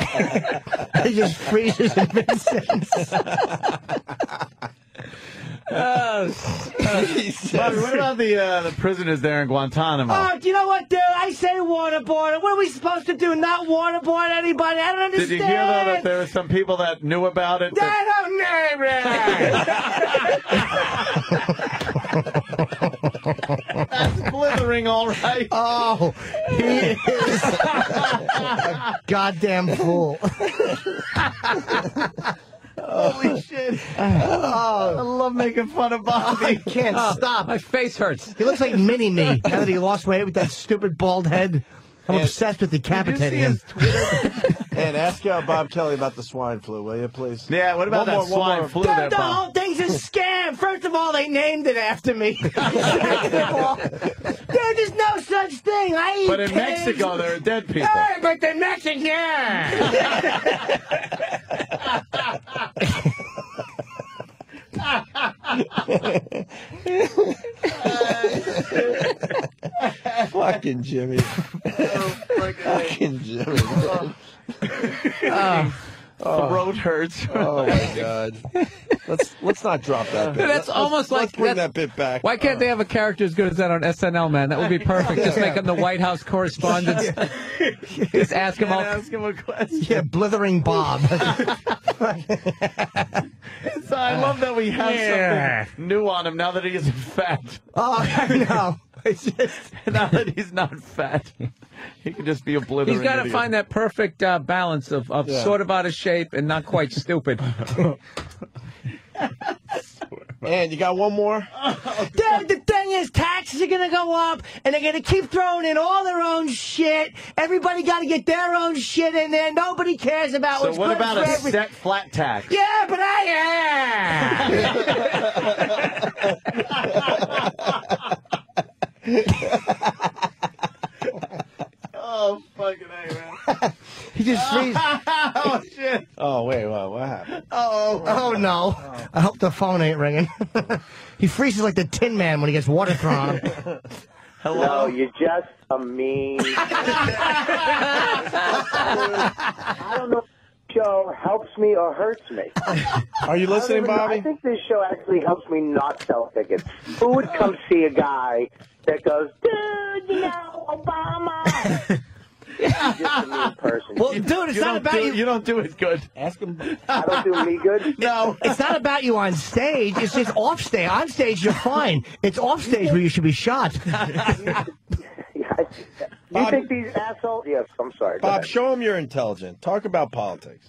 Yeah. He just freezes in mid-sentence. Bobby, what about the prisoners there in Guantanamo? Oh, do you know what, dude? I say waterboard. What are we supposed to do? Not waterboard anybody? I don't understand. Did you hear, though, that there were some people that knew about it? I don't know, That's blithering, all right. Oh, he is a goddamn fool. Holy shit. I love making fun of Bobby. I can't stop. My face hurts. He looks like Mini-Me now that he lost weight with that stupid bald head. I'm obsessed with decapitating him. And ask Bob Kelly about the swine flu, will you, please? Yeah, what about that swine flu there, The Bob? whole thing's a scam. First of all, they named it after me. Second of all, there's no such thing. I eat But in pigs. Mexico, there are dead people. Hey, but the Mexicans. Fucking Jimmy. Fucking Jimmy. Throat hurts. Oh my God. Let's not drop that bit. That's almost like let's bring that bit back. Why can't they have a character as good as that on SNL, man? That would be perfect. Just make him the White House correspondent. Just ask him all. Ask him a question. Yeah, blithering Bob. So I love that we have something new on him now that he isn't fat. Oh, I know. It's just now that he's not fat, he can just be a blithering He's got to idiot. find that perfect balance of sort of out of shape and not quite stupid. And you got one more? Dude, the thing is, taxes are going to go up, and they're going to keep throwing in all their own shit. Everybody got to get their own shit in there. Nobody cares about So what's what good about for a every... set flat tax? Yeah, but I Oh, fucking A, man. He just freezes. Oh, shit. Oh, wait, what happened? Oh, no. I hope the phone ain't ringing. He freezes like the Tin Man when he gets water thrown on him. Hello? No, you're just a mean. I don't know if the show helps me or hurts me. Are you listening, Bobby? I think this show actually helps me not sell tickets. Who would come see a guy that goes, dude, you know, Obama? He's just a mean person. Well, dude, it's not about you. You don't do it good. Ask him. I don't do me good? No. It's not about you on stage. It's just off stage. On stage, you're fine. It's off stage where you should be shot. You think these assholes... Yes, I'm sorry. Go Bob, ahead. show him you're intelligent. Talk about politics.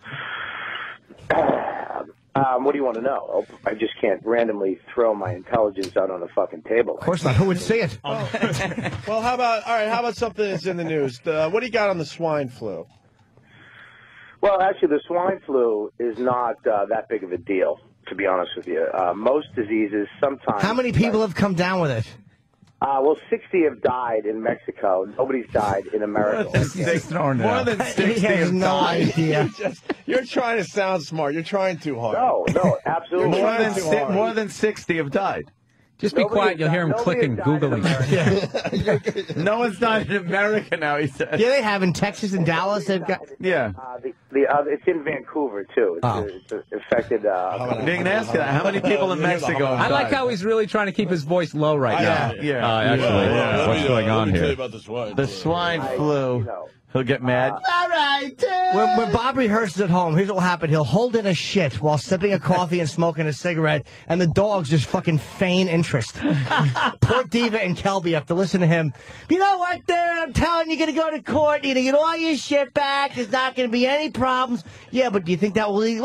What do you want to know? I just can't randomly throw my intelligence out on a fucking table. Of course not. Who would see it? Well, how about something that's in the news? What do you got on the swine flu? Well, actually, the swine flu is not that big of a deal, to be honest with you. Most diseases sometimes... How many people have come down with it? Well, 60 have died in Mexico. Nobody's died in America. More than 60 He has have no died. idea. You're trying to sound smart. You're trying too hard. No, absolutely. More than 60 have died. Just be quiet. You'll hear him clicking, Googling. No one's died in America now, he said. Yeah, they have in Texas and Dallas. They've got. Yeah. It's in Vancouver, too. It's affected... You can ask you that. How many people in Mexico have I like died? how he's really trying to keep his voice low right now. Yeah. What's going on here? The swine flu. He'll get mad. All right, when Bob rehearses at home, here's what will happen. He'll hold in a shit while sipping a coffee and smoking a cigarette, and the dogs just fucking feign interest. Poor Diva and Kelby have to listen to him. You know what, there? I'm telling you, you're going to go to court. You're going to get all your shit back. There's not going to be any problems. Yeah, but do you think that will lead?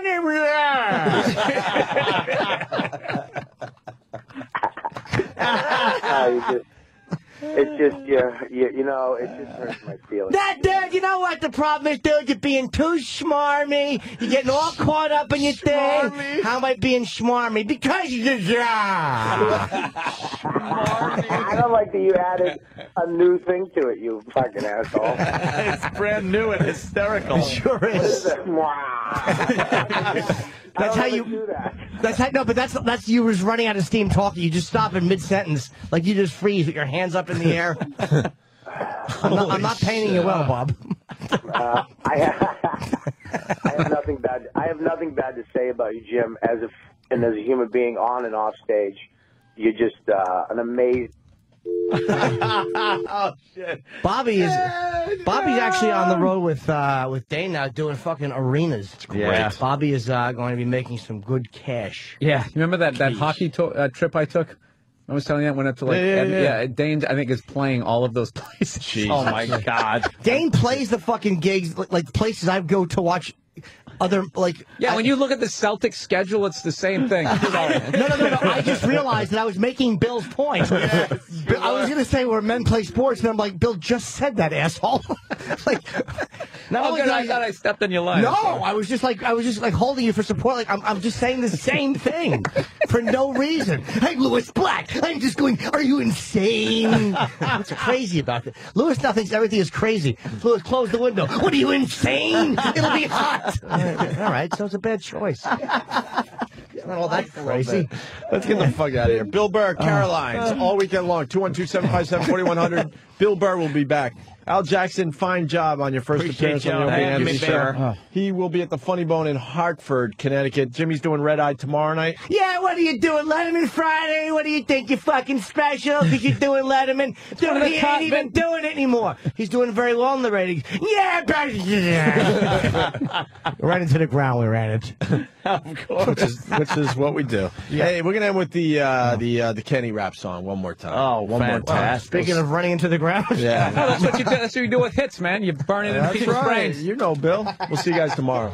It's just, you know, it just hurts my feelings. That, dude, you know what the problem is, dude? You're being too schmarmy. You're getting all caught up in your thing. How am I being schmarmy? Because you're... I don't like that you added a new thing to it, you fucking asshole. It's brand new and hysterical. It sure is. That's how you do that. That's how, no, but that's you was running out of steam talking. You just stop in mid sentence, like you just freeze with your hands up in the air. I'm not painting you well, Bob. I have nothing bad. I have nothing bad to say about you, Jim. As and as a human being on and off stage, you're just an amazing. Oh shit! Bobby's actually on the road with Dane now doing fucking arenas. It's great. Yeah. Bobby is going to be making some good cash. Yeah, you remember that hockey trip I took? I was telling you, I went up to Dane, I think, is playing all of those places. Jeez. Oh my God! Dane plays the fucking gigs like places I go to watch. When you look at the Celtics schedule, it's the same thing. No. I just realized that I was making Bill's point. Yes, I was going to say where men play sports, and I'm like, Bill just said that, asshole. I thought I stepped in your line. No, I was just like holding you for support. Like I'm just saying the same thing for no reason. Hey, Louis Black, I'm just going. Are you insane? What's crazy about it? Louis now thinks everything is crazy. Louis, close the window. What are you insane? It'll be hot. All right, so it's a bad choice. It's not all that crazy. Let's get the fuck out of here. Bill Burr, Carolines, all weekend long. 212-757-4100. Bill Burr will be back. Al Jackson, fine job on your first appearance on the Opie and Anthony Show. He will be at the Funny Bone in Hartford, Connecticut. Jimmy's doing Red Eye tomorrow night. Yeah, what are you doing, Letterman Friday? What do you think? You're fucking special because you're doing Letterman? He ain't even doing it anymore. He's doing very well in the ratings. Yeah, right into the ground we ran it. Of course. Which is what we do. Yeah. Hey, we're going to end with the Kenny rap song one more time. Oh, one more time. Speaking of running into the ground. Yeah. Oh, that's what you do with hits, man. You burn it in people's brains. You know, Bill. We'll see you guys tomorrow.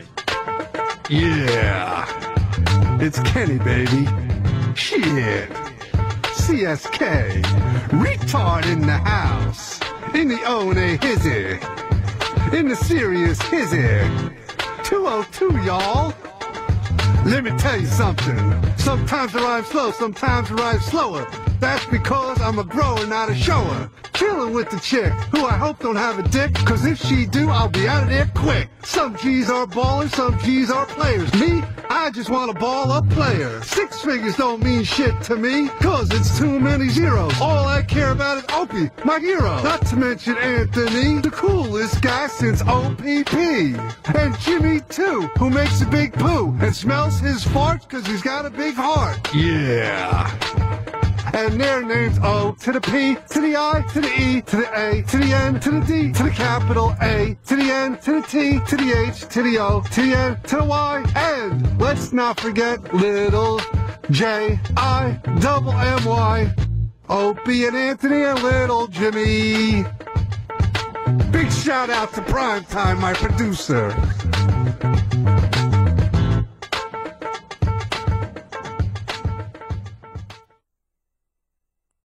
Yeah. It's Kenny, baby. Shit. CSK. Retard in the house. In the O&A hizzy. In the serious hizzy. 202, y'all. Let me tell you something. Sometimes I rhyme slow, sometimes I rhyme slower. That's because I'm a grower, not a shower. Chillin' with the chick, who I hope don't have a dick, cause if she do, I'll be out of there quick. Some G's are ballers, some G's are players. Me, I just want a ball-up player. 6 figures don't mean shit to me, cause it's too many zeros. All I care about is Opie, my hero. Not to mention Anthony, the coolest guy since OPP. And Jimmy, too, who makes a big poo and smells his farts cause he's got a big heart. Yeah. And their names O to the P, to the I, to the E, to the A, to the N, to the D, to the capital A, to the N, to the T, to the H, to the O, to the N, to the Y, and let's not forget little J-I-double-M-Y, Opie and Anthony and little Jimmy. Big shout out to Primetime, my producer.